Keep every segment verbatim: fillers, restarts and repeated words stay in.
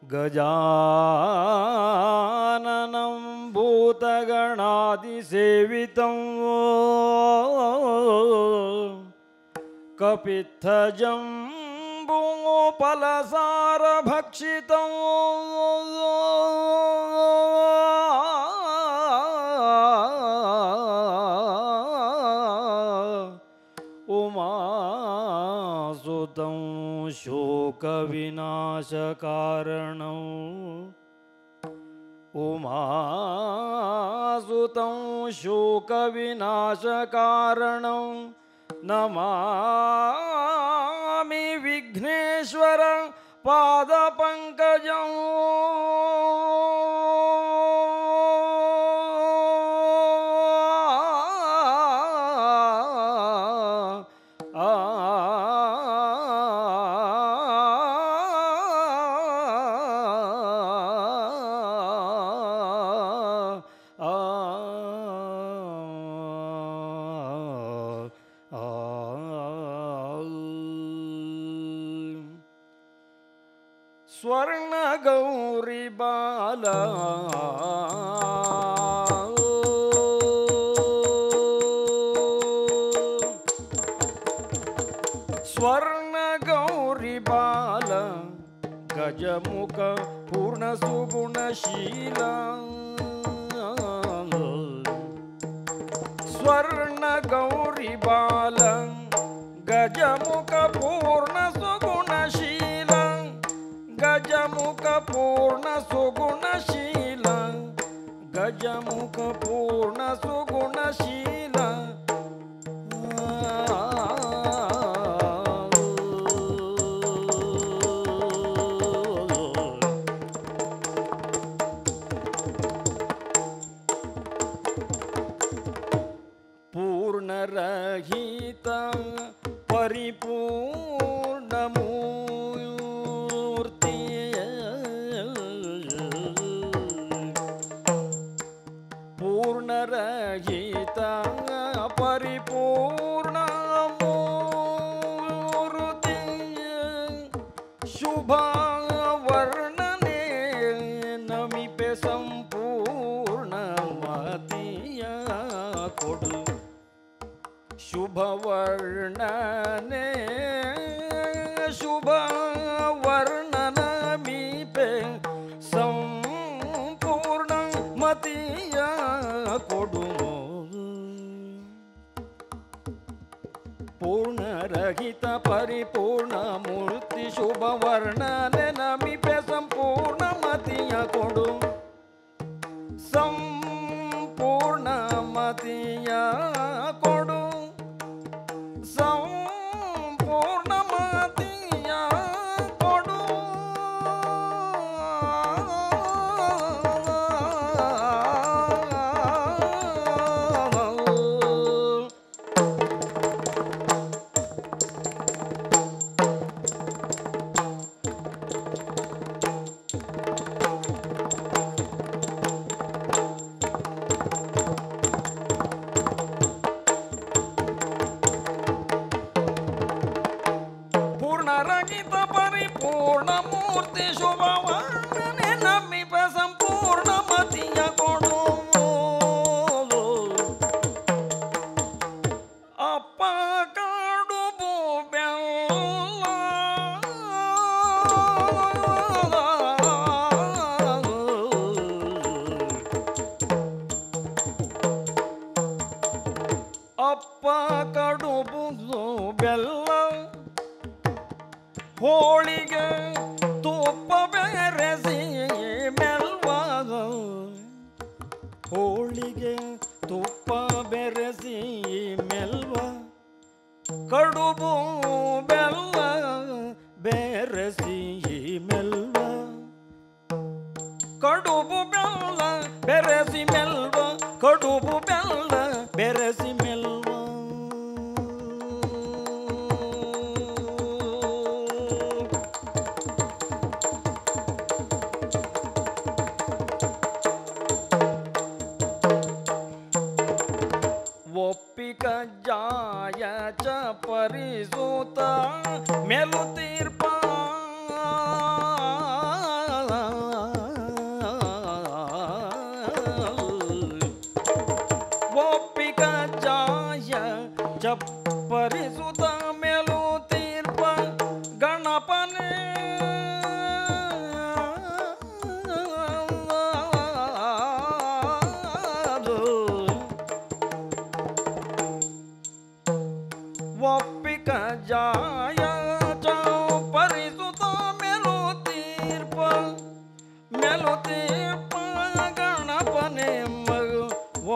गजाननं भूतगणादिसेवितं कपित्थजम्बूफलसारभक्षितं उमासुतं शोकविनाशकारणं उमासुतं शोकविनाशकारणं नमामि विघ्नेश्वर पादपङ्कजं स्वर्ण गौरी बाला स्वर्ण गौरी बाला गजमुख पूर्ण सुगुणशीला स्वर्ण गौरी बाला गजमुख पूर्ण सुगुणशीला गजमुख पूर्ण सुगुणशील गजमुख पूर्ण सुगुणशील पूर्णरहित परिपूर्ण पूर्णरहिता परिपूर्ण मूर्ति शुभ वर्णने नमिपे संपूर्ण मतिया कोडु शुभ वर्णने शुभ वर्णन मीपे संपूर्ण मतिया कोडु पूर्ण रहित परिपूर्ण मूर्ति शुभ वर्णने नमिपे संपूर्ण मतिया कोडु संपूर्ण मतिया कोडु संपूर्ण मतिया कोडु रहित परिपूर्ण मूर्ति शुभ वर्णने नमिपे संपूर्ण मतिया कोडु अप्प कಡುಬು ಬೆಲ್ಲ ಅಪ್ಪ ಕಡುಬು ಬೆಲ್ಲ ಹೋಳಿಗೆ ತುಪ್ಪ ಬೆರೆಸಿ ಮೆಲ್ವ ಹೋಳಿಗೆ ತುಪ್ಪ ಬೆರೆಸಿ ಮೆಲ್ವ ಕಡುಬು ಬೆಲ್ಲ ಬೆರೆಸಿ ಮೆಲ್ವ ಕಡುಬು ಬೆಲ್ಲ ಬೆರೆಸಿ ಮೆಲ್ವ ಕಡುಬು ಬೆಲ್ಲ ಬೆರೆಸಿ ಮೆಲ್ವ ಒಪ್ಪಿಕ ಜಾಯ ಚ ಪರಿಸೂತ ಮೇಲು ತೀರ್ಪ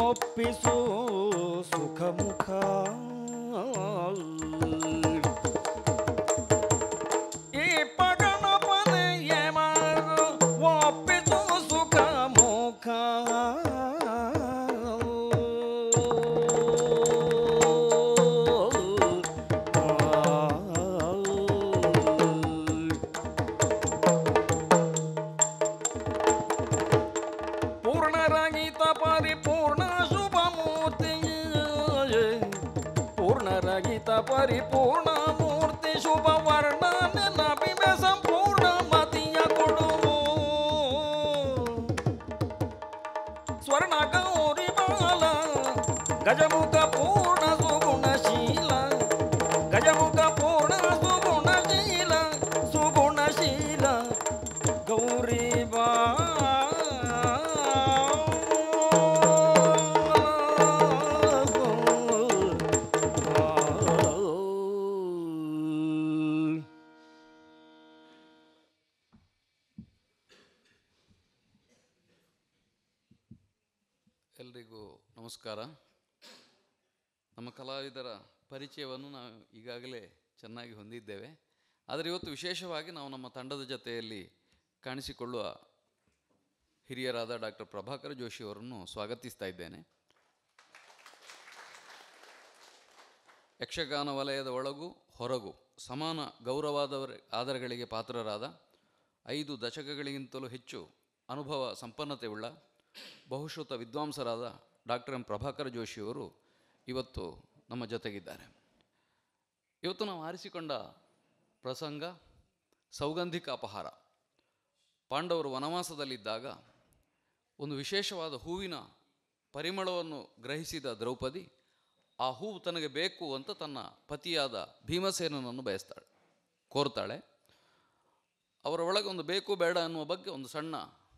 ಒಪ್ಪಿಸು ಸುಖ ಮುಖ ಈ ಪಗಣಪನೆಯ ಒಪ್ಪಿಸು ಸುಖ ಮುಖ ಪರಿಪೂರ್ಣ ಶುಭ ಮೂರ್ತಿ ಪೂರ್ಣರಹಿತ ಪರಿಪೂರ್ಣ ಮೂರ್ತಿ ಶುಭ ವರ್ಣ ನಬಿಮೆ ಸಂಪೂರ್ಣ ಮತಿಯ ಕೊಡುವು ಸ್ವರ್ಣ ಗೌರಿ ಬಾಲ ಗಜಮುಖ ಪೂರ್ಣ ಸುಗುಣಶೀಲ ಗಜಮುಖ ಪೂರ್ಣ ಸುಗುಣಶೀಲ ಸುಗುಣಶೀಲ ಗೌರಿ ಬಾ ಎಲ್ರಿಗೂ ನಮಸ್ಕಾರ. ನಮ್ಮ ಕಲಾವಿದರ ಪರಿಚಯವನ್ನು ನಾವು ಈಗಾಗಲೇ ಚೆನ್ನಾಗಿ ಹೊಂದಿದ್ದೇವೆ. ಆದರೆ ಇವತ್ತು ವಿಶೇಷವಾಗಿ ನಾವು ನಮ್ಮ ತಂಡದ ಜೊತೆಯಲ್ಲಿ ಕಾಣಿಸಿಕೊಳ್ಳುವ ಹಿರಿಯರಾದ ಡಾಕ್ಟರ್ ಪ್ರಭಾಕರ್ ಜೋಶಿ ಅವರನ್ನು ಸ್ವಾಗತಿಸ್ತಾ ಇದ್ದೇನೆ. ಯಕ್ಷಗಾನ ವಲಯದ ಒಳಗೂ ಹೊರಗೂ ಸಮಾನ ಗೌರವಾದವರ ಆದರಗಳಿಗೆ ಪಾತ್ರರಾದ ಐದು ದಶಕಗಳಿಗಿಂತಲೂ ಹೆಚ್ಚು ಅನುಭವ ಸಂಪನ್ನತೆಯುಳ್ಳ ಬಹುಶ್ರುತ ವಿದ್ವಾಂಸರಾದ ಡಾಕ್ಟರ್ ಎಂ ಪ್ರಭಾಕರ್ ಜೋಶಿಯವರು ಇವತ್ತು ನಮ್ಮ ಜೊತೆಗಿದ್ದಾರೆ. ಇವತ್ತು ನಾವು ಆರಿಸಿಕೊಂಡ ಪ್ರಸಂಗ ಸೌಗಂಧಿಕ ಅಪಹಾರ. ಪಾಂಡವರು ವನವಾಸದಲ್ಲಿದ್ದಾಗ ಒಂದು ವಿಶೇಷವಾದ ಹೂವಿನ ಪರಿಮಳವನ್ನು ಗ್ರಹಿಸಿದ ದ್ರೌಪದಿ ಆ ಹೂವು ತನಗೆ ಬೇಕು ಅಂತ ತನ್ನ ಪತಿಯಾದ ಭೀಮಸೇನನನ್ನು ಬಯಸ್ತಾಳೆ, ಕೋರ್ತಾಳೆ. ಅವರ ಒಳಗೆ ಒಂದು ಬೇಕು ಬೇಡ ಅನ್ನುವ ಬಗ್ಗೆ ಒಂದು ಸಣ್ಣ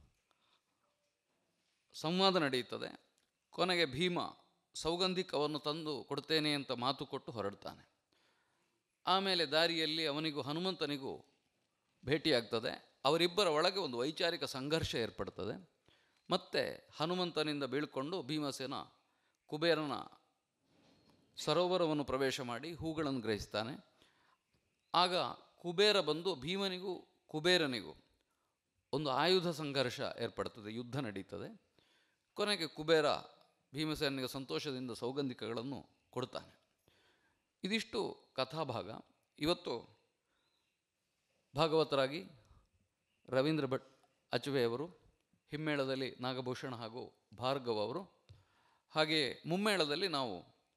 ಸಂವಾದ ನಡೆಯುತ್ತದೆ. ಕೊನೆಗೆ ಭೀಮ ಸೌಗಂಧಿಕವನ್ನು ತಂದು ಕೊಡ್ತೇನೆ ಅಂತ ಮಾತು ಕೊಟ್ಟು ಹೊರಡ್ತಾನೆ. ಆಮೇಲೆ ದಾರಿಯಲ್ಲಿ ಅವನಿಗೂ ಹನುಮಂತನಿಗೂ ಭೇಟಿಯಾಗ್ತದೆ. ಅವರಿಬ್ಬರ ಒಳಗೆ ಒಂದು ವೈಚಾರಿಕ ಸಂಘರ್ಷ ಏರ್ಪಡ್ತದೆ. ಮತ್ತೆ ಹನುಮಂತನಿಂದ ಬೀಳ್ಕೊಂಡು ಭೀಮಸೇನ ಕುಬೇರನ ಸರೋವರವನ್ನು ಪ್ರವೇಶ ಮಾಡಿ ಹೂಗಳನ್ನು ಗ್ರಹಿಸ್ತಾನೆ. ಆಗ ಕುಬೇರ ಬಂದು ಭೀಮನಿಗೂ ಕುಬೇರನಿಗೂ ಒಂದು ಆಯುಧ ಸಂಘರ್ಷ ಏರ್ಪಡ್ತದೆ, ಯುದ್ಧ ನಡೀತದೆ. ಕೊನೆಗೆ ಕುಬೇರ ಭೀಮಸೇನಿಗೆ ಸಂತೋಷದಿಂದ ಸೌಗಂಧಿಕಗಳನ್ನು ಕೊಡ್ತಾನೆ. ಇದಿಷ್ಟು ಕಥಾಭಾಗ. ಇವತ್ತು ಭಾಗವತರಾಗಿ ರವೀಂದ್ರ ಭಟ್ ಅಚುವೆಯವರು, ಹಿಮ್ಮೇಳದಲ್ಲಿ ನಾಗಭೂಷಣ ಹಾಗೂ ಭಾರ್ಗವ್ ಅವರು, ಹಾಗೆಯೇ ಮುಮ್ಮೇಳದಲ್ಲಿ ನಾವು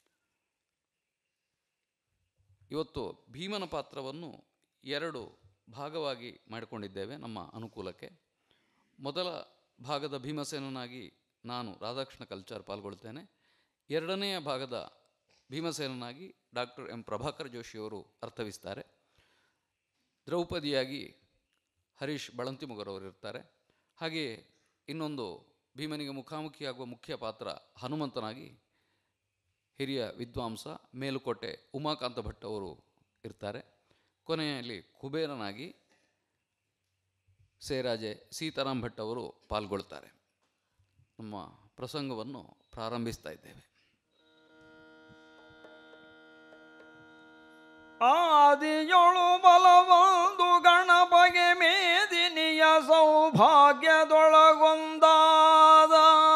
ಇವತ್ತು ಭೀಮನ ಪಾತ್ರವನ್ನು ಎರಡು ಭಾಗವಾಗಿ ಮಾಡಿಕೊಂಡಿದ್ದೇವೆ ನಮ್ಮ ಅನುಕೂಲಕ್ಕೆ. ಮೊದಲ ಭಾಗದ ಭೀಮಸೇನನಾಗಿ ನಾನು ರಾಧಾಕೃಷ್ಣ ಕಲ್ಚಾರ್ ಪಾಲ್ಗೊಳ್ತೇನೆ. ಎರಡನೆಯ ಭಾಗದ ಭೀಮಸೇನನಾಗಿ ಡಾಕ್ಟರ್ ಎಂ ಪ್ರಭಾಕರ್ ಜೋಶಿಯವರು ಅರ್ಥವಿಸ್ತಾರೆ. ದ್ರೌಪದಿಯಾಗಿ ಹರೀಶ್ ಬಳಂತಿಮುಗರವರು ಇರ್ತಾರೆ. ಹಾಗೆಯೇ ಇನ್ನೊಂದು ಭೀಮನಿಗೆ ಮುಖಾಮುಖಿಯಾಗುವ ಮುಖ್ಯ ಪಾತ್ರ ಹನುಮಂತನಾಗಿ ಹಿರಿಯ ವಿದ್ವಾಂಸ ಮೇಲುಕೋಟೆ ಉಮಾಕಾಂತ ಭಟ್ ಅವರು ಇರ್ತಾರೆ. ಕೊನೆಯಲ್ಲಿ ಕುಬೇರನಾಗಿ ಸೇರಾಜೆ ಸೀತಾರಾಮ್ ಭಟ್ ಅವರು ಪಾಲ್ಗೊಳ್ತಾರೆ. ನಮ್ಮ ಪ್ರಸಂಗವನ್ನು ಪ್ರಾರಂಭಿಸ್ತಾ ಇದ್ದೇವೆ. ಆದಿಯೊಳು ಬಲವೊಂದು ಗಣಪಗೆ ಮೇದಿನಿಯ ಸೌಭಾಗ್ಯದೊಳಗೊಂದಾದ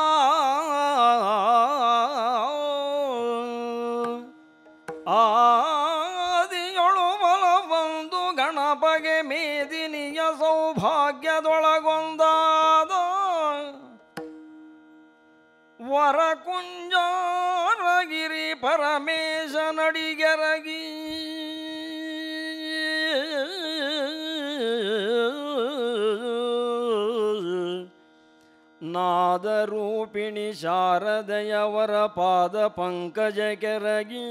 ಆದಿಯೊಳು ಬಲವೊಂದು ಗಣಪಗೆ ಮೇದಿನಿಯ ಸೌಭಾಗ್ಯದೊಳಗೊಂದಾದ ವರಕುಂಜಾರಗಿರಿ ಪರಮೇಶ ನಡಿಗೆರಗಿ ನಾದರೂಪಿಣಿ ಶಾರದೆಯವರ ಪಾದ ಪಂಕಜ ಕೆರಗಿ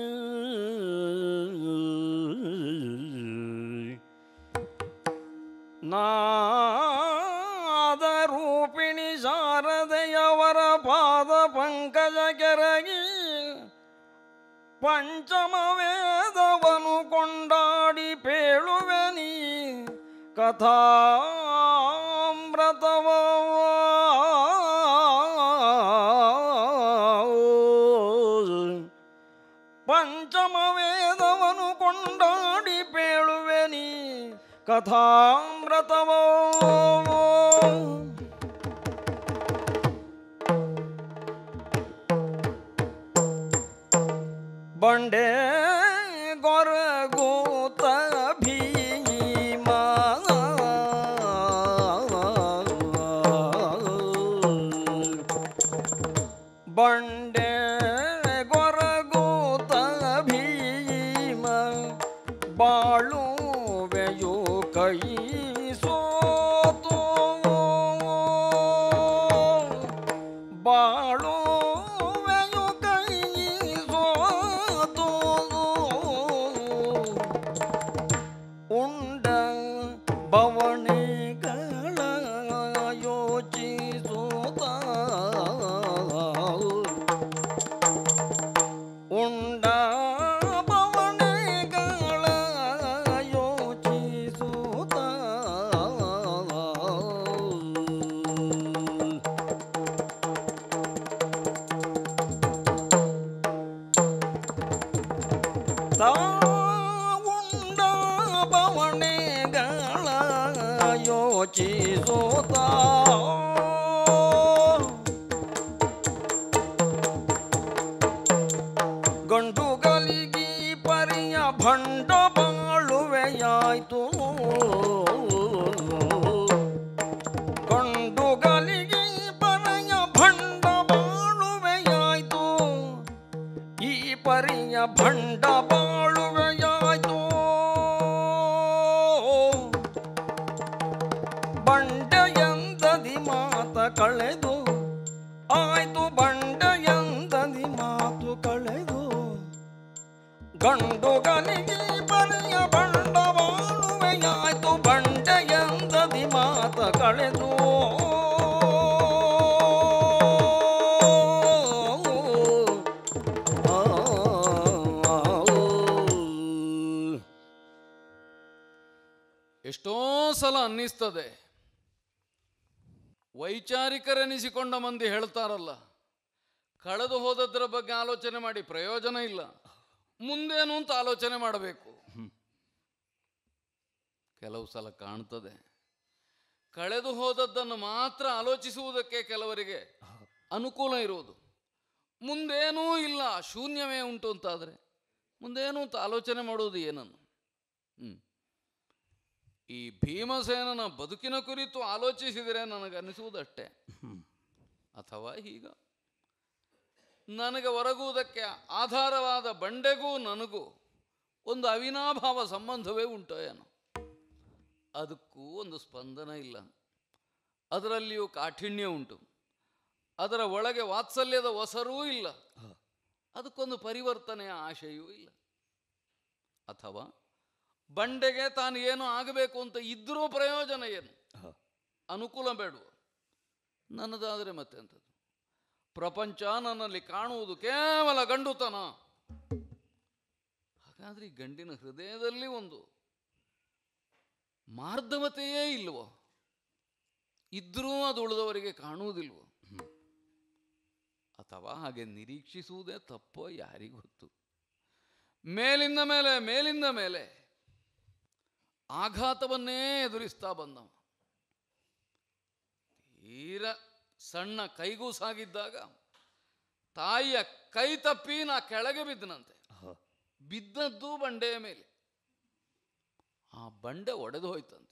ನಾದರೂಪಿಣಿ ಶಾರದೆಯವರ ಪಾದ ಪಂಕಜ ಕೆರಗಿ ಪಂಚಮ ವೇದವನು ಕೊಂಡಾಡಿ ಪೇಳುವೆನಿ ಕಥಾಮೃತವ ಪಂಚಮ ವೇದವನು ಕೊಂಡಾಡಿ ಪೇಳುವೆ ನೀ ಕಥಾಮೃತವೋ ಬಂಡೆ ಗೊರಗೂತ ಭೀಮ ಬಂಡೆ ಗೊರಗೂತ ಭೀಮ ಬಾಳುವೆಯು ಕೈ ಸೋತು ಬಾಳುವೆಯು ಕೈ ಸೋತು ಉಂಡ ಬವಣೆಗಳ ಯೋಚಿಸುತ್ತ ಉಂಡ ಬವಣೆಗಳ ಯೋಚಿಸುತ್ತ ತಾವುಂಡ ಬವಣೆಗಳ ಯೋಚಿಸುತ್ತ ಗಂಡುಗಳಿಗೆ ಪರಿಯ ಭಂಡ ಬಾಳುವೆಯಾಯ್ತು ಗಂಡುಗಳಿಗೆ ಪರಿಯ ಭಂಡ ಬಾಳುವೆಯಾಯ್ತು ಈ ಪರಿಯ ಭಂಡ ಬಾಳುವೆಯಾಯ್ತು ಬಂಡೆಯಂದದಿ ಮಾತ ಕಳೆದು ಆಯ್ತು ಬಂಡೆಯಂದದಿ ಮಾತು ಕಳೆದು ಗಂಡುಗಳಿಗೆ ಪರಿಯ ಭಂಡ ಬಾಳುವೆಯಾಯ್ತು ಬಂಡೆಯಂದದಿ ಮಾತ ಕಳೆದು ಎಷ್ಟೋ ಸಲ ಅನ್ನಿಸ್ತದೆ, ವೈಚಾರಿಕರೆನಿಸಿಕೊಂಡ ಮಂದಿ ಹೇಳ್ತಾರಲ್ಲ, ಕಳೆದು ಹೋದದ್ರ ಬಗ್ಗೆ ಆಲೋಚನೆ ಮಾಡಿ ಪ್ರಯೋಜನ ಇಲ್ಲ, ಮುಂದೇನು ಅಂತ ಆಲೋಚನೆ ಮಾಡಬೇಕು. ಕೆಲವು ಸಲ ಕಾಣ್ತದೆ, ಕಳೆದು ಹೋದದ್ದನ್ನು ಮಾತ್ರ ಆಲೋಚಿಸುವುದಕ್ಕೆ ಕೆಲವರಿಗೆ ಅನುಕೂಲ ಇರುವುದು, ಮುಂದೇನೂ ಇಲ್ಲ ಶೂನ್ಯವೇ ಉಂಟು ಅಂತಾದರೆ ಮುಂದೇನು ಅಂತ ಆಲೋಚನೆ ಮಾಡುವುದು ಏನನ್ನು? ಹ್ಞೂ ಈ ಭೀಮಸೇನನ ಬದುಕಿನ ಕುರಿತು ಆಲೋಚಿಸಿದರೆ ನನಗನ್ನಿಸುವುದಷ್ಟೇ. ಅಥವಾ ಈಗ ನನಗೆ ಒರಗುವುದಕ್ಕೆ ಆಧಾರವಾದ ಬಂಡೆಗೂ ನನಗೂ ಒಂದು ಅವಿನಾಭಾವ ಸಂಬಂಧವೇ ಉಂಟೋ ಏನೋ, ಅದಕ್ಕೂ ಒಂದು ಸ್ಪಂದನ ಇಲ್ಲ, ಅದರಲ್ಲಿಯೂ ಕಾಠಿಣ್ಯ ಉಂಟು, ಅದರ ಒಳಗೆ ವಾತ್ಸಲ್ಯದ ಒಸರೂ ಇಲ್ಲ, ಅದಕ್ಕೊಂದು ಪರಿವರ್ತನೆಯ ಆಶೆಯೂ ಇಲ್ಲ. ಅಥವಾ ಬಂಡೆಗೆ ತಾನು ಏನು ಆಗಬೇಕು ಅಂತ ಇದ್ರೂ ಪ್ರಯೋಜನ ಏನು, ಅನುಕೂಲ ಬೇಡುವ, ನನ್ನದಾದರೆ ಮತ್ತೆಂಥದ್ದು, ಪ್ರಪಂಚ ನನ್ನಲ್ಲಿ ಕಾಣುವುದು ಕೇವಲ ಗಂಡುತನ. ಹಾಗಾದ್ರೆ ಈ ಗಂಡಿನ ಹೃದಯದಲ್ಲಿ ಒಂದು ಮಾರ್ಧವತೆಯೇ ಇಲ್ವೋ, ಇದ್ರೂ ಅದು ಉಳಿದವರಿಗೆ ಕಾಣುವುದಿಲ್ವೋ? ಅಥವಾ ಹಾಗೆ ನಿರೀಕ್ಷಿಸುವುದೇ ತಪ್ಪೋ ಯಾರಿಗೊತ್ತು? ಮೇಲಿಂದ ಮೇಲೆ ಮೇಲಿಂದ ಮೇಲೆ ಆಘಾತವನ್ನೇ ಎದುರಿಸ್ತಾ ಬಂದವ, ತೀರ ಸಣ್ಣ ಕೈಗೂ ಸಾಗಿದ್ದಾಗ ತಾಯಿಯ ಕೈ ತಪ್ಪಿ ನಾ ಕೆಳಗೆ ಬಿದ್ದನಂತೆ. ಬಿದ್ದದ್ದು ಬಂಡೆಯ ಮೇಲೆ, ಆ ಬಂಡೆ ಒಡೆದು ಹೋಯ್ತಂತೆ.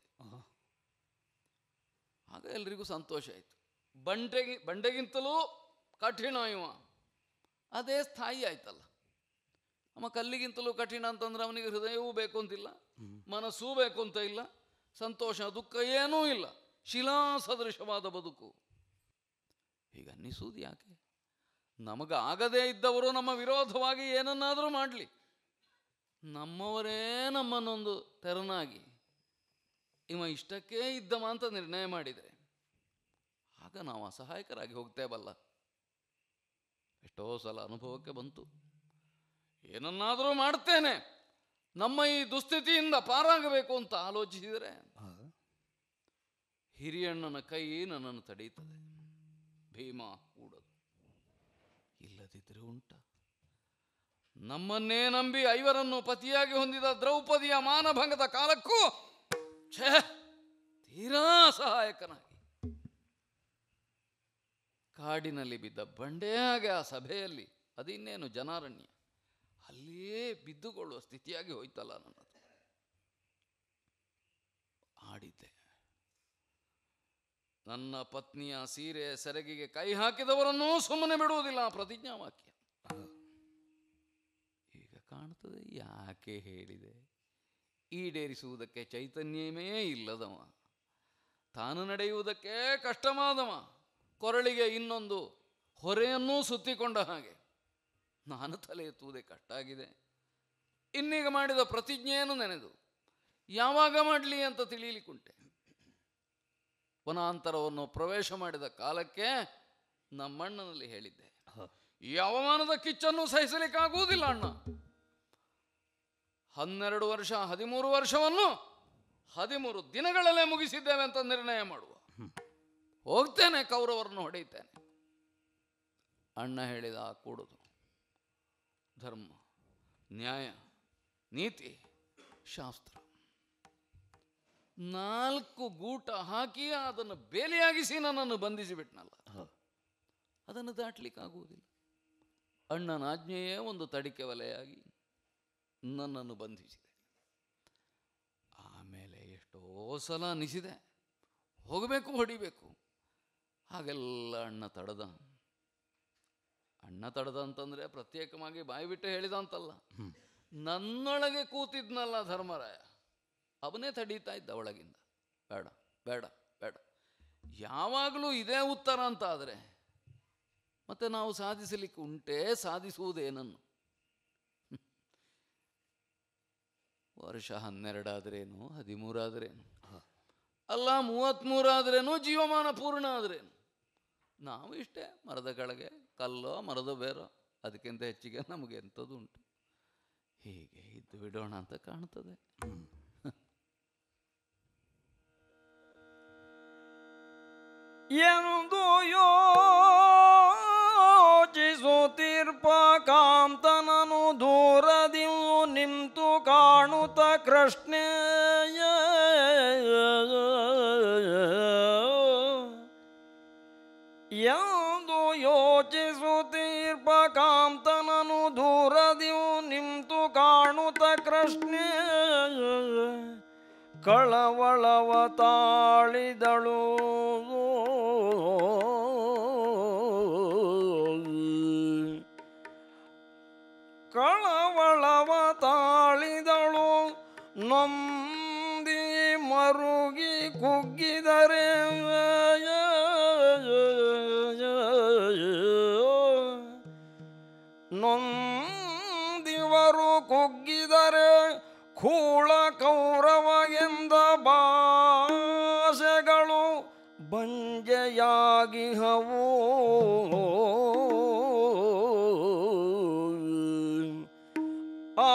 ಆಗ ಎಲ್ರಿಗೂ ಸಂತೋಷ ಆಯಿತು. ಬಂಡೆಗೆ ಬಂಡೆಗಿಂತಲೂ ಕಠಿಣ ಇವ, ಅದೇ ಸ್ಥಾಯಿ ಆಯ್ತಲ್ಲ. ನಮ್ಮ ಕಲ್ಲಿಗಿಂತಲೂ ಕಠಿಣ ಅಂತಂದ್ರೆ ಅವನಿಗೆ ಹೃದಯವೂ ಬೇಕು ಅಂತಿಲ್ಲ, ಮನಸ್ಸೂ ಬೇಕು ಅಂತ ಇಲ್ಲ, ಸಂತೋಷ ದುಃಖ ಏನೂ ಇಲ್ಲ, ಶಿಲಾ ಸದೃಶವಾದ ಬದುಕು. ಈಗ ಅನ್ನಿಸುವುದು ಯಾಕೆ? ನಮಗಾಗದೇ ಇದ್ದವರು ನಮ್ಮ ವಿರೋಧವಾಗಿ ಏನನ್ನಾದರೂ ಮಾಡಲಿ, ನಮ್ಮವರೇ ನಮ್ಮನ್ನೊಂದು ತೆರನಾಗಿ ಇವ ಇಷ್ಟಕ್ಕೇ ಇದ್ದಮ ಅಂತ ನಿರ್ಣಯ ಮಾಡಿದರೆ ಆಗ ನಾವು ಅಸಹಾಯಕರಾಗಿ ಹೋಗ್ತೇವಲ್ಲ. ಎಷ್ಟೋ ಸಲ ಅನುಭವಕ್ಕೆ ಬಂತು, ಏನನ್ನಾದರೂ ಮಾಡ್ತೇನೆ ನಮ್ಮ ಈ ದುಸ್ಥಿತಿಯಿಂದ ಪಾರಾಗಬೇಕು ಅಂತ ಆಲೋಚಿಸಿದರೆ ಹಿರಿಯಣ್ಣನ ಕೈ ನನ್ನನ್ನು ತಡೀತದೆ. ಭೀಮ ಕೂಡದು, ಇಲ್ಲದಿದ್ದರೆ ಉಂಟ. ನಮ್ಮನ್ನೇ ನಂಬಿ ಐವರನ್ನು ಪತಿಯಾಗಿ ಹೊಂದಿದ ದ್ರೌಪದಿಯ ಮಾನಭಂಗದ ಕಾಲಕ್ಕೂ ಛೇ ತೀರಾ ಸಹಾಯಕನಾಗಿ ಕಾಡಿನಲ್ಲಿ ಬಿದ್ದ ಬಂಡೆ ಹಾಗೆ ಆ ಸಭೆಯಲ್ಲಿ, ಅದಿನ್ನೇನು ಜನಾರಣ್ಯ, ಅಲ್ಲಿಯೇ ಬಿದ್ದುಕೊಳ್ಳುವ ಸ್ಥಿತಿಯಾಗಿ ಹೋಯ್ತಲ್ಲ ನನ್ನದು. ಆಡಿದ್ದೆ. ನನ್ನ ಪತ್ನಿಯ ಸೀರೆ ಸೆರಗಿಗೆ ಕೈ ಹಾಕಿದವರನ್ನೂ ಸುಮ್ಮನೆ ಬಿಡುವುದಿಲ್ಲ ಆ ಪ್ರತಿಜ್ಞಾ ವಾಕ್ಯ. ಈಗ ಕಾಣುತ್ತದೆ ಯಾಕೆ ಹೇಳಿದೆ. ಈಡೇರಿಸುವುದಕ್ಕೆ ಚೈತನ್ಯವೇ ಇಲ್ಲದವ, ತಾನು ನಡೆಯುವುದಕ್ಕೆ ಕಷ್ಟವಾದವ, ಕೊರಳಿಗೆ ಇನ್ನೊಂದು ಹೊರೆಯನ್ನೂ ಸುತ್ತಿಕೊಂಡ ಹಾಗೆ. ನಾನು ತಲೆ ಎತ್ತುವುದೇ ಕಷ್ಟ ಆಗಿದೆ. ಇನ್ನೀಗ ಮಾಡಿದ ಪ್ರತಿಜ್ಞೆಯನ್ನು ನೆನೆದು ಯಾವಾಗ ಮಾಡಲಿ ಅಂತ ತಿಳಿಯಲಿಕ್ಕುಂಟೆ. ವನಾಂತರವನ್ನು ಪ್ರವೇಶ ಮಾಡಿದ ಕಾಲಕ್ಕೆ ನಮ್ಮಣ್ಣನಲ್ಲಿ ಹೇಳಿದ್ದೆ, ಯಾವಮಾನದ ಕಿಚ್ಚನ್ನು ಸಹಿಸಲಿಕ್ಕಾಗುವುದಿಲ್ಲ ಅಣ್ಣ. ಹನ್ನೆರಡು ವರ್ಷ ಹದಿಮೂರು ವರ್ಷವನ್ನು ಹದಿಮೂರು ದಿನಗಳಲ್ಲೇ ಮುಗಿಸಿದ್ದೇವೆ ಅಂತ ನಿರ್ಣಯ ಮಾಡುವ. ಹೋಗ್ತೇನೆ, ಕೌರವರನ್ನು ಹೊಡೆಯುತ್ತೇನೆ. ಅಣ್ಣ ಹೇಳಿದ ಕೂಡುದು. ಧರ್ಮ, ನ್ಯಾಯ, ನೀತಿ, ಶಾಸ್ತ್ರ ನಾಲ್ಕು ಗೂಟ ಹಾಕಿ ಅದನ್ನು ಬೇಲಿಯಾಗಿಸಿ ನನ್ನನ್ನು ಬಂಧಿಸಿಬಿಟ್ನಲ್ಲ, ಅದನ್ನು ದಾಟ್ಲಿಕ್ಕಾಗುವುದಿಲ್ಲ. ಅಣ್ಣನ ಆಜ್ಞೆಯೇ ಒಂದು ತಡಿಕೆ ವಲೆಯಾಗಿ ನನ್ನನ್ನು ಬಂಧಿಸಿದೆ. ಆಮೇಲೆ ಎಷ್ಟೋ ಸಲ ಅನಿಸಿದೆ ಹೋಗಬೇಕು, ಹೊಡಿಬೇಕು. ಹಾಗೆಲ್ಲ ಅಣ್ಣ ತಡೆದ. ಅಣ್ಣ ತಡೆದ ಅಂತಂದರೆ ಪ್ರತ್ಯೇಕವಾಗಿ ಬಾಯಿ ಬಿಟ್ಟು ಹೇಳಿದ ಅಂತಲ್ಲ, ನನ್ನೊಳಗೆ ಕೂತಿದ್ನಲ್ಲ ಧರ್ಮರಾಯ, ಅವನೇ ತಡೀತಾ ಇದ್ದ ಒಳಗಿಂದ. ಬೇಡ ಬೇಡ ಬೇಡ, ಯಾವಾಗಲೂ ಇದೇ ಉತ್ತರ ಅಂತ ಆದರೆ ಮತ್ತೆ ನಾವು ಸಾಧಿಸಲಿಕ್ಕೆ ಉಂಟೇ, ಸಾಧಿಸುವುದೇನನ್ನು? ವರ್ಷ ಹನ್ನೆರಡಾದ್ರೇನು, ಹದಿಮೂರಾದ್ರೇನು, ಅಲ್ಲ ಮೂವತ್ತ್ಮೂರಾದ್ರೇನು, ಜೀವಮಾನ ಪೂರ್ಣ ಆದ್ರೇನು, ನಾವು ಇಷ್ಟೇ ಮರದ ಕೆಳಗೆ, ಕಲ್ಲೋ ಮರದ ಬೇರೋ, ಅದಕ್ಕಿಂತ ಹೆಚ್ಚಿಗೆ ನಮಗೆ ಎಂಥದ್ದು ಉಂಟು. ಹೀಗೆ ಇದ್ದು ಬಿಡೋಣ ಅಂತ ಕಾಣ್ತದೆ. ಎಂದು ಯೋಚಿಸುತ್ತಿರ್ಪ ಕಾಂತನನು ದೂರದಿ ನಿಂತು ಕಾಣುತ್ತ ಕೃಷ್ಣೇಯ ಎಂದು ಯೋಚಿಸುತ್ತೀರ್ಪ ಕಾಂತನನು ದೂರದಿ ನಿಂತು ಕಾಣುತ್ತ ಕೃಷ್ಣೇ ಕಳವಳವ ತಾಳಿದಳು. ಕಳವಳವ ತಾಳಿದಳು ನೊಂದಿ ಮರುಗಿ ಕುಗ್ಗಿದರೆ ನೊಂದಿವರು ಕುಗ್ಗಿದರೆ ಕೂಳ ಕೌರವ ಎಂದ ಭಾಷೆಗಳು ಬಂಜೆಯಾಗಿಹವು. ಆ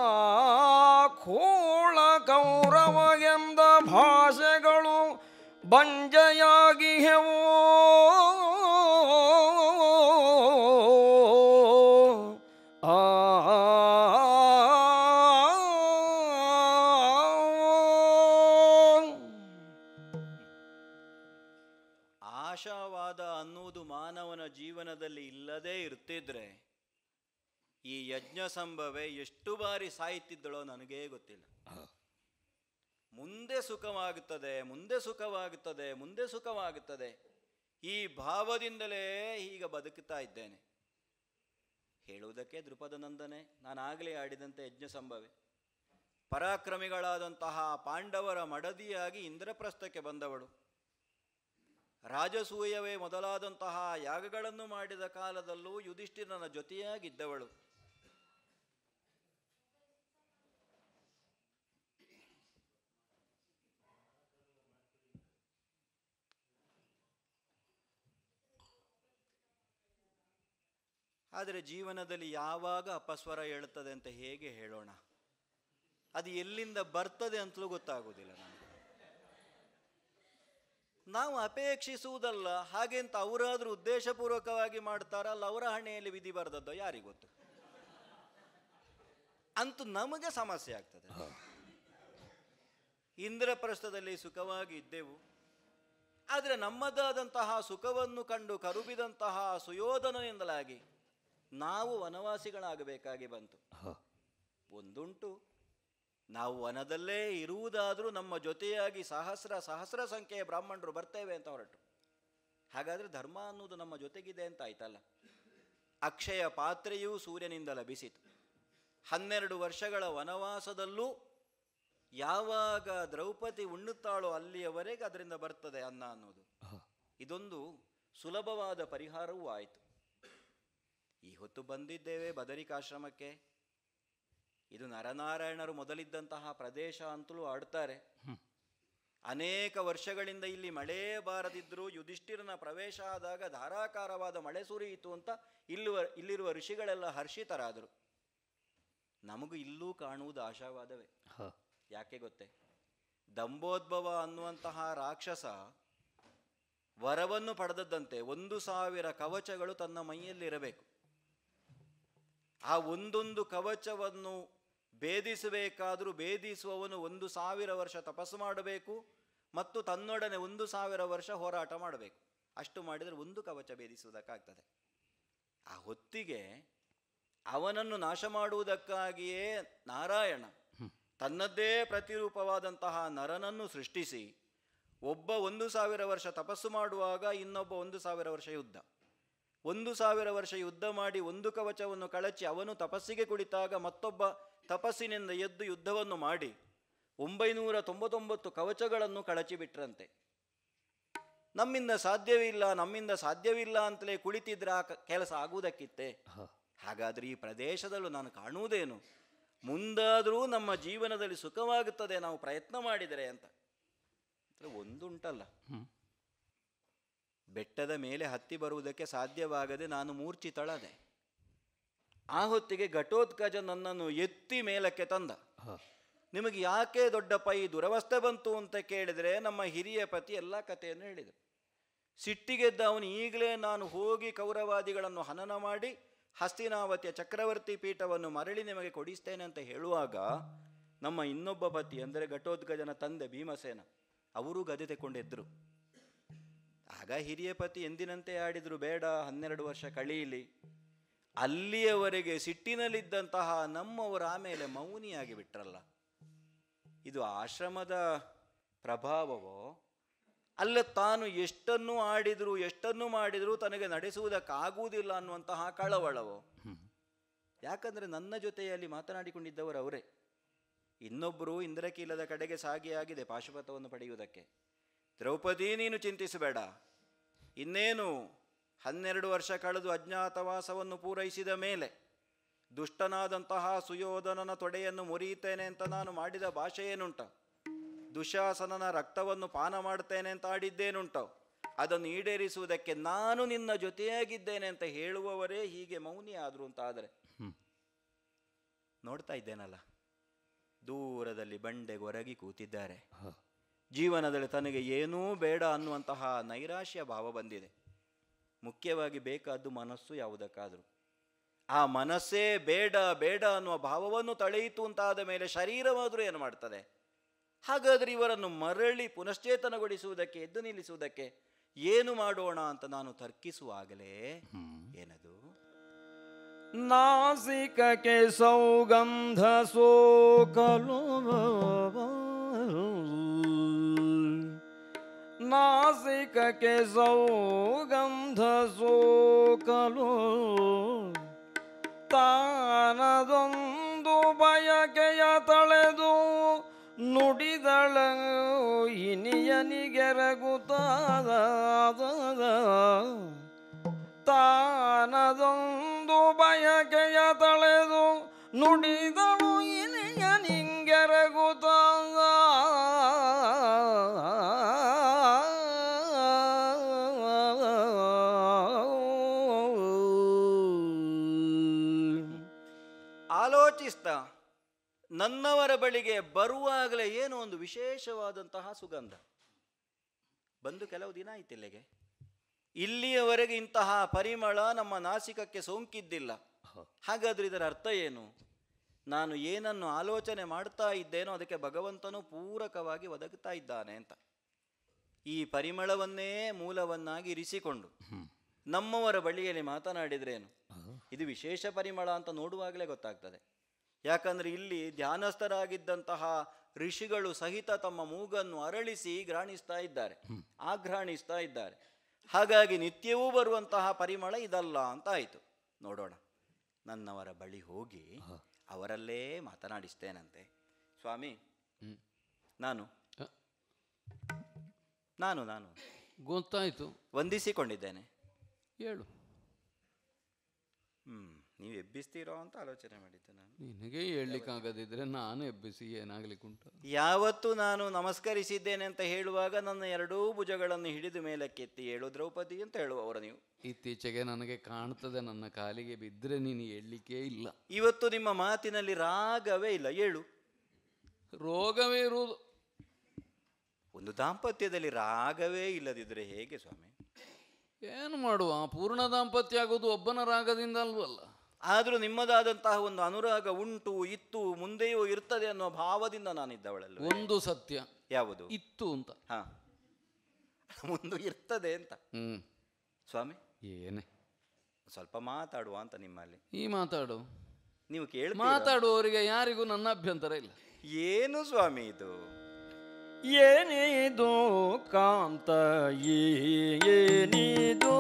ಕೂಳ ಕೌರವ ಎಂದ ಭಾಷೆಗಳು ಬಂಜೆಯಾಗಿಹವು. ಆ ಆಶಾವಾದ ಅನ್ನುವುದು ಮಾನವನ ಜೀವನದಲ್ಲಿ ಇಲ್ಲದೇ ಇರ್ತಿದ್ರೆ ಈ ಯಜ್ಞ ಸಂಭವೆ ಎಷ್ಟು ಬಾರಿ ಸಾಯುತ್ತಿದ್ದಳೋ ನನಗೇ ಗೊತ್ತಿಲ್ಲ. ಮುಂದೆ ಸುಖವಾಗುತ್ತದೆ, ಮುಂದೆ ಸುಖವಾಗುತ್ತದೆ, ಮುಂದೆ ಸುಖವಾಗುತ್ತದೆ, ಈ ಭಾವದಿಂದಲೇ ಈಗ ಬದುಕುತ್ತಾ ಇದ್ದೇನೆ. ಹೇಳುವುದಕ್ಕೆ ದೃಪದನಂದನೆ, ನಾನಾಗಲೇ ಆಡಿದಂತೆ ಯಜ್ಞ ಸಂಭವೆ ಪರಾಕ್ರಮಿಗಳಾದಂತಹ ಪಾಂಡವರ ಮಡದಿಯಾಗಿ ಇಂದ್ರಪ್ರಸ್ಥಕ್ಕೆ ಬಂದವಳು. ರಾಜಸೂಯವೇ ಮೊದಲಾದಂತಹ ಯಾಗಗಳನ್ನು ಮಾಡಿದ ಕಾಲದಲ್ಲೂ ಯುಧಿಷ್ಠಿರನ ಜೊತೆಯಾಗಿದ್ದವಳು. ಆದರೆ ಜೀವನದಲ್ಲಿ ಯಾವಾಗ ಅಪಸ್ವರ ಹೇಳುತ್ತದೆ ಅಂತ ಹೇಗೆ ಹೇಳೋಣ? ಅದು ಎಲ್ಲಿಂದ ಬರ್ತದೆ ಅಂತಲೂ ಗೊತ್ತಾಗುವುದಿಲ್ಲ ನಮಗೆ. ನಾವು ಅಪೇಕ್ಷಿಸುವುದಲ್ಲ, ಹಾಗೆಂತ ಅವರಾದರೂ ಉದ್ದೇಶಪೂರ್ವಕವಾಗಿ ಮಾಡ್ತಾರಲ್ಲ, ಅವರ ಹಣೆಯಲ್ಲಿ ವಿಧಿ ಬರೆದದ್ದು ಯಾರಿಗೊತ್ತು? ಅಂತೂ ನಮಗೆ ಸಮಸ್ಯೆ ಆಗ್ತದೆ. ಇಂದ್ರಪ್ರಸ್ಥದಲ್ಲಿ ಸುಖವಾಗಿ ಇದ್ದೆವು, ಆದರೆ ನಮ್ಮದಾದಂತಹ ಸುಖವನ್ನು ಕಂಡು ಕರುಬಿದಂತಹ ಸುಯೋಧನನಿಂದಲಾಗಿ ನಾವು ವನವಾಸಿಗಳಾಗಬೇಕಾಗಿ ಬಂತು. ಒಂದುಂಟು, ನಾವು ವನದಲ್ಲೇ ಇರುವುದಾದರೂ ನಮ್ಮ ಜೊತೆಯಾಗಿ ಸಹಸ್ರ ಸಹಸ್ರ ಸಂಖ್ಯೆಯ ಬ್ರಾಹ್ಮಣರು ಬರ್ತೇವೆ ಅಂತ ಹೊರಟು. ಹಾಗಾದರೆ ಧರ್ಮ ಅನ್ನೋದು ನಮ್ಮ ಜೊತೆಗಿದೆ ಅಂತ ಆಯ್ತಲ್ಲ. ಅಕ್ಷಯ ಪಾತ್ರೆಯೂ ಸೂರ್ಯನಿಂದ ಲಭಿಸಿತು. ಹನ್ನೆರಡು ವರ್ಷಗಳ ವನವಾಸದಲ್ಲೂ ಯಾವಾಗ ದ್ರೌಪದಿ ಉಣ್ಣುತ್ತಾಳೋ ಅಲ್ಲಿಯವರೆಗೆ ಅದರಿಂದ ಬರ್ತದೆ ಅನ್ನ ಅನ್ನೋದು. ಇದೊಂದು ಸುಲಭವಾದ ಪರಿಹಾರವೂ ಆಯಿತು. ಈ ಹೊತ್ತು ಬಂದಿದ್ದೇವೆ ಬದರಿಕಾಶ್ರಮಕ್ಕೆ. ಇದು ನರನಾರಾಯಣರು ಮೊದಲಿದ್ದಂತಹ ಪ್ರದೇಶ ಅಂತಲೂ ಆಡ್ತಾರೆ. ಅನೇಕ ವರ್ಷಗಳಿಂದ ಇಲ್ಲಿ ಮಳೆ ಬಾರದಿದ್ದರೂ ಯುಧಿಷ್ಠಿರನ ಪ್ರವೇಶ ಆದಾಗ ಧಾರಾಕಾರವಾದ ಮಳೆ ಸುರಿಯಿತು ಅಂತ ಇಲ್ಲುವ ಇಲ್ಲಿರುವ ಋಷಿಗಳೆಲ್ಲ ಹರ್ಷಿತರಾದರು. ನಮಗೂ ಇಲ್ಲೂ ಕಾಣುವುದು ಆಶಾವಾದವೇ. ಯಾಕೆ ಗೊತ್ತೇ? ದಂಬೋದ್ಭವ ಅನ್ನುವಂತಹ ರಾಕ್ಷಸ ವರವನ್ನು ಪಡೆದದ್ದಂತೆ ಒಂದು ಸಾವಿರ ಕವಚಗಳು ತನ್ನ ಮೈಯಲ್ಲಿರಬೇಕು. ಆ ಒಂದೊಂದು ಕವಚವನ್ನು ಭೇದಿಸಬೇಕಾದರೂ ಭೇದಿಸುವವನು ಒಂದು ಸಾವಿರ ವರ್ಷ ತಪಸ್ಸು ಮಾಡಬೇಕು ಮತ್ತು ತನ್ನೊಡನೆ ಒಂದು ಸಾವಿರ ವರ್ಷ ಹೋರಾಟ ಮಾಡಬೇಕು. ಅಷ್ಟು ಮಾಡಿದರೆ ಒಂದು ಕವಚ ಭೇದಿಸುವುದಕ್ಕಾಗ್ತದೆ. ಆ ಹೊತ್ತಿಗೆ ಅವನನ್ನು ನಾಶ ಮಾಡುವುದಕ್ಕಾಗಿಯೇ ನಾರಾಯಣ ತನ್ನದ್ದೇ ಪ್ರತಿರೂಪವಾದಂತಹ ನರನನ್ನು ಸೃಷ್ಟಿಸಿ ಒಬ್ಬ ಒಂದು ಸಾವಿರ ವರ್ಷ ತಪಸ್ಸು ಮಾಡುವಾಗ ಇನ್ನೊಬ್ಬ ಒಂದು ಸಾವಿರ ವರ್ಷ ಯುದ್ಧ, ಒಂದು ಸಾವಿರ ವರ್ಷ ಯುದ್ಧ ಮಾಡಿ ಒಂದು ಕವಚವನ್ನು ಕಳಚಿ ಅವನು ತಪಸ್ಸಿಗೆ ಕುಳಿತಾಗ ಮತ್ತೊಬ್ಬ ತಪಸ್ಸಿನಿಂದ ಎದ್ದು ಯುದ್ಧವನ್ನು ಮಾಡಿ ಒಂಬೈನೂರ ತೊಂಬತ್ತೊಂಬತ್ತು ಕವಚಗಳನ್ನು ಕಳಚಿಬಿಟ್ರಂತೆ. ನಮ್ಮಿಂದ ಸಾಧ್ಯವಿಲ್ಲ ನಮ್ಮಿಂದ ಸಾಧ್ಯವಿಲ್ಲ ಅಂತಲೇ ಕುಳಿತಿದ್ರೆ ಆ ಕೆಲಸ ಆಗುವುದಕ್ಕಿತ್ತೆ. ಹಾಗಾದರೆ ಈ ಪ್ರದೇಶದಲ್ಲೂ ನಾನು ಕಾಣುವುದೇನು? ಮುಂದಾದರೂ ನಮ್ಮ ಜೀವನದಲ್ಲಿ ಸುಖವಾಗುತ್ತದೆ ನಾವು ಪ್ರಯತ್ನ ಮಾಡಿದರೆ ಅಂತ. ಒಂದುಂಟಲ್ಲ, ಬೆಟ್ಟದ ಮೇಲೆ ಹತ್ತಿ ಬರುವುದಕ್ಕೆ ಸಾಧ್ಯವಾಗದೆ ನಾನು ಮೂರ್ಛಿತಳದೆ. ಆ ಹೊತ್ತಿಗೆ ಘಟೋತ್ಕಜ ನನ್ನನ್ನು ಎತ್ತಿ ಮೇಲಕ್ಕೆ ತಂದ. ನಿಮಗೆ ಯಾಕೆ ದೊಡ್ಡಪ್ಪ ಈ ದುರವಸ್ಥೆ ಬಂತು ಅಂತ ಕೇಳಿದರೆ ನಮ್ಮ ಹಿರಿಯ ಪತಿ ಎಲ್ಲ ಕಥೆಯನ್ನು ಹೇಳಿದರು. ಸಿಟ್ಟಿಗೆದ್ದ ಅವನು ಈಗಲೇ ನಾನು ಹೋಗಿ ಕೌರವಾದಿಗಳನ್ನು ಹನನ ಮಾಡಿ ಹಸ್ತಿನಾವತಿಯ ಚಕ್ರವರ್ತಿ ಪೀಠವನ್ನು ಮರಳಿ ನಿಮಗೆ ಕೊಡಿಸ್ತೇನೆ ಅಂತ ಹೇಳುವಾಗ ನಮ್ಮ ಇನ್ನೊಬ್ಬ ಪತಿ ಅಂದರೆ ಘಟೋತ್ಕಜನ ತಂದೆ ಭೀಮಸೇನ ಅವರೂ ಗದೆ ತೆಕ್ಕೊಂಡೆದ್ರು. ಆಗ ಹಿರಿಯ ಪತಿ ಎಂದಿನಂತೆ ಆಡಿದರು, ಬೇಡ ಹನ್ನೆರಡು ವರ್ಷ ಕಳೆಯಲಿ. ಅಲ್ಲಿಯವರೆಗೆ ಸಿಟ್ಟಿನಲ್ಲಿದ್ದಂತಹ ನಮ್ಮವರು ಆಮೇಲೆ ಮೌನಿಯಾಗಿ ಬಿಟ್ರಲ್ಲ. ಇದು ಆಶ್ರಮದ ಪ್ರಭಾವವೋ ಅಲ್ಲ ತಾನು ಎಷ್ಟನ್ನು ಆಡಿದ್ರು ಎಷ್ಟನ್ನು ಮಾಡಿದರೂ ತನಗೆ ನಡೆಸುವುದಕ್ಕಾಗುವುದಿಲ್ಲ ಅನ್ನುವಂತಹ ಕಳವಳವೋ? ಯಾಕಂದರೆ ನನ್ನ ಜೊತೆಯಲ್ಲಿ ಮಾತನಾಡಿಕೊಂಡಿದ್ದವರು ಅವರೇ. ಇನ್ನೊಬ್ಬರು ಇಂದ್ರಕೀಲದ ಕಡೆಗೆ ಸಾಗಿಯಾಗಿದೆ ಪಾಶುಪತವನ್ನು ಪಡೆಯುವುದಕ್ಕೆ. ದ್ರೌಪದಿ ನೀನು ಚಿಂತಿಸಬೇಡ, ಇನ್ನೇನು ಹನ್ನೆರಡು ವರ್ಷ ಕಳೆದು ಅಜ್ಞಾತವಾಸವನ್ನು ಪೂರೈಸಿದ ಮೇಲೆ ದುಷ್ಟನಾದಂತಹ ಸುಯೋಧನನ ತೊಡೆಯನ್ನು ಮುರಿಯುತ್ತೇನೆ ಅಂತ ನಾನು ಮಾಡಿದ ಭಾಷೆ ಏನುಂಟ, ದುಶಾಸನನ ರಕ್ತವನ್ನು ಪಾನ ಮಾಡುತ್ತೇನೆ ಅಂತ ಆಡಿದ್ದೇನುಂಟೋ, ಅದನ್ನು ಈಡೇರಿಸುವುದಕ್ಕೆ ನಾನು ನಿನ್ನ ಜೊತೆಯಾಗಿದ್ದೇನೆ ಅಂತ ಹೇಳುವವರೇ ಹೀಗೆ ಮೌನಿ ಆದರು ಅಂತ ಆದರೆ ನೋಡ್ತಾ ಇದ್ದೇನಲ್ಲ, ದೂರದಲ್ಲಿ ಬಂಡೆಗೆ ಹೊರಗಿ ಕೂತಿದ್ದಾರೆ. ಜೀವನದಲ್ಲಿ ತನಗೆ ಏನೂ ಬೇಡ ಅನ್ನುವಂತಹ ನೈರಾಶ್ಯ ಭಾವ ಬಂದಿದೆ. ಮುಖ್ಯವಾಗಿ ಬೇಕಾದ್ದು ಮನಸ್ಸು ಯಾವುದಕ್ಕಾದರೂ. ಆ ಮನಸ್ಸೇ ಬೇಡ ಬೇಡ ಅನ್ನುವ ಭಾವವನ್ನು ತಳೆಯಿತು ಅಂತಾದ ಮೇಲೆ ಶರೀರವಾದರೂ ಏನು ಮಾಡ್ತದೆ? ಹಾಗಾದರೆ ಇವರನ್ನು ಮರಳಿ ಪುನಶ್ಚೇತನಗೊಳಿಸುವುದಕ್ಕೆ ಎದ್ದು ನಿಲ್ಲಿಸುವುದಕ್ಕೆ ಏನು ಮಾಡೋಣ ಅಂತ ನಾನು ತರ್ಕಿಸುವಾಗಲೇ ಏನದು, ನಾಸಿಕಕ್ಕೆ ಸೌಗಂಧ ಸೋಕಲು, ನಾಸಿಕಕ್ಕೆ ಸೌಗಂಧ ಸೋಕಲು ತಾನದೊಂದು ಬಯಕೆಯ ತಳೆದು ನುಡಿದಳ ಇನಿಯನಿಗೆರಗುತ್ತಾದ. ತಾನದೊಂದು ಬಯಕೆಯ ತಳೆದು ನುಡಿದಳು ಇನಿಯನಿಗೆರಗುತ್ತಾದ. ಆಲೋಚಿಸ್ತಾ ನನ್ನವರ ಬಳಿಗೆ ಬರುವಾಗಲೇ ಏನೋ ಒಂದು ವಿಶೇಷವಾದಂತಹ ಸುಗಂಧ ಬಂದು ಕೆಲವು ದಿನ ಆಯ್ತು ಇಲ್ಲಿಗೆ. ಇಲ್ಲಿಯವರೆಗೆ ಇಂತಹ ಪರಿಮಳ ನಮ್ಮ ನಾಸಿಕಕ್ಕೆ ಸೋಂಕಿದ್ದಿಲ್ಲ. ಹಾಗಾದ್ರೆ ಇದರ ಅರ್ಥ ಏನು? ನಾನು ಏನನ್ನು ಆಲೋಚನೆ ಮಾಡ್ತಾ ಇದ್ದೇನೋ ಅದಕ್ಕೆ ಭಗವಂತನು ಪೂರಕವಾಗಿ ಒದಗುತ್ತಾ ಇದ್ದಾನೆ ಅಂತ. ಈ ಪರಿಮಳವನ್ನೇ ಮೂಲವನ್ನಾಗಿ ಇರಿಸಿಕೊಂಡು ನಮ್ಮವರ ಬಳಿಯಲ್ಲಿ ಮಾತನಾಡಿದ್ರೇನು ಇದು ವಿಶೇಷ ಪರಿಮಳ ಅಂತ ನೋಡುವಾಗಲೇ ಗೊತ್ತಾಗ್ತದೆ. ಯಾಕಂದರೆ ಇಲ್ಲಿ ಧ್ಯಾನಸ್ಥರಾಗಿದ್ದಂತಹ ಋಷಿಗಳು ಸಹಿತ ತಮ್ಮ ಮೂಗನ್ನು ಅರಳಿಸಿ ಘ್ರಾಣಿಸ್ತಾ ಇದ್ದಾರೆ, ಆಘ್ರಾಣಿಸ್ತಾ ಇದ್ದಾರೆ. ಹಾಗಾಗಿ ನಿತ್ಯವೂ ಬರುವಂತಹ ಪರಿಮಳ ಇದಲ್ಲ ಅಂತ ಆಯಿತು. ನೋಡೋಣ, ನನ್ನವರ ಬಳಿ ಹೋಗಿ ಅವರಲ್ಲೇ ಮಾತನಾಡಿಸ್ತೇನಂತೆ. ಸ್ವಾಮಿ, ನಾನು ನಾನು ನಾನು ಗೊತ್ತಾಯಿತು, ವಂದಿಸಿಕೊಂಡಿದ್ದೇನೆ. ಹೇಳು. ಹ್ಮ್ ನೀವು ಎಬ್ಬಿಸ್ತೀರೋ ಅಂತ ಆಲೋಚನೆ ಮಾಡಿದ್ದೆ ನಾನು. ನಿನಗೆ ಹೇಳಲಿಕ್ಕಾಗದಿದ್ರೆ ನಾನು ಎಬ್ಬಿಸಿ ಏನಾಗ್ಲಿಕ್ಕುಂಟು? ಯಾವತ್ತು ನಾನು ನಮಸ್ಕರಿಸಿದ್ದೇನೆ ಅಂತ ಹೇಳುವಾಗ ನನ್ನ ಎರಡೂ ಭುಜಗಳನ್ನು ಹಿಡಿದು ಮೇಲಕ್ಕೆತ್ತಿ ಹೇಳು ದ್ರೌಪದಿ ಅಂತ ಹೇಳುವವರು ನೀವು. ಇತ್ತೀಚೆಗೆ ನನಗೆ ಕಾಣ್ತದೆ ನನ್ನ ಕಾಲಿಗೆ ಬಿದ್ದರೆ ನೀನು ಹೇಳಲಿಕ್ಕೇ ಇಲ್ಲ. ಇವತ್ತು ನಿಮ್ಮ ಮಾತಿನಲ್ಲಿ ರಾಗವೇ ಇಲ್ಲ, ಹೇಳು. ರೋಗವೇ ಇರುವುದು. ಒಂದು ದಾಂಪತ್ಯದಲ್ಲಿ ರಾಗವೇ ಇಲ್ಲದಿದ್ದರೆ ಹೇಗೆ ಸ್ವಾಮಿ? ಏನು ಮಾಡುವ, ಪೂರ್ಣ ದಾಂಪತ್ಯ ಆಗೋದು ಒಬ್ಬನ ರಾಗದಿಂದ ಅಲ್ವಲ್ಲ. ಆದರೂ ನಿಮ್ಮದಾದಂತಹ ಒಂದು ಅನುರಾಗ ಉಂಟು, ಇತ್ತು, ಮುಂದೆಯೂ ಇರ್ತದೆ ಅನ್ನೋ ಭಾವದಿಂದ ನಾನಿದ್ದವಳಲ್ಲ. ಒಂದು ಸತ್ಯ. ಯಾವುದು? ಇತ್ತು ಅಂತ. ಹಾ, ಮುಂದೆ ಇರ್ತದೆ ಅಂತ. ಹ್ಮ್ ಸ್ವಾಮಿ, ಏನೇ ಸ್ವಲ್ಪ ಮಾತಾಡುವ ಅಂತ ನಿಮ್ಮಲ್ಲಿ. ಈ ಮಾತಾಡು, ನೀವು ಕೇಳಿ ಮಾತಾಡುವವರಿಗೆ ಯಾರಿಗೂ ನನ್ನ ಅಭ್ಯಂತರ ಇಲ್ಲ. ಏನು ಸ್ವಾಮಿ ಇದು? ಏನಿದು ಕಾಂತ ಏನಿದು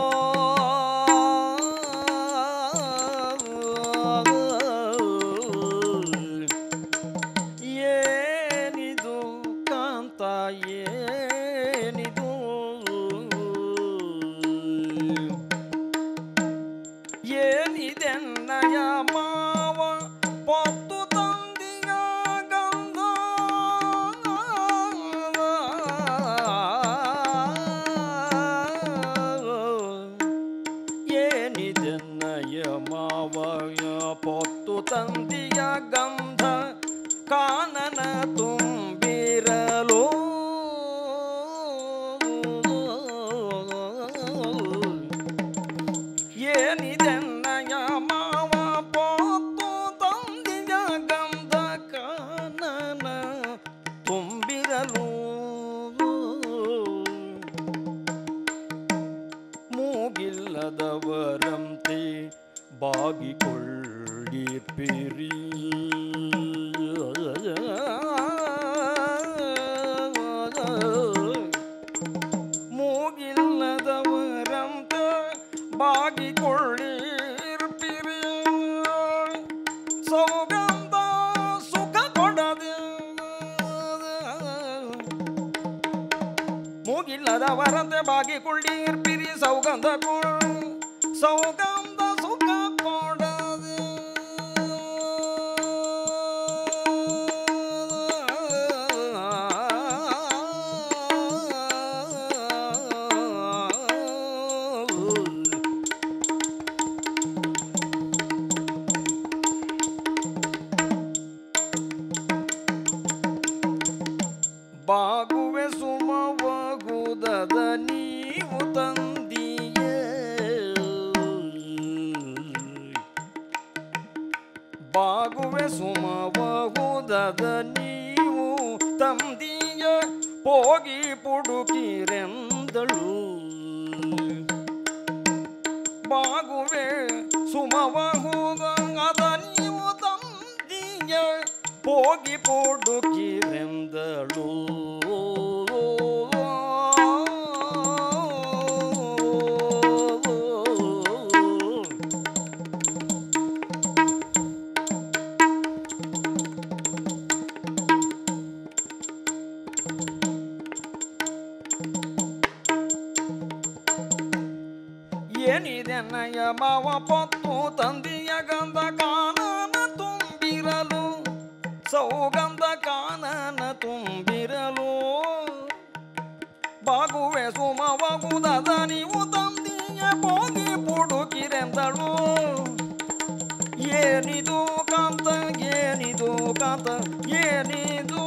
ಏನಿದು ಕಾಂತ ಏನಿದು ಏನಿದೆನ್ನಯ ಮಾವ ಪೊತ್ತು ತಂದಿಯ ಗಂಧ ಏನಿದೆನ್ನಯ ಮಾವಯ ಪೊತ್ತು ತಂದಿಯ ಗಂಧ ಕಾನನ ತುಂಬಿರಲು ಏನಿದೆನ್ನಯ ಮಾವ ಪೊತ್ತು ತಂದಿಯ ಗಂಧ ಕಾನನ ತುಂಬಿರಲು ಮೂಗಿಲ್ಲದವರಂತೆ ಬಾಗಿಕೊಳ್ಳಿ ಪಿರಿ ಮೂಗಿಲ್ಲದವರಂತೆ ಬಾಗಿಕೊಳ್ಳಿರ್ಪಿರಿ ಸೌಗಂಧ ಸುಖ ಕೊಡದೆ ಮೂಗಿಲ್ಲದವರಂತೆ ಬಾಗಿಕೊಳ್ಳಿರ್ಪಿರಿ ಸೌಗಂಧ ಸೌಗಂಧ ಸುಖ ಕೊಡದೆ ಬಾಗುವೆ ಸುಮವಗುದದ ನೀವು ತಂದಿಯೇ ಬಾಗುವೆ ಸುಮವಗುದದ ನೀವು ತಂದಿಯ ಹೋಗಿ ಪುಡುಕಿರೆಂದಳು ಬಾಗುವೆ ಸುಮವಗುದದ ನೀವು ತಂದಿಯ ಹೋಗಿ ಪುಡುಕಿರೆಂದಳು ಏನಿದೆನ್ನಯ ಮಾವ ಪೊತ್ತು ತಂದಿಯ ಗಂಧ ಕಾನನ ತುಂಬಿರಲು ಸೌಗಂಧ ಕಾನನ ತುಂಬಿರಲು ಬಾಗುವೆ ಸುಮವಗುದದ ನೀವು ತಂದಿಯ ಹೋಗಿ ಪುಡುಕಿರೆಂದಳು ಏನಿದು ಕಾಂತ ಏನಿದು ಕಾಂತ ಏನಿದು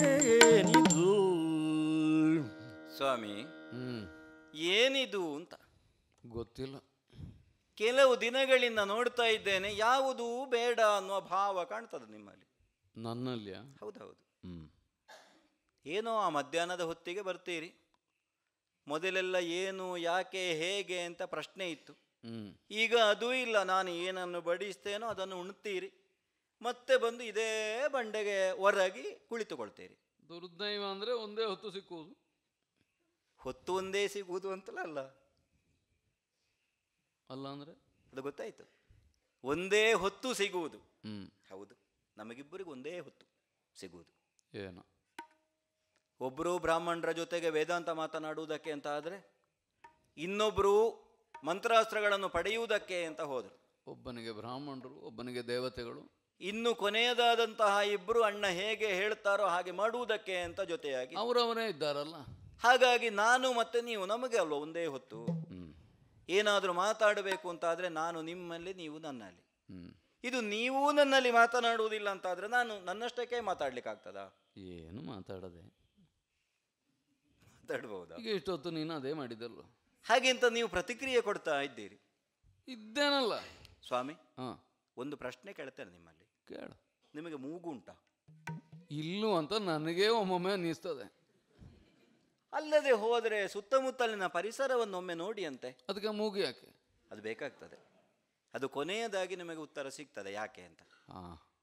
ಸ್ವಾಮಿ, ಹ್ಮ್ ಏನಿದು ಅಂತ ಗೊತ್ತಿಲ್ಲ. ಕೆಲವು ದಿನಗಳಿಂದ ನೋಡ್ತಾ ಇದ್ದೇನೆ, ಯಾವುದೂ ಬೇಡ ಅನ್ನುವ ಭಾವ ಕಾಣ್ತದೆ ನಿಮ್ಮಲ್ಲಿ. ನನ್ನಲ್ಲಿ? ಹೌದೌದು. ಹ್ಮ್. ಏನೋ ಆ ಮಧ್ಯಾಹ್ನದ ಹೊತ್ತಿಗೆ ಬರ್ತೀರಿ. ಮೊದಲೆಲ್ಲ ಏನು, ಯಾಕೆ, ಹೇಗೆ ಅಂತ ಪ್ರಶ್ನೆ ಇತ್ತು. ಹ್ಮ್. ಈಗ ಅದೂ ಇಲ್ಲ. ನಾನು ಏನನ್ನು ಬಡಿಸ್ತೇನೋ ಅದನ್ನು ಉಣ್ತೀರಿ, ಮತ್ತೆ ಬಂದು ಇದೇ ಬಂಡೆಗೆ ಹೊರಗಿ ಕುಳಿತುಕೊಳ್ತೀರಿ. ದುರ್ದೈವ ಅಂದ್ರೆ ಒಂದೇ ಹೊತ್ತು ಸಿಕ್ಕುವುದು. ಹೊತ್ತು ಒಂದೇ ಸಿಗುವುದು ಅಂತಲ್ಲ ಅಲ್ಲ ಅಲ್ಲ ಅಂದ್ರೆ ಅದು ಗೊತ್ತಾಯ್ತು. ಒಂದೇ ಹೊತ್ತು ಸಿಗುವುದು. ಹ್ಮ್. ಹೌದು, ನಮಗಿಬ್ಬರಿಗೂ ಒಂದೇ ಹೊತ್ತು ಸಿಗುವುದು. ಏನು, ಒಬ್ಬರು ಬ್ರಾಹ್ಮಣರ ಜೊತೆಗೆ ವೇದಾಂತ ಮಾತನಾಡುವುದಕ್ಕೆ ಅಂತ ಆದರೆ, ಇನ್ನೊಬ್ಬರು ಮಂತ್ರಾಸ್ತ್ರಗಳನ್ನು ಪಡೆಯುವುದಕ್ಕೆ ಅಂತ ಹೋದರು. ಒಬ್ಬನಿಗೆ ಬ್ರಾಹ್ಮಣರು, ಒಬ್ಬನಿಗೆ ದೇವತೆಗಳು, ಇನ್ನು ಕೊನೆಯದಾದಂತಹ ಇಬ್ಬರು ಅಣ್ಣ ಹೇಗೆ ಹೇಳ್ತಾರೋ ಹಾಗೆ ಮಾಡುವುದಕ್ಕೆ ಅಂತ ಜೊತೆಯಾಗಿ ಅವರವರೇ ಇದ್ದಾರಲ್ಲ. ಹಾಗಾಗಿ ನಾನು ಮತ್ತೆ ನೀವು, ನಮಗೆ ಅಲ್ವ ಒಂದೇ ಹೊತ್ತು. ಹ್ಮ್. ಏನಾದರೂ ಮಾತಾಡಬೇಕು ಅಂತಾದರೆ ನಾನು ನಿಮ್ಮಲ್ಲಿ, ನೀವು ನನ್ನಲ್ಲಿ. ಹ್ಮ್. ಇದು ನೀವು ನನ್ನಲ್ಲಿ ಮಾತನಾಡುವುದಿಲ್ಲ ಅಂತಾದರೆ ನಾನು ನನ್ನಷ್ಟಕ್ಕೆ ಮಾತಾಡ್ಲಿಕ್ಕಾಗ್ತದಾ? ಏನು ಮಾತಾಡದೆ ಮಾತಾಡ್ಬಹುದಾ? ಈಗ ಇಷ್ಟೊತ್ತು ನೀನು ಅದೇ ಮಾಡಿದಲ್ವ. ಹಾಗೆ ಅಂತ ನೀವು ಪ್ರತಿಕ್ರಿಯೆ ಕೊಡ್ತಾ ಇದ್ದೀರಿ. ಇದ್ದೇನಲ್ಲ ಸ್ವಾಮಿ, ಹಾ, ಒಂದು ಪ್ರಶ್ನೆ ಕೇಳ್ತೇನೆ ನಿಮ್ಮಲ್ಲಿ. ಕೇಳು. ನಿಮಗೆ ಮೂಗು ಉಂಟಾ? ಇಲ್ಲೂ ಅಂತ ನನಗೇ ಒಮ್ಮೊಮ್ಮೆ ಅನ್ನಿಸ್ತದೆ. ಅಲ್ಲದೆ ಹೋದರೆ ಸುತ್ತಮುತ್ತಲಿನ ಪರಿಸರವನ್ನೊಮ್ಮೆ ನೋಡಿ ಅಂತೆ. ಅದಕ್ಕೆ ಮೂಗು ಯಾಕೆ? ಅದು ಬೇಕಾಗ್ತದೆ. ಅದು ಕೊನೆಯದಾಗಿ ನಿಮಗೆ ಉತ್ತರ ಸಿಗ್ತದೆ ಯಾಕೆ ಅಂತ. ಹಾ.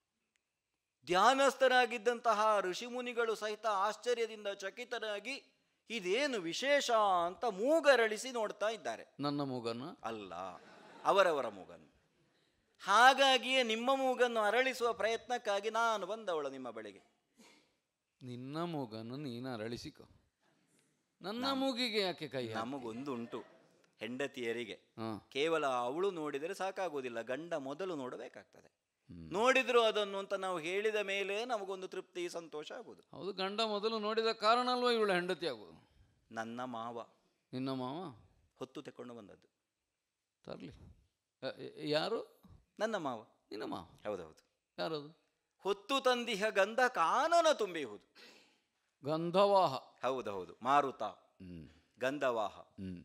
ಧ್ಯಾನಸ್ಥರಾಗಿದ್ದಂತಹ ಋಷಿಮುನಿಗಳು ಸಹಿತ ಆಶ್ಚರ್ಯದಿಂದ ಚಕಿತರಾಗಿ ಇದೇನು ವಿಶೇಷ ಅಂತ ಮೂಗರಳಿಸಿ ನೋಡ್ತಾ ಇದ್ದಾರೆ. ನನ್ನ ಮೂಗನ್ನು ಅಲ್ಲ, ಅವರವರ ಮೂಗನ್ನು. ಹಾಗಾಗಿಯೇ ನಿಮ್ಮ ಮೂಗನ್ನು ಅರಳಿಸುವ ಪ್ರಯತ್ನಕ್ಕಾಗಿ ನಾನು ಬಂದವಳು ನಿಮ್ಮ ಬಳಿಗೆ. ನಿನ್ನ ಮೂಗನ್ನು ನೀನು ಅರಳಿಸಿಕೊ, ನನ್ನ ಮೂಗಿಗೆ ಯಾಕೆ ಕೈ? ನಮಗೊಂದು ಉಂಟು, ಹೆಂಡತಿಯರಿಗೆ ಹಾ. ಕೇವಲ ಅವಳು ನೋಡಿದರೆ ಸಾಕಾಗುವುದಿಲ್ಲ, ಗಂಡ ಮೊದಲು ನೋಡಬೇಕಾಗ್ತದೆ. ನೋಡಿದ್ರು ಅದನ್ನು ಅಂತ ನಾವು ಹೇಳಿದ ಮೇಲೆ ನಮಗೊಂದು ತೃಪ್ತಿ, ಸಂತೋಷ ಆಗುವುದು. ಹೌದು, ಗಂಡ ಮೊದಲು ನೋಡಿದ ಕಾರಣ ಅಲ್ವಾ ಇವಳು ಹೆಂಡತಿ ಆಗುವುದು. ನನ್ನ ಮಾವ ನಿನ್ನ ಮಾವ ಹೊತ್ತು ತಕೊಂಡು ಬಂದದ್ದು. ತರ್ಲಿ. ಯಾರು? ನನ್ನ ಮಾವ. ನಿನ್ನ ಮಾವ? ಹೌದೌದು. ಯಾರದು? ಹೊತ್ತು ತಂದಿಹ ಗಂಧ ಕಾನನ ತುಂಬಿಹುದು. ಗಂಧವಾಹ. ಹೌದೌದು, ಮಾರುತ. ಹ್ಮ್. ಗಂಧವಾಹ. ಹ್ಮ್.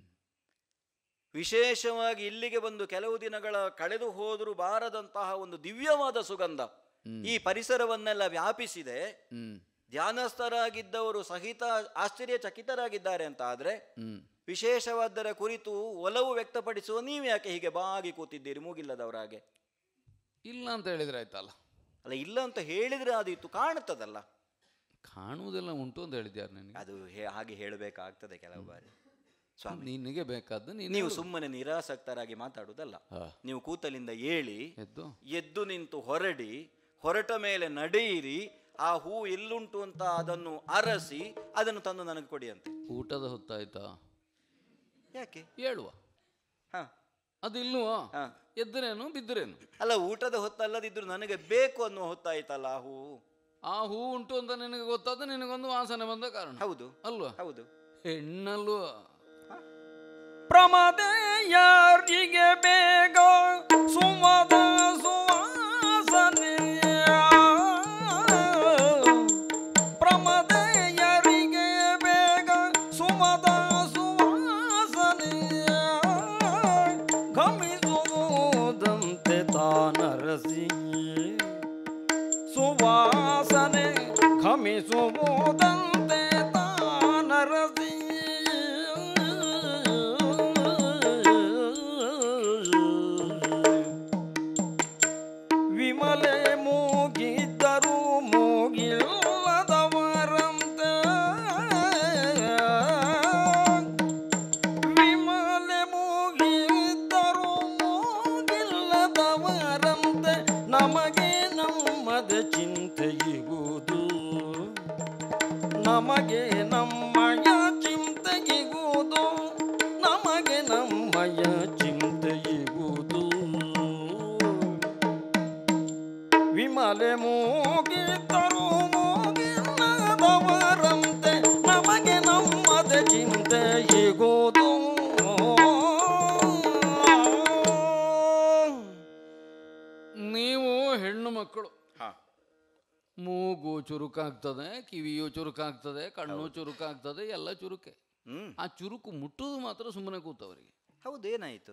ವಿಶೇಷವಾಗಿ ಇಲ್ಲಿಗೆ ಬಂದು ಕೆಲವು ದಿನಗಳ ಕಳೆದು ಹೋದರೂ ಬಾರದಂತಹ ಒಂದು ದಿವ್ಯವಾದ ಸುಗಂಧ ಈ ಪರಿಸರವನ್ನೆಲ್ಲ ವ್ಯಾಪಿಸಿದೆ. ಹ್ಮ್. ಧ್ಯಾನಸ್ಥರಾಗಿದ್ದವರು ಸಹಿತ ಆಶ್ಚರ್ಯಚಕಿತರಾಗಿದ್ದಾರೆ ಅಂತ ಆದ್ರೆ, ಹ್ಮ್, ವಿಶೇಷವಾದರ ಕುರಿತು ಒಲವು ವ್ಯಕ್ತಪಡಿಸುವ ನೀವು ಯಾಕೆ ಹೀಗೆ ಬಾಗಿ ಕೂತಿದ್ದೀರಿ ಮೂಗಿಲ್ಲದವರಾಗೆ? ಇಲ್ಲ ಅಂತ ಹೇಳಿದ್ರೆ ಆಯ್ತಲ್ಲ. ಅಲ್ಲ, ಇಲ್ಲ ಅಂತ ಹೇಳಿದ್ರೆ ಆದೀತು, ಕಾಣುತ್ತದಲ್ಲ. ಕಾಣುವುದೆಲ್ಲ ಉಂಟು ಅಂತ ಹೇಳಿದ್ಯಾರು ನನಗೆ? ಅದು ಹಾಗೆ ಹೇಳಬೇಕಾಗ್ತದೆ ಕೆಲವು ಬಾರಿ. ಸ್ವಾಮಿ, ನಿನಗೆ ಬೇಕಾದ್ದು ನೀವು ಸುಮ್ಮನೆ ನಿರಾಸಕ್ತರಾಗಿ ಮಾತಾಡುವುದಲ್ಲ. ನೀವು ಕೂತಲಿಂದ ಏಳಿ ಎದ್ದು ಎದ್ದು ನಿಂತು ಹೊರಡಿ, ಹೊರಟ ಮೇಲೆ ನಡೆಯಿರಿ, ಆ ಹೂ ಎಲ್ಲುಂಟು ಅಂತ ಅದನ್ನು ಅರಸಿ ಅದನ್ನು ತಂದು ನನಗೆ ಕೊಡಿ ಅಂತ. ಊಟದ ಹೊತ್ತಾಯ್ತಾ? ಯಾಕೆ ಹೇಳುವ. ಹಾ, ಅದು ಇಲ್ವಾ? ಹಾ. ಎದ್ದರೇನು ಬಿದ್ದರೇನು? ಅಲ್ಲ, ಊಟದ ಹೊತ್ತಲ್ಲದಿದ್ರು ನನಗೆ ಬೇಕು ಅನ್ನುವ ಹೊತ್ತಾಯ್ತಲ್ಲ ಆ ಹೂ. ಆ ಹೂ ಉಂಟು ಅಂತ ನಿನಗೆ ಗೊತ್ತಾದ, ನಿನಗೊಂದು ವಾಸನೆ ಬಂದ ಕಾರಣ. ಹೌದು ಅಲ್ವಾ? ಹೌದು. ಹೆಣ್ಣಲ್ವಾ? ಪ್ರಮದೆಯರಿಗೆ ಬೇಗ ಸುಮದ ಸುವಾಸನೆ, ಪ್ರಮದೆಯರಿಗೆ ಬೇಗ ಸುಮದ ಸುವಾಸನೆ, ಘಮಿಸುವುದಂತೆ ತಾನರಸಿ ಸುವಾಸನೆ, ಘಮಿಸುವುದಂತೆ ತಾನರಸಿ. ವಿಮಲೆ ಮೂಗಿದ್ದರು ಮೂಗಿಲ್ಲದವರಂತೆ, ವಿಮಲೆ ಮೂಗಿದ್ದರು ಮೂಗಿಲ್ಲದವರಂತೆ, ನಮಗೆ ನಮ್ಮದ ಚಿಂತೆಯಿಗುವುದು, ನಮಗೆ ನಮ್ಮಯ ಚಿಂತೆಯಿಗುವುದು, ನಮಗೆ ನಮ್ಮಯ ಚಿಂತೆಯಿಗುವುದು. ವಿಮಲೆ ಮೂಗಿದ್ದರು ಮೂಗಿಲ್ಲದವರಂತೆ, ನಮಗೆ ನಮ್ಮದ ಚಿಂತೆಯಿಗುವುದು. ನೀವು ಹೆಣ್ಣು ಮಕ್ಕಳು, ಹಾ, ಮೂಗು ಚುರುಕಾಗ್ತದೆ, ಕಿವಿಯು ಚುರುಕಾಗ್ತದೆ, ಕಣ್ಣು ಚುರುಕಾಗ್ತದೆ, ಎಲ್ಲ ಚುರುಕೆ. ಹ್ಮ್ ಆ ಚುರುಕು ಮುಟ್ಟುದು ಮಾತ್ರ ಸುಮ್ಮನೆ ಕೂತವರಿಗೆ. ಹೌದು, ಏನಾಯಿತು?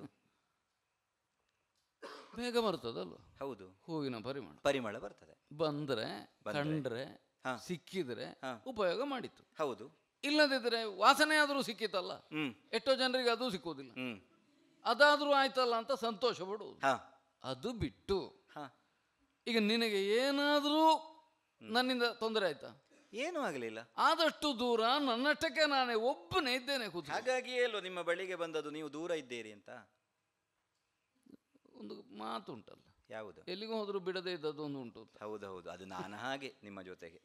ಬೇಗ ಬರ್ತದಲ್ವ? ಹೌದು, ಹೂವಿನ ಪರಿಮಳ ಪರಿಮಳ ಬರ್ತದೆ. ಬಂದ್ರೆ ಬಂದ್ರೆ, ಕಂಡ್ರೆ ಹಾ. ಸಿಕ್ಕಿದ್ರೆ ಹಾ. ಉಪಯೋಗ ಮಾಡಿತ್ತು. ಹೌದು. ಇಲ್ಲದಿದ್ರೆ ವಾಸನೆ ಆದರೂ ಸಿಕ್ಕಿತಲ್ಲ. ಹ್ಮ್ ಎಷ್ಟೋ ಜನರಿಗೆ ಅದು ಸಿಕ್ಕುವುದಿಲ್ಲ. ಹ್ಮ್ ಅದಾದ್ರೂ ಆಯ್ತಲ್ಲ ಅಂತ ಸಂತೋಷ ಪಡುವುದು. ಹಾ ಅದು ಬಿಟ್ಟು ಹಾ ಈಗ ನಿನಗೆ ಏನಾದರೂ ನನ್ನಿಂದ ತೊಂದರೆ ಆಯ್ತಾ? ಏನೂ ಆಗಲಿಲ್ಲ. ಆದಷ್ಟು ದೂರ ನನ್ನಷ್ಟಕ್ಕೆ ನಾನೇ ಒಬ್ಬನೇ ಇದ್ದೇನೆ ಕೂತು. ಹಾಗಾಗಿಯೇ ಅಲ್ವ ನಿಮ್ಮ ಬಳಿಗೆ ಬಂದದ್ದು, ನೀವು ದೂರ ಇದ್ದೀರಿ ಅಂತ. ಒಂದು ಮಾತುಂಟಲ್ಲ, ಯಾವುದು? ಎಲ್ಲಿಗೂ ಹೋದ್ರೂ ಬಿಡದೇ ಇದ್ದದ್ದು ಒಂದು ಉಂಟು. ಹೌದೌದು, ಅದು ನಾನು ಹಾಗೆ ನಿಮ್ಮ ಜೊತೆಗೆ.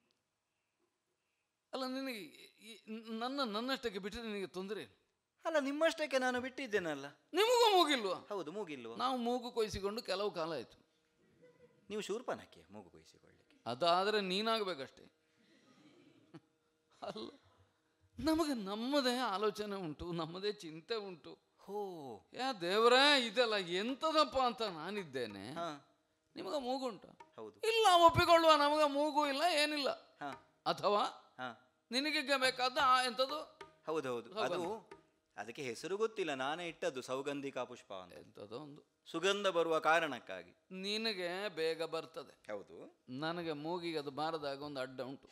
ಅಲ್ಲ, ನಿನಗೆ ನನ್ನ ನನ್ನಷ್ಟಕ್ಕೆ ಬಿಟ್ಟರೆ ನಿನಗೆ ತೊಂದರೆ ಅಲ್ಲ, ನಿಮ್ಮಷ್ಟಕ್ಕೆ ನಾನು ಬಿಟ್ಟಿದ್ದೇನಲ್ಲ. ನಿಮಗೂ ಮೂಗಿಲ್ವಾ? ಹೌದು, ಮೂಗಿಲ್ವಾ? ನಾವು ಮೂಗು ಕೊಯ್ಸಿಕೊಂಡು ಕೆಲವು ಕಾಲ ಆಯಿತು. ನೀವು ಶೂರ್ಪನಕ್ಕೆ ಮೂಗು ಕೊಯ್ಸಿಕೊಳ್ಳಿಕ್ಕೆ? ಅದಾದರೆ ನೀನಾಗಬೇಕಷ್ಟೇ. ಅಲ್ಲ, ನಮಗೆ ನಮ್ಮದೇ ಆಲೋಚನೆ ಉಂಟು, ನಮ್ಮದೇ ಚಿಂತೆ ಉಂಟು. ಹೋ, ಯಾ ದೇವರೇ, ಇದೆಲ್ಲ ಎಂಥದಪ್ಪ ಅಂತ ನಾನಿದ್ದೇನೆ. ನಿಮಗ ಮೂಗುಂಟ? ಹೌದು. ಇಲ್ಲ, ಒಪ್ಪಿಕೊಳ್ಳುವ, ನಮಗ ಮೂಗು ಇಲ್ಲ, ಏನಿಲ್ಲ. ಅಥವಾ ನಿನಗೆ ಬೇಕಾದ ಎಂಥದ್ದು? ಹೌದೌದು, ಅದು ಅದಕ್ಕೆ ಹೆಸರು ಗೊತ್ತಿಲ್ಲ, ನಾನೇ ಇಟ್ಟದ್ದು ಸೌಗಂಧಿಕ ಪುಷ್ಪ ಅಂತ. ಎಂಥದೋ ಒಂದು ಸುಗಂಧ ಬರುವ ಕಾರಣಕ್ಕಾಗಿ. ನಿನಗೆ ಬೇಗ ಬರ್ತದೆ. ಹೌದು. ನನಗೆ ಮೂಗಿಗೆ ಅದು ಬಾರದಾಗ ಒಂದು ಅಡ್ಡ ಉಂಟು.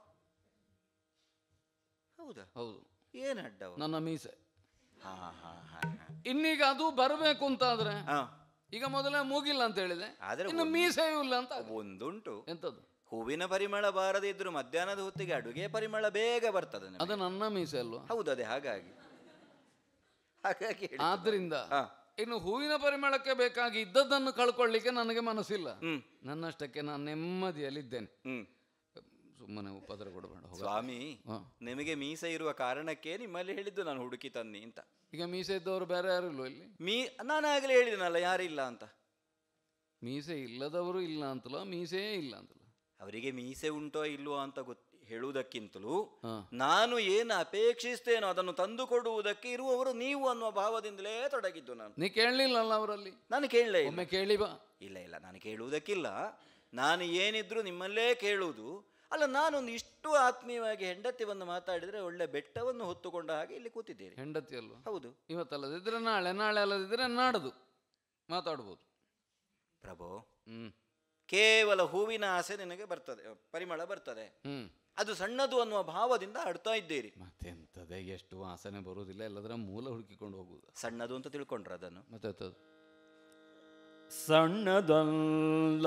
ಹೌದಾ? ಹೌದು. ಏನು ಅಡ್ಡ? ನನ್ನ ಮೀಸೆ. ಹಾ ಹಾ ಹಾ ಇನ್ನೀಗ ಅದು ಬರಬೇಕು ಅಂತಾದ್ರೆ, ಈಗ ಮೊದಲೇ ಮೂಗಿಲ್ಲ ಅಂತ ಹೇಳಿದೆ, ಆದ್ರೆ ಇನ್ನು ಮೀಸೆಯೂ ಇಲ್ಲ ಅಂತ ಒಂದುಂಟು. ಎಂಥದ್ದು? ಹೂವಿನ ಪರಿಮಳ ಬಾರದೇ ಇದ್ರು ಮಧ್ಯಾಹ್ನದ ಹೊತ್ತಿಗೆ ಅಡುಗೆ ಪರಿಮಳ ಬೇಗ ಬರ್ತದೆ. ಅದು ನನ್ನ ಮೀಸೆ ಅಲ್ವಾ? ಹೌದು, ಅದೇ ಹಾಗಾಗಿ ಹಾಗಾಗಿ ಆದ್ರಿಂದ ಇನ್ನು ಹೂವಿನ ಪರಿಮಳಕ್ಕೆ ಬೇಕಾಗಿ ಇದ್ದದ್ದನ್ನು ಕಳ್ಕೊಳ್ಳಿಕ್ಕೆ ನನಗೆ ಮನಸ್ಸಿಲ್ಲ. ನನ್ನಷ್ಟಕ್ಕೆ ನಾನು ನೆಮ್ಮದಿಯಲ್ಲಿದ್ದೇನೆ. ಸುಮ್ಮನೆ ಉಪದ್ರ ಕೊಡಬೇಡ ಸ್ವಾಮಿ. ನಿಮಗೆ ಮೀಸೆ ಇರುವ ಕಾರಣಕ್ಕೆ ನಿಮ್ಮಲ್ಲಿ ಹೇಳಿದ್ದು ನಾನು ಹುಡುಕಿ ತನ್ನಿ ಅಂತ. ಈಗ ಮೀಸೆ ಇದ್ದವರು ಬೇರೆ ಯಾರು ಇಲ್ವೋ ಇಲ್ಲಿ? ಮೀ ನಾನು ಆಗಲೇ ಹೇಳಿದನಲ್ಲ, ಯಾರಿಲ್ಲ ಅಂತ. ಮೀಸೆ ಇಲ್ಲದವರು ಇಲ್ಲ ಅಂತಲೋ, ಮೀಸೆಯೇ ಇಲ್ಲ ಅಂತಲೋ? ಅವರಿಗೆ ಮೀಸೆ ಉಂಟೋ ಇಲ್ವೋ ಅಂತ ಗೊತ್ತ ಹೇಳುವುದಕ್ಕಿಂತಲೂ ನಾನು ಏನು ಅಪೇಕ್ಷಿಸ್ತೇನೋ ಅದನ್ನು ತಂದು ಕೊಡುವುದಕ್ಕೆ ಇರುವವರು ನೀವು ಅನ್ನುವ ಭಾವದಿಂದಲೇ ತೊಡಗಿದ್ದು ನಾನು. ನೀ ಕೇಳಲಿಲ್ಲಲ್ಲ ಅವರಲ್ಲಿ? ನಾನು ಕೇಳಲೇ ಇಲ್ಲ. ಒಮ್ಮೆ ಕೇಳಿ ಬಾ. ಇಲ್ಲ ಇಲ್ಲ, ನಾನು ಕೇಳುವುದಕ್ಕಿಲ್ಲ. ನಾನು ಏನಿದ್ರು ನಿಮ್ಮಲ್ಲೇ ಕೇಳುವುದು. ಅಲ್ಲ, ನಾನೊಂದು ಇಷ್ಟು ಆತ್ಮೀಯವಾಗಿ ಹೆಂಡತಿ ಬಂದು ಮಾತಾಡಿದ್ರೆ ಒಳ್ಳೆ ಬೆಟ್ಟವನ್ನು ಹೊತ್ತುಕೊಂಡ ಹಾಗೆ ಇಲ್ಲಿ ಕೂತಿದ್ದೀರಿ. ಹೆಂಡತಿ ಅಲ್ವಾ? ಹೌದು. ಇವತ್ತಲ್ಲದಿದ್ರೆ ನಾಳೆ, ನಾಳೆ ಅಲ್ಲದಿದ್ರೆ ನಾಡದು ಮಾತಾಡ್ಬೋದು. ಪ್ರಭು, ಹ್ಮ್ ಕೇವಲ ಹೂವಿನ ಆಸೆ ನಿನಗೆ ಬರ್ತದೆ, ಪರಿಮಳ ಬರ್ತದೆ, ಹ್ಮ್ ಅದು ಸಣ್ಣದು ಅನ್ನುವ ಭಾವದಿಂದ ಆಡ್ತಾ ಇದ್ದೀರಿ. ಮತ್ತೆಂತದೇ, ಎಷ್ಟು ವಾಸನೆ ಬರುವುದಿಲ್ಲ, ಎಲ್ಲದರ ಮೂಲ ಹುಡುಕಿಕೊಂಡು ಹೋಗುವುದು. ಸಣ್ಣದು ಅಂತ ತಿಳ್ಕೊಂಡ್ರೆ ಅದನ್ನು ಮತ್ತೆ ಸಣ್ಣದಲ್ಲ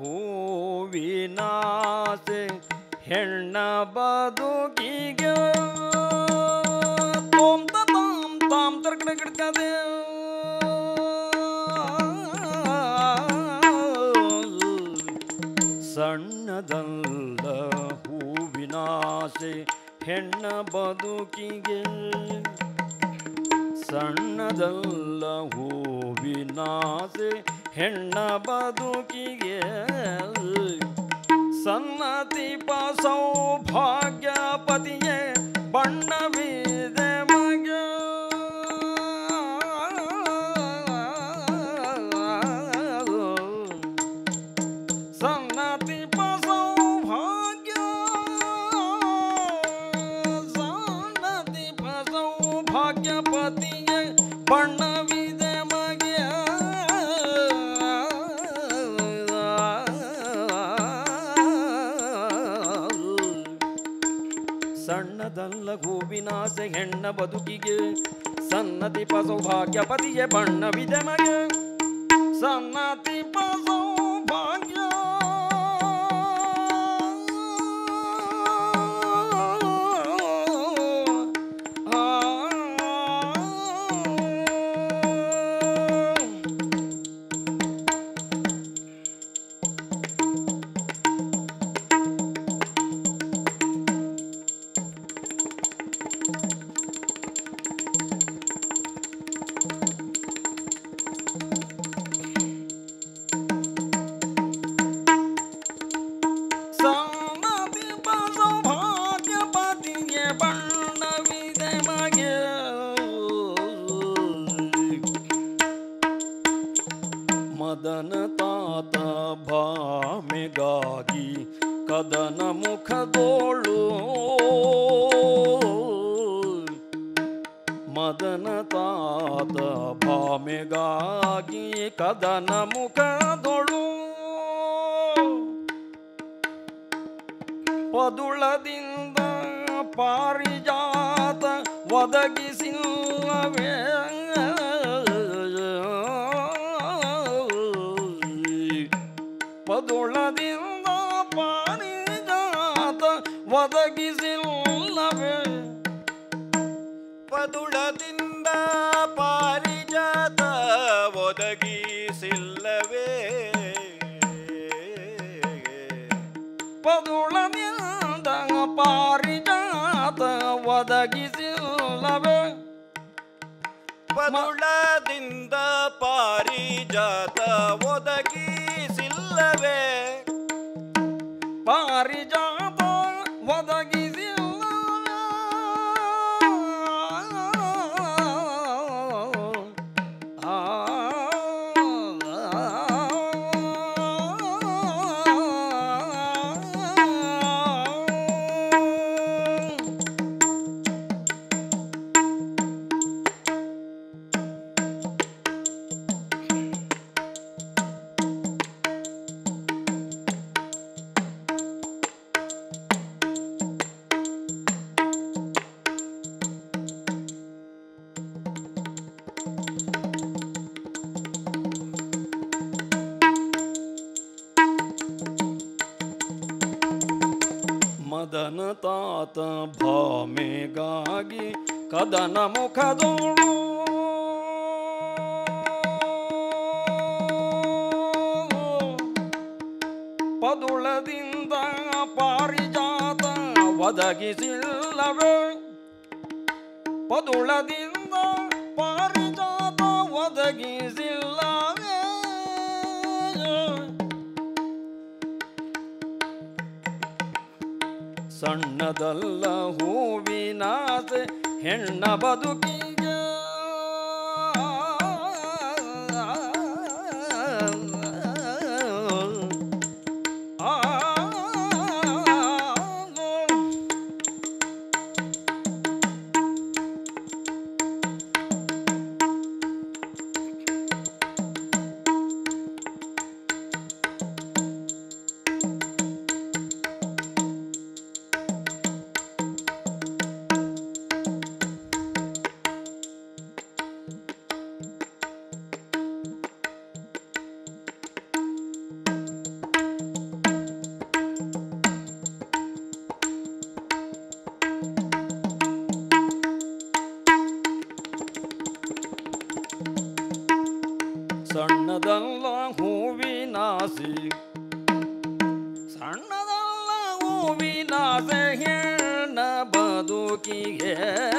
ಹೂವಿನಾಸೆ ಹೆಣ್ಣ ಬದುಕಿಗೆ ತೋಮ್ ತಾಮ್ ತಾಮ್ ತರ್ಕಡೆ ಗಿಡ್ಕದೆ ಸಣ್ಣದಲ್ಲ ಹೂವಿನಾಸೆ ಹೆಣ್ಣ ಬದುಕಿಗೆ ಸಣ್ಣದಲ್ಲ ಹೂವಿನಾಸೆ ಹೆಣ್ಣ ಬದುಕಿಗೆ ಸನ್ನತಿಪ ಸೌಭಾಗ್ಯ ಪತಿಯೇ ಬಣ್ಣವಿದೆ ಮಗೆ ಸನ್ನತಿಪ ಸೌಭಾಗ್ಯ ಸನ್ನತಿಪ ಸೌಭಾಗ್ಯ ಪತಿಯೇ ಬಣ್ಣವಿದೆ ಮಗೆ ಸಣ್ಣದಲ್ಲ ಹೂವಿನಾಸೆ ಹೆಣ್ಣ ಬದುಕಿಗೆ ಸನ್ನತಿಪ ಸೌಭಾಗ್ಯ ಪತಿಯೇ ಬಣ್ಣವಿದೆ ಮಗೆ ಸನ್ನತಿಪ ಸೌಭಾಗ್ಯ ಮದನ ತಾತ ಭಾಮೆಗಾಗಿ ಕದನ ಮುಖದೊಳು ಪದುಳದಿಂದ ಪಾರಿಜಾತ ಒದಗಿಸಿಲ್ಲವೇ ಪದುಳದಿಂದ ಪಾರಿಜಾತ ಒದಗಿಸಿಲ್ಲವೇ ಪದುಳದಿಂದ ಪಾರಿಜಾತ ಒದಗಿಸಿಲ್ಲವೇ ಪದುಳದಿಂದ ಪಾರಿಜಾತ ಒದಗಿಸಿಲ್ಲವೇ ಪದುಳದಿಂದ ಪಾರಿಜಾತ ಒದಗಿಸಿಲ್ಲವೇ ಪಾರಿಜಾತ ಒದಗಿಸಿಲ್ಲ ಮದನ ತಾತ ಭಾಮೆಗಾಗಿ ಕದನ ಮುಖದೋಳು ಪದುಳದಿಂದ ಪಾರಿಜಾತ ಒದಗಿಸಿಲ್ಲವೇ ಪದುಳದಿಂದ ಪಾರಿಜಾತ ಒದಗಿಸಿಲ್ಲವೇ ಸಣ್ಣದಲ್ಲ ಹೂವಿನಾಸೆ ಹೆಣ್ಣ ಬದುಕಿಗೆ ಆ ಸಣ್ಣದಲ್ಲ ಹೂವಿನಾಸಿ ಸಣ್ಣದಲ್ಲ ಹೂವಿನಾಸೆ ಹೆಣ್ಣ ಬದುಕಿಗೆ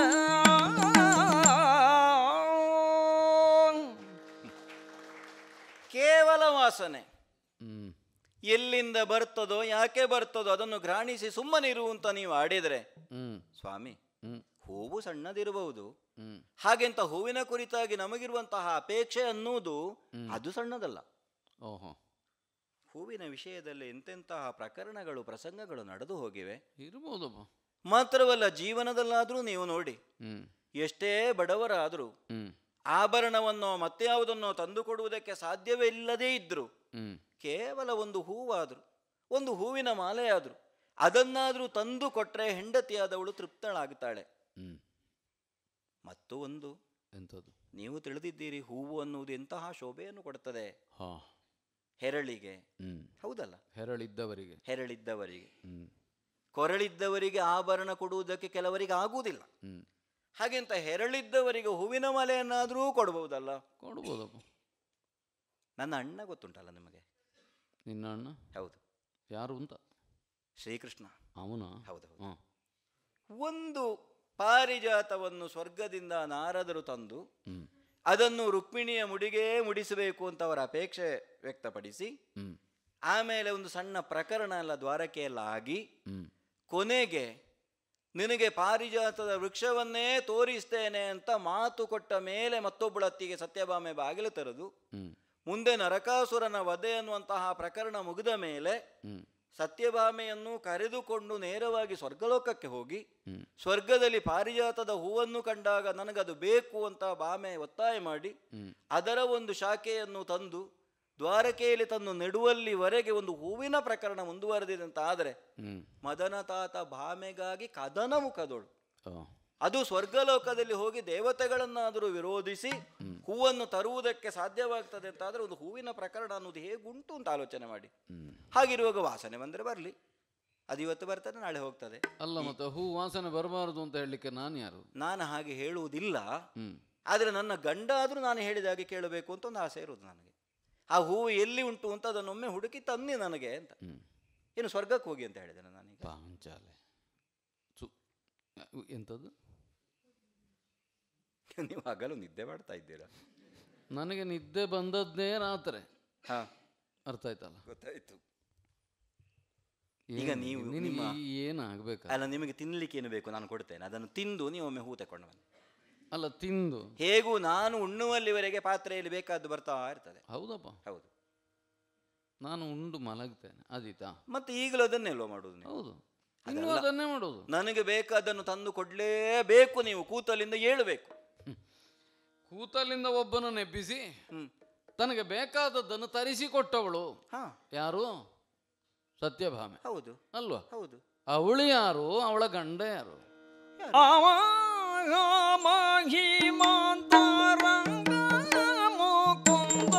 ಕೇವಲ ವಾಸನೆ ಹ್ಮ್ ಎಲ್ಲಿಂದ ಬರ್ತದೋ ಯಾಕೆ ಬರ್ತದೋ ಅದನ್ನು ಘ್ರಾಣಿಸಿ ಸುಮ್ಮನಿರು ಅಂತ ನೀವು ಆಡಿದರೆ ಹ್ಮ್ ಸ್ವಾಮಿ ಹ್ಮ್ ಹೂವು ಸಣ್ಣದಿರಬಹುದು, ಹ್ಮ್ ಹಾಗೆಂತ ಹೂವಿನ ಕುರಿತಾಗಿ ನಮಗಿರುವಂತಹ ಅಪೇಕ್ಷೆ ಅನ್ನುವುದು ಅದು ಸಣ್ಣದಲ್ಲ. ಓಹೋ, ಹೂವಿನ ವಿಷಯದಲ್ಲಿ ಎಂತೆಂತಹ ಪ್ರಕರಣಗಳು ಪ್ರಸಂಗಗಳು ನಡೆದು ಹೋಗಿವೆ. ಇರ್ಬೋದಪ್ಪ. ಮಾತ್ರವಲ್ಲ, ಜೀವನದಲ್ಲಾದರೂ ನೀವು ನೋಡಿ, ಹ್ಮ್ ಎಷ್ಟೇ ಬಡವರಾದರೂ ಹ್ಮ್ ಆಭರಣವನ್ನೋ ಮತ್ಯಾವುದನ್ನೋ ತಂದುಕೊಡುವುದಕ್ಕೆ ಸಾಧ್ಯವೇ ಇಲ್ಲದೇ ಇದ್ರು ಹ್ಮ್ ಕೇವಲ ಒಂದು ಹೂವಾದರೂ ಒಂದು ಹೂವಿನ ಮಾಲೆಯಾದರೂ ಅದನ್ನಾದರೂ ತಂದು ಕೊಟ್ಟರೆ ಹೆಂಡತಿಯಾದವಳು ತೃಪ್ತಳಾಗುತ್ತಾಳೆ. ಹ್ಮ್ ಮತ್ತು ಒಂದು ಎಂಥದ್ದು ನೀವು ತಿಳಿದಿದ್ದೀರಿ, ಹೂವು ಅನ್ನುವುದು ಎಂತಹ ಶೋಭೆಯನ್ನು ಕೊಡುತ್ತದೆ. ಹಾ, ಹೆರಳಿಗೆ, ಹ್ಮ್ ಹೌದಲ್ಲ, ಹೆರಳಿದ್ದವರಿಗೆ, ಹೆರಳಿದ್ದವರಿಗೆ, ಹ್ಮ್ ಕೊರಳಿದ್ದವರಿಗೆ ಆಭರಣ ಕೊಡುವುದಕ್ಕೆ ಕೆಲವರಿಗೆ ಆಗುವುದಿಲ್ಲ. ಹ್ಮ್ ಹಾಗೆಂತ ಹೆರಳಿದ್ದವರಿಗೆ ಹೂವಿನ ಮಾಲೆಯನ್ನಾದರೂ ಕೊಡಬಹುದಲ್ಲ. ಕೊಡ್ಬೋದಪ್ಪ. ನನ್ನ ಅಣ್ಣ ಗೊತ್ತುಂಟಲ್ಲ ನಿಮಗೆ? ನಿನ್ನ ಅಣ್ಣ? ಹೌದು. ಯಾರು ಅಂತ? ಶ್ರೀಕೃಷ್ಣ. ಅವನ? ಹೌದು. ಹಾಂ. ಒಂದು ಪಾರಿಜಾತವನ್ನು ಸ್ವರ್ಗದಿಂದ ನಾರದರು ತಂದು ಹ್ಮ್ ಅದನ್ನು ರುಕ್ಮಿಣಿಯ ಮುಡಿಗೆ ಮುಡಿಸಬೇಕು ಅಂತ ಅವರ ಅಪೇಕ್ಷೆ ವ್ಯಕ್ತಪಡಿಸಿ, ಹ್ಮ್ ಆಮೇಲೆ ಒಂದು ಸಣ್ಣ ಪ್ರಕರಣ ಎಲ್ಲ ದ್ವಾರಕೆ ಎಲ್ಲ ಆಗಿ, ಹ್ಮ್ ಕೊನೆಗೆ ನಿನಗೆ ಪಾರಿಜಾತದ ವೃಕ್ಷವನ್ನೇ ತೋರಿಸ್ತೇನೆ ಅಂತ ಮಾತು ಕೊಟ್ಟ ಮೇಲೆ ಮತ್ತೊಬ್ಬಳತ್ತಿಗೆ ಸತ್ಯಭಾಮೆ ಬಾಗಿಲು ತೆರೆದು ಹ್ಮ್ ಮುಂದೆ ನರಕಾಸುರನ ವಧೆ ಅನ್ನುವಂತಹ ಪ್ರಕರಣ ಮುಗಿದ ಮೇಲೆ ಹ್ಮ್ ಸತ್ಯಭಾಮೆಯನ್ನು ಕರೆದುಕೊಂಡು ನೇರವಾಗಿ ಸ್ವರ್ಗಲೋಕಕ್ಕೆ ಹೋಗಿ ಹ್ಮ್. ಸ್ವರ್ಗದಲ್ಲಿ ಪಾರಿಜಾತದ ಹೂವನ್ನು ಕಂಡಾಗ ನನಗದು ಬೇಕು ಅಂತ ಭಾಮೆ ಒತ್ತಾಯ ಮಾಡಿ ಹ್ಮ್. ಅದರ ಒಂದು ಶಾಖೆಯನ್ನು ತಂದು ದ್ವಾರಕೆಯಲ್ಲಿ ತಂದು ನೆಡುವಲ್ಲಿವರೆಗೆ ಒಂದು ಹೂವಿನ ಪ್ರಕರಣ ಮುಂದುವರೆದಿದೆ ಅಂತ ಆದರೆ ಹ್ಮ್. ಮದನ ತಾತ ಭಾಮೆಗಾಗಿ ಕದನ ಮುಖದೋಳು. ಓ. ಅದು ಸ್ವರ್ಗಲೋಕದಲ್ಲಿ ಹೋಗಿ ದೇವತೆಗಳನ್ನಾದರೂ ವಿರೋಧಿಸಿ ಹೂವನ್ನು ತರುವುದಕ್ಕೆ ಸಾಧ್ಯವಾಗ್ತದೆ ಅಂತಾದರೆ ಒಂದು ಹೂವಿನ ಪ್ರಕರಣ ಅನ್ನೋದು ಹೇಗುಂಟು ಅಂತ ಆಲೋಚನೆ ಮಾಡಿ. ಹ್ಮ್. ಹಾಗಿರುವಾಗ ವಾಸನೆ ಬಂದರೆ ಬರಲಿ, ಅದು ಇವತ್ತು ಬರ್ತದೆ ನಾಳೆ ಹೋಗ್ತದೆ. ಅಲ್ಲ ಮತ್ತೆ ಹೂ ವಾಸನೆ ಬರಬಾರದು ಅಂತ ಹೇಳಲಿಕ್ಕೆ ನಾನು ಯಾರು? ನಾನು ಹಾಗೆ ಹೇಳುವುದಿಲ್ಲ. ಹ್ಮ್. ಆದರೆ ನನ್ನ ಗಂಡ ಆದರೂ ನಾನು ಹೇಳಿದ ಹಾಗೆ ಕೇಳಬೇಕು ಅಂತ ಒಂದು ಆಸೆ ಇರುವುದು ನನಗೆ. ಆ ಹೂವು ಎಲ್ಲಿ ಉಂಟು ಅಂತ ಅದನ್ನೊಮ್ಮೆ ಹುಡುಕಿ ತನ್ನಿ ನನಗೆ ಅಂತ. ಹ್ಮ್. ಇನ್ನು ಸ್ವರ್ಗಕ್ಕೆ ಹೋಗಿ ಅಂತ ಹೇಳಿದ್ದೇನೆ ನಾನೀಗ. ಪಾಂಚಾಲೆ ಸು ಎಂಥದ್ದು? ನೀವು ಹಗಲು ನಿದ್ದೆ ಮಾಡ್ತಾ ಇದ್ದೀರಾ? ನನಗೆ ನಿದ್ದೆ ಬಂದದ್ದೇ ರಾತ್ರಿ. ಹಾ, ಅರ್ಥ ಆಯ್ತಲ್ಲ? ಗೊತ್ತಾಯ್ತು. ಈಗ ನೀವು ನಿಮ್ಮ ಏನಾಗಬೇಕು? ಅಲ್ಲ, ನಿಮಗೆ ತಿನ್ಲಿಕ್ಕೆ ಏನು ಬೇಕು ನಾನು ಕೊಡ್ತೇನೆ, ಅದನ್ನು ತಿಂದು ನೀವು ಒಮ್ಮೆ ಹೂ ತಕೊಂಡು ಬನ್ನಿ. ಅಲ್ಲ, ತಿಂದು ಹೇಗೂ ನಾನು ಉಣ್ಣುವಲ್ಲಿವರೆಗೆ ಪಾತ್ರೆಯಲ್ಲಿ ಬೇಕಾದ್ದು ಬರ್ತಾ ಇರ್ತದೆ. ಹೌದಪ್ಪ, ಹೌದು. ನಾನು ಉಂಡು ಮಲಗ್ತೇನೆ, ಆದೀತಾ? ಮತ್ತೆ ಈಗಲೂ ಅದನ್ನೆಲ್ಲೋ ಮಾಡುದು ನೀವು? ಹೌದು, ಇನ್ನೂ ಅದನ್ನೇ ಮಾಡೋದು. ನನಗೆ ಬೇಕಾದನ್ನು ತಂದು ಕೊಡ್ಲೇಬೇಕು, ನೀವು ಕೂತಲಿಂದ ಏಳಬೇಕು. ಕೂತಲಿಂದ ಒಬ್ಬನನ್ನು ಎಬ್ಬಿಸಿ ಹ್ಮ್ ತನಗೆ ಬೇಕಾದದ್ದನ್ನು ತರಿಸಿಕೊಟ್ಟವಳು ಹಾ, ಯಾರು? ಸತ್ಯಭಾಮೆ. ಹೌದು ಅಲ್ವಾ? ಹೌದು. ಅವಳು ಯಾರು? ಅವಳ ಗಂಡ ಯಾರು? ಮಹಿಮಾಂತರಂಗ ಮುಕುಂದ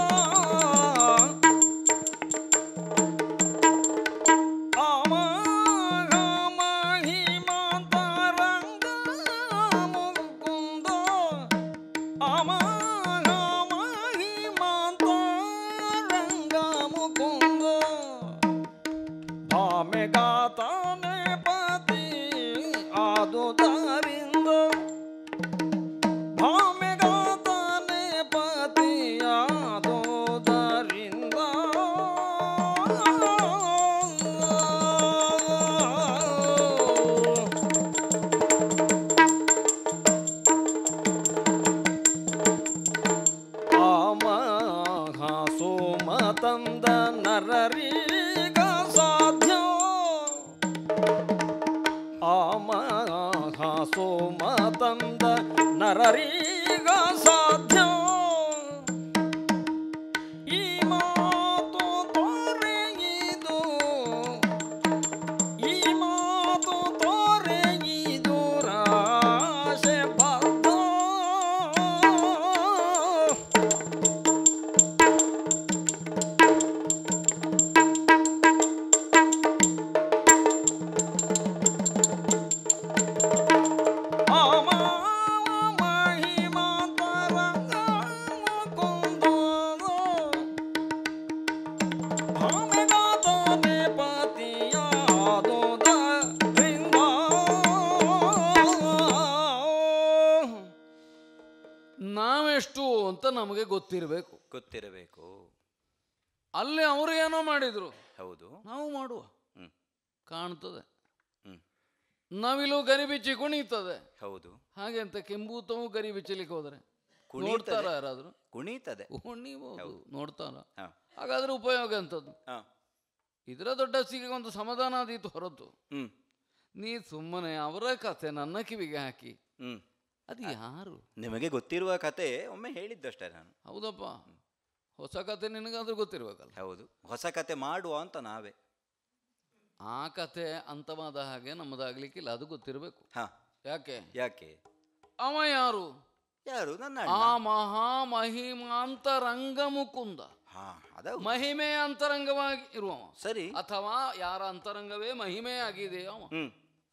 ಮಹಿಮಾಂತರಂಗ ಮುಕುಂದ ಮಹಿಮಾಂತರಂಗ ಮುಕುಂದ ಭಾಮೆ ಗಾತಾನೆ ಪತಿ ಆದುದರಿಂದ ಭಾಮೆ ಗಾತಾನೆ ಪತಿ ಆದುದರಿಂದ ಆಮಹ ಸೋಮತಂದ ನರರೀಗ ಸಾಧ್ಯ ಆಮಹ ಸೋಮತಂದ ನರರೀಗ ಸಾಧ್ಯ ಈ ಮಾತು ತೋರೆಯಿದು ಈ ಮಾತು ತೋರೆಯಿದು ರಾಶೆ ಬದ್ಧ ನಾವೆಷ್ಟು ಅಂತ ನಮಗೆ ಗೊತ್ತಿರಬೇಕು. ಗೊತ್ತಿರಬೇಕು. ಅಲ್ಲಿ ಅವರು ಏನೋ ಮಾಡಿದ್ರು, ಹೌದು, ನಾವು ಮಾಡುವ. ಹ್ಮ್ ಕಾಣ್ತದೆ. ಹ್ಮ್ ನವಿಲು ಗರಿ ಬಿಚ್ಚಿ ಕುಣಿತದೆ. ಹೌದು. ಹಾಗೆ ಅಂತ ಕೆಂಬೂತವು ಗರಿ ಬಿಚ್ಚಲಿಕ್ಕೆ ಹೋದ್ರೆ ಕುಣಿತದೆ. ನೋಡ್ತಾರ ಯಾರಾದ್ರು? ಕುಣಿತದೆ. ಕುಣಿಬಹುದು, ನೋಡ್ತಾರ. ಹಾ. ಹಾಗಾದ್ರೆ ಉಪಯೋಗ ಎಂಥದ್ದು? ಹಾ. ಇದರ ದೊಡ್ಡ ಸಿಗೆ ಒಂದು ಸಮಾಧಾನ ಆದೀತು ಹೊರತು ಹ್ಮ್ ನೀ ಸುಮ್ಮನೆ ಅವರ ಕಥೆ ನನ್ನ ಕಿವಿಗೆ ಹಾಕಿ ಹ್ಮ್ ಅದು ಯಾರು? ನಿಮಗೆ ಗೊತ್ತಿರುವ ಕತೆ ಒಮ್ಮೆ ಹೇಳಿದ್ದಷ್ಟೇ ನಾನು. ಹೌದಪ್ಪ, ಹೊಸ ಕತೆ ನಿನಗಾದ್ರೂ ಗೊತ್ತಿರ್ಬೇಕಲ್ಲ. ಹೌದು, ಹೊಸ ಕತೆ ಮಾಡುವ ಅಂತ ನಾವೇ. ಆ ಕತೆ ಅಂತವಾದ ಹಾಗೆ ನಮ್ಮದಾಗ್ಲಿಕ್ಕಿಲ್ಲ, ಅದು ಗೊತ್ತಿರಬೇಕು. ಹಾ. ಯಾಕೆ? ಯಾಕೆ? ಅವ ಯಾರು? ಯಾರು? ನನ್ನ ಆ ಮಹಾ ಮಹಿಮಾಂತರಂಗ ಮುಕುಂದ. ಹಾ, ಅದ ಮಹಿಮೆ ಅಂತರಂಗವಾಗಿ ಇರುವವ. ಸರಿ. ಅಥವಾ ಯಾರ ಅಂತರಂಗವೇ ಮಹಿಮೆ ಆಗಿದೆ ಅವ. ಹ್ಮ್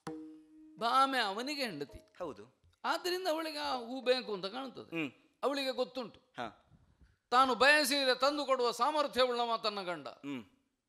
ಭಾಮೆ ಅವನಿಗೆ ಹೆಂಡತಿ. ಹೌದು. ಆದ್ದರಿಂದ ಅವಳಿಗೆ ಆ ಹೂ ಬೇಕು ಅಂತ ಕಾಣ್ತದೆ. ಹ್ಮ್ ಅವಳಿಗೆ ಗೊತ್ತುಂಟು, ಹಾ. ತಾನು ಬಯಸಿದರೆ ತಂದು ಕೊಡುವ ಸಾಮರ್ಥ್ಯವುಳ್ಳವ ತನ್ನ ಗಂಡ. ಹ್ಮ್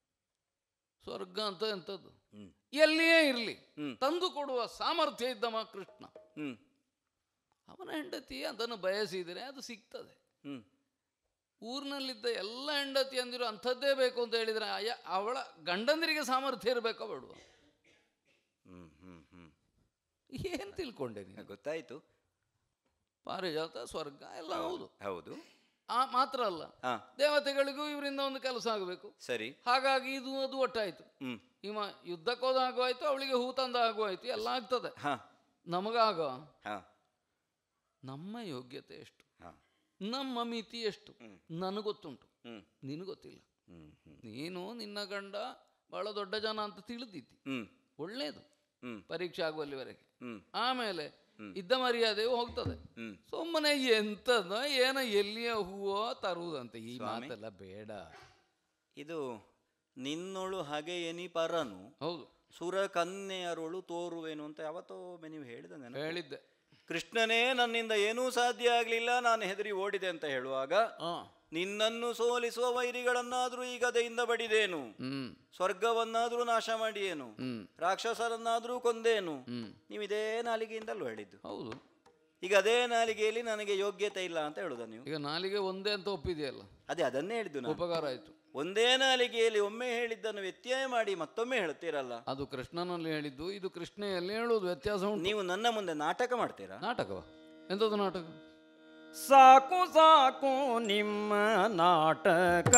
ಸ್ವರ್ಗ ಅಂತ ಎಂಥದ್ದು? ಹ್ಮ್ ಎಲ್ಲಿಯೇ ಇರಲಿ ಹ್ಮ್ ತಂದು ಕೊಡುವ ಸಾಮರ್ಥ್ಯ ಇದ್ದವ ಕೃಷ್ಣ. ಹ್ಮ್ ಅವನ ಹೆಂಡತಿ ಅದನ್ನು ಬಯಸಿದರೆ ಅದು ಸಿಗ್ತದೆ. ಹ್ಮ್ ಊರಿನಲ್ಲಿದ್ದ ಎಲ್ಲ ಹೆಂಡತಿ ಅಂದಿರೋ ಅಂಥದ್ದೇ ಬೇಕು ಅಂತ ಹೇಳಿದರೆ ಅಯ್ಯ ಅವಳ ಗಂಡಂದಿರಿಗೆ ಸಾಮರ್ಥ್ಯ ಇರಬೇಕ ಬೇಡುವ? ಹ್ಮ್ ಹ್ಮ್ ಹ್ಮ್ ಏನು ತಿಳ್ಕೊಂಡೆ ನೀನು? ಗೊತ್ತಾಯ್ತು. ಪಾರಿಜಾತ, ಸ್ವರ್ಗ ಎಲ್ಲ ಹೌದು. ಹೌದು. ಆ ಮಾತ್ರ ಅಲ್ಲ, ಹಾ ದೇವತೆಗಳಿಗೂ ಇವರಿಂದ ಒಂದು ಕೆಲಸ ಆಗಬೇಕು. ಸರಿ. ಹಾಗಾಗಿ ಇದು ಅದು ಒಟ್ಟಾಯ್ತು. ಹ್ಮ್ ಇವ ಯುದ್ಧಕ್ಕೋದ ಆಗುವಾಯ್ತು, ಅವಳಿಗೆ ಹೂ ತಂದ ಆಗುವಾಯ್ತು, ಎಲ್ಲ ಆಗ್ತದೆ. ಹಾ ನಮಗಾಗ ಹಾ ನಮ್ಮ ಯೋಗ್ಯತೆ ಎಷ್ಟು, ಹಾ ನಮ್ಮ ಮಿತಿ ಎಷ್ಟು ನನಗೊತ್ತುಂಟು, ಹ್ಮ್ ನಿನಗೊತ್ತಿಲ್ಲ. ಹ್ಮ್ ಹ್ಮ್ ನೀನು ನಿನ್ನ ಗಂಡ ಬಹಳ ದೊಡ್ಡ ಜನ ಅಂತ ತಿಳಿದಿದ್ದಿ, ಹ್ಮ್ ಒಳ್ಳೇದು, ಹ್ಮ್ ಪರೀಕ್ಷೆ ಆಗುವಲ್ಲಿವರೆಗೆ. ಹ್ಮ್ ಆಮೇಲೆ ಇದ್ದ ಮರ್ಯಾದೆಯು ಹೋಗ್ತದೆ. ಹ್ಮ್ ಸುಮ್ಮನೆ ಎಂತದ ಏನ ಎಲ್ಲಿಯ ಹೂವೋ ತರುವುದಂತೆ ಈ ಮಾತೆಲ್ಲ ಬೇಡ. ಇದು ನಿನ್ನೊಳು ಹಾಗೆ ಎನಿ ಪರನು ಹೌದು, ಸುರ ಕನ್ಯೆಯರೊಳು ತೋರುವೆನು ಅಂತ ಯಾವತ್ತೋ ನೀವು ಹೇಳಿದ ನೆನಪು. ಹೇಳಿದ್ದೆ. ಕೃಷ್ಣನೇ ನನ್ನಿಂದ ಏನೂ ಸಾಧ್ಯ ಆಗಲಿಲ್ಲ, ನಾನು ಹೆದರಿ ಓಡಿದೆ ಅಂತ ಹೇಳುವಾಗ, ನಿನ್ನನ್ನು ಸೋಲಿಸುವ ವೈರಿಗಳನ್ನಾದ್ರೂ ಈ ಗದೆಯಿಂದ ಬಡಿದೇನು, ಸ್ವರ್ಗವನ್ನಾದ್ರೂ ನಾಶ ಮಾಡಿಯೇನು, ರಾಕ್ಷಸರನ್ನಾದ್ರೂ ಕೊಂದೇನು, ನೀವು ಇದೇ ನಾಲಿಗೆಯಿಂದಲೂ ಹೇಳಿದ್ದು. ಹೌದು. ಈಗ ಅದೇ ನಾಲಿಗೆಯಲ್ಲಿ ನನಗೆ ಯೋಗ್ಯತೆ ಇಲ್ಲ ಅಂತ ಹೇಳುದ ನೀವು. ಈಗ ನಾಲಿಗೆ ಒಂದೇ ಅಂತ ಒಪ್ಪಿದೆಯಲ್ಲ, ಅದೇ ಅದನ್ನೇ ಹೇಳಿದ್ದು ನಾನು. ಉಪಕಾರ ಆಯ್ತು. ಒಂದೇ ನಾಲಿಗೆಯಲ್ಲಿ ಒಮ್ಮೆ ಹೇಳಿದ್ದನ್ನು ವ್ಯತ್ಯಯ ಮಾಡಿ ಮತ್ತೊಮ್ಮೆ ಹೇಳ್ತೀರಲ್ಲ. ಅದು ಕೃಷ್ಣನಲ್ಲಿ ಹೇಳಿದ್ದು, ಇದು ಕೃಷ್ಣೆಯಲ್ಲಿ ಹೇಳುವುದು, ವ್ಯತ್ಯಾಸ ಉಂಟು. ನೀವು ನನ್ನ ಮುಂದೆ ನಾಟಕ ಮಾಡ್ತೀರಾ? ನಾಟಕವ? ಎಂಥದ್ದು ನಾಟಕ? ಸಾಕು ಸಾಕು ನಿಮ್ಮ ನಾಟಕ,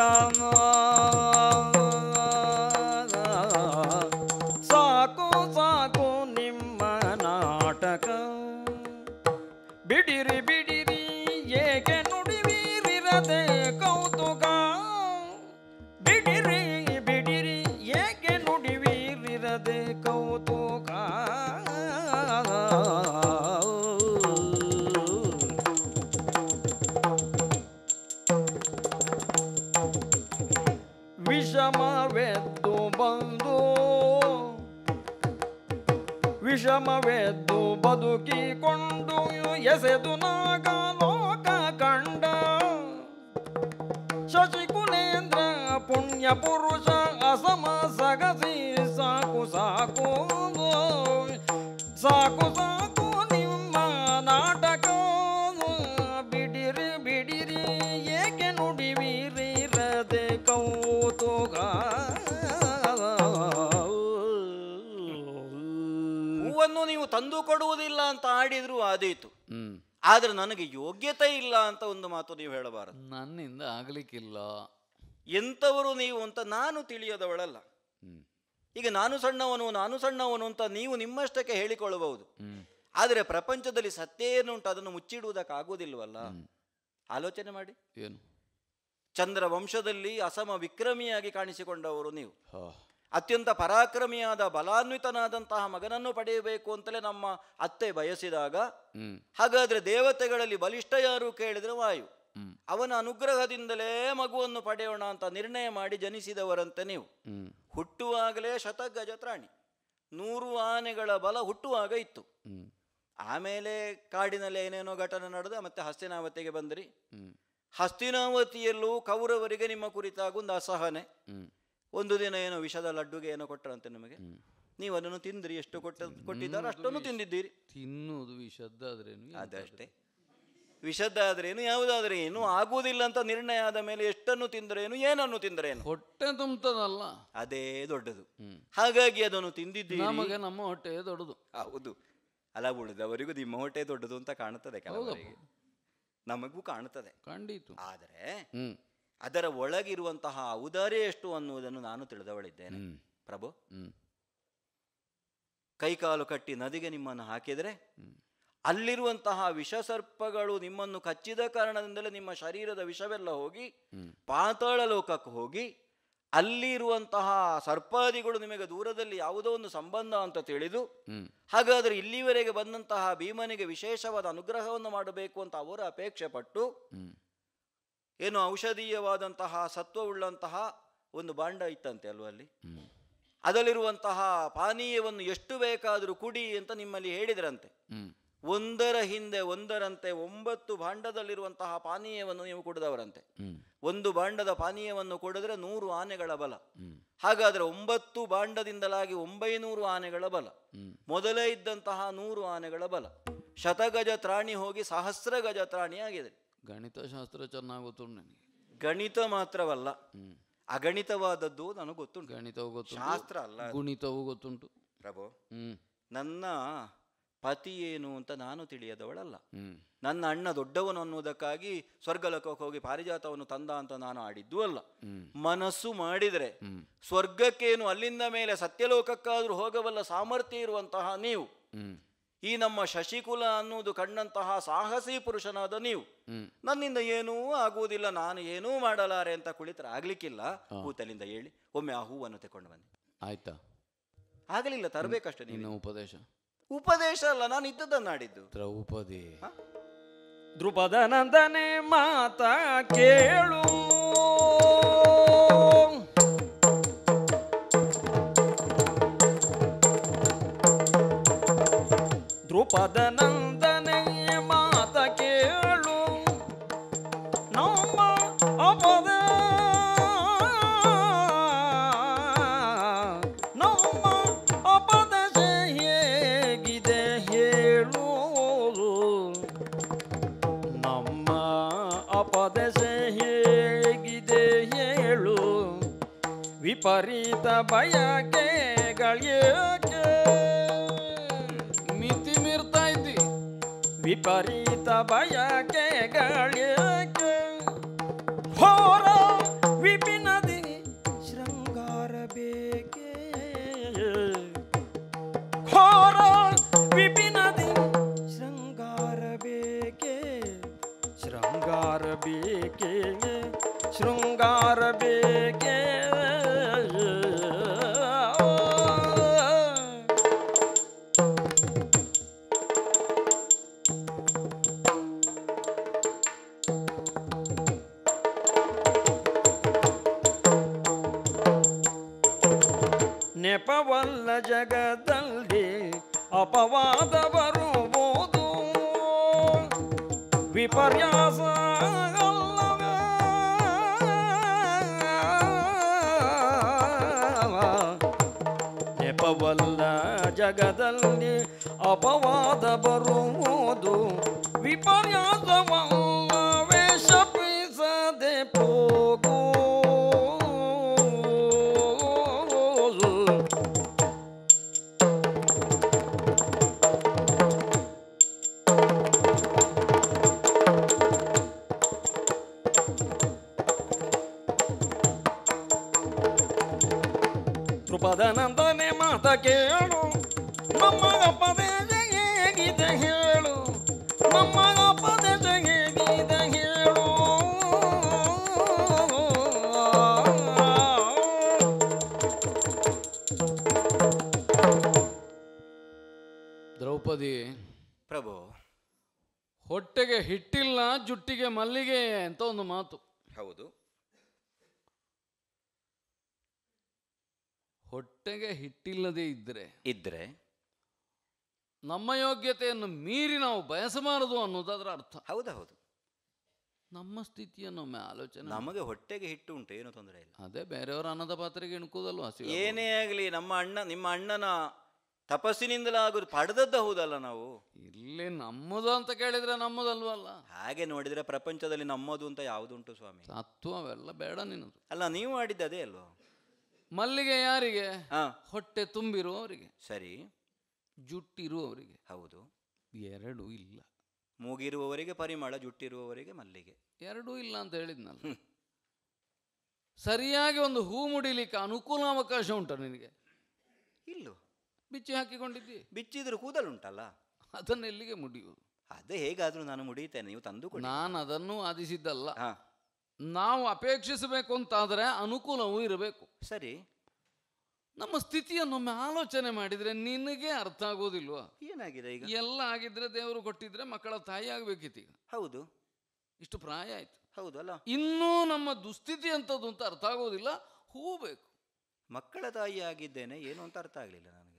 ಸಾಕು ಸಾಕು ನಿಮ್ಮ ನಾಟಕ, ಬಿಡಿರಿ ಬಿಡಿರಿ ಏಕೆ ನುಡಿವೀರಿರದೆ ಕೌತುಕ, ಬಿಡಿರಿ ಬಿಡಿರಿ ಏಕೆ ನುಡಿವೀರಿರದೆ ಕೌತುಕ, ವಿಷಮವೆದ್ದು ಬಂದು ವಿಷಮವೆದ್ದು ಬದುಕಿಕೊಂಡು ಎಸೆದು ನಾಗ ಲೋಕ ಕಂಡ ಶಶಿಕುಲೇಂದ್ರ ಪುಣ್ಯ ಪುರುಷ ಅಸಮ ಸಗಸಿ ಸಾಕು ಸಾಕು ಸಾಕು ಸಾಕು ನಿಮ್ಮ ನಾಟಕ, ಬಿಡಿರಿ ಬಿಡಿರಿ ಏಕೆ ನುಡಿವಿರಿರದೆ ಕೌತುಕ. ಹೂವನ್ನು ನೀವು ತಂದು ಕೊಡುವುದಿಲ್ಲ ಅಂತ ಆಡಿದ್ರು ಆದೀತು, ಆದ್ರೆ ನನಗೆ ಯೋಗ್ಯತೆ ಇಲ್ಲ ಅಂತ ಒಂದು ಮಾತು ನೀವು ಹೇಳಬಾರದು. ನನ್ನಿಂದ ಆಗ್ಲಿಕ್ಕಿಲ್ಲ. ಎಂಥವರು ನೀವು ಅಂತ ನಾನು ತಿಳಿಯದವಳಲ್ಲ. ಈಗ ನಾನು ಸಣ್ಣವನು ನಾನು ಸಣ್ಣವನು ಅಂತ ನೀವು ನಿಮ್ಮಷ್ಟಕ್ಕೆ ಹೇಳಿಕೊಳ್ಳಬಹುದು, ಆದರೆ ಪ್ರಪಂಚದಲ್ಲಿ ಸತ್ಯ ಏನುಂಟು ಅದನ್ನು ಮುಚ್ಚಿಡುವುದಕ್ಕಾಗುವುದಿಲ್ವಲ್ಲ. ಆಲೋಚನೆ ಮಾಡಿ. ಏನು? ಚಂದ್ರ ವಂಶದಲ್ಲಿ ಅಸಮ ವಿಕ್ರಮಿಯಾಗಿ ಕಾಣಿಸಿಕೊಂಡವರು ನೀವು. ಅತ್ಯಂತ ಪರಾಕ್ರಮಿಯಾದ ಬಲಾನ್ವಿತನಾದಂತಹ ಮಗನನ್ನು ಪಡೆಯಬೇಕು ಅಂತಲೇ ನಮ್ಮ ಅತ್ತೆ ಬಯಸಿದಾಗ, ಹಾಗಾದ್ರೆ ದೇವತೆಗಳಲ್ಲಿ ಬಲಿಷ್ಠ ಯಾರು ಕೇಳಿದ್ರೆ ವಾಯು. ಅವನ ಅನುಗ್ರಹದಿಂದಲೇ ಮಗುವನ್ನು ಪಡೆಯೋಣ ಅಂತ ನಿರ್ಣಯ ಮಾಡಿ ಜನಿಸಿದವರಂತೆ ನೀವು. ಹುಟ್ಟುವಾಗಲೇ ಶತಗಜತ್ರಾಣಿ, ನೂರು ಆನೆಗಳ ಬಲ ಹುಟ್ಟುವಾಗ ಇತ್ತು. ಆಮೇಲೆ ಕಾಡಿನಲ್ಲಿ ಏನೇನೋ ಘಟನೆ ನಡೆದ ಮತ್ತೆ ಹಸ್ತಿನಾವತಿಗೆ ಬಂದ್ರಿ. ಹಸ್ತಿನಾವತಿಯಲ್ಲೂ ಕೌರವರಿಗೆ ನಿಮ್ಮ ಕುರಿತಾಗ ಒಂದು ಅಸಹನೆ. ಒಂದು ದಿನ ಏನೋ ವಿಷದ ಲಡ್ಡುಗೆ ಏನೋ ಕೊಟ್ಟರಂತೆ ನಿಮಗೆ, ನೀವು ಅದನ್ನು ತಿಂದ್ರಿ. ಎಷ್ಟು ಕೊಟ್ಟ ಕೊಟ್ಟಿದ್ದಾರೆ ಅಷ್ಟನ್ನು ತಿಂದಿದ್ದೀರಿ. ತಿನ್ನುವುದು ವಿಷದ್ದಾದ್ರೇನು? ಅದಷ್ಟೇ, ವಿಷದ್ದಾದ್ರೇನು ಯಾವುದಾದ್ರೆ ಏನು ಆಗುವುದಿಲ್ಲ ಅಂತ ನಿರ್ಣಯ ಆದ ಮೇಲೆ ಎಷ್ಟನ್ನು ತಿಂದ್ರೇನು ಏನನ್ನು ತಿಂದ್ರೇನು, ಹೊಟ್ಟೆ ತುಂಬುತ್ತದಲ್ಲ, ಅದೇ ದೊಡ್ಡದು. ಹಾಗಾಗಿ ಅದನ್ನು ತಿಂದಿದ್ದೀರಿ. ನಮಗೆ ನಮ್ಮ ಹೊಟ್ಟೆ ದೊಡ್ಡದು. ಹೌದು, ಅಲ್ಲ ಉಳಿದವರಿಗೂ ನಿಮ್ಮ ಹೊಟ್ಟೆ ದೊಡ್ಡದು ಅಂತ ಕಾಣುತ್ತದೆ, ಕೆಲವರಿಗೆ ನಮಗೂ ಕಾಣುತ್ತದೆ ಖಂಡಿತ. ಆದರೆ ಅದರ ಒಳಗಿರುವಂತಹ ಔದಾರ್ಯ ಎಷ್ಟು ಅನ್ನುವುದನ್ನು ನಾನು ತಿಳಿದವಳಿದ್ದೇನೆ ಪ್ರಭು. ಕೈಕಾಲು ಕಟ್ಟಿ ನದಿಗೆ ನಿಮ್ಮನ್ನು ಹಾಕಿದರೆ ಅಲ್ಲಿರುವಂತಹ ವಿಷಸರ್ಪಗಳು ನಿಮ್ಮನ್ನು ಕಚ್ಚಿದ ಕಾರಣದಿಂದಲೇ ನಿಮ್ಮ ಶರೀರದ ವಿಷವೆಲ್ಲ ಹೋಗಿ ಪಾತಾಳ ಲೋಕಕ್ಕೆ ಹೋಗಿ ಅಲ್ಲಿರುವಂತಹ ಸರ್ಪಾದಿಗಳು ನಿಮಗೆ ದೂರದಲ್ಲಿ ಯಾವುದೋ ಒಂದು ಸಂಬಂಧ ಅಂತ ತಿಳಿದು, ಹಾಗಾದರೆ ಇಲ್ಲಿವರೆಗೆ ಬಂದಂತಹ ಭೀಮನಿಗೆ ವಿಶೇಷವಾದ ಅನುಗ್ರಹವನ್ನು ಮಾಡಬೇಕು ಅಂತ ಅವರು ಅಪೇಕ್ಷೆ ಪಟ್ಟು ಏನು ಔಷಧೀಯವಾದಂತಹ ಸತ್ವವುಳ್ಳಂತಹ ಒಂದು ಬಾಂಡ ಇತ್ತಂತೆ ಅಲ್ವ, ಅಲ್ಲಿ ಅದರಲ್ಲಿರುವಂತಹ ಪಾನೀಯವನ್ನು ಎಷ್ಟು ಬೇಕಾದರೂ ಕುಡಿ ಅಂತ ನಿಮ್ಮಲ್ಲಿ ಹೇಳಿದ್ರಂತೆ. ಒಂದರ ಹಿಂದೆ ಒಂದರಂತೆ ಒಂಬತ್ತು ಭಾಂಡದಲ್ಲಿರುವಂತಹ ಪಾನೀಯವನ್ನು ನೀವು ಕುಡಿದವರಂತೆ. ಒಂದು ಭಾಂಡದ ಪಾನೀಯವನ್ನು ಕುಡಿದ್ರೆ ನೂರು ಆನೆಗಳ ಬಲ. ಹಾಗಾದ್ರೆ ಒಂಬತ್ತು ಭಾಂಡದಿಂದಲಾಗಿ ಒಂಬೈನೂರು ಆನೆಗಳ ಬಲ. ಮೊದಲೇ ಇದ್ದಂತಹ ನೂರು ಆನೆಗಳ ಬಲ. ಶತಗಜ ತ್ರಾಣಿ ಹೋಗಿ ಸಹಸ್ರ ಗಜ ತ್ರಾಣಿ ಆಗಿದೆ. ಗಣಿತಶಾಸ್ತ್ರ ಚೆನ್ನಾಗಿ ಗೊತ್ತುಂಟು ನನಗೆ. ಗಣಿತ ಮಾತ್ರವಲ್ಲ, ಅಗಣಿತವಾದದ್ದು ನನಗೆ ಗೊತ್ತುಂಟು. ಗಣಿತವು ಗೊತ್ತು, ಶಾಸ್ತ್ರ ಅಲ್ಲ, ಗುಣಿತವು ಗೊತ್ತುಂಟು ಪ್ರಭು. ನನ್ನ ಪತಿ ಏನು ಅಂತ ನಾನು ತಿಳಿಯದವಳಲ್ಲ. ಹ್ಮ್ ನನ್ನ ಅಣ್ಣ ದೊಡ್ಡವನು ಅನ್ನುವುದಕ್ಕಾಗಿ ಸ್ವರ್ಗಲೋಕಕ್ಕೆ ಹೋಗಿ ಪಾರಿಜಾತವನ್ನು ತಂದ ಅಂತ ನಾನು ಆಡಿದ್ದು ಅಲ್ಲ. ಮನಸ್ಸು ಮಾಡಿದರೆ ಸ್ವರ್ಗಕ್ಕೇನು ಅಲ್ಲಿಂದ ಮೇಲೆ ಸತ್ಯಲೋಕಕ್ಕಾದ್ರೂ ಹೋಗಬಲ್ಲ ಸಾಮರ್ಥ್ಯ ಇರುವಂತಹ ನೀವು, ಈ ನಮ್ಮ ಶಶಿಕುಲ ಅನ್ನುವುದು ಕಂಡಂತಹ ಸಾಹಸಿ ಪುರುಷನಾದ ನೀವು, ನನ್ನಿಂದ ಏನೂ ಆಗುವುದಿಲ್ಲ, ನಾನು ಏನೂ ಮಾಡಲಾರೆ ಅಂತ ಕುಳಿತರೆ ಆಗ್ಲಿಕ್ಕಿಲ್ಲ. ಕೂತಲಿಂದ ಹೇಳಿ ಒಮ್ಮೆ ಆ ಹೂವನ್ನು ತಕೊಂಡು ಬನ್ನಿ. ಆಯ್ತಾ? ಆಗಲಿಲ್ಲ, ತರಬೇಕಷ್ಟೇ. ನೀನು ಉಪದೇಶ ಉಪದೇಶ ಅಲ್ಲ, ನಾನು ಇದ್ದದನ್ನಾಡಿದ್ದು. ದ್ರೌಪದಿ ದ್ರುಪದ ನಂದನೆ ಮಾತ ಕೇಳು, ದ್ರುಪದ ನಂದನೆ ಮಾತ ಕೇಳು, ನಮ್ಮ ಅಪದ ನಮ್ಮ ಅಪದ ಹೇಗಿದೆ ಹೇಳು, ನಮ್ಮ ಅಪದೆಸ ಹೇಗಿದೆ ಹೇಳು, ವಿಪರೀತ ಬಯಕೆಗಳೇಕೆ ಮಿತಿ ಮೀರ್ತಾ ಇದ್ದಿ, ವಿಪರೀತ ಬಯಕೆಗಳೇಕೆ, ಹೋರ ವಿಪಿನದಿ ಶೃಂಗಾರ ಬೇಕೆ, ಹೋರ ವಿಪಿನದಿ ಶೃಂಗಾರ ಬೇಕೆ, ಶೃಂಗಾರ ಬೇಕೆ, ಶೃಂಗಾರ ಬೇಕೆ. ನೆಪವಲ್ಲ ಜಗದಲ್ಲಿ ಅಪವಾದ ಬರುವುದು, ವಿಪರ್ಯಾಸ ಅಲ್ಲವೇ, ನೆಪವಲ್ಲ ಜಗದಲ್ಲಿ ಅಪವಾದ ಬರುವುದು, ವಿಪರ್ಯಾಸವಲ್ಲವೇ, ಶಪಿಸದೆ ಹೋಗು. ದ್ರುಪದನಂದನೆ ಮಾತ ಕೇಳು, ನಮ್ಮ ಅಪದೇಶ ಹೇಗಿದೆ ಹೇಳು, ನಮ್ಮ ಅಪದೇಶ ಹೇಗಿದೆ ಹೇಳು. ದ್ರೌಪದಿ ಪ್ರಭು, ಹೊಟ್ಟೆಗೆ ಹಿಟ್ಟಿಲ್ಲ ಜುಟ್ಟಿಗೆ ಮಲ್ಲಿಗೆ ಅಂತ ಒಂದು ಮಾತು. ಹೌದು. ಹೊಟ್ಟೆಗೆ ಹಿಟ್ಟಿಲ್ಲದೆ ಇದ್ದರೆ ಇದ್ರೆ ನಮ್ಮ ಯೋಗ್ಯತೆಯನ್ನು ಮೀರಿ ನಾವು ಬಯಸಬಾರದು ಅನ್ನೋದರ ಅರ್ಥ. ಹೌದೌದು. ನಮ್ಮ ಸ್ಥಿತಿಯನ್ನೊಮ್ಮೆ ಆಲೋಚನೆ. ನಮಗೆ ಹೊಟ್ಟೆಗೆ ಹಿಟ್ಟು ಉಂಟು, ಏನು ತೊಂದರೆ ಇಲ್ಲ. ಅದೇ ಬೇರೆಯವರ ಅನ್ನದ ಪಾತ್ರೆಗೆ ಇಣುಕುವುದಲ್ವ ಹಸಿ. ಏನೇ ಆಗಲಿ ನಮ್ಮ ಅಣ್ಣ ನಿಮ್ಮ ಅಣ್ಣನ ತಪಸ್ಸಿನಿಂದಲಾಗೋದು ಪಡೆದದ್ದು ಹೌದಲ್ಲ ನಾವು. ಇಲ್ಲಿ ನಮ್ಮದು ಅಂತ ಕೇಳಿದ್ರೆ ನಮ್ಮದಲ್ವಲ್ಲ. ಹಾಗೆ ನೋಡಿದ್ರೆ ಪ್ರಪಂಚದಲ್ಲಿ ನಮ್ಮದು ಅಂತ ಯಾವುದುಂಟು ಸ್ವಾಮಿ? ತತ್ವ ಅವೆಲ್ಲ ಬೇಡ ನಿನ್ನದು. ಅಲ್ಲ, ನೀವು ಮಾಡಿದ್ದದೇ ಅಲ್ವಾ? ಮಲ್ಲಿಗೆ ಯಾರಿಗೆ? ಹಾ, ಹೊಟ್ಟೆ ತುಂಬಿರುವವರಿಗೆ. ಸರಿ. ಜುಟ್ಟಿರುವವರಿಗೆ. ಹೌದು. ಎರಡೂ ಇಲ್ಲ. ಮೂಗಿರುವವರಿಗೆ ಪರಿಮಳ, ಜುಟ್ಟಿರುವವರಿಗೆ ಮಲ್ಲಿಗೆ. ಎರಡೂ ಇಲ್ಲ ಅಂತ ಹೇಳಿದ್ನಲ್ಲ. ಸರಿಯಾಗಿ ಒಂದು ಹೂ ಮುಡಿಲಿಕ್ಕೆ ಅನುಕೂಲ ಅವಕಾಶ ಉಂಟು ನಿನಗೆ? ಇಲ್ಲೋ. ಬಿಚ್ಚಿ ಹಾಕಿಕೊಂಡಿದ್ದಿ. ಬಿಚ್ಚಿದ್ರು ಕೂದಲುಂಟಲ್ಲ, ಅದನ್ನು ಎಲ್ಲಿಗೆ ಮುಡಿಯುವುದು? ಅದೇ ಹೇಗಾದ್ರೂ ನಾನು ಮುಡಿಯುತ್ತೇನೆ, ನೀವು ತಂದು ಕೊಡಿ. ನಾನು ಅದನ್ನು ವಾದಿಸಿದ್ದಲ್ಲ. ಹಾ, ನಾವು ಅಪೇಕ್ಷಿಸಬೇಕು ಅಂತಾದರೆ ಅನುಕೂಲವೂ ಇರಬೇಕು. ಸರಿ. ನಮ್ಮ ಸ್ಥಿತಿಯನ್ನೊಮ್ಮೆ ಆಲೋಚನೆ ಮಾಡಿದ್ರೆ ನಿನಗೆ ಅರ್ಥ ಆಗೋದಿಲ್ವಾ? ಏನಾಗಿದೆ ಈಗ? ಎಲ್ಲ ಆಗಿದ್ರೆ ದೇವರು ಕೊಟ್ಟಿದ್ರೆ ಮಕ್ಕಳ ತಾಯಿ ಆಗ್ಬೇಕಿತ್ತು. ಈಗ ಹೌದು, ಇಷ್ಟು ಪ್ರಾಯ ಆಯ್ತು. ಹೌದು ಅಲ್ಲ. ಇನ್ನೂ ನಮ್ಮ ದುಸ್ಥಿತಿ ಅಂತದ್ದು ಅಂತ ಅರ್ಥ ಆಗೋದಿಲ್ಲ. ಹೂ ಬೇಕು. ಮಕ್ಕಳ ತಾಯಿ ಆಗಿದ್ದೇನೆ, ಏನು ಅಂತ ಅರ್ಥ ಆಗ್ಲಿಲ್ಲ ನನಗೆ.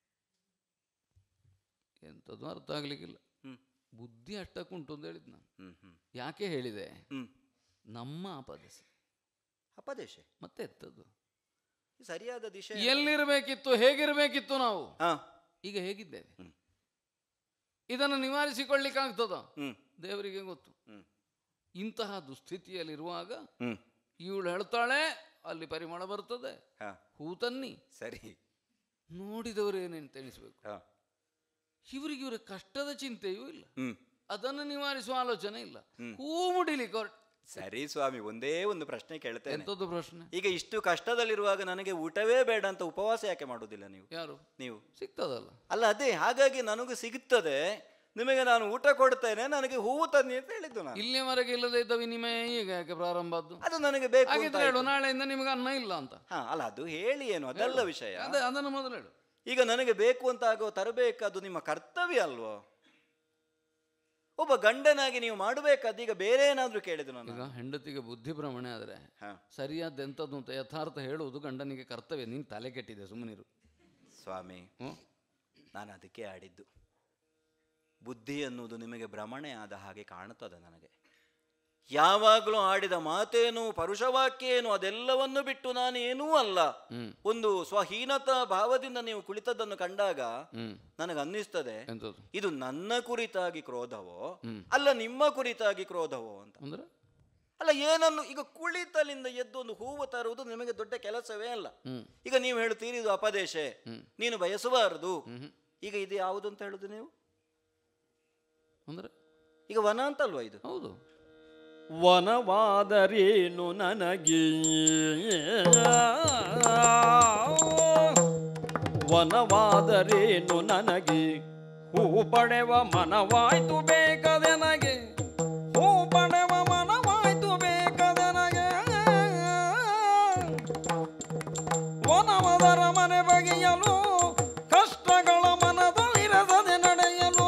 ಎಂಥದ್ದು ಅರ್ಥ ಆಗ್ಲಿಕ್ಕಿಲ್ಲ. ಹ್ಮ್ ಬುದ್ಧಿ ಅಷ್ಟಕ್ಕುಂಟು ಅಂತ ಹೇಳಿದ್ ನಾನು. ಹ್ಮ್ ಹ್ಮ್ ಯಾಕೆ ಹೇಳಿದೆ? ಹ್ಮ್ ನಮ್ಮ ಅಪದೇಶ ಅಪದೇಶ ಮತ್ತೆ ಎತ್ತದ್ದು ಸರಿಯಾದ ದಿಶೆ. ಎಲ್ಲಿರಬೇಕಿತ್ತು, ಹೇಗಿರಬೇಕಿತ್ತು ನಾವು, ಹಾ, ಈಗ ಹೇಗಿದ್ದೇವೆ? ಹ್ಮ್ ಇದನ್ನು ನಿವಾರಿಸಿಕೊಳ್ಳಿಕ್ಕಾಗ್ತದ? ಹ್ಮ್ ದೇವರಿಗೆ ಗೊತ್ತು. ಹ್ಮ್ ಇಂತಹ ದುಸ್ಥಿತಿಯಲ್ಲಿರುವಾಗ ಹ್ಮ್ ಇವಳು ಹೇಳ್ತಾಳೆ ಅಲ್ಲಿ ಪರಿಮಳ ಬರ್ತದೆ, ಹಾ ಹೂ ತನ್ನಿ. ಸರಿ. ನೋಡಿದವರು ಏನೇನು ತಿಳಿಸ್ಬೇಕು? ಹಾ, ಇವರಿಗೆ ಇವರ ಕಷ್ಟದ ಚಿಂತೆಯೂ ಇಲ್ಲ, ಹ್ಮ್ ಅದನ್ನು ನಿವಾರಿಸುವ ಆಲೋಚನೆ ಇಲ್ಲ, ಹೂ ಮುಡಿಲಿಕ್ಕೆ ಹೊರಟು. ಸರಿ ಸ್ವಾಮಿ, ಒಂದೇ ಒಂದು ಪ್ರಶ್ನೆ ಕೇಳ್ತೇನೆ. ಎಂಥದ್ದು ಪ್ರಶ್ನೆ? ಈಗ ಇಷ್ಟು ಕಷ್ಟದಲ್ಲಿರುವಾಗ ನನಗೆ ಊಟವೇ ಬೇಡ ಅಂತ ಉಪವಾಸ ಯಾಕೆ ಮಾಡುವುದಿಲ್ಲ ನೀವು? ಯಾರು? ನೀವು. ಸಿಗ್ತದಲ್ಲ. ಅಲ್ಲ ಅದೇ, ಹಾಗಾಗಿ ನನಗೂ ಸಿಗುತ್ತದೆ, ನಿಮಗೆ ನಾನು ಊಟ ಕೊಡ್ತೇನೆ, ನನಗೆ ಹೂವು ತನ್ನಿ ಅಂತ ಹೇಳಿದ್ದು ನಾನು. ಇಲ್ಲಿಯವರೆಗೆ ಇಲ್ಲದೆ ಇದ್ದ ವಿನಿಮಯ ಈಗ ಯಾಕೆ ಪ್ರಾರಂಭ ಆದ್ದು? ಅದು ನನಗೆ ಬೇಕು ಅಂತ ಹಾಗಿದ್ರೆ ಹೇಳು, ನಾಳೆಯಿಂದ ನಿಮಗೆ ಅನ್ನ ಇಲ್ಲ ಅಂತ. ಹಾ ಅಲ್ಲ, ಅದು ಹೇಳಿ ಏನು, ಅದಲ್ಲ ವಿಷಯ. ಅದೇ ಅದನ್ನು ಮೊದಲು ಹೇಳು. ಈಗ ನನಗೆ ಬೇಕು ಅಂತ ಆಗೋ ತರಬೇಕಾದ್ದು ನಿಮ್ಮ ಕರ್ತವ್ಯ ಅಲ್ವೋ? ಒಬ್ಬ ಗಂಡನಾಗಿ ನೀವು ಮಾಡಬೇಕಾದ ಈಗ ಬೇರೆ ಏನಾದ್ರೂ ಕೇಳಿದ್ರು ನಾನು. ಈಗ ಹೆಂಡತಿಗೆ ಬುದ್ಧಿ ಭ್ರಮಣೆ ಆದರೆ ಸರಿಯಾದ ಎಂಥದ್ದು ಅಂತ ಯಥಾರ್ಥ ಹೇಳುವುದು ಗಂಡನಿಗೆ ಕರ್ತವ್ಯ. ನೀನು ತಲೆ ಕೆಟ್ಟಿದೆ, ಸುಮ್ಮನಿರು ಸ್ವಾಮಿ. ನಾನು ಅದಕ್ಕೆ ಆಡಿದ್ದು. ಬುದ್ಧಿ ಅನ್ನುವುದು ನಿಮಗೆ ಭ್ರಮಣೆ ಆದ ಹಾಗೆ ಕಾಣುತ್ತದೆ ನನಗೆ. ಯಾವಾಗಲೂ ಆಡಿದ ಮಾತೇನು, ಪರುಷವಾಕ್ಯ ಏನು, ಅದೆಲ್ಲವನ್ನು ಬಿಟ್ಟು ನಾನು ಏನೂ ಅಲ್ಲ, ಒಂದು ಸ್ವಹೀನತಾ ಭಾವದಿಂದ ನೀವು ಕುಳಿತದ್ದನ್ನು ಕಂಡಾಗ ನನಗೆ ಅನ್ನಿಸ್ತದೆ ಇದು ನನ್ನ ಕುರಿತಾಗಿ ಕ್ರೋಧವೋ ಅಲ್ಲ ನಿಮ್ಮ ಕುರಿತಾಗಿ ಕ್ರೋಧವೋ ಅಂತ. ಅಲ್ಲ ಏನನ್ನು, ಈಗ ಕುಳಿತಲಿಂದ ಎದ್ದು ಒಂದು ಹೂವು ತರುವುದು ನಿಮಗೆ ದೊಡ್ಡ ಕೆಲಸವೇ ಅಲ್ಲ. ಈಗ ನೀವು ಹೇಳುತ್ತೀರಿ ಇದು ಅಪದೇಶ, ನೀನು ಬಯಸಬಾರದು. ಈಗ ಇದು ಯಾವುದು ಅಂತ ಹೇಳುದು ನೀವು? ಅಂದ್ರೆ ಈಗ ವನ ಅಂತಲ್ವಾ ಇದು? ಹೌದು. ವನವಾದರೇನು ನನಗೆ, ವನವಾದರೇನು ನನಗೆ, ಹೂ ಪಡೆವ ಮನವಾಯ್ತು ಬೇಕದೆನಗೆ, ಹೂ ಪಡೆವ ಮನವಾಯ್ತು ಬೇಕದೆನಗೆ, ವನವದರ ಮನೆ ಬಗೆಯಲು ಕಷ್ಟಗಳ ಮನದಲ್ಲಿರದೆ ನಡೆಯಲು.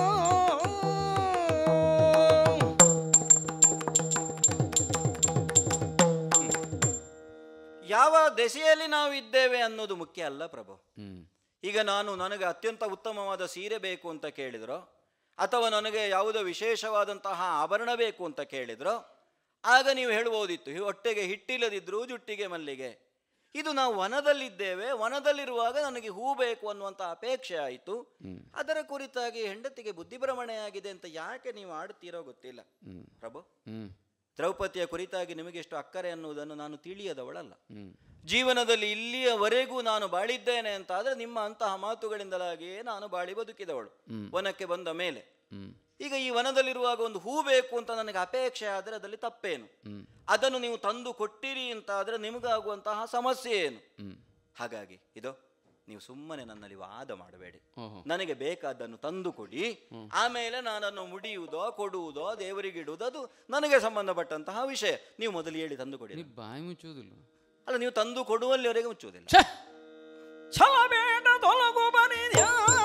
ಯಾವ ದೆಸೆಯಲ್ಲಿ ನಾವು ಇದ್ದೇವೆ ಅನ್ನೋದು ಮುಖ್ಯ ಅಲ್ಲ ಪ್ರಭು. ಈಗ ನಾನು ನನಗೆ ಅತ್ಯಂತ ಉತ್ತಮವಾದ ಸೀರೆ ಬೇಕು ಅಂತ ಕೇಳಿದ್ರೋ, ಅಥವಾ ನನಗೆ ಯಾವುದೋ ವಿಶೇಷವಾದಂತಹ ಆಭರಣ ಬೇಕು ಅಂತ ಕೇಳಿದ್ರೋ, ಆಗ ನೀವು ಹೇಳ್ಬೋದಿತ್ತು ಹೊಟ್ಟೆಗೆ ಹಿಟ್ಟಿಲ್ಲದಿದ್ರು ಜುಟ್ಟಿಗೆ ಮಲ್ಲಿಗೆ. ಇದು ನಾವು ವನದಲ್ಲಿದ್ದೇವೆ, ವನದಲ್ಲಿರುವಾಗ ನನಗೆ ಹೂ ಬೇಕು ಅನ್ನುವಂಥ ಅಪೇಕ್ಷೆ ಆಯಿತು. ಅದರ ಕುರಿತಾಗಿ ಹೆಂಡತಿಗೆ ಬುದ್ಧಿಭ್ರಮಣೆ ಆಗಿದೆ ಅಂತ ಯಾಕೆ ನೀವು ಆಡುತ್ತೀರೋ ಗೊತ್ತಿಲ್ಲ ಪ್ರಭು. ದ್ರೌಪದಿಯ ಕುರಿತಾಗಿ ನಿಮಗೆ ಎಷ್ಟು ಅಕ್ಕರೆ ಅನ್ನುವುದನ್ನು ನಾನು ತಿಳಿಯದವಳಲ್ಲ. ಜೀವನದಲ್ಲಿ ಇಲ್ಲಿಯವರೆಗೂ ನಾನು ಬಾಳಿದ್ದೇನೆ ಅಂತ ಆದರೆ ನಿಮ್ಮ ಅಂತಹ ಮಾತುಗಳಿಂದಲಾಗಿಯೇ ನಾನು ಬಾಳಿ ಬದುಕಿದವಳು ವನಕ್ಕೆ ಬಂದ ಮೇಲೆ. ಈಗ ಈ ವನದಲ್ಲಿರುವಾಗ ಒಂದು ಹೂ ಬೇಕು ಅಂತ ನನಗೆ ಅಪೇಕ್ಷೆ ಆದರೆ ಅದರಲ್ಲಿ ತಪ್ಪೇನು? ಅದನ್ನು ನೀವು ತಂದು ಕೊಟ್ಟಿರಿ ಅಂತ ಆದರೆ ನಿಮಗಾಗುವಂತಹ ಸಮಸ್ಯೆ ಏನು? ಹಾಗಾಗಿ ಇದು ನೀವು ಸುಮ್ಮನೆ ನನ್ನಲ್ಲಿ ವಾದ ಮಾಡಬೇಡಿ. ನನಗೆ ಬೇಕಾದನ್ನು ತಂದು ಕೊಡಿ, ಆಮೇಲೆ ನಾನನ್ನು ಮುಡಿಯುವುದೋ ಕೊಡುವುದೋ ದೇವರಿಗಿಡುವುದೋ ಅದು ನನಗೆ ಸಂಬಂಧಪಟ್ಟಂತಹ ವಿಷಯ. ನೀವು ಮೊದಲು ಹೇಳಿ ತಂದು ಕೊಡಿ. ಬಾಯಿ ಮುಚ್ಚುವುದಿಲ್ಲ ಅಲ್ಲ, ನೀವು ತಂದು ಕೊಡುವಲ್ಲಿವರೆಗೆ ಮುಚ್ಚುವುದಿಲ್ಲ. ಛಲಬೇಡ ತೊಲಗು ಬನಿದ್ಯ,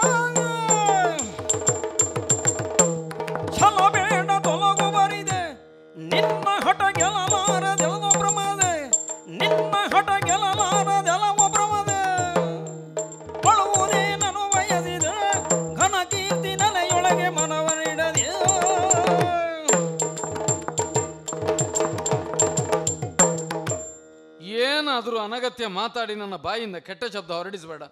ಛಲಬೇಡ ತೊಲಗು ಬರಿದೆ, ನಿನ್ನ ಹಠ ಗೆಲ್ಲಲಾರದೆಲವು ಪ್ರಮಾದೆ, ನಿನ್ನ ಹಠ ಗೆಲ್ಲಲಾರದೆಲವು ಪ್ರಮಾದೆ. ಬಳುವುದೇ ನಾನು ಬಯಸಿದೆ ಘನ ಕೀರ್ತಿ ನೆಲೆಯೊಳಗೆ ಮನವರಿಡದೆ. ಏನಾದರೂ ಅನಗತ್ಯ ಮಾತಾಡಿ ನನ್ನ ಬಾಯಿಂದ ಕೆಟ್ಟ ಶಬ್ದ ಹೊರಡಿಸಬೇಡ.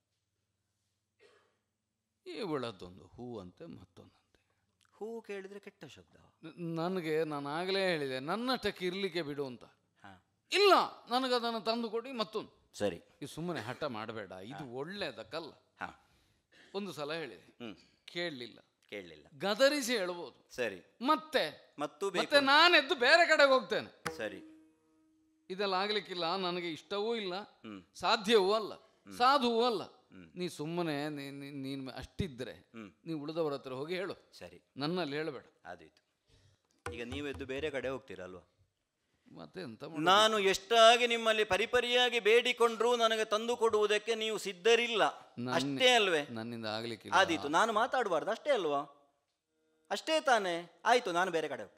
ಇವಳದ್ದೊಂದು ಹೂ ಅಂತೆ ಮತ್ತೊಂದಂತೆ. ಹೂ ಕೇಳಿದ್ರೆ ಕೆಟ್ಟ ಶಬ್ದ. ನನಗೆ ನಾನು ಆಗಲೇ ಹೇಳಿದೆ ನನ್ನಷ್ಟಕ್ಕೆ ಇರ್ಲಿಕ್ಕೆ ಬಿಡು ಅಂತ. ಇಲ್ಲ, ನನಗದನ್ನು ತಂದು ಕೊಡಿ ಮತ್ತೊಂದು. ಸರಿ, ಇದು ಸುಮ್ಮನೆ ಹಠ ಮಾಡಬೇಡ, ಇದು ಒಳ್ಳೆಯದಕ್ಕಲ್ಲ. ಒಂದು ಸಲ ಹೇಳಿದೆ, ಕೇಳಲಿಲ್ಲ ಕೇಳಲಿಲ್ಲ ಗದರಿಸಿ ಹೇಳ್ಬೋದು. ಸರಿ, ಮತ್ತೆ ಮತ್ತು ಮತ್ತೆ ನಾನೆದ್ದು ಬೇರೆ ಕಡೆಗೆ ಹೋಗ್ತೇನೆ. ಸರಿ, ಇದೆಲ್ಲ ಆಗ್ಲಿಕ್ಕಿಲ್ಲ, ನನಗೆ ಇಷ್ಟವೂ ಇಲ್ಲ, ಸಾಧ್ಯವೂ ಅಲ್ಲ, ಸಾಧುವೂ ಅಲ್ಲ. ನೀ ಸುಮ್ಮನೆ ನೀನು ಅಷ್ಟಿದ್ರೆ ನೀವು ಉಳಿದವರ ಹತ್ರ ಹೋಗಿ ಹೇಳು. ಸರಿ, ನನ್ನಲ್ಲಿ ಹೇಳಬೇಡ. ಆದೀತು. ಈಗ ನೀವೆದ್ದು ಬೇರೆ ಕಡೆ ಹೋಗ್ತೀರಲ್ವಾ? ಮತ್ತೆ ಎಂತ? ನಾನು ಎಷ್ಟಾಗಿ ನಿಮ್ಮಲ್ಲಿ ಪರಿಪರಿಯಾಗಿ ಬೇಡಿಕೊಂಡ್ರೂ ನನಗೆ ತಂದು ಕೊಡುವುದಕ್ಕೆ ನೀವು ಸಿದ್ಧರಿಲ್ಲ, ಅಷ್ಟೇ ಅಲ್ವೇ? ನನ್ನಿಂದ ಆಗ್ಲಿಕ್ಕೆ ಆದೀತು, ನಾನು ಮಾತಾಡಬಾರ್ದು ಅಷ್ಟೇ ಅಲ್ವಾ? ಅಷ್ಟೇ ತಾನೇ? ಆಯ್ತು, ನಾನು ಬೇರೆ ಕಡೆ ಹೋಗ್ತೇನೆ.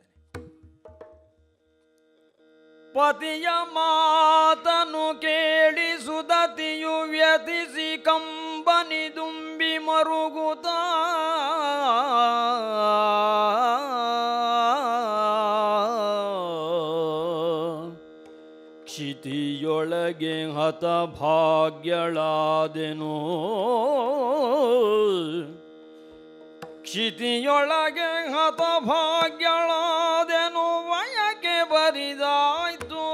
ಪತಿಯ ಮಾತನು ಕೇಳಿ ಸುದತಿಯು ವ್ಯತಿಸಿ ಕಂಬನಿ ದುಂಬಿ ಮರುಗುತ್ತ ಕ್ಷಿತಿಯೊಳಗೆ ಹತಭಾಗ್ಯಳಾದೆನೋ, ಕ್ಷಿತಿಯೊಳಗೆ ಹತಭಾಗ್ಯಳಾದೆನು ವಯಕ್ಕೆ ಬರಿದಾಯ್ತು,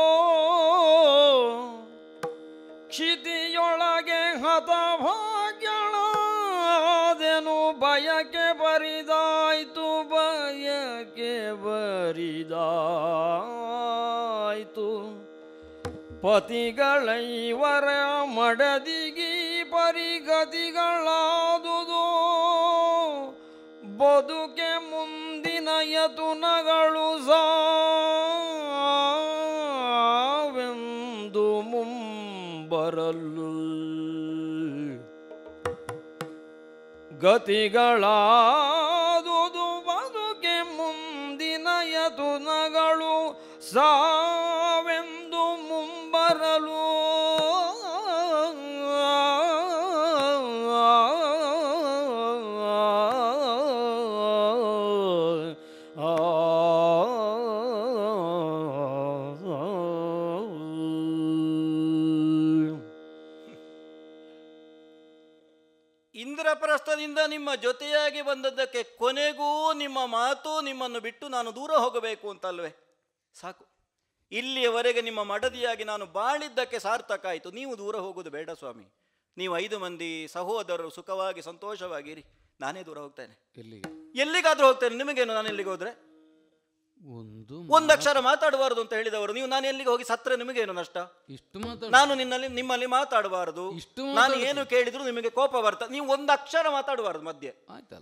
ಕ್ಷಿತಿಯೊಳಗೆ ಹತಭಾಗ್ಯ ಬರಿದಾಯ್ತು ಬಯಕೆ ಬರಿದಾಯ್ತು ಪತಿಗಳೈವರ ಮಡದಿಗಿ ಪರಿಗತಿಗಳಾದುದು ಬದುಕೆ ಮುಂದಿನ ಯತುನಗಳು ಸಾವೆಂದು ಮುಂಬರಲು ಗತಿಗಳಾದುದು ಬದುಕೆ ಮುಂದಿನ ಯತುನಗಳು ಸಾವೆಂದು ಮುಂಬರಲು ಇಂದ್ರಪ್ರಸ್ಥದಿಂದ ನಿಮ್ಮ ಜೊತೆಯಾಗಿ ಬಂದದ್ದಕ್ಕೆ ಕೊನೆಗೂ ನಿಮ್ಮ ಮಾತು ನಿಮ್ಮನ್ನು ಬಿಟ್ಟು ನಾನು ದೂರ ಹೋಗಬೇಕು ಅಂತಲ್ವೇ? ಸಾಕು, ಇಲ್ಲಿಯವರೆಗೆ ನಿಮ್ಮ ಮಡದಿಯಾಗಿ ನಾನು ಬಾಳಿದ್ದಕ್ಕೆ ಸಾರ್ಥಕ ಆಯಿತು. ನೀವು ದೂರ ಹೋಗೋದು ಬೇಡ ಸ್ವಾಮಿ. ನೀವು ಐದು ಮಂದಿ ಸಹೋದರರು ಸುಖವಾಗಿ ಸಂತೋಷವಾಗಿರಿ. ನಾನೇ ದೂರ ಹೋಗ್ತೇನೆ. ಎಲ್ಲಿಗೆ? ಎಲ್ಲಿಗಾದ್ರೂ ಹೋಗ್ತೇನೆ. ನಿಮಗೇನು ನಾನು ಎಲ್ಲಿಗೆ ಹೋದ್ರೆ? ಒಂದು ಒಂದು ಅಕ್ಷರ ಮಾತಾಡಬಾರದು ಅಂತ ಹೇಳಿದವರು ನೀವು. ನಾನು ಎಲ್ಲಿಗೆ ಹೋಗಿ ಸತ್ರೆ ನಿಮಗೇನು ನಷ್ಟ? ಇಷ್ಟು ಮಾತಾಡ ನಾನು ನಿನ್ನಲ್ಲಿ ನಿಮ್ಮಲ್ಲಿ ಮಾತಾಡಬಾರದು. ಇಷ್ಟು ನಾನು ಏನು ಕೇಳಿದ್ರು ನಿಮಗೆ ಕೋಪ ಬರ್ತದೆ. ನೀವು ಒಂದು ಅಕ್ಷರ ಮಾತಾಡಬಾರದು ಮಧ್ಯೆ. ಆಯ್ತಲ್ಲ,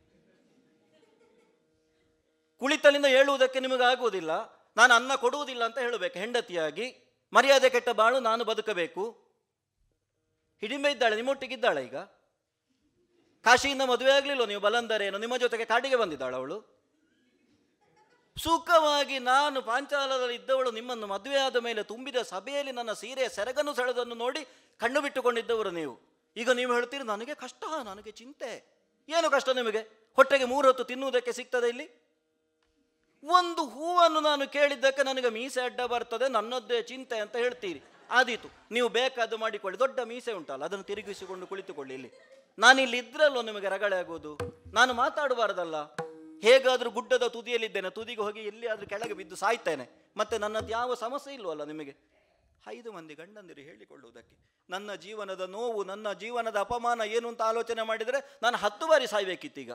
ಕುಳಿತಲಿಂದ ಹೇಳುವುದಕ್ಕೆ ನಿಮಗೆ ಆಗುವುದಿಲ್ಲ. ನಾನು ಅನ್ನ ಕೊಡುವುದಿಲ್ಲ ಅಂತ ಹೇಳಬೇಕು. ಹೆಂಡತಿಯಾಗಿ ಮರ್ಯಾದೆ ಕೆಟ್ಟ ಬಾಳು ನಾನು ಬದುಕಬೇಕು. ಹಿಡಿಂಬೆ ಇದ್ದಾಳೆ, ನಿಮ್ಮೊಟ್ಟಿಗಿದ್ದಾಳೆ. ಈಗ ಕಾಶಿಯಿಂದ ಮದುವೆ ಆಗಲಿಲ್ಲ ನೀವು, ಬಲಂದರೇನು ನಿಮ್ಮ ಜೊತೆಗೆ ಕಾಡಿಗೆ ಬಂದಿದ್ದಾಳೆ ಅವಳು. ಸುಖವಾಗಿ ನಾನು ಪಾಂಚಾಲದಲ್ಲಿ ಇದ್ದವಳು ನಿಮ್ಮನ್ನು ಮದುವೆ ಆದ ಮೇಲೆ ತುಂಬಿದ ಸಭೆಯಲ್ಲಿ ನನ್ನ ಸೀರೆಯ ಸೆರಗನ್ನು ಸೆಳೆದನ್ನು ನೋಡಿ ಕಣ್ಣು ಬಿಟ್ಟುಕೊಂಡಿದ್ದವರು ನೀವು. ಈಗ ನೀವು ಹೇಳ್ತೀರಿ ನನಗೆ ಕಷ್ಟ, ನನಗೆ ಚಿಂತೆ. ಏನು ಕಷ್ಟ ನಿಮಗೆ? ಹೊಟ್ಟೆಗೆ ಮೂರು ಹೊತ್ತು ತಿನ್ನುವುದಕ್ಕೆ ಸಿಗ್ತದೆ ಇಲ್ಲಿ? ಒಂದು ಹೂವನ್ನು ನಾನು ಕೇಳಿದ್ದಕ್ಕೆ ನನಗೆ ಮೀಸೆ ಅಡ್ಡ ಬರ್ತದೆ, ನನ್ನದ್ದೇ ಚಿಂತೆ ಅಂತ ಹೇಳ್ತೀರಿ. ಆದೀತು, ನೀವು ಬೇಕಾದ್ದು ಮಾಡಿಕೊಳ್ಳಿ. ದೊಡ್ಡ ಮೀಸೆ ಉಂಟಲ್ಲ, ಅದನ್ನು ತಿರುಗಿಸಿಕೊಂಡು ಕುಳಿತುಕೊಳ್ಳಿ. ಇಲ್ಲಿ ನಾನಿಲ್ಲಿ ಇದ್ರಲ್ಲೋ ನಿಮಗೆ ರಗಳೆ ಆಗೋದು? ನಾನು ಮಾತಾಡಬಾರ್ದಲ್ಲ? ಹೇಗಾದರೂ ಗುಡ್ಡದ ತುದಿಯಲ್ಲಿದ್ದೇನೆ, ತುದಿಗೆ ಹೋಗಿ ಎಲ್ಲಿ ಆದರೂ ಕೆಳಗೆ ಬಿದ್ದು ಸಾಯ್ತೇನೆ. ಮತ್ತೆ ನನ್ನದು ಯಾವ ಸಮಸ್ಯೆ ಇಲ್ವಲ್ಲ ನಿಮಗೆ? ಐದು ಮಂದಿ ಗಂಡಂದಿರು ಹೇಳಿಕೊಳ್ಳುವುದಕ್ಕೆ ನನ್ನ ಜೀವನದ ನೋವು, ನನ್ನ ಜೀವನದ ಅಪಮಾನ ಏನು ಅಂತ ಆಲೋಚನೆ ಮಾಡಿದರೆ ನಾನು ಹತ್ತು ಬಾರಿ ಸಾಯ್ಬೇಕಿತ್ತೀಗ.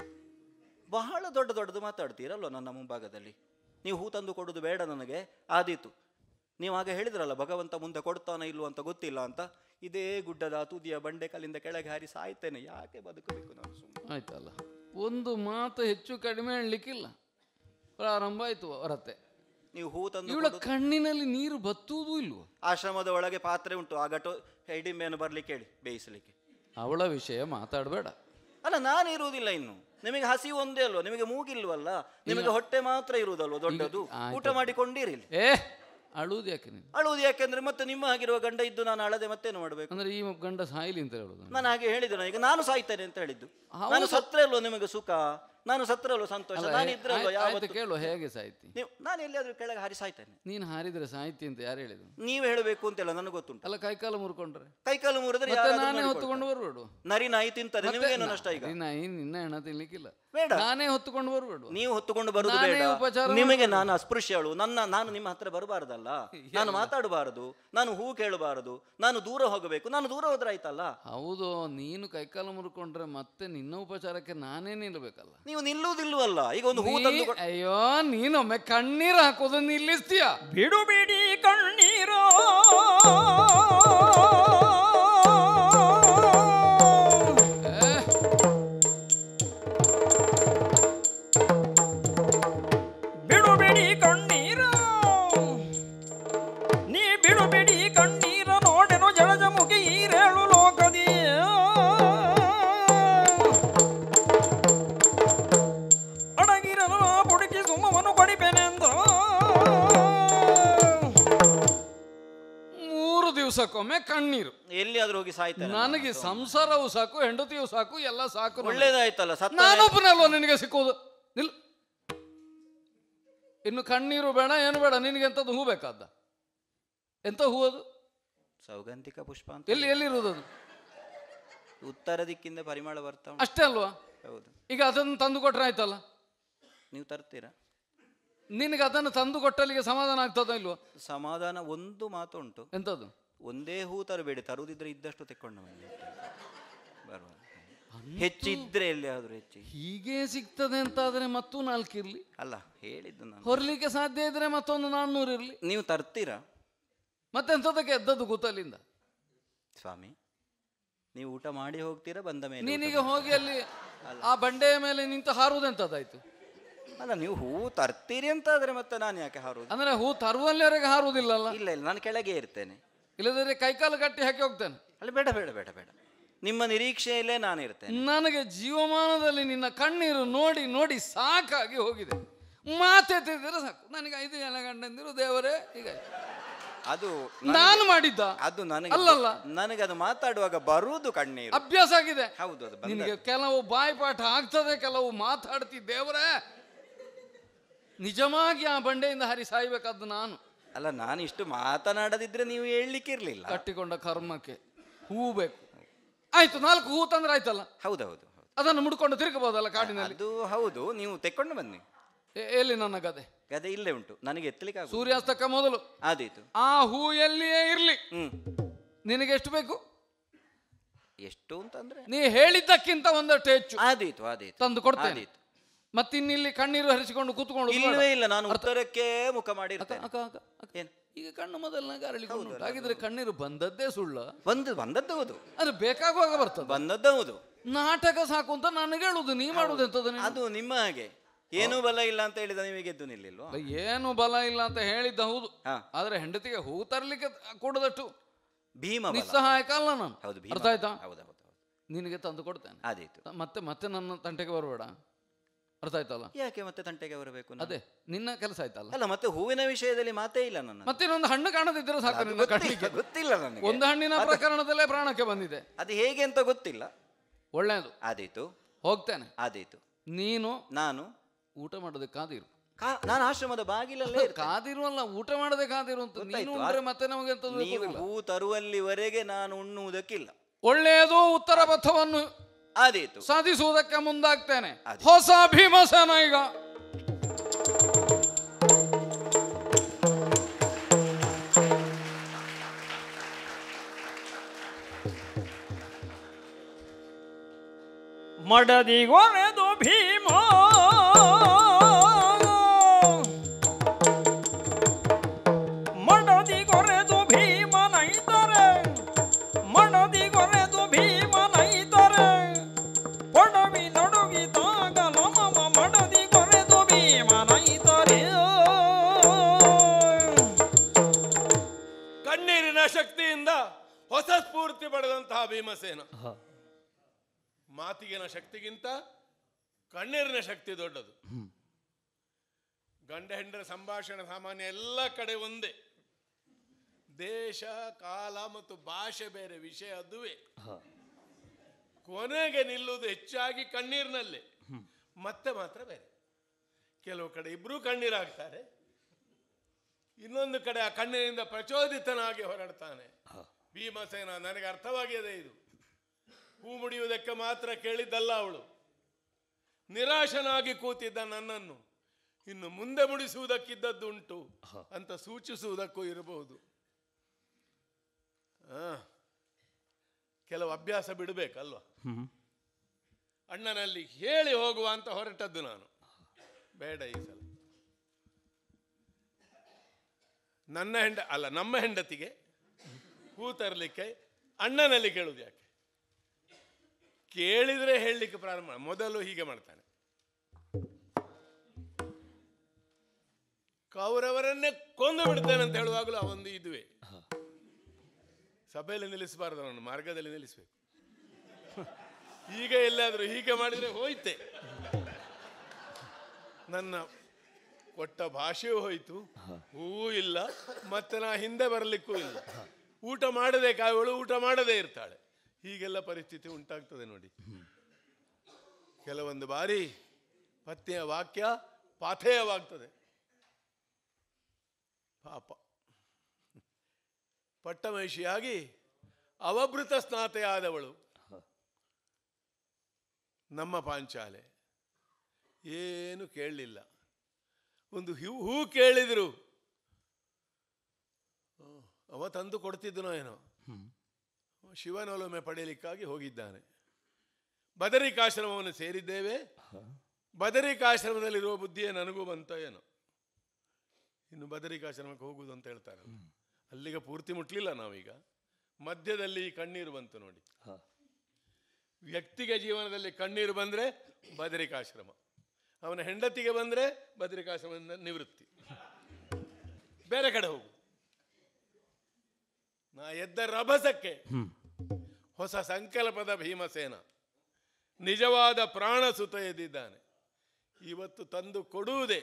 ಬಹಳ ದೊಡ್ಡ ದೊಡ್ಡದು ಮಾತಾಡ್ತೀರಲ್ವ ನನ್ನ ಮುಂಭಾಗದಲ್ಲಿ. ನೀವು ಹೂ ತಂದು ಕೊಡೋದು ಬೇಡ ನನಗೆ. ಆದೀತು, ನೀವು ಹಾಗೆ ಹೇಳಿದ್ರಲ್ಲ ಭಗವಂತ ಮುಂದೆ ಕೊಡ್ತಾನ ಇಲ್ವ ಅಂತ ಗೊತ್ತಿಲ್ಲ ಅಂತ. ಇದೇ ಗುಡ್ಡದ ತುದಿಯ ಬಂಡೆ ಕಲ್ಲಿಂದ ಕೆಳಗೆ ಹಾರಿ ಸಾಯ್ತೇನೆ. ಯಾಕೆ ಬದುಕಬೇಕು ನಾನು ಸುಮ್ಮನೆ? ಆಯ್ತಲ್ಲ, ಒಂದು ಮಾತು ಹೆಚ್ಚು ಕಡಿಮೆ ಹೇಳಲಿಕ್ಕಿಲ್ಲ. ಪ್ರಾರಂಭ ಆಯ್ತು ಹೊರತೆ. ನೀವು ಹೂ ತಂದು ಇವಳ ಕಣ್ಣಿನಲ್ಲಿ ನೀರು ಬತ್ತುವುದೂ ಇಲ್ವ? ಆಶ್ರಮದ ಒಳಗೆ ಪಾತ್ರೆ ಉಂಟು, ಆ ಗಟೋ ಹಿಡಿಂಬೆಯನ್ನು ಬರ್ಲಿಕ್ಕೆ ಹೇಳಿ ಬೇಯಿಸಲಿಕ್ಕೆ. ಅವಳ ವಿಷಯ ಮಾತಾಡಬೇಡ. ಅಲ್ಲ, ನಾನು ಇರುವುದಿಲ್ಲ ಇನ್ನು. ನಿಮಗೆ ಹಸಿ ಒಂದೇ ಅಲ್ವ, ನಿಮಗೆ ಮೂಗಿಲ್ವಲ್ಲ, ನಿಮಗೆ ಹೊಟ್ಟೆ ಮಾತ್ರ ಇರುವುದಲ್ವ ದೊಡ್ಡದು. ಊಟ ಮಾಡಿಕೊಂಡಿರಿ. ಏ ಅಳುವುದು ಯಾಕೆ ನೀನು? ಅಳುವುದು ಯಾಕೆಂದ್ರೆ ಮತ್ತೆ ನಿಮ್ಮ ಹಾಗಿರುವ ಗಂಡ ಇದ್ದು ನಾನು ಅಳದೆ ಮತ್ತೇನು ಮಾಡಬೇಕು? ಅಂದ್ರೆ ಈ ಗಂಡ ಸಾಯಿಲಿ ಅಂತ ಹೇಳುದು. ನಾನು ಹಾಗೆ ಹೇಳಿದ್ದು, ಈಗ ನಾನು ಸಾಯ್ತೇನೆ ಅಂತ ಹೇಳಿದ್ದು. ನಾನು ಸತ್ರ ಅಲ್ವ ನಿಮಗೆ ಸುಖ, ನಾನು ಸತ್ರ ಅಲ್ವ ಸಂತೋಷ. ನಾನು ಇದ್ರಲ್ವ ಯಾವತ್ತು ಕೇಳು, ಹೇಗೆ ಸಾಯ್ತಿ ನೀವು? ನಾನು ಎಲ್ಲಿಯಾದ್ರೂ ಕೆಳಗೆ ಹಾರಿ ಸಾಯ್ತೇನೆ. ನೀನು ಹಾರಿದ್ರೆ ಸಾಯ್ತಿ ಅಂತ ಯಾರು ಹೇಳಿದ್ರು? ನೀವು ಹೇಳಬೇಕು ಅಂತೆಲ್ಲ ನನಗೆ ಗೊತ್ತುಂಟು. ಅಲ್ಲ, ಕೈಕಾಲು ಮುರ್ಕೊಂಡ್ರೆ? ಕೈಕಾಲು ಮುರಿದ್ರೆ ನಾನೇ ಹೊತ್ತುಕೊಂಡು ಬರ್ಬೇಡು. ನರಿ ನಾಯಿ ತಿಂತಾರೆ, ನಿಮಗೇನು ನಷ್ಟ? ಈಗ ನಾಯಿ ನಿನ್ನ ಹೆಣ ತಿನ್ಲಿಕ್ಕಿಲ್ಲ, ಬೇಡ. ನಾನೇ ಹೊತ್ತುಕೊಂಡು ಬರ್ಬೇಡು. ನೀವು ಹೊತ್ತುಕೊಂಡು ಬರುದು ಬೇಡ. ನಿಮಗೆ ನಾನು ಅಸ್ಪೃಶ್ಯಳು. ನನ್ನ ನಾನು ನಿಮ್ಮ ಹತ್ರ ಬರಬಾರದಲ್ಲ, ನಾನು ಮಾತಾಡಬಾರದು, ನಾನು ಹೂ ಕೇಳಬಾರದು, ನಾನು ದೂರ ಹೋಗಬೇಕು. ನಾನು ದೂರ ಹೋದ್ರೆ ಆಯ್ತಲ್ಲ. ಹೌದು, ನೀನು ಕೈಕಾಲು ಮುರ್ಕೊಂಡ್ರೆ ಮತ್ತೆ ನಿನ್ನ ಉಪಚಾರಕ್ಕೆ ನಾನೇ ನಿಲ್ಬೇಕಲ್ಲ. ನೀವು ನಿಲ್ಲುವುದಿಲ್ವಲ್ಲ. ಈಗ ಒಂದು ಹೂ ತಂದು ಅಯ್ಯೋ, ನೀನೊಮ್ಮೆ ಕಣ್ಣೀರು ಹಾಕೋದು ನಿಲ್ಲಿಸ್ತೀಯ? ಬಿಡು ಬಿಡಿ ಕಣ್ಣೀರು, ಬಿಡು ಬಿಡಿ ಕಣ್ಣೀರು, ನೀ ಬಿಡು ಬಿಡಿ ಕಣ್ಣೀರ ನೋಡೆನು ಜಲಜಮುಖಿ ಈರೇಳು ಲೋಕದಿ. ಅಡಗಿರಲು ಪುಡುಕಿ ಸುಮ್ಮವನ್ನು ಪಡಿಪೆನೆಂದ ಮೂರು ದಿವಸಕ್ಕೊಮ್ಮೆ ಕಣ್ಣೀರು. ಎಲ್ಲಿಯಾದ್ರೂ ಹೋಗಿ ಸಾಯ್ತಾರೆ. ನನಗೆ ಸಂಸಾರವು ಸಾಕು, ಹೆಂಡತಿಯು ಸಾಕು, ಎಲ್ಲ ಸಾಕು. ಒಳ್ಳೇದಾಯ್ತಲ್ಲ. ನಾನೊಬ್ಬನಲ್ವ ನಿನಗೆ ಸಿಕ್ಕುವುದು? ನಿಲ್. ಇನ್ನು ಕಣ್ಣೀರು ಬೇಡ, ಏನು ಬೇಡ. ನಿನಗೆ ಎಂಥದ್ದು ಹೂ ಬೇಕಾದ? ಎಂತ ಹೂ ಅದು? ಸೌಗಂಧಿಕ ಪುಷ್ಪ ಅಂತ. ಎಲ್ಲಿ ಎಲ್ಲಿರುವುದು ಅದು? ಉತ್ತರ ದಿಕ್ಕಿಂದ ಪರಿಮಳ ಬರ್ತಾ ಉಂಟು. ಅಷ್ಟೇ ಅಲ್ವಾ? ಹೌದು. ಈಗ ಅದನ್ನು ತಂದು ಕೊಟ್ರೆ ಆಯ್ತಲ್ಲ. ನೀವು ತರ್ತೀರಾ? ನಿನಗೆ ಅದನ್ನು ತಂದು ಕೊಟ್ಟಲ್ಲಿಗೆ ಸಮಾಧಾನ ಆಗ್ತದ ಇಲ್ವಾ? ಸಮಾಧಾನ ಒಂದು ಮಾತು ಉಂಟು. ಎಂತದ್ದು? ಒಂದೇ ಹೂ ತರಬೇಡಿ, ತರುವುದಿದ್ರೆ ಇದ್ದಷ್ಟು ತೆಕ್ಕೊಂಡು ಬನ್ನಿ. ಬರುವ ಹೆಚ್ಚಿದ್ರೆ ಎಲ್ಲಿ ಆದ್ರೂ ಹೆಚ್ಚಿ ಹೀಗೆ ಸಿಗ್ತದೆ ಅಂತಾದ್ರೆ ಮತ್ತೂ ನಾಲ್ಕಿರ್ಲಿ ಅಲ್ಲ ಹೇಳಿದ್ದು ನಾನು. ಹೊರಲಿಕ್ಕೆ ಸಾಧ್ಯ ಇದ್ರೆ ಮತ್ತೊಂದು ನಾನ್ನೂರು ಇರ್ಲಿ. ನೀವು ತರ್ತೀರಾ? ಮತ್ತೆಂಥದಕ್ಕೆ ಎದ್ದದ್ದು ಕೂತಲ್ಲಿಂದ? ಸ್ವಾಮಿ, ನೀವು ಊಟ ಮಾಡಿ ಹೋಗ್ತೀರಾ ಬಂದ ಮೇಲೆ? ನೀನೀಗ ಹೋಗಿ ಅಲ್ಲಿ ಆ ಬಂಡೆಯ ಮೇಲೆ ನಿಂತು ಹಾರುವುದೆಂತದಾಯ್ತು? ಅಲ್ಲ, ನೀವು ಹೂ ತರ್ತೀರಿ ಅಂತ ಆದ್ರೆ ಮತ್ತೆ ನಾನು ಯಾಕೆ ಹಾರುವುದು? ಅಂದ್ರೆ ಹೂ ತರುವಲ್ಲಿವರೆಗೆ ಹಾರುವುದಿಲ್ಲಲ್ಲ? ಇಲ್ಲ ಇಲ್ಲ, ನಾನು ಕೆಳಗೆ ಇರ್ತೇನೆ. ಇಲ್ಲದ್ರೆ ಕೈಕಾಲು ಗಟ್ಟಿ ಹಾಕಿ ಹೋಗ್ತೇನೆ. ಅಲ್ಲಿ ಬೇಡ ಬೇಡ ಬೇಡ ಬೇಡ, ನಿಮ್ಮ ನಿರೀಕ್ಷೆಯಲ್ಲೇ ನಾನು ಇರ್ತೇನೆ. ನನಗೆ ಜೀವಮಾನದಲ್ಲಿ ನಿನ್ನ ಕಣ್ಣೀರು ನೋಡಿ ನೋಡಿ ಸಾಕಾಗಿ ಹೋಗಿದೆ. ಮಾತೆತ್ತಿದ್ರೆ ಸಾಕು ನನಗೆ. ಐದು ಜನ ಗಂಡಂದಿರು ದೇವರೇ. ಈಗ ಅದು ನಾನು ಮಾಡಿದ್ದ ಅದು ನನಗೆ ಅಲ್ಲಲ್ಲ, ನನಗೆ ಅದು ಮಾತಾಡುವಾಗ ಬರುವುದು ಕಣ್ಣೀರು. ಅಭ್ಯಾಸ ಆಗಿದೆ. ಹೌದು, ಅದು ಬಂದ- ನಿನಗೆ ಕೆಲವು ಬಾಯಿಪಾಠ ಆಗ್ತದೆ, ಕೆಲವು ಮಾತಾಡ್ತಿ. ದೇವರೇ, ನಿಜವಾಗಿ ಆ ಬಂಡೆಯಿಂದ ಹರಿ ಸಾಯ್ಬೇಕಾದ್ದು ನಾನು ಅಲ್ಲ. ನಾನು ಇಷ್ಟು ಮಾತನಾಡದಿದ್ರೆ ನೀವು ಹೇಳಲಿಕ್ಕಿರ್ಲಿಲ್ಲ. ಕಟ್ಟಿಕೊಂಡ ಕರ್ಮಕ್ಕೆ ಹೂ ಬೇಕು. ಆಯ್ತು, ನಾಲ್ಕು ಹೂ ತಂದ್ರೆ ಆಯ್ತಲ್ಲ. ಹೌದೌದು, ಅದನ್ನು ಮುಡ್ಕೊಂಡು ತಿರುಗಬಹುದಲ್ಲ ಕಾಡಿನಲ್ಲಿ? ಅದು ಹೌದು, ನೀವು ತೆಕ್ಕೊಂಡು ಬನ್ನಿ. ಎ- ಎಲ್ಲಿ ನನ್ನ ಗದೆ? ಗದೆ ಇಲ್ಲೇ ಉಂಟು, ನನಗೆ ಎತ್ತಲಿಕ್ಕೆ ಆಗುದಿಲ್ಲ. ಸೂರ್ಯಾಸ್ತಕ್ಕ ಮೊದಲು ಆದೀತು. ಆ ಹೂ ಎಲ್ಲಿಯೇ ಇರ್ಲಿ, ಹ್ಮ್ ನಿನಗೆ ಎಷ್ಟು ಬೇಕು? ಎಷ್ಟು ಅಂತಂದ್ರೆ ನೀ ಹೇಳಿದ್ದಕ್ಕಿಂತ ಒಂದಷ್ಟು ಹೆಚ್ಚು ಆದೀತು ಆದೀತು ತಂದು ಕೊಡ್ತೇನೆ. ಆದೀತು. ಮತ್ತಿನ್ನಿಲ್ಲಿ ಕಣ್ಣೀರು ಹರಿಸಿಕೊಂಡು ಕೂತ್ಕೊಂಡು ಇಲ್ಲವೇ ಇಲ್ಲ, ನಾನು ಉತ್ತರಕ್ಕೆ ಮುಖ ಮಾಡಿರ್ತೇನೆ. ಏನ್ ಈಗ ಕಣ್ಣು ಮೊದಲನಾಗ ಅರಳಿಕೊಂಡು ಹಾಗಿದ್ರೆ ಕಣ್ಣೀರು ಬಂದದ್ದೇ ಸುಳ್ಳ? ಬಂದು ಬಂದದ್ದು ಹೌದು, ಅದು ಬೇಕಾಗುವಾಗ ಬರ್ತದೆ. ಬಂದದ್ದು ಹೌದು. ನಾಟಕ ಸಾಕು ಅಂತ ನನಗೆ ಹೇಳುದು, ನೀ ಮಾಡುದು ಎಂತದ? ಅದು ನಿಮ್ಮ ಹಾಗೆ ಏನೂ ಬಲ ಇಲ್ಲ ಅಂತ ಹೇಳಿದ ನಿಮಗೆ ಎದ್ದು ನಿಲ್ಲಿಲ್ವಾ? ಏನು ಬಲ ಇಲ್ಲ ಅಂತ ಹೇಳಿದ್ದ ಹೌದು, ಹಾ. ಆದ್ರೆ ಹೆಂಡತಿಗೆ ಹೂ ತರ್ಲಿಕ್ಕೆ ಕೊಡದಷ್ಟು ಭೀಮ ಬಲ. ನಿಸ್ಸಹಾಯಕ ಅಲ್ಲ ನಾನು. ಹೌದು, ಭೀಮ. ಅರ್ಥ ಆಯ್ತಾ? ಹೌದು ಹೌದು ಹೌದು. ನಿನಗೆ ತಂದು ಕೊಡ್ತೇನೆ. ಆದೀತು. ಮತ್ತೆ ಮತ್ತೆ ನನ್ನ ತಂಟೆಗೆ ಬರಬೇಡ. ಅರ್ಥ ಆಯ್ತಲ್ಲ? ಯಾಕೆ ಮತ್ತೆ ತಂಟೆಗೆ ಬರಬೇಕು ನಾನು? ಅದೇ ನಿನ್ನ ಕೆಲಸ ಆಯ್ತಲ್ಲ. ಅಲ್ಲ, ಮತ್ತೆ ಹೂವಿನ ವಿಷಯದಲ್ಲಿ ಮಾತೇ ಇಲ್ಲ ನನ್ನ. ಮತ್ತೆ ಇನ್ನೊಂದು ಹಣ್ಣು ಕಾಣದಿದ್ದರೆ ಸಾಕು ಅದು ನಿನ್ನ ಗೊತ್ತಿಲ್ಲ, ಕಣ್ಣಿಗೆ. ಗೊತ್ತಿಲ್ಲ ನನಗೆ. ಒಂದು ಹಣ್ಣಿನ ಪ್ರಕರಣದಲ್ಲೇ ಪ್ರಾಣಕ್ಕೆ ಬಂದಿದೆ. ಅದು ಹೇಗೆ ಅಂತ ಗೊತ್ತಿಲ್ಲ. ಒಳ್ಳೆಯದು, ಆದೀತು, ಹೋಗ್ತೇನೆ. ಆದೀತು. ನೀನು ನಾನು ಊಟ ಮಾಡೋದಕ್ಕೆ ಕಾದಿರು. ಕಾ- ನಾನು ಆಶ್ರಮದ ಬಾಗಿಲಲ್ಲೇ ಇರ್ತೇನೆ. ಕಾದಿರು ಅಲ್ಲ, ಊಟ ಮಾಡದೆ ಕಾದಿರು ಅಂತ. ನೀನು ಉಂಡ್ರೆ ಮತ್ತೆ ನಮಗೆ ಎಂತದ್ದು ನೀವು ಗೊತ್ತಿಲ್ಲ. ಹೂ ತರುವಲ್ಲಿವರೆಗೆ ನಾನು ಉಣ್ಣುವುದಕ್ಕಿಲ್ಲ. ಒಳ್ಳೆಯದು, ಉತ್ತರ ಪಥವನ್ನು ಆದೀತು, ಸಾಧಿಸುವುದಕ್ಕೆ ಮುಂದಾಗ್ತೇನೆ. ಆದೀತು. ಹೊಸ ಭೀಮಸೇನ ಈಗ ಮಡದಿಗೊರೆದು ಭೀಮ ಮಡದಿಗೊರೆದು ಭೀಮನೈತರೆ ಮಡದಿಗೊರೆದು ಭೀಮನೈತರೆ ಪೊಡವಿ ನಡುಗಿದಾಗ ಮಮ ಮಡದಿಗೊರೆದು ಭೀಮನೈತರೆ. ಕಣ್ಣೀರಿನ ಶಕ್ತಿಯಿಂದ ಹೊಸ ಸ್ಫೂರ್ತಿ ಪಡೆದಂತಹ ಭೀಮಸೇನ ಮಾತಿಗಿನ ಶಕ್ತಿಗಿಂತ ಕಣ್ಣೀರಿನ ಶಕ್ತಿ ದೊಡ್ಡದು. ಗಂಡ ಹೆಂಡರ ಸಂಭಾಷಣೆ ಸಾಮಾನ್ಯ ಎಲ್ಲ ಕಡೆ ಒಂದೇ. ದೇಶ ಕಾಲ ಮತ್ತು ಭಾಷೆ ಬೇರೆ, ವಿಷಯ ಅದುವೇ. ಕೊನೆಗೆ ನಿಲ್ಲುವುದು ಹೆಚ್ಚಾಗಿ ಕಣ್ಣೀರಿನಲ್ಲೇ. ಮತ್ತೆ ಮಾತ್ರ ಬೇರೆ. ಕೆಲವು ಕಡೆ ಇಬ್ರು ಕಣ್ಣೀರಾಗ್ತಾರೆ, ಇನ್ನೊಂದು ಕಡೆ ಆ ಕಣ್ಣಿನಿಂದ ಪ್ರಚೋದಿತನಾಗಿ ಹೊರಡ್ತಾನೆ ಭೀಮಸೇನ. ನನಗೆ ಅರ್ಥವಾಗಿದೆ ಇದು. ಹೂ ಮುಡಿಯುವುದಕ್ಕೆ ಮಾತ್ರ ಕೇಳಿದ್ದಲ್ಲ ಅವಳು. ನಿರಾಶನಾಗಿ ಕೂತಿದ್ದ ನನ್ನನ್ನು ಇನ್ನು ಮುಂದೆ ಮುಡಿಸುವುದಕ್ಕಿದ್ದದ್ದು ಉಂಟು ಅಂತ ಸೂಚಿಸುವುದಕ್ಕೂ ಇರಬಹುದು. ಕೆಲವು ಅಭ್ಯಾಸ ಬಿಡಬೇಕಲ್ವ? ಅಣ್ಣನಲ್ಲಿ ಹೇಳಿ ಹೋಗುವ ಅಂತ ಹೊರಟದ್ದು ನಾನು. ಬೇಡ, ಈ ಸಲ ನನ್ನ ಹೆಂಡ ಅಲ್ಲ ನಮ್ಮ ಹೆಂಡತಿಗೆ ಹೂ ತರಲಿಕ್ಕೆ ಅಣ್ಣನಲ್ಲಿ ಕೇಳುವುದು ಯಾಕೆ? ಕೇಳಿದ್ರೆ ಹೇಳಲಿಕ್ಕೆ ಪ್ರಾರಂಭ. ಮೊದಲು ಹೀಗೆ ಮಾಡ್ತಾನೆ, ಕೌರವರನ್ನೇ ಕೊಂದು ಬಿಡ್ತೇನೆ ಅಂತ ಹೇಳುವಾಗಲೂ ಅವೊಂದು ಇದುವೆ. ಸಭೆಯಲ್ಲಿ ನಿಲ್ಲಿಸಬಾರದು, ಅವನು ಮಾರ್ಗದಲ್ಲಿ ನಿಲ್ಲಿಸಬೇಕು. ಈಗ ಎಲ್ಲಾದರೂ ಹೀಗೆ ಮಾಡಿದ್ರೆ ಹೋಯ್ತೆ, ನನ್ನ ಕೊಟ್ಟ ಭಾಷೆಯೂ ಹೋಯ್ತು, ಹೂವೂ ಇಲ್ಲ, ಮತ್ತೆ ನಾ ಹಿಂದೆ ಬರಲಿಕ್ಕೂ ಇಲ್ಲ. ಊಟ ಮಾಡದೆ ಕಾಯವಳು ಊಟ ಮಾಡದೇ ಇರ್ತಾಳೆ. ಹೀಗೆಲ್ಲ ಪರಿಸ್ಥಿತಿ ಉಂಟಾಗ್ತದೆ ನೋಡಿ. ಕೆಲವೊಂದು ಬಾರಿ ಪತ್ನಿಯ ವಾಕ್ಯ ಪಾಥೇಯವಾಗ್ತದೆ. ಪಾಪ ಪಟ್ಟಮಹಿಷಿಯಾಗಿ ಅವಭೃತ ಸ್ನಾತೆಯಾದವಳು ನಮ್ಮ ಪಾಂಚಾಲೆ ಏನು ಕೇಳಲಿಲ್ಲ. ಒಂದು ಹೂ ಕೇಳಿದ್ರು ಅವ ತಂದು ಕೊಡ್ತಿದ್ದನೋ ಏನೋ. ಶಿವನೊಲುಮೆ ಪಡೆಯಲಿಕ್ಕಾಗಿ ಹೋಗಿದ್ದಾನೆ. ಬದರಿಕಾಶ್ರಮವನ್ನು ಸೇರಿದ್ದೇವೆ. ಬದರಿಕಾಶ್ರಮದಲ್ಲಿರುವ ಬುದ್ಧಿಯೇ ನನಗೂ ಬಂತ ಏನು, ಇನ್ನು ಬದರಿಕಾಶ್ರಮಕ್ಕೆ ಹೋಗುವುದು ಅಂತ ಹೇಳ್ತಾರೆ. ಅಲ್ಲಿಗೆ ಪೂರ್ತಿ ಮುಟ್ಲಿಲ್ಲ ನಾವೀಗ, ಮಧ್ಯದಲ್ಲಿ ಕಣ್ಣೀರು ಬಂತು ನೋಡಿ. ವ್ಯಕ್ತಿಗೆ ಜೀವನದಲ್ಲಿ ಕಣ್ಣೀರು ಬಂದರೆ ಬದರಿಕಾಶ್ರಮ, ಅವನ ಹೆಂಡತಿಗೆ ಬಂದರೆ ಬದರಿಕಾಶ್ರಮದಿಂದ ನಿವೃತ್ತಿ, ಬೇರೆ ಕಡೆ ಹೋಗು. ನಾ ಎದ್ದ ರಭಸಕ್ಕೆ ಹೊಸ ಸಂಕಲ್ಪದ ಭೀಮಸೇನ ನಿಜವಾದ ಪ್ರಾಣ ಸುತ ಎದ್ದಿದ್ದಾನೆ. ಇವತ್ತು ತಂದು ಕೊಡುವುದೇ.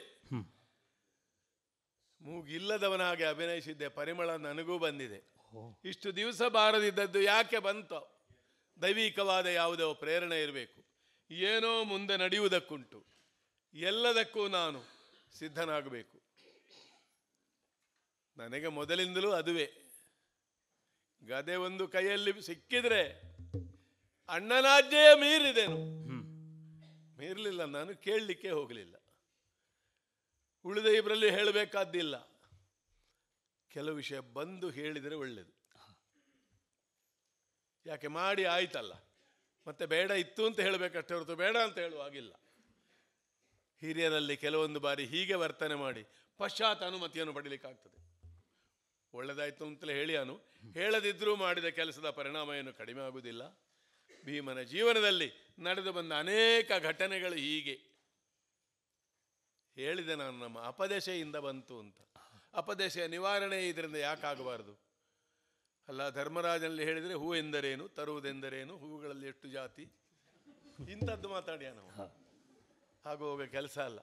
ಮೂಗಿಲ್ಲದವನ ಹಾಗೆ ಅಭಿನಯಿಸಿದ್ದೆ, ಪರಿಮಳ ನನಗೂ ಬಂದಿದೆ. ಇಷ್ಟು ದಿವಸ ಬಾರದಿದ್ದದ್ದು ಯಾಕೆ ಬಂತು? ದೈವಿಕವಾದ ಯಾವುದೋ ಪ್ರೇರಣೆ ಇರಬೇಕು. ಏನೋ ಮುಂದೆ ನಡೆಯುವುದಕ್ಕುಂಟು, ಎಲ್ಲದಕ್ಕೂ ನಾನು ಸಿದ್ಧನಾಗಬೇಕು. ನನಗೆ ಮೊದಲಿಂದಲೂ ಅದುವೇ. ಗದೆ ಒಂದು ಕೈಯಲ್ಲಿ ಸಿಕ್ಕಿದ್ರೆ ಅಣ್ಣನಾಜ್ಞೆಯ ಮೀರಿದೆನು, ಮೀರಲಿಲ್ಲ, ನಾನು ಕೇಳಲಿಕ್ಕೆ ಹೋಗಲಿಲ್ಲ. ಉಳಿದ ಇಬ್ಬರಲ್ಲಿ ಹೇಳಬೇಕಾದ್ದಿಲ್ಲ, ಕೆಲವು ವಿಷಯ ಬಂದು ಹೇಳಿದರೆ ಒಳ್ಳೆಯದು. ಯಾಕೆ ಮಾಡಿ ಆಯ್ತಲ್ಲ, ಮತ್ತೆ ಬೇಡ ಇತ್ತು ಅಂತ ಹೇಳಬೇಕಷ್ಟೇ ಹೊರತು ಬೇಡ ಅಂತ ಹೇಳುವಾಗಿಲ್ಲ. ಹಿರಿಯರಲ್ಲಿ ಕೆಲವೊಂದು ಬಾರಿ ಹೀಗೆ ವರ್ತನೆ ಮಾಡಿ ಪಶ್ಚಾತ್ ಅನುಮತಿಯನ್ನು ಪಡೀಲಿಕ್ಕಾಗ್ತದೆ. ಒಳ್ಳೆದಾಯ್ತು ಅಂತಲೇ ಹೇಳಿಯಾನು, ಹೇಳದಿದ್ರೂ ಮಾಡಿದ ಕೆಲಸದ ಪರಿಣಾಮ ಏನು ಕಡಿಮೆ ಆಗುವುದಿಲ್ಲ. ಭೀಮನ ಜೀವನದಲ್ಲಿ ನಡೆದು ಬಂದ ಅನೇಕ ಘಟನೆಗಳು ಹೀಗೆ ಹೇಳಿದೆ ನಾನು. ನಮ್ಮ ಅಪದೇಶೆಯಿಂದ ಬಂತು ಅಂತ. ಅಪದೇಶ ನಿವಾರಣೆ ಇದರಿಂದ ಯಾಕಾಗಬಾರದು? ಅಲ್ಲ, ಧರ್ಮರಾಜನಲ್ಲಿ ಹೇಳಿದರೆ ಹೂ ಎಂದರೇನು, ತರುವುದೆಂದರೇನು, ಹೂವುಗಳಲ್ಲಿ ಎಷ್ಟು ಜಾತಿ, ಇಂಥದ್ದು ಮಾತಾಡ್ಯ ನಾವು. ಹಾಗೂ ಹೋಗೋ ಕೆಲಸ ಅಲ್ಲ.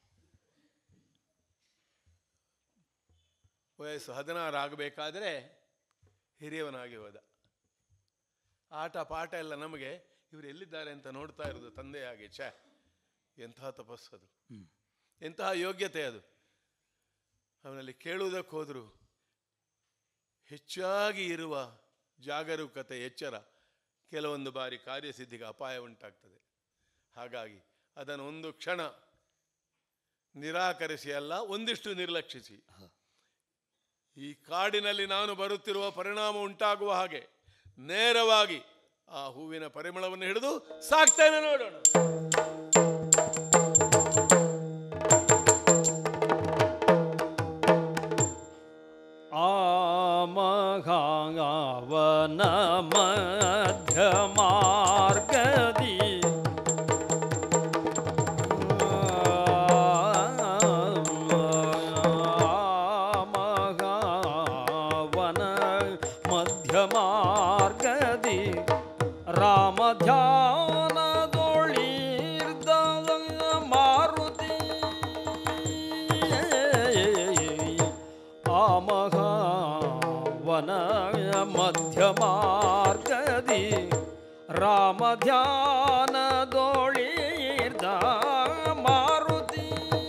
ವಯಸ್ಸು ಹದಿನಾರು ಆಗಬೇಕಾದ್ರೆ ಹಿರಿಯವನಾಗಿ ಹೋದ. ಆಟ ಪಾಠ ಎಲ್ಲ ನಮಗೆ ಇವರು ಎಲ್ಲಿದ್ದಾರೆ ಅಂತ ನೋಡ್ತಾ ಇರೋದು ತಂದೆಯಾಗಿ. ಛ, ಎಂತಹ ತಪಸ್ಸದು, ಎಂತಹ ಯೋಗ್ಯತೆ ಅದು. ಅವನಲ್ಲಿ ಕೇಳುವುದಕ್ಕೆ ಹೋದರೂ ಹೆಚ್ಚಾಗಿ ಇರುವ ಜಾಗರೂಕತೆ, ಎಚ್ಚರ ಕೆಲವೊಂದು ಬಾರಿ ಕಾರ್ಯಸಿದ್ಧಿಗೆ ಅಪಾಯ ಉಂಟಾಗ್ತದೆ. ಹಾಗಾಗಿ ಅದನ್ನು ಒಂದು ಕ್ಷಣ ನಿರಾಕರಿಸಿ ಅಲ್ಲ, ಒಂದಿಷ್ಟು ನಿರ್ಲಕ್ಷಿಸಿ ಈ ಕಾಡಿನಲ್ಲಿ ನಾನು ಬರುತ್ತಿರುವ ಪರಿಣಾಮ ಉಂಟಾಗುವ ಹಾಗೆ ನೇರವಾಗಿ ಆ ಹೂವಿನ ಪರಿಮಳವನ್ನು ಹಿಡಿದು ಸಾಕ್ತೇನೆ, ನೋಡೋಣ. ಆಮಗಾವನ ಮಧ್ಯ ಮಾರ್ಗದಿ ಆಮಗಾವನ ಮಧ್ಯ ಮಾರ್ಗದಿ ರಾಮ ಧ್ಯಾನದೊಳಿರ್ದ ಮಾರುತಿ ಆಮಗಾವನ ಮಧ್ಯ ಮಾರ್ಗದಿ ರಾಮ ಧ್ಯಾನದೊಳಿರ್ದ ಮಾರುತಿ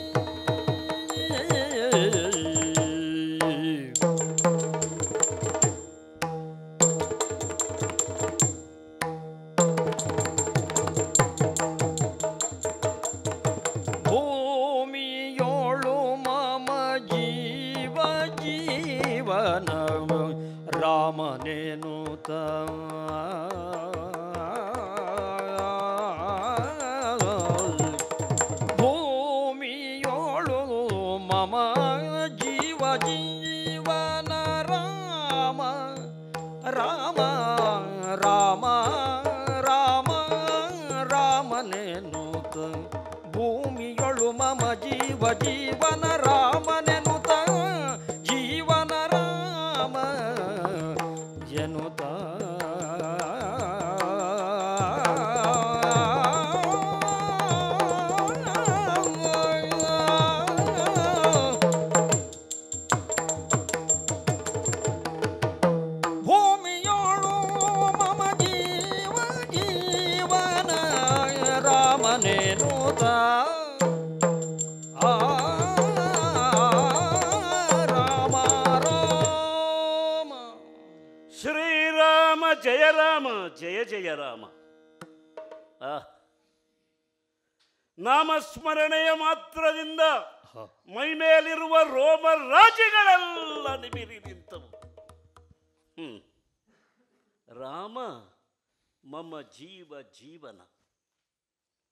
ಭೂಮಿಯೋಳು ಮಮ ಜೀವ ಜೀವನ ರಾಮನೇನುತ ಭೂಮಿಯೋಳು ಮಮ ಜೀವ ಜೀವನ ರಾಮ ರಾಮ ರಾಮ ರಾಮ ರಾಮನೇನುತ ಭೂಮಿಯೊಳು ಮಮ ಜೀವ ಜೀವನ ರಾಮನೆನುತ ಜೀವನ ರಾಮ ಎನುತ ಭೂಮಿಯೋಳು ಮಮ ಜೀವ ಜೀವನ ರಾಮನೇನುತ ಆ ರಾಮ ರಾಮ ಶ್ರೀರಾಮ ಜಯ ರಾಮ ಜಯ ಜಯ ರಾಮ. ಆ ನಾಮಸ್ಮರಣೆಯ ಮಾತ್ರದಿಂದ ಮೈಮೇಲಿರುವ ರೋಮ ರಾಜ್ಯಗಳೆಲ್ಲ ನಿಮಿರಿ ನಿಂತವು. ಹ್ಮ್ ರಾಮ ಮಮ ಜೀವ ಜೀವನ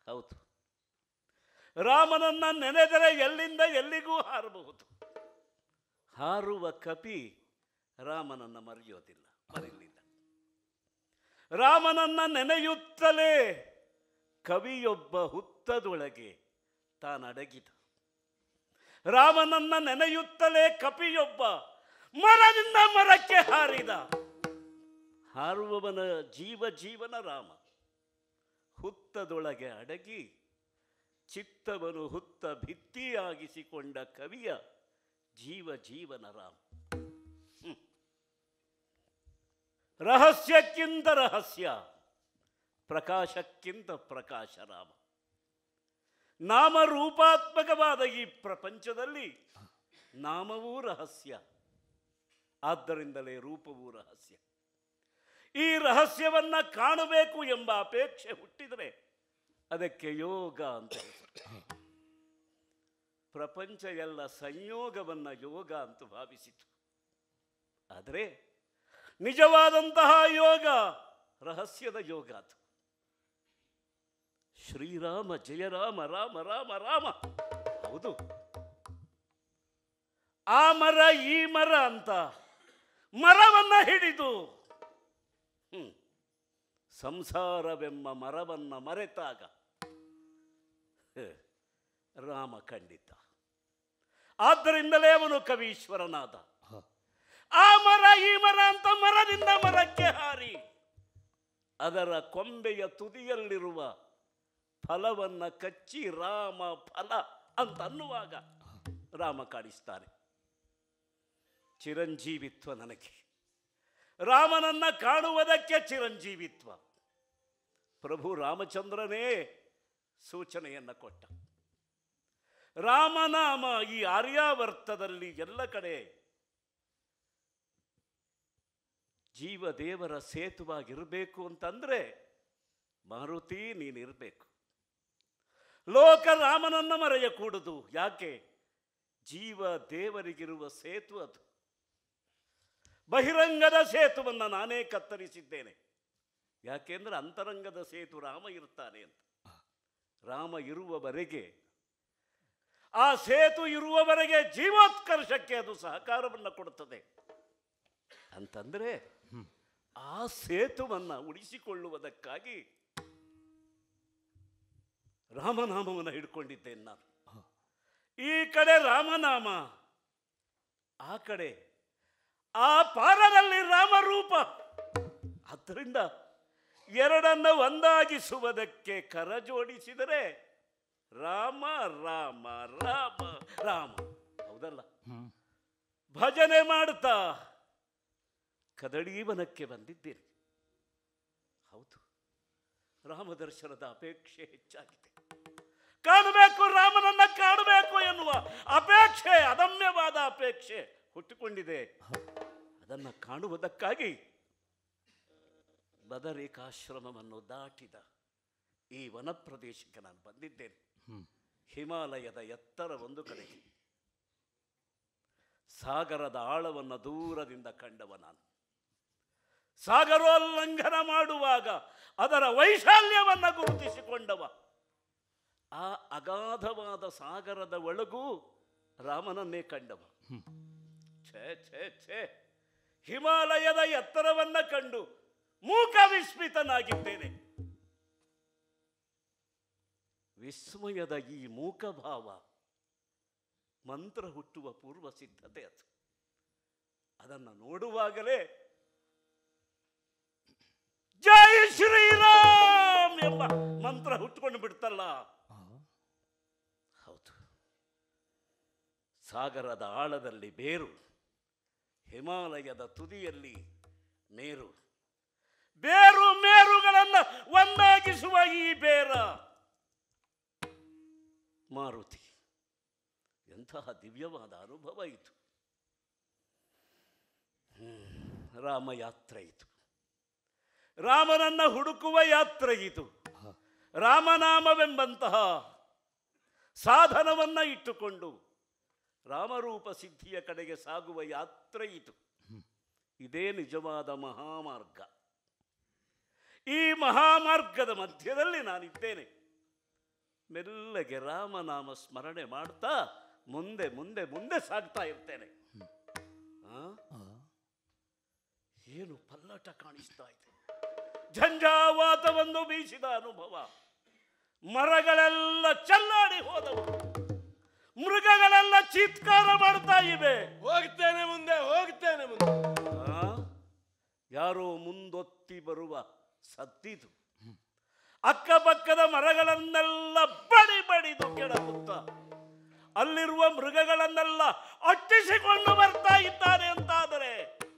ಹೌದು, ರಾಮನನ್ನ ನೆನೆದರೆ ಎಲ್ಲಿಂದ ಎಲ್ಲಿಗೂ ಹಾರಬಹುದು. ಹಾರುವ ಕಪಿ ರಾಮನನ್ನ ಮರೆಯೋದಿಲ್ಲ, ಮರೆಯಲಿಲ್ಲ. ರಾಮನನ್ನ ನೆನೆಯುತ್ತಲೇ ಕವಿಯೊಬ್ಬ ಹುತ್ತದೊಳಗೆ ತಾನಡಗಿದ. ರಾಮನನ್ನ ನೆನೆಯುತ್ತಲೇ ಕಪಿಯೊಬ್ಬ ಮರದಿಂದ ಮರಕ್ಕೆ ಹಾರಿದ. ಹಾರುವವನ ಜೀವ ಜೀವನ ರಾಮ. ಹುತ್ತದೊಳಗೆ ಅಡಗಿ ಚಿತ್ತವನು ಹುತ್ತ ಭಿತ್ತಿಯಾಗಿಸಿಕೊಂಡ ಕವಿಯ ಜೀವ ಜೀವನ ರಾಮ. ರಹಸ್ಯಕ್ಕಿಂತ ರಹಸ್ಯ, ಪ್ರಕಾಶಕ್ಕಿಂತ ಪ್ರಕಾಶ ರಾಮ. ನಾಮರೂಪಾತ್ಮಕವಾದ ಈ ಪ್ರಪಂಚದಲ್ಲಿ ನಾಮವೂ ರಹಸ್ಯ, ಆದ್ದರಿಂದಲೇ ರೂಪವೂ ರಹಸ್ಯ. ಈ ರಹಸ್ಯವನ್ನ ಕಾಣಬೇಕು ಎಂಬ ಅಪೇಕ್ಷೆ ಹುಟ್ಟಿದರೆ ಅದಕ್ಕೆ ಯೋಗ ಅಂತ ಹೆಸರು. ಪ್ರಪಂಚ ಎಲ್ಲ ಸಂಯೋಗವನ್ನ ಯೋಗ ಅಂತ ಭಾವಿಸಿತು. ಆದರೆ ನಿಜವಾದಂತಹ ಯೋಗ ರಹಸ್ಯದ ಯೋಗ ಅದು. ಶ್ರೀರಾಮ ಜಯ ರಾಮ ರಾಮ ರಾಮ ರಾಮ. ಹೌದು, ಆ ಮರ ಈ ಮರ ಅಂತ ಮರವನ್ನ ಹಿಡಿದು ಹ್ಮ್ ಸಂಸಾರವೆಂಬ ಮರವನ್ನ ಮರೆತಾಗ ರಾಮ ಕಂಡಿದ್ದ. ಆದ್ದರಿಂದಲೇ ಅವನು ಕವೀಶ್ವರನಾದ. ಆ ಮರ ಈ ಮರ ಅಂತ ಮರದಿಂದ ಮರಕ್ಕೆ ಹಾರಿ ಅದರ ಕೊಂಬೆಯ ತುದಿಯಲ್ಲಿರುವ ಫಲವನ್ನ ಕಚ್ಚಿ ರಾಮ ಫಲ ಅಂತ ಅನ್ನುವಾಗ ರಾಮ ಕಾಣಿಸ್ತಾನೆ. ಚಿರಂಜೀವಿತ್ವ ನನಗೆ, ರಾಮನನ್ನ ಕಾಣುವುದಕ್ಕೆ ಚಿರಂಜೀವಿತ್ವ. ಪ್ರಭು ರಾಮಚಂದ್ರನೇ ಸೂಚನೆಯನ್ನ ಕೊಟ್ಟ. ರಾಮನಾಮ ಈ ಆರ್ಯಾವರ್ತದಲ್ಲಿ ಎಲ್ಲ ಕಡೆ ಜೀವದೇವರ ಸೇತುವಾಗಿರಬೇಕು ಅಂತಂದ್ರೆ ಮಾರುತಿ ನೀನಿರಬೇಕು. ಲೋಕ ರಾಮನನ್ನ ಮರೆಯಕೂಡದು. ಯಾಕೆ? ಜೀವ ದೇವರಿಗಿರುವ ಸೇತು ಅದು. ಬಹಿರಂಗದ ಸೇತುವನ್ನು ನಾನೇ ಕತ್ತರಿಸಿದ್ದೇನೆ. ಯಾಕೆಂದ್ರೆ ಅಂತರಂಗದ ಸೇತು ರಾಮ ಇರ್ತಾನೆ ಅಂತ. ರಾಮ ಇರುವವರೆಗೆ, ಆ ಸೇತು ಇರುವವರೆಗೆ ಜೀವೋತ್ಕರ್ಷಕ್ಕೆ ಅದು ಸಹಕಾರವನ್ನು ಕೊಡುತ್ತದೆ. ಅಂತಂದ್ರೆ ಆ ಸೇತುವನ್ನು ಉಳಿಸಿಕೊಳ್ಳುವುದಕ್ಕಾಗಿ ರಾಮನಾಮವನ್ನು ಹಿಡ್ಕೊಂಡಿದ್ದೇನೆ ನಾನು. ಈ ಕಡೆ ರಾಮನಾಮ, ಆ ಕಡೆ ಆ ಪಾರದಲ್ಲಿ ರಾಮರೂಪ. ಆದ್ದರಿಂದ ಎರಡನ್ನು ಒಂದಾಗಿಸುವುದಕ್ಕೆ ಕರ ಜೋಡಿಸಿದರೆ ರಾಮ ರಾಮ ರಾಮ ರಾಮ. ಹೌದಲ್ಲ? ಭಜನೆ ಮಾಡ್ತಾ ಕದಳೀವನಕ್ಕೆ ಬಂದಿದ್ದೇನೆ. ಹೌದು, ರಾಮದರ್ಶನದ ಅಪೇಕ್ಷೆ ಹೆಚ್ಚಾಗಿದೆ. ಕಾಣಬೇಕು, ರಾಮನನ್ನ ಕಾಣಬೇಕು ಎನ್ನುವ ಅಪೇಕ್ಷೆ, ಅದಮ್ಯವಾದ ಅಪೇಕ್ಷೆ ಹುಟ್ಟಿಕೊಂಡಿದೆ. ಅದನ್ನು ಕಾಣುವುದಕ್ಕಾಗಿ ಬದರಿಕಾಶ್ರಮವನ್ನು ದಾಟಿದ ಈ ವನ ಪ್ರದೇಶಕ್ಕೆ ನಾನು ಬಂದಿದ್ದೇನೆ. ಹಿಮಾಲಯದ ಎತ್ತರ ಒಂದು ಕಡೆಗೆ, ಸಾಗರದ ಆಳವನ್ನು ದೂರದಿಂದ ಕಂಡವ ನಾನು. ಸಾಗರೋಲ್ಲಂಘನ ಮಾಡುವಾಗ ಅದರ ವೈಶಾಲ್ಯವನ್ನು ಗುರುತಿಸಿಕೊಂಡವ. ಆ ಅಗಾಧವಾದ ಸಾಗರದ ಒಳಗೂ ರಾಮನನ್ನೇ ಕಂಡವ. ಛೇ ಛೇ ಛೇ, ಹಿಮಾಲಯದ ಎತ್ತರವನ್ನ ಕಂಡು ಮೂಕ ವಿಸ್ಮಿತನಾಗಿದ್ದೇನೆ. ವಿಸ್ಮಯದ ಈ ಮೂಕಭಾವ ಮಂತ್ರ ಹುಟ್ಟುವ ಪೂರ್ವ ಸಿದ್ಧತೆ ಅದು. ಅದನ್ನು ನೋಡುವಾಗಲೇ ಜೈ ಶ್ರೀರಾಮ್ ಎಂಬ ಮಂತ್ರ ಹುಟ್ಟುಕೊಂಡು ಬಿಡ್ತಲ್ಲ. ಹೌದು, ಸಾಗರದ ಆಳದಲ್ಲಿ ಬೇರು, ಹಿಮಾಲಯದ ತುದಿಯಲ್ಲಿ ಮೇರು. ಬೇರು ಮೇರುಗಳನ್ನು ಒಂದಾಗಿಸುವ ಈ ಬೇರ ಮಾರುತಿ. ಎಂತಹ ದಿವ್ಯವಾದ ಅನುಭವ ಇದು. ರಾಮ ಯಾತ್ರೆ ಇದು. ರಾಮನನ್ನ ಹುಡುಕುವ ಯಾತ್ರೆ ಇದು. ರಾಮನಾಮವೆಂಬಂತಹ ಸಾಧನವನ್ನ ಇಟ್ಟುಕೊಂಡು ರಾಮರೂಪ ಸಿದ್ಧಿಯ ಕಡೆಗೆ ಸಾಗುವ ಯಾತ್ರೆ ಇದು. ಇದೇ ನಿಜವಾದ ಮಹಾಮಾರ್ಗ. ಈ ಮಹಾಮಾರ್ಗದ ಮಧ್ಯದಲ್ಲಿ ನಾನಿದ್ದೇನೆ. ಮೆಲ್ಲಗೆ ರಾಮನಾಮ ಸ್ಮರಣೆ ಮಾಡ್ತಾ ಮುಂದೆ ಮುಂದೆ ಮುಂದೆ ಸಾಗ್ತಾ ಇರ್ತೇನೆ. ಆ? ಏನು ಪಲ್ಲಟ ಕಾಣಿಸ್ತಾ ಇದೆ. ಝಂಜಾವಾತವನ್ನು ಬೀಸಿದ ಅನುಭವ. ಮರಗಳೆಲ್ಲ ಚಲ್ಲಾಡಿ ಹೋದವು. ಮೃಗಗಳೆಲ್ಲ ಚೀತ್ಕಾರ ಮಾಡ್ತಾ ಇವೆ. ಹೋಗ್ತೇನೆ ಮುಂದೆ, ಹೋಗ್ತೇನೆ ಮುಂದೆ. ಆ? ಯಾರೋ ಮುಂದೊತ್ತಿ ಬರುವ ಸದ್ದಿದು. ಅಕ್ಕಪಕ್ಕದ ಮರಗಳನ್ನೆಲ್ಲ ಬಡಿ ಬಡಿದು ಕೆಡಹುತ್ತ ಅಲ್ಲಿರುವ ಮೃಗಗಳನ್ನೆಲ್ಲ ಅಟ್ಟಿಸಿಕೊಂಡು ಬರ್ತಾ ಇದ್ದಾನೆ ಅಂತಾದರೆ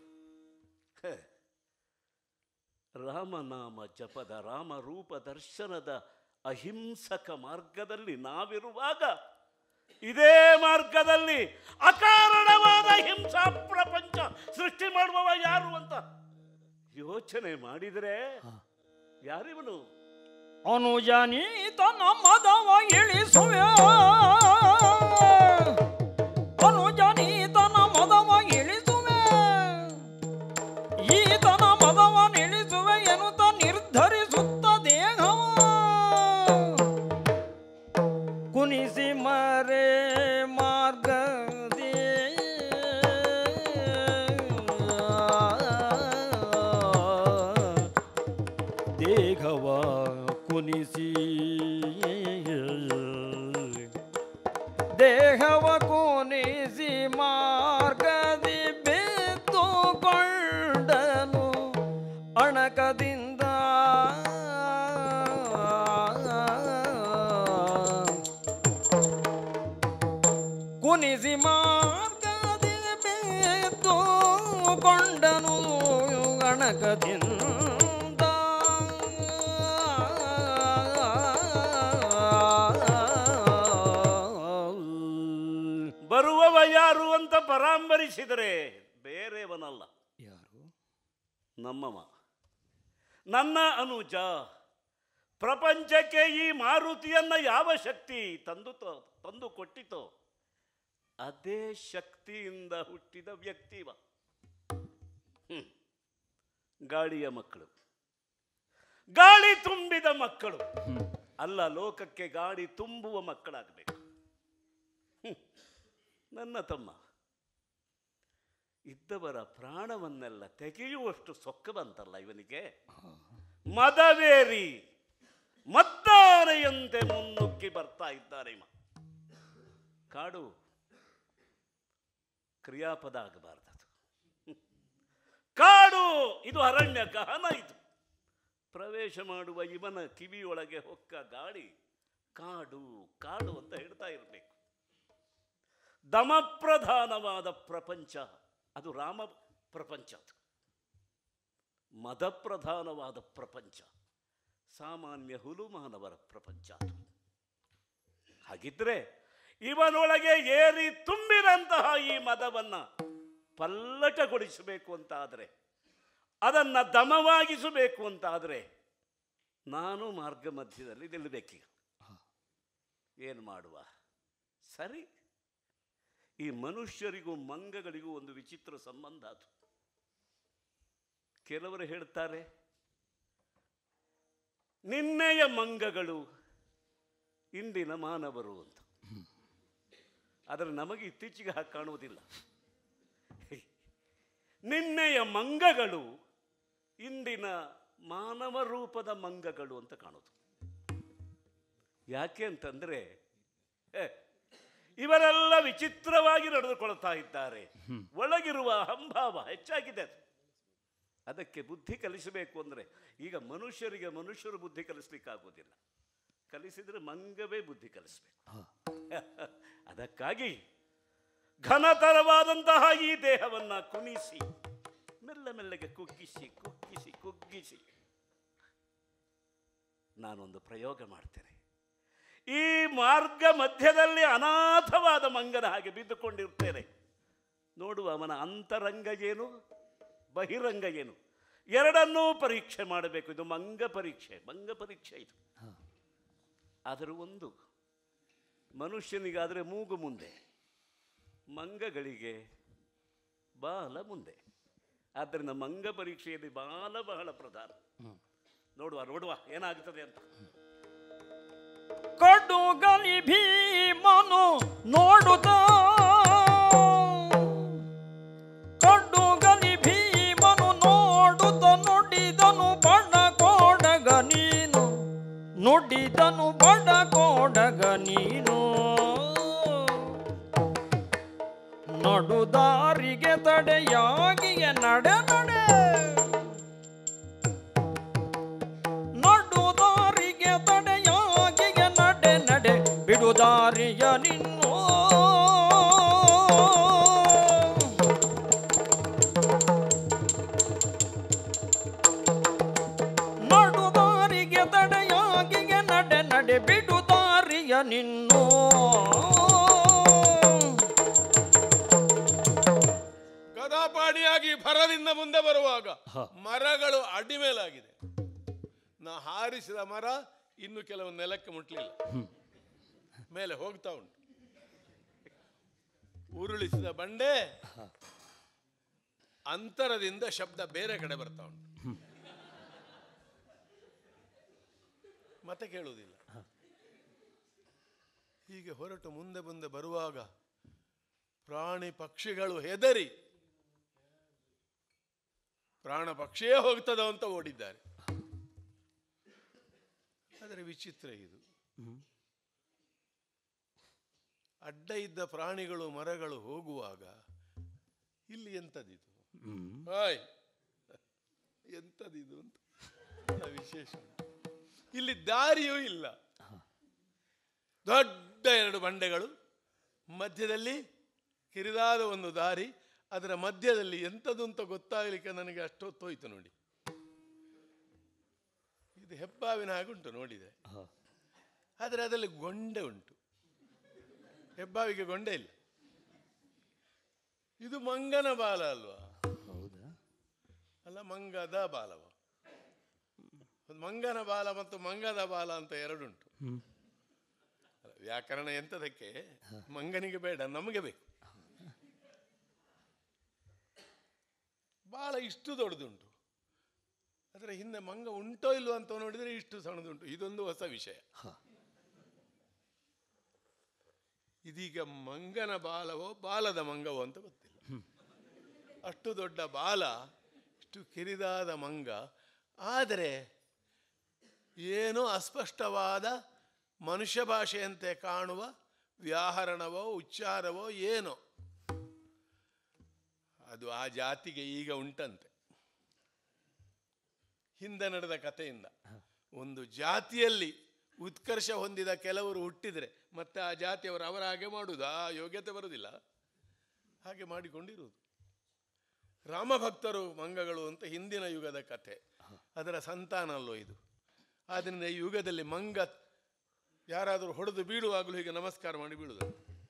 ರಾಮನಾಮ ಜಪದ ರಾಮರೂಪ ದರ್ಶನದ ಅಹಿಂಸಕ ಮಾರ್ಗದಲ್ಲಿ ನಾವಿರುವಾಗ ಇದೇ ಮಾರ್ಗದಲ್ಲಿ ಅಕಾರಣವಾದ ಹಿಂಸಾ ಪ್ರಪಂಚ ಸೃಷ್ಟಿ ಮಾಡುವವ ಯಾರು ಅಂತ ಯೋಚನೆ ಮಾಡಿದರೆ ಯಾರಿವನು? ಅನುಜನೀತನ ಮದವ ಇಳಿಸುವೆ, ಅನುಜನೀತನ ಮದವ ಇಳಿಸುವೆ, ಈತನ ಮದವ ನಿಳಿಸುವೆ ಎನ್ನುತ್ತ ನಿರ್ಧರಿಸುತ್ತ ದೇಹವ ಕುನಿಸಿ ಮರೆ ಮಾರ್ಗದೇ ದೇಹವ ಕುನಿಸಿ ದೇಹವ ಕುನಿಸಿ ಮಾರ್ಗದಿ ಬೆತ್ತುಕೊಂಡನು ಅಣಕದಿಂದ ಕುನಿಸಿ ಮಾರ್ಗದಿ ಬೆತ್ತುಕೊಂಡನು ಅಣಕದಿಂದ ಬರುವವ ಯಾರು ಅಂತ ಪರಾಂಬರಿಸಿದರೆ ಬೇರೆಯವನಲ್ಲ, ಯಾರು? ನಮ್ಮವ, ನನ್ನ ಅನುಜ. ಪ್ರಪಂಚಕ್ಕೆ ಈ ಮಾರುತಿಯನ್ನ ಯಾವ ಶಕ್ತಿ ತಂದು ತಂದು ಕೊಟ್ಟಿತೋ ಅದೇ ಶಕ್ತಿಯಿಂದ ಹುಟ್ಟಿದ ವ್ಯಕ್ತಿವ. ಹ್ಮ್ ಗಾಳಿಯ ಮಕ್ಕಳು, ಗಾಳಿ ತುಂಬಿದ ಮಕ್ಕಳು ಅಲ್ಲ, ಲೋಕಕ್ಕೆ ಗಾಳಿ ತುಂಬುವ ಮಕ್ಕಳಾಗಬೇಕು. ನನ್ನ ತಮ್ಮ ಇದ್ದವರ ಪ್ರಾಣವನ್ನೆಲ್ಲ ತೆಗೆಯುವಷ್ಟು ಸೊಕ್ಕ ಬಂತಲ್ಲ ಇವನಿಗೆ. ಮದವೇರಿ ಮದ್ದಾನೆಯಂತೆ ಮುನ್ನುಗ್ಗಿ ಬರ್ತಾ ಇದ್ದಾರೆ ಇವ. ಕಾಡು ಕ್ರಿಯಾಪದ ಆಗಬಾರ್ದದು. ಕಾಡು ಇದು ಅರಣ್ಯ ಗಹನ. ಇದು ಪ್ರವೇಶ ಮಾಡುವ ಇವನ ಕಿವಿಯೊಳಗೆ ಹೊಕ್ಕ ಗಾಳಿ ಕಾಡು ಕಾಡು ಅಂತ ಹೇಳ್ತಾ ಇರಬೇಕು. ದಮಪ್ರಧಾನವಾದ ಪ್ರಪಂಚ ಅದು ರಾಮ ಪ್ರಪಂಚ. ಅದು ಮದಪ್ರಧಾನವಾದ ಪ್ರಪಂಚ ಸಾಮಾನ್ಯ ಹುಲುಮಾನವರ ಪ್ರಪಂಚ. ಅದು ಹಾಗಿದ್ರೆ ಇವನೊಳಗೆ ಏರಿ ತುಂಬಿದಂತಹ ಈ ಮದವನ್ನ ಪಲ್ಲಟಗೊಳಿಸಬೇಕು ಅಂತಾದರೆ, ಅದನ್ನ ದಮವಾಗಿಸಬೇಕು ಅಂತಾದರೆ ನಾನು ಮಾರ್ಗ ಮಧ್ಯದಲ್ಲಿ ನಿಲ್ಲಬೇಕೀಗ. ಏನು ಮಾಡುವ? ಸರಿ, ಈ ಮನುಷ್ಯರಿಗೂ ಮಂಗಗಳಿಗೂ ಒಂದು ವಿಚಿತ್ರ ಸಂಬಂಧ. ಅದು ಕೆಲವರು ಹೇಳ್ತಾರೆ ನಿನ್ನೆಯ ಮಂಗಗಳು ಇಂದಿನ ಮಾನವರು ಅಂತ. ಆದರೆ ನಮಗೆ ಇತ್ತೀಚೆಗೆ ಹಾಗೆ ಕಾಣುವುದಿಲ್ಲ. ನಿನ್ನೆಯ ಮಂಗಗಳು ಇಂದಿನ ಮಾನವ ರೂಪದ ಮಂಗಗಳು ಅಂತ ಕಾಣೋದು. ಯಾಕೆ ಅಂತಂದ್ರೆ ಇವರೆಲ್ಲ ವಿಚಿತ್ರವಾಗಿ ನಡೆದುಕೊಳ್ತಾ ಇದ್ದಾರೆ. ಒಳಗಿರುವ ಅಹಂಭಾವ ಹೆಚ್ಚಾಗಿದೆ. ಅದು ಅದಕ್ಕೆ ಬುದ್ಧಿ ಕಲಿಸಬೇಕು ಅಂದರೆ ಈಗ ಮನುಷ್ಯರಿಗೆ ಮನುಷ್ಯರು ಬುದ್ಧಿ ಕಲಿಸ್ಲಿಕ್ಕಾಗೋದಿಲ್ಲ. ಕಲಿಸಿದ್ರೆ ಮಂಗವೇ ಬುದ್ಧಿ ಕಲಿಸ್ಬೇಕು. ಅದಕ್ಕಾಗಿ ಘನತರವಾದಂತಹ ಈ ದೇಹವನ್ನು ಕುಣಿಸಿ ಮೆಲ್ಲ ಮೆಲ್ಲಗೆ ಕುಗ್ಗಿಸಿ ಕುಗ್ಗಿಸಿ ಕುಗ್ಗಿಸಿ ನಾನೊಂದು ಪ್ರಯೋಗ ಮಾಡ್ತೇನೆ. ಈ ಮಾರ್ಗ ಮಧ್ಯದಲ್ಲಿ ಅನಾಥವಾದ ಮಂಗನ ಹಾಗೆ ಬಿದ್ದುಕೊಂಡಿರ್ತೇನೆ. ನೋಡುವ ಅವನ ಅಂತರಂಗ ಏನು, ಬಹಿರಂಗ ಏನು, ಎರಡನ್ನೂ ಪರೀಕ್ಷೆ ಮಾಡಬೇಕು. ಇದು ಮಂಗ ಪರೀಕ್ಷೆ, ಮಂಗ ಪರೀಕ್ಷೆ ಇದು. ಆದರೂ ಒಂದು, ಮನುಷ್ಯನಿಗಾದರೆ ಮೂಗು ಮುಂದೆ, ಮಂಗಗಳಿಗೆ ಬಾಲ ಮುಂದೆ. ಆದ್ದರಿಂದ ಮಂಗ ಪರೀಕ್ಷೆಯಲ್ಲಿ ಬಾಲ ಬಹಳ ಪ್ರಧಾನ. ನೋಡುವ ನೋಡುವ ಏನಾಗ್ತದೆ ಅಂತ. ಕಡುಗಲಿ ಭೀಮನು ನೋಡುತ್ತ ಕಡುಗಲಿ ಭೀಮನು ನೋಡುತ್ತ ನುಡಿದನು ಬಡ ಕೋಡಗ ನೀನು ನುಡಿದನು ಬಡ ಕೋಡಗ ನೀನು ನಡುದಾರಿಗೆ ತಡೆಯಾಗಿಯೇ ನಡೆ ನಡೆ ನಡುದಾರಿಗೆ ತಡೆಯಾಗಿಯೇ ನಡೆ ನಡೆ ಬಿಡುದಾರಿಯ ನಿನ್ನು ನಡುದಾರಿಗೆ ತಡೆಯಾಗಿಯೇ ನಡೆ ನಡೆ ಬಿಡುದಾರಿಯ ನಿನ್ನು ಗದಾಪಾಡಿಯಾಗಿ ಭರದಿಂದ ಮುಂದೆ ಬರುವಾಗ ಮರಗಳು ಅಡ್ಡಿಮೇಲಾಗಿದೆ. ನಾ ಹಾರಿಸಿದ ಮರ ಇನ್ನು ಕೆಲವು ನೆಲಕ್ಕೆ ಮುಟ್ಲಿಲ್ಲ, ಮೇಲೆ ಹೋಗ್ತಾ ಉಂಟು. ಉರುಳಿಸಿದ ಬಂಡೆ ಅಂತರದಿಂದ ಶಬ್ದ ಬೇರೆ ಕಡೆ ಬರ್ತಾ ಉಂಟು, ಮತ್ತೆ ಕೇಳುವುದಿಲ್ಲ. ಹೀಗೆ ಹೊರಟು ಮುಂದೆ ಮುಂದೆ ಬರುವಾಗ ಪ್ರಾಣಿ ಪಕ್ಷಿಗಳು ಹೆದರಿ ಪ್ರಾಣ ಪಕ್ಷಿಯೇ ಹೋಗ್ತದ ಅಂತ ಓಡಿದ್ದಾರೆ. ಆದರೆ ವಿಚಿತ್ರ ಇದು, ಅಡ್ಡ ಇದ್ದ ಪ್ರಾಣಿಗಳು ಮರಗಳು ಹೋಗುವಾಗ ಇಲ್ಲಿ ಎಂತದಿದು, ಹಾಯ್ ಎಂತದಿದು ಅಂತ ವಿಶೇಷ. ಇಲ್ಲಿ ದಾರಿಯೂ ಇಲ್ಲ, ದೊಡ್ಡ ಎರಡು ಬಂಡೆಗಳು, ಮಧ್ಯದಲ್ಲಿ ಕಿರಿದಾದ ಒಂದು ದಾರಿ, ಅದರ ಮಧ್ಯದಲ್ಲಿ ಎಂಥದ್ದು ಅಂತ ಗೊತ್ತಾಗಲಿಕ್ಕೆ ನನಗೆ ಅಷ್ಟೊತ್ತೋಯ್ತು ನೋಡಿ. ಇದು ಹೆಬ್ಬಾವಿನ ಹಾಗುಂಟು ನೋಡಿದೆ, ಆದರೆ ಅದರಲ್ಲಿ ಗೊಂಡೆ ಉಂಟು, ಹೆಬ್ಬಾವಿಗೆ ಗೊಂಡೆ ಇಲ್ಲ. ಇದು ಮಂಗನ ಬಾಲ ಅಲ್ವಾ? ಅಲ್ಲ, ಮಂಗದ ಬಾಲವ. ಮಂಗನ ಬಾಲ ಮತ್ತು ಮಂಗದ ಬಾಲ ಅಂತ ಎರಡುಂಟು. ವ್ಯಾಕರಣ ಎಂತದಕ್ಕೆ, ಮಂಗನಿಗೆ ಬೇಡ, ನಮಗೆ ಬೇಕು. ಬಾಲ ಇಷ್ಟು ದೊಡ್ಡದುಂಟು, ಅದರ ಹಿಂದೆ ಮಂಗ ಉಂಟೋ ಇಲ್ವೋ ಅಂತ ನೋಡಿದರೆ ಇಷ್ಟು ಸಣ್ಣದುಂಟು. ಇದೊಂದು ಹೊಸ ವಿಷಯ. ಇದೀಗ ಮಂಗನ ಬಾಲವೋ ಬಾಲದ ಮಂಗವೋ ಅಂತ ಗೊತ್ತಿಲ್ಲ. ಅಷ್ಟು ದೊಡ್ಡ ಬಾಲ, ಇಷ್ಟು ಕಿರಿದಾದ ಮಂಗ, ಆದರೆ ಏನೋ ಅಸ್ಪಷ್ಟವಾದ ಮನುಷ್ಯ ಭಾಷೆಯಂತೆ ಕಾಣುವ ವ್ಯಾಹರಣವೋ ಉಚ್ಚಾರವೋ ಏನೋ ಅದು ಆ ಜಾತಿಗೆ ಈಗ ಉಂಟಂತೆ. ಹಿಂದೆ ನಡೆದ ಕಥೆಯಿಂದ ಒಂದು ಜಾತಿಯಲ್ಲಿ ಉತ್ಕರ್ಷ ಹೊಂದಿದ ಕೆಲವರು ಹುಟ್ಟಿದರೆ ಮತ್ತೆ ಆ ಜಾತಿಯವರು ಅವರ ಹಾಗೆ ಮಾಡುವುದು, ಆ ಯೋಗ್ಯತೆ ಬರುವುದಿಲ್ಲ, ಹಾಗೆ ಮಾಡಿಕೊಂಡಿರುವುದು. ರಾಮಭಕ್ತರು ಮಂಗಗಳು ಅಂತ ಹಿಂದಿನ ಯುಗದ ಕಥೆ, ಅದರ ಸಂತಾನ ಅಲ್ಲೋ ಇದು. ಆದ್ದರಿಂದ ಈ ಯುಗದಲ್ಲಿ ಮಂಗ ಯಾರಾದರೂ ಹೊಡೆದು ಬೀಳುವಾಗಲೂ ಹೀಗೆ ನಮಸ್ಕಾರ ಮಾಡಿ ಬೀಳುವುದು.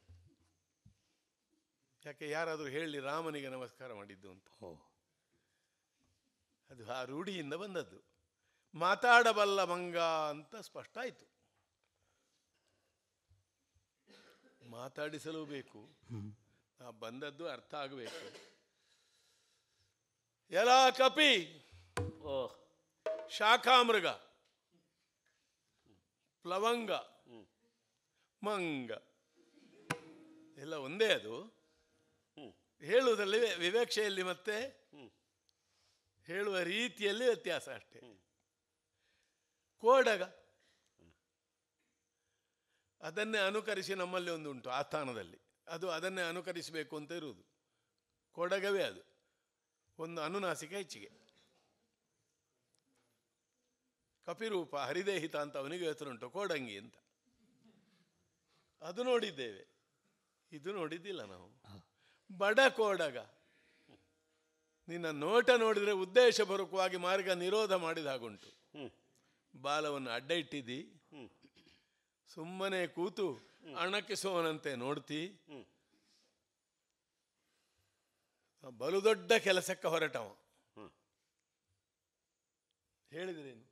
ಯಾಕೆ ಯಾರಾದರೂ ಹೇಳಿ ರಾಮನಿಗೆ ನಮಸ್ಕಾರ ಮಾಡಿದ್ದು ಅಂತ. ಅದು ಆ ರೂಢಿಯಿಂದ ಬಂದದ್ದು. ಮಾತಾಡಬಲ್ಲ ಮಂಗ ಅಂತ ಸ್ಪಷ್ಟ ಆಯಿತು. ಮಾತಾಡಿಸಲೂ ಬೇಕು, ಆ ಬಂದದ್ದು ಅರ್ಥ ಆಗಬೇಕು. ಎಲ್ಲ ಕಪಿ, ಶಾಖಾಮೃಗ, ಪ್ಲವಂಗ, ಮಂಗ ಎಲ್ಲ ಒಂದೇ. ಅದು ಹೇಳುವುದರಲ್ಲಿ ವಿವೇಕ್ಷೆಯಲ್ಲಿ ಮತ್ತೆ ಹೇಳುವ ರೀತಿಯಲ್ಲಿ ವ್ಯತ್ಯಾಸ ಅಷ್ಟೇ. ಕೋಡಗ ಅದನ್ನೇ ಅನುಕರಿಸಿ ನಮ್ಮಲ್ಲಿ ಒಂದು ಉಂಟು ಆಸ್ಥಾನದಲ್ಲಿ, ಅದು ಅದನ್ನೇ ಅನುಕರಿಸಬೇಕು ಅಂತ ಇರುವುದು. ಕೊಡಗವೇ ಅದು, ಒಂದು ಅನುನಾಸಿಕ ಹೆಚ್ಚಿಗೆ. ಕಪಿರೂಪ ಹರಿದೇಹಿತ ಅಂತ ಅವನಿಗೆ ಹೆಸರುಂಟು, ಕೋಡಂಗಿ ಅಂತ. ಅದು ನೋಡಿದ್ದೇವೆ, ಇದು ನೋಡಿದ್ದಿಲ್ಲ ನಾವು. ಬಡ ಕೋಡಗ, ನಿನ್ನ ನೋಟ ನೋಡಿದರೆ ಉದ್ದೇಶಪೂರ್ವಕವಾಗಿ ಮಾರ್ಗ ನಿರೋಧ ಮಾಡಿದ ಹಾಗುಂಟು. ಬಾಲವನ್ನು ಅಡ್ಡ ಇಟ್ಟಿದ್ದಿ, ಸುಮ್ಮನೆ ಕೂತು ಅಣಕಿಸುವನಂತೆ ನೋಡ್ತಿ. ಬಲು ದೊಡ್ಡ ಕೆಲಸಕ್ಕೆ ಹೊರಟವ. ಹೇಳಿದ್ರೇನು?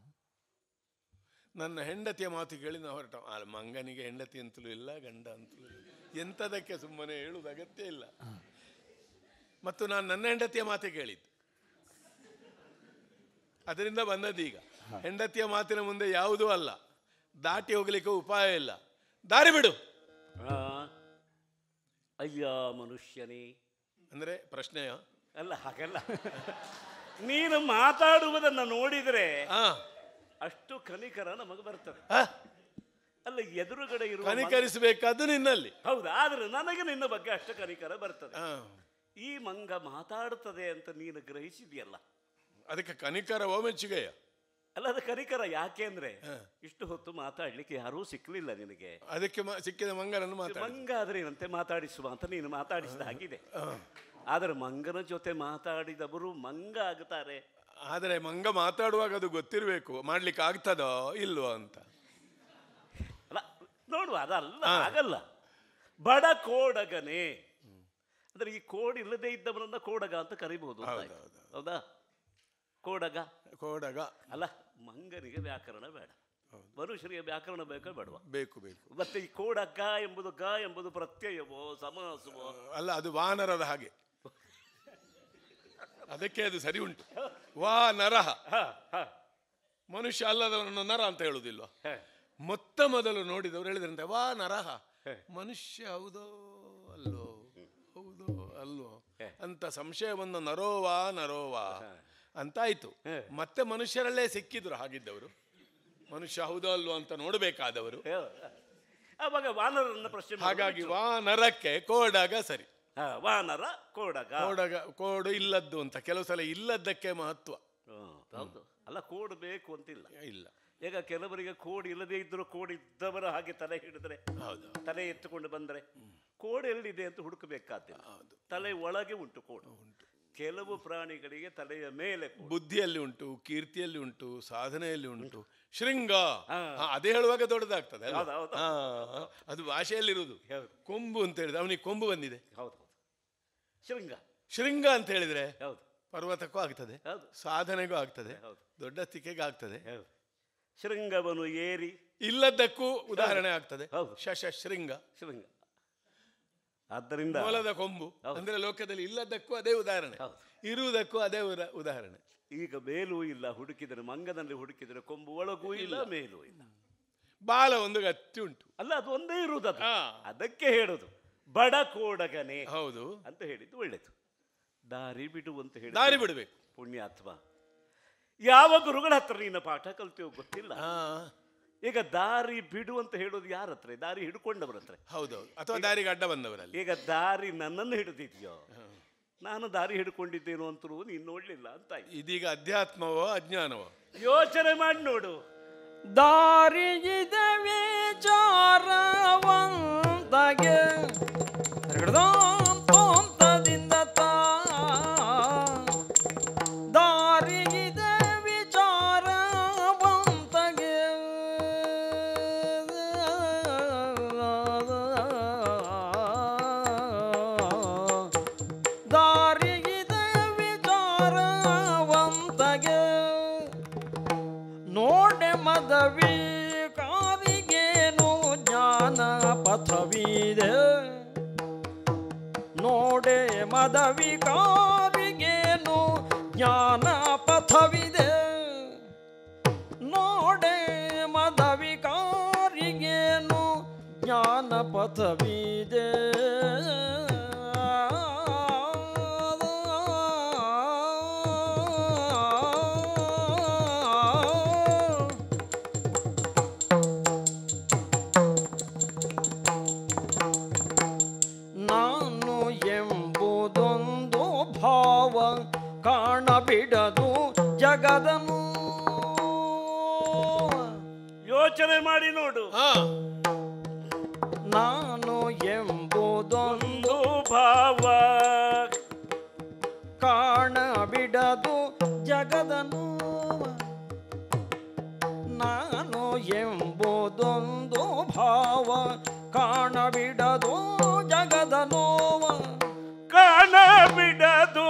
ನನ್ನ ಹೆಂಡತಿಯ ಮಾತು ಕೇಳಿ ನಾವು ಹೊರಟವ. ಆ ಮಂಗನಿಗೆ ಹೆಂಡತಿ ಅಂತಲೂ ಇಲ್ಲ, ಗಂಡ ಅಂತಲೂ ಇಲ್ಲ, ಎಂಥದಕ್ಕೆ ಸುಮ್ಮನೆ ಹೇಳುವುದು ಅಗತ್ಯ ಇಲ್ಲ. ಮತ್ತು ನಾನು ನನ್ನ ಹೆಂಡತಿಯ ಮಾತೆ ಕೇಳಿದ್ದು, ಅದರಿಂದ ಬಂದದ್ದೀಗ. ಹೆಂಡತಿಯ ಮಾತಿನ ಮುಂದೆ ಯಾವುದೂ ಅಲ್ಲ, ದಾಟಿ ಹೋಗ್ಲಿಕ್ಕೆ ಉಪಾಯ ಇಲ್ಲ, ದಾರಿ ಬಿಡು. ಆ, ಅಯ್ಯ ಮನುಷ್ಯನೇ ಅಂದ್ರೆ ಪ್ರಶ್ನೆಯ ಅಲ್ಲ, ಹಾಗಲ್ಲ. ನೀನು ಮಾತಾಡುವುದನ್ನು ನೋಡಿದರೆ ಆ, ಅಷ್ಟು ಕನಿಕರ ನಮಗೆ ಬರ್ತದೆ. ಆ, ಅಲ್ಲ, ಎದುರುಗಡೆ ಇರುವ ಕನಿಕರಿಸಬೇಕಾದ್ದು ನಿನ್ನಲ್ಲಿ. ಹೌದು, ಆದ್ರೆ ನನಗೆ ನಿನ್ನ ಬಗ್ಗೆ ಅಷ್ಟು ಕನಿಕರ ಬರ್ತದೆ. ಆ, ಈ ಮಂಗ ಮಾತಾಡುತ್ತದೆ ಅಂತ ನೀನು ಗ್ರಹಿಸಿದ್ಯಲ್ಲ, ಅದಕ್ಕೆ ಕನಿಕರವೋ ಮೆಚ್ಚುಗೆಯ? ಅಲ್ಲ, ಅದು ಕನಿಕರ. ಯಾಕೆ ಅಂದ್ರೆ ಇಷ್ಟು ಹೊತ್ತು ಮಾತಾಡ್ಲಿಕ್ಕೆ ಯಾರೂ ಸಿಕ್ಲಿಲ್ಲ ನಿನಗೆ. ಅದಕ್ಕೆ ಮ- ಸಿಕ್ಕಿದ ಮಂಗನನ್ನು ಮಾತಾಡ. ಮಂಗ ಆದ್ರೆ ಏನಂತೆ ಮಾತಾಡಿಸುವ ಅಂತ ನೀನು ಮಾತಾಡಿಸಿದ ಹಾಗಿದೆ. ಆದ್ರೆ ಮಂಗನ ಜೊತೆ ಮಾತಾಡಿದವರು ಮಂಗ ಆಗುತ್ತಾರೆ. ಆದರೆ ಮಂಗ ಮಾತಾಡುವಾಗ ಅದು ಗೊತ್ತಿರಬೇಕು, ಮಾಡ್ಲಿಕ್ಕೆ ಆಗ್ತದೋ ಇಲ್ವೋ ಅಂತ. ಅಲ್ಲ, ನೋಡುವ, ಅದಲ್ಲ, ಆಗಲ್ಲ. ಬಡ ಕೋಡಗನೇ ಅಂದ್ರೆ ಈ ಕೋಡ್ ಇಲ್ಲದೆ ಇದ್ದವರನ್ನ ಕೋಡಗ ಅಂತ ಕರಿಬಹುದು. ಹೌದಾ? ಕೋಡಗ ಕೋಡಗ ಅಲ್ಲ, ಮಂಗನಿಗೆ ವ್ಯಾಕರಣ ಬೇಡ, ಮನುಷ್ಯನಿಗೆ ವ್ಯಾಕರಣ ಬೇಕೋ ಬೇಡವಾ? ಬೇಕು ಬೇಕು. ಮತ್ತೆ ಈ ಕೋಡಗ ಎಂಬುದು ಗ ಎಂಬುದು ಪ್ರತ್ಯಯವೋ ಸಮಾಸವೋ? ಅಲ್ಲ, ಅದು ವಾನರದ ಹಾಗೆ, ಅದಕ್ಕೆ ಅದು ಸರಿ ಉಂಟು. ವಾ ನರಹ, ಮನುಷ್ಯ ಅಲ್ಲದವರನ್ನು ನರ ಅಂತ ಹೇಳುದಿಲ್ವ? ಮೊತ್ತ ಮೊದಲು ನೋಡಿದವರು ಹೇಳಿದ್ರಂತೆ ವಾ ನರಹ, ಮನುಷ್ಯ ಹೌದೋ ಅಲ್ಲೋ, ಹೌದೋ ಅಲ್ವೋ ಅಂತ ಸಂಶಯವನ್ನು ನರೋವಾ ನರೋವಾ ಅಂತಾಯ್ತು. ಮತ್ತೆ ಮನುಷ್ಯರಲ್ಲೇ ಸಿಕ್ಕಿದ್ರು ಹಾಗಿದ್ದವರು, ಮನುಷ್ಯ ಹೌದೋ ಅಲ್ವೋ ಅಂತ ನೋಡಬೇಕಾದವರು. ಅವಾಗ ವಾನರನ್ನ ಪ್ರಶ್ನೆ. ಹಾಗಾಗಿ ವಾನರಕ್ಕೆ ಕೋಡಗ ಸರಿ. ವಾನರ ಕೋಡಗ. ಕೋಡಗ ಕೋಡು ಇಲ್ಲದ್ದು ಅಂತ, ಕೆಲವು ಸಲ ಇಲ್ಲದ್ದಕ್ಕೆ ಮಹತ್ವ. ಹೌದು. ಅಲ್ಲ, ಕೋಡು ಬೇಕು ಅಂತಿಲ್ಲ. ಇಲ್ಲ, ಈಗ ಕೆಲವರಿಗೆ ಕೋಡ್ ಇಲ್ಲದೆ ಇದ್ರು ಕೋಡ್ ಇದ್ದವರ ಹಾಗೆ ತಲೆ ಹಿಡಿದ್ರೆ, ಹೌದು, ತಲೆ ಎತ್ತುಕೊಂಡು ಬಂದ್ರೆ ಕೋಡ್ ಎಲ್ಲಿದೆ ಅಂತ ಹುಡುಕಬೇಕಾಗ್ತದೆ. ತಲೆ ಒಳಗೆ ಉಂಟು ಕೋಡು. ಕೆಲವು ಪ್ರಾಣಿಗಳಿಗೆ ತಲೆಯ ಮೇಲೆ ಬುದ್ಧಿಯಲ್ಲಿ ಉಂಟು, ಕೀರ್ತಿಯಲ್ಲಿ ಉಂಟು, ಸಾಧನೆಯಲ್ಲಿ ಉಂಟು. ಶೃಂಗ ಅದೇ ಹೇಳುವಾಗ ದೊಡ್ಡದಾಗ್ತದೆ, ಅದು ಭಾಷೆಯಲ್ಲಿರುವುದು. ಕೊಂಬು ಅಂತ ಹೇಳಿದ್ರೆ ಅವನಿಗೆ ಕೊಂಬು ಬಂದಿದೆ. ಹೌದು, ಶೃಂಗ. ಶೃಂಗ ಅಂತ ಹೇಳಿದ್ರೆ ಹೌದು, ಪರ್ವತಕ್ಕೂ ಆಗ್ತದೆ, ಹೌದು, ಸಾಧನೆಗೂ ಆಗ್ತದೆ, ಹೌದು, ದೊಡ್ಡ ಸ್ಥಿತಿಗೆ ಆಗ್ತದೆ. ಹೌದು. ಶೃಂಗವನು ಏರಿ ಇಲ್ಲದಕ್ಕೂ ಉದಾಹರಣೆ ಆಗ್ತದೆ. ಹೌದು, ಶಶ ಶೃಂಗ, ಶೃಂಗ. ಆದ್ದರಿಂದ ಮೂಲದ ಕೊಂಬು ಅಂದ್ರೆ ಲೋಕದಲ್ಲಿ ಇಲ್ಲದಕ್ಕೂ ಅದೇ ಉದಾಹರಣೆ, ಇರುವುದಕ್ಕೂ ಅದೇ ಉದಾಹರಣೆ. ಈಗ ಮೇಲೂ ಇಲ್ಲ, ಹುಡುಕಿದರೆ ಮಂಗನಲ್ಲಿ ಹುಡುಕಿದರೆ ಕೊಂಬು ಒಳಗೂ ಇಲ್ಲ, ಮೇಲೂ ಇಲ್ಲ. ಬಾಲ ಒಂದು ಗಟ್ಟಿ ಉಂಟು. ಅಲ್ಲ, ಅದು ಒಂದೇ ಇರುವುದು. ಅದಕ್ಕೆ ಹೇಳುದು ಬಡ ಕೋಡಗನೇ. ಹೌದು ಅಂತ ಹೇಳಿದ್ದು ಒಳ್ಳೇದು. ದಾರಿ ಬಿಡು ಅಂತ ಹೇಳಿ, ದಾರಿ ಬಿಡಬೇಕು. ಪುಣ್ಯಾತ್ಮ, ಯಾವ ಗುರುಗಳ ಹತ್ರ ನೀನು ಪಾಠ ಕಲ್ತೀವೋ ಗೊತ್ತಿಲ್ಲ. ಈಗ ದಾರಿ ಬಿಡು ಅಂತ ಹೇಳೋದು ಯಾರ ಹತ್ರ? ದಾರಿ ಹಿಡ್ಕೊಂಡವ್ರ ಹತ್ರ. ಹೌದೌದು, ಅಥವಾ ದಾರಿಗೆ ಅಡ್ಡ ಬಂದವರಲ್ಲಿ. ಈಗ ದಾರಿ ನನ್ನನ್ನು ಹಿಡಿದಿದ್ಯೋ, ನಾನು ದಾರಿ ಹಿಡ್ಕೊಂಡಿದ್ದೇನೋ ಅಂತರೂ ನೀನು ನೋಡ್ಲಿಲ್ಲ ಅಂತ. ಇದೀಗ ಅಧ್ಯಾತ್ಮವೋ ಅಜ್ಞಾನವೋ ಯೋಚನೆ ಮಾಡಿ ನೋಡು. ದಾರಿಗಿದೆ ವಿಚಾರವಂತಗೆ ದಿಂದ ದಾರಿಗಿದೆ ವಿಚಾರವಂತಗೆ ದಾರಿಗಿದೆ ವಿಚಾರವಂತಗೆ ನೋಡೆ ಮದವಿ ಕಾರಿಗೇನು ಜ್ಞಾನ ಪಥವಿದೆ. ನೋಡೆ ಮದವಿ ಕಾರಿಗೇನು ಜ್ಞಾನ ಪಥವಿದೆ. ನೋಡೆ ಮದವಿ ಕಾರಿಗೇನು ಜ್ಞಾನ ಪಥವಿದೆ. ನಾನು ಎಂಬುದೊಂದು ಭಾವ ಕಾಣಬಿಡದು ಜಗದನು. ಯೋಚನೆ ಮಾಡಿ ನೋಡು. ನಾನು ಎಂಬುದೊಂದು ಭಾವ ಕಾಣಬಿಡದು ಜಗದನು. ನಾನು ಎಂಬುದೊಂದು ಭಾವ ಕಾಣಬಿಡದು ಜಗದನೋವ. ಕಾಣಬಿಡದು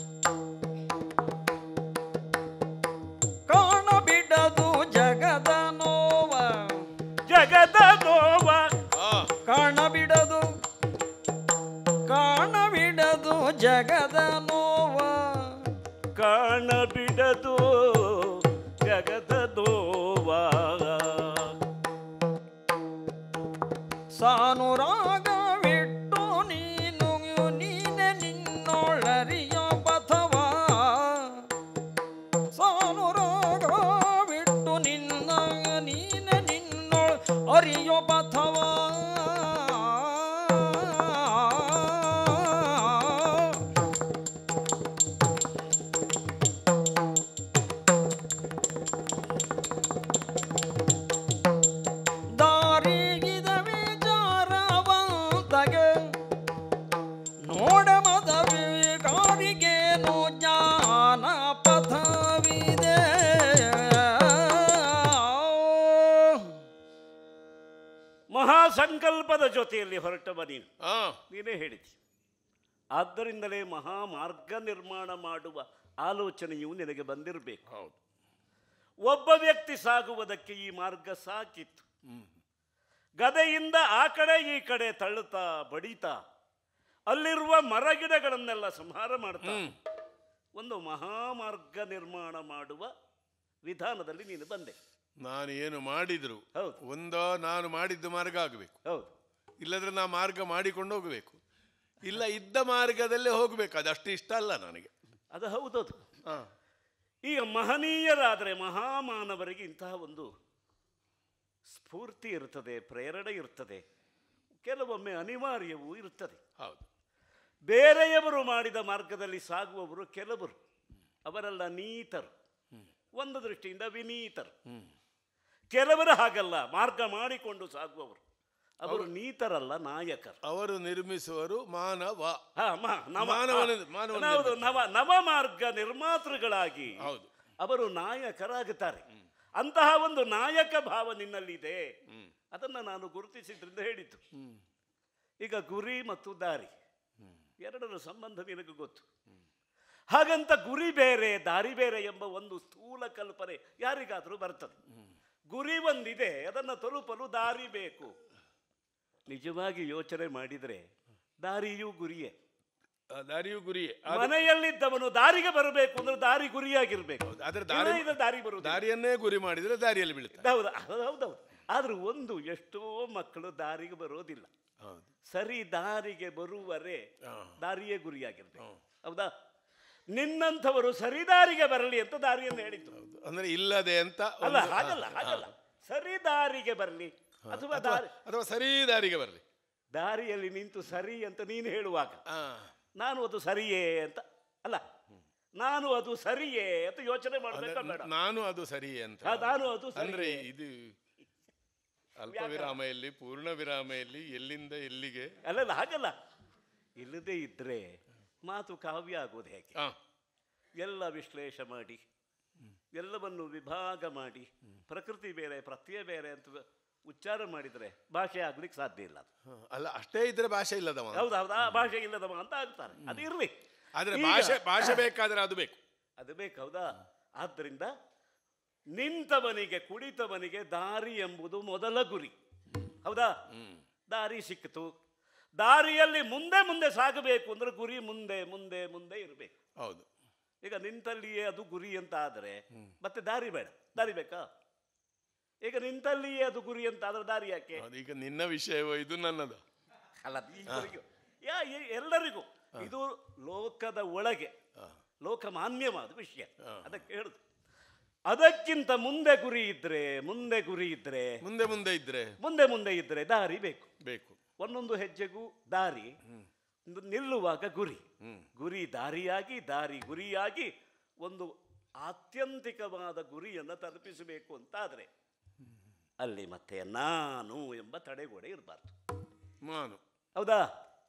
ಕಾಣಬಿಡದು ಜಗದನೋವ. ಜಗದನೋವ ಕಾಣಬಿಡದು ಕಾಣಬಿಡದು ಜಗದನೋವ. ಕಾಣಬಿಡದು ಜಗದನೋವ. ಸಾನುರಾಗವಿಟ್ಟು ನೀನು ನೀನೆ ನಿನ್ನೊಳರಿಯೋ ಪಥವ ಸಾನುರಾಗವಿಟ್ಟು ನಿನ್ನ ನೀನೆ ನಿನ್ನೊಳ ಅರಿಯೋ ಪಥವ ಸಂಕಲ್ಪದ ಜೊತೆಯಲ್ಲಿ ಹೊರಟವ ನೀನು ಆ ನೀನೇ ಹೇಳಿದಿ. ಆದ್ದರಿಂದಲೇ ಮಹಾಮಾರ್ಗ ನಿರ್ಮಾಣ ಮಾಡುವ ಆಲೋಚನೆಯು ನಿನಗೆ ಬಂದಿರಬೇಕು. ಹೌದು, ಒಬ್ಬ ವ್ಯಕ್ತಿ ಸಾಗುವುದಕ್ಕೆ ಈ ಮಾರ್ಗ ಸಾಕಿತ್ತು. ಗದೆಯಿಂದ ಆ ಕಡೆ ಈ ಕಡೆ ತಳ್ಳುತ್ತಾ ಬಡಿತಾ ಅಲ್ಲಿರುವ ಮರಗಿಡಗಳನ್ನೆಲ್ಲ ಸಂಹಾರ ಮಾಡ್ತಾ ಒಂದು ಮಹಾಮಾರ್ಗ ನಿರ್ಮಾಣ ಮಾಡುವ ವಿಧಾನದಲ್ಲಿ ನೀನು ಬಂದೆ. ನಾನು ಏನು ಮಾಡಿದ್ರು ಹೌದು. ಒಂದೋ ನಾನು ಮಾಡಿದ್ದು ಮಾರ್ಗ ಆಗಬೇಕು, ಹೌದು. ಇಲ್ಲದ್ರೆ ನಾ ಮಾರ್ಗ ಮಾಡಿಕೊಂಡು ಹೋಗಬೇಕು, ಇಲ್ಲ ಇದ್ದ ಮಾರ್ಗದಲ್ಲೇ ಹೋಗಬೇಕು. ಅದಷ್ಟು ಇಷ್ಟ ಅಲ್ಲ ನನಗೆ. ಅದು ಹೌದದು. ಹಾ, ಈಗ ಮಹನೀಯರಾದರೆ ಮಹಾಮಾನವರಿಗೆ ಇಂತಹ ಒಂದು ಸ್ಫೂರ್ತಿ ಇರ್ತದೆ, ಪ್ರೇರಣೆ ಇರ್ತದೆ, ಕೆಲವೊಮ್ಮೆ ಅನಿವಾರ್ಯವೂ ಇರ್ತದೆ. ಹೌದು. ಬೇರೆಯವರು ಮಾಡಿದ ಮಾರ್ಗದಲ್ಲಿ ಸಾಗುವವರು ಕೆಲವರು, ಅವರೆಲ್ಲ ನೀತರು, ಒಂದು ದೃಷ್ಟಿಯಿಂದ ವಿನೀತರು. ಕೆಲವರು ಹಾಗಲ್ಲ, ಮಾರ್ಗ ಮಾಡಿಕೊಂಡು ಸಾಗುವವರು, ಅವರು ನೀತರಲ್ಲ, ನಾಯಕರು. ಅವರು ನಿರ್ಮಿಸುವರು ಮಾನವ. ಹಾ, ಮ- ನವ- ಮಾನವನ- ಮಾನವನ ಹೌದು, ನವ ನವ ಮಾರ್ಗ ನಿರ್ಮಾತೃಗಳಾಗಿ ಹೌದು. ಅವರು ನಾಯಕರಾಗುತ್ತಾರೆ. ಅಂತಹ ಒಂದು ನಾಯಕ ಭಾವ ನಿನ್ನಲ್ಲಿದೆ, ಅದನ್ನು ನಾನು ಗುರುತಿಸಿದ್ರಿಂದ ಹೇಳಿದ್ದು. ಈಗ ಗುರಿ ಮತ್ತು ದಾರಿ ಎರಡರ ಸಂಬಂಧ ನಿನಗೆ ಗೊತ್ತು. ಹಾಗಂತ ಗುರಿ ಬೇರೆ ದಾರಿ ಬೇರೆ ಎಂಬ ಒಂದು ಸ್ಥೂಲ ಕಲ್ಪನೆ ಯಾರಿಗಾದರೂ ಬರ್ತದೆ. ಗುರಿ ಒಂದಿದೆ, ಅದನ್ನು ತಲುಪಲು ದಾರಿ ಬೇಕು. ನಿಜವಾಗಿ ಯೋಚನೆ ಮಾಡಿದರೆ ದಾರಿಯೂ ಗುರಿಯೇ. ಆ ದಾರಿಯೂ ಗುರಿಯೇ. ಮನೆಯಲ್ಲಿದ್ದವನು ದಾರಿಗೆ ಬರಬೇಕು ಅಂದ್ರೆ ದಾರಿ ಗುರಿಯಾಗಿರ್ಬೇಕು. ಆದ್ರೆ ದಾರಿ ಇಲ್ಲ, ದಾರಿ ಬರುವುದು ದಾರಿಯನ್ನೇ ಗುರಿ ಮಾಡಿದ್ರೆ ದಾರಿಯಲ್ಲಿ ಬೀಳುತ್ತೆ. ಹೌದು ಹೌದೌದು. ಆದ್ರೆ ಒಂದು ಎಷ್ಟೋ ಮಕ್ಕಳು ದಾರಿಗೆ ಬರೋದಿಲ್ಲ. ಹೌದು. ಸರಿ ದಾರಿಗೆ ಬರುವರೆ ಹಾ. ದಾರಿಯೇ ಗುರಿಯಾಗಿರ್ಬೇಕು. ಹೌದಾ? ನಿನ್ನಂಥವರು ಸರಿ ದಾರಿಗೆ ಬರಲಿ ಅಂತ ದಾರಿಯನ್ನು ಹೇಳಿದ್ದು. ಹೌದು. ಅಂದ್ರೆ ಇಲ್ಲದೆ ಅಂತ ಅಲ್ಲ, ಒಂದು- ಹಾಗಲ್ಲ ಹಾಗಲ್ಲ ಸರಿ ದಾರಿಗೆ ಬರಲಿ, ಅಥವಾ ದಾರಿ ಅಥವಾ ಸರಿ ದಾರಿಗೆ ಬರಲಿ. ದಾರಿಯಲ್ಲಿ ನಿಂತು ಸರಿ ಅಂತ ನೀನು ಹೇಳುವಾಗ ಆ, ನಾನು ಅದು ಸರಿಯೇ ಅಂತ ಅಲ್ಲ, ನಾನು ಅದು ಸರಿಯೇ ಅಂತ ಯೋಚನೆ ಮಾಡಬೇಕಾ ಬೇಡ? ನಾನು ಅದು ಸರಿ ಅಂತ. ಆ, ನಾನು ಅದು ಅಂದ್ರೆ ಸರಿಯೇ. ಇದು ಅಲ್ಪ ವಿರಾಮ ಎಲ್ಲಿ, ಪೂರ್ಣ ವಿರಾಮ ಎಲ್ಲಿ, ಎಲ್ಲಿಂದ ಎಲ್ಲಿಗೆ? ಅಲ್ಲಲ್ಲ, ಹಾಗಲ್ಲ. ಇಲ್ಲದೆ ಇದ್ರೆ ಮಾತು ಕಾವ್ಯ ಆಗೋದು ಹೇಗೆ? ಆ, ಎಲ್ಲ ವಿಶ್ಲೇಷ ಮಾಡಿ, ಎಲ್ಲವನ್ನು ವಿಭಾಗ ಮಾಡಿ, ಪ್ರಕೃತಿ ಬೇರೆ ಪ್ರತ್ಯಯ ಬೇರೆ ಅಂತ ಉಚ್ಚಾರ ಮಾಡಿದರೆ ಭಾಷೆ ಆಗ್ಲಿಕ್ಕೆ ಸಾಧ್ಯ ಇಲ್ಲ. ಅದು ಹ, ಅಲ್ಲ ಅಷ್ಟೇ ಇದ್ರೆ ಭಾಷೆ ಇಲ್ಲದವ. ಹೌದೌದು, ಆ ಭಾಷೆ ಇಲ್ಲದವ ಅಂತ ಆಗ್ತಾರೆ. ಅದು ಇರ್ಲಿ. ಆದ್ರೆ ಈಗ ಭಾಷೆ ಭಾಷೆ ಬೇಕಾದ್ರೆ ಅದು ಬೇಕು. ಅದು ಬೇಕು. ಹೌದಾ? ಆದ್ದರಿಂದ ನಿಂತವನಿಗೆ ಕುಳಿತವನಿಗೆ ದಾರಿ ಎಂಬುದು ಮೊದಲ ಗುರಿ. ಹೌದಾ? ದಾರಿ ಸಿಕ್ಕಿತು. ದಾರಿಯಲ್ಲಿ ಮುಂದೆ ಮುಂದೆ ಸಾಗಬೇಕು ಅಂದ್ರೆ ಗುರಿ ಮುಂದೆ ಮುಂದೆ ಮುಂದೆ ಇರಬೇಕು. ಹೌದು. ಈಗ ನಿಂತಲ್ಲಿಯೇ ಅದು ಗುರಿ ಅಂತ ಆದರೆ ಮತ್ತೆ ದಾರಿ ಬೇಡ. ದಾರಿ ಬೇಕಾ? ಈಗ ನಿಂತಲ್ಲಿಯೇ ಅದು ಗುರಿ ಅಂತ ಆದ್ರೆ ದಾರಿ ಯಾಕೆ? ಹೌದು, ಈಗ ನಿನ್ನ ವಿಷಯವೋ ಇದು ನನ್ನದು ಅಲ್ಲ, ಇಬ್ಬರಿಗೂ ಯಾ ಎ- ಎಲ್ಲರಿಗೂ ಇದು ಲೋಕದ ಒಳಗೆ ಲೋಕಮಾನ್ಯವಾದ ವಿಷಯ. ಅದಕ್ಕೆ ಹೇಳುದು, ಅದಕ್ಕಿಂತ ಮುಂದೆ ಗುರಿ ಇದ್ರೆ ಮುಂದೆ ಗುರಿ ಇದ್ರೆ ಮುಂದೆ ಮುಂದೆ ಇದ್ರೆ ಮುಂದೆ ಮುಂದೆ ಇದ್ರೆ ದಾರಿ ಬೇಕು. ಬೇಕು. ಒಂದೊಂದು ಹೆಜ್ಜೆಗೂ ದಾರಿ, ನಿಲ್ಲುವಾಗ ಗುರಿ, ಗುರಿ ದಾರಿಯಾಗಿ ದಾರಿ ಗುರಿಯಾಗಿ ಒಂದು ಆತ್ಯಂತಿಕವಾದ ಗುರಿಯನ್ನು ತಲುಪಿಸಬೇಕು ಅಂತಾದರೆ ಅಲ್ಲಿ ಮತ್ತೆ ನಾನು ಎಂಬ ತಡೆಗೋಡೆ ಇರಬಾರ್ದು. ಮಾನು. ಹೌದಾ?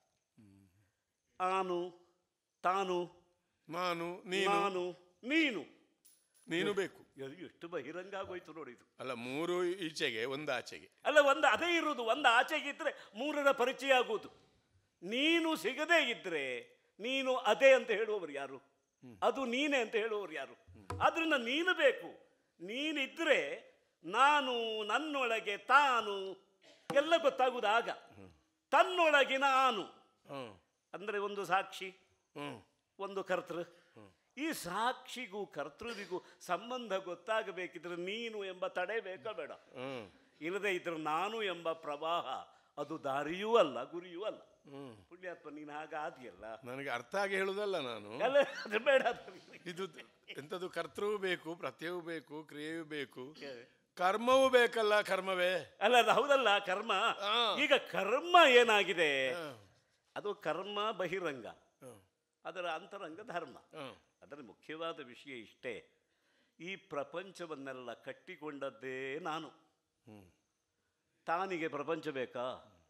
ಆನು, ತಾನು, ನಾನು, ನೀನು, ನಾನು, ನೀನು, ನೀನು ಬೇಕು. ಇದು ಎಷ್ಟು ಬಹಿರಂಗ ಆಗೋಯ್ತು ನೋಡಿ ಇದು. ಅಲ್ಲ, ಮೂರು ಈಚೆಗೆ ಒಂದು ಆಚೆಗೆ. ಅಲ್ಲ, ಒಂದು ಅದೇ ಇರುವುದು. ಒಂದು ಆಚೆಗಿದ್ರೆ ಮೂರರ ಪರಿಚಯ ಆಗುವುದು. ನೀನು ಸಿಗದೇ ಇದ್ರೆ ನೀನು ಅದೇ ಅಂತ ಹೇಳುವವರು ಯಾರು? ಅದು ನೀನೇ ಅಂತ ಹೇಳುವವರು ಯಾರು? ಆದ್ರಿಂದ ನೀನು ಬೇಕು. ನೀನಿದ್ರೆ ನಾನು, ನನ್ನೊಳಗೆ ತಾನು ಎಲ್ಲ ಗೊತ್ತಾಗುವುದು. ಆಗ ತನ್ನೊಳಗಿನ ಆನು ಅಂದ್ರೆ ಒಂದು ಸಾಕ್ಷಿ, ಒಂದು ಕರ್ತೃ. ಈ ಸಾಕ್ಷಿಗೂ ಕರ್ತೃವಿಗೂ ಸಂಬಂಧ ಗೊತ್ತಾಗಬೇಕಿದ್ರೆ ನೀನು ಎಂಬ ತಡೆ ಬೇಕಾ ಬೇಡ? ಇಲ್ಲದೆ ಇದ್ರೆ ನಾನು ಎಂಬ ಪ್ರವಾಹ ಅದು ದಾರಿಯೂ ಅಲ್ಲ, ಗುರಿಯೂ ಅಲ್ಲ. ಪುಣ್ಯಾತ್ಮ ನೀನು ಹಾಗೆ ಆದಿಯಲ್ಲ. ನನಗೆ ಅರ್ಥ ಆಗಿ ಹೇಳುದಲ್ಲ ನಾನು. ಅಲ್ಲ, ಅದು ಬೇಡ. ಇದು ಎಂಥದ್ದು ಕರ್ತೃವೂ ಬೇಕು, ಪ್ರತ್ಯವೂ ಬೇಕು, ಕ್ರಿಯೆಯೂ ಬೇಕು, ಕರ್ಮವೂ ಬೇಕಲ್ಲ. ಕರ್ಮವೇ ಅಲ್ಲ, ಅದು ಹೌದಲ್ಲ ಕರ್ಮ. ಈಗ ಕರ್ಮ ಏನಾಗಿದೆ, ಅದು ಕರ್ಮ ಬಹಿರಂಗ, ಅದರ ಅಂತರಂಗ ಧರ್ಮ. ಅದರ ಮುಖ್ಯವಾದ ವಿಷಯ ಇಷ್ಟೇ, ಈ ಪ್ರಪಂಚವನ್ನೆಲ್ಲ ಕಟ್ಟಿಕೊಂಡದ್ದೇ ನಾನು. ತಾನಿಗೆ ಪ್ರಪಂಚ ಬೇಕಾ?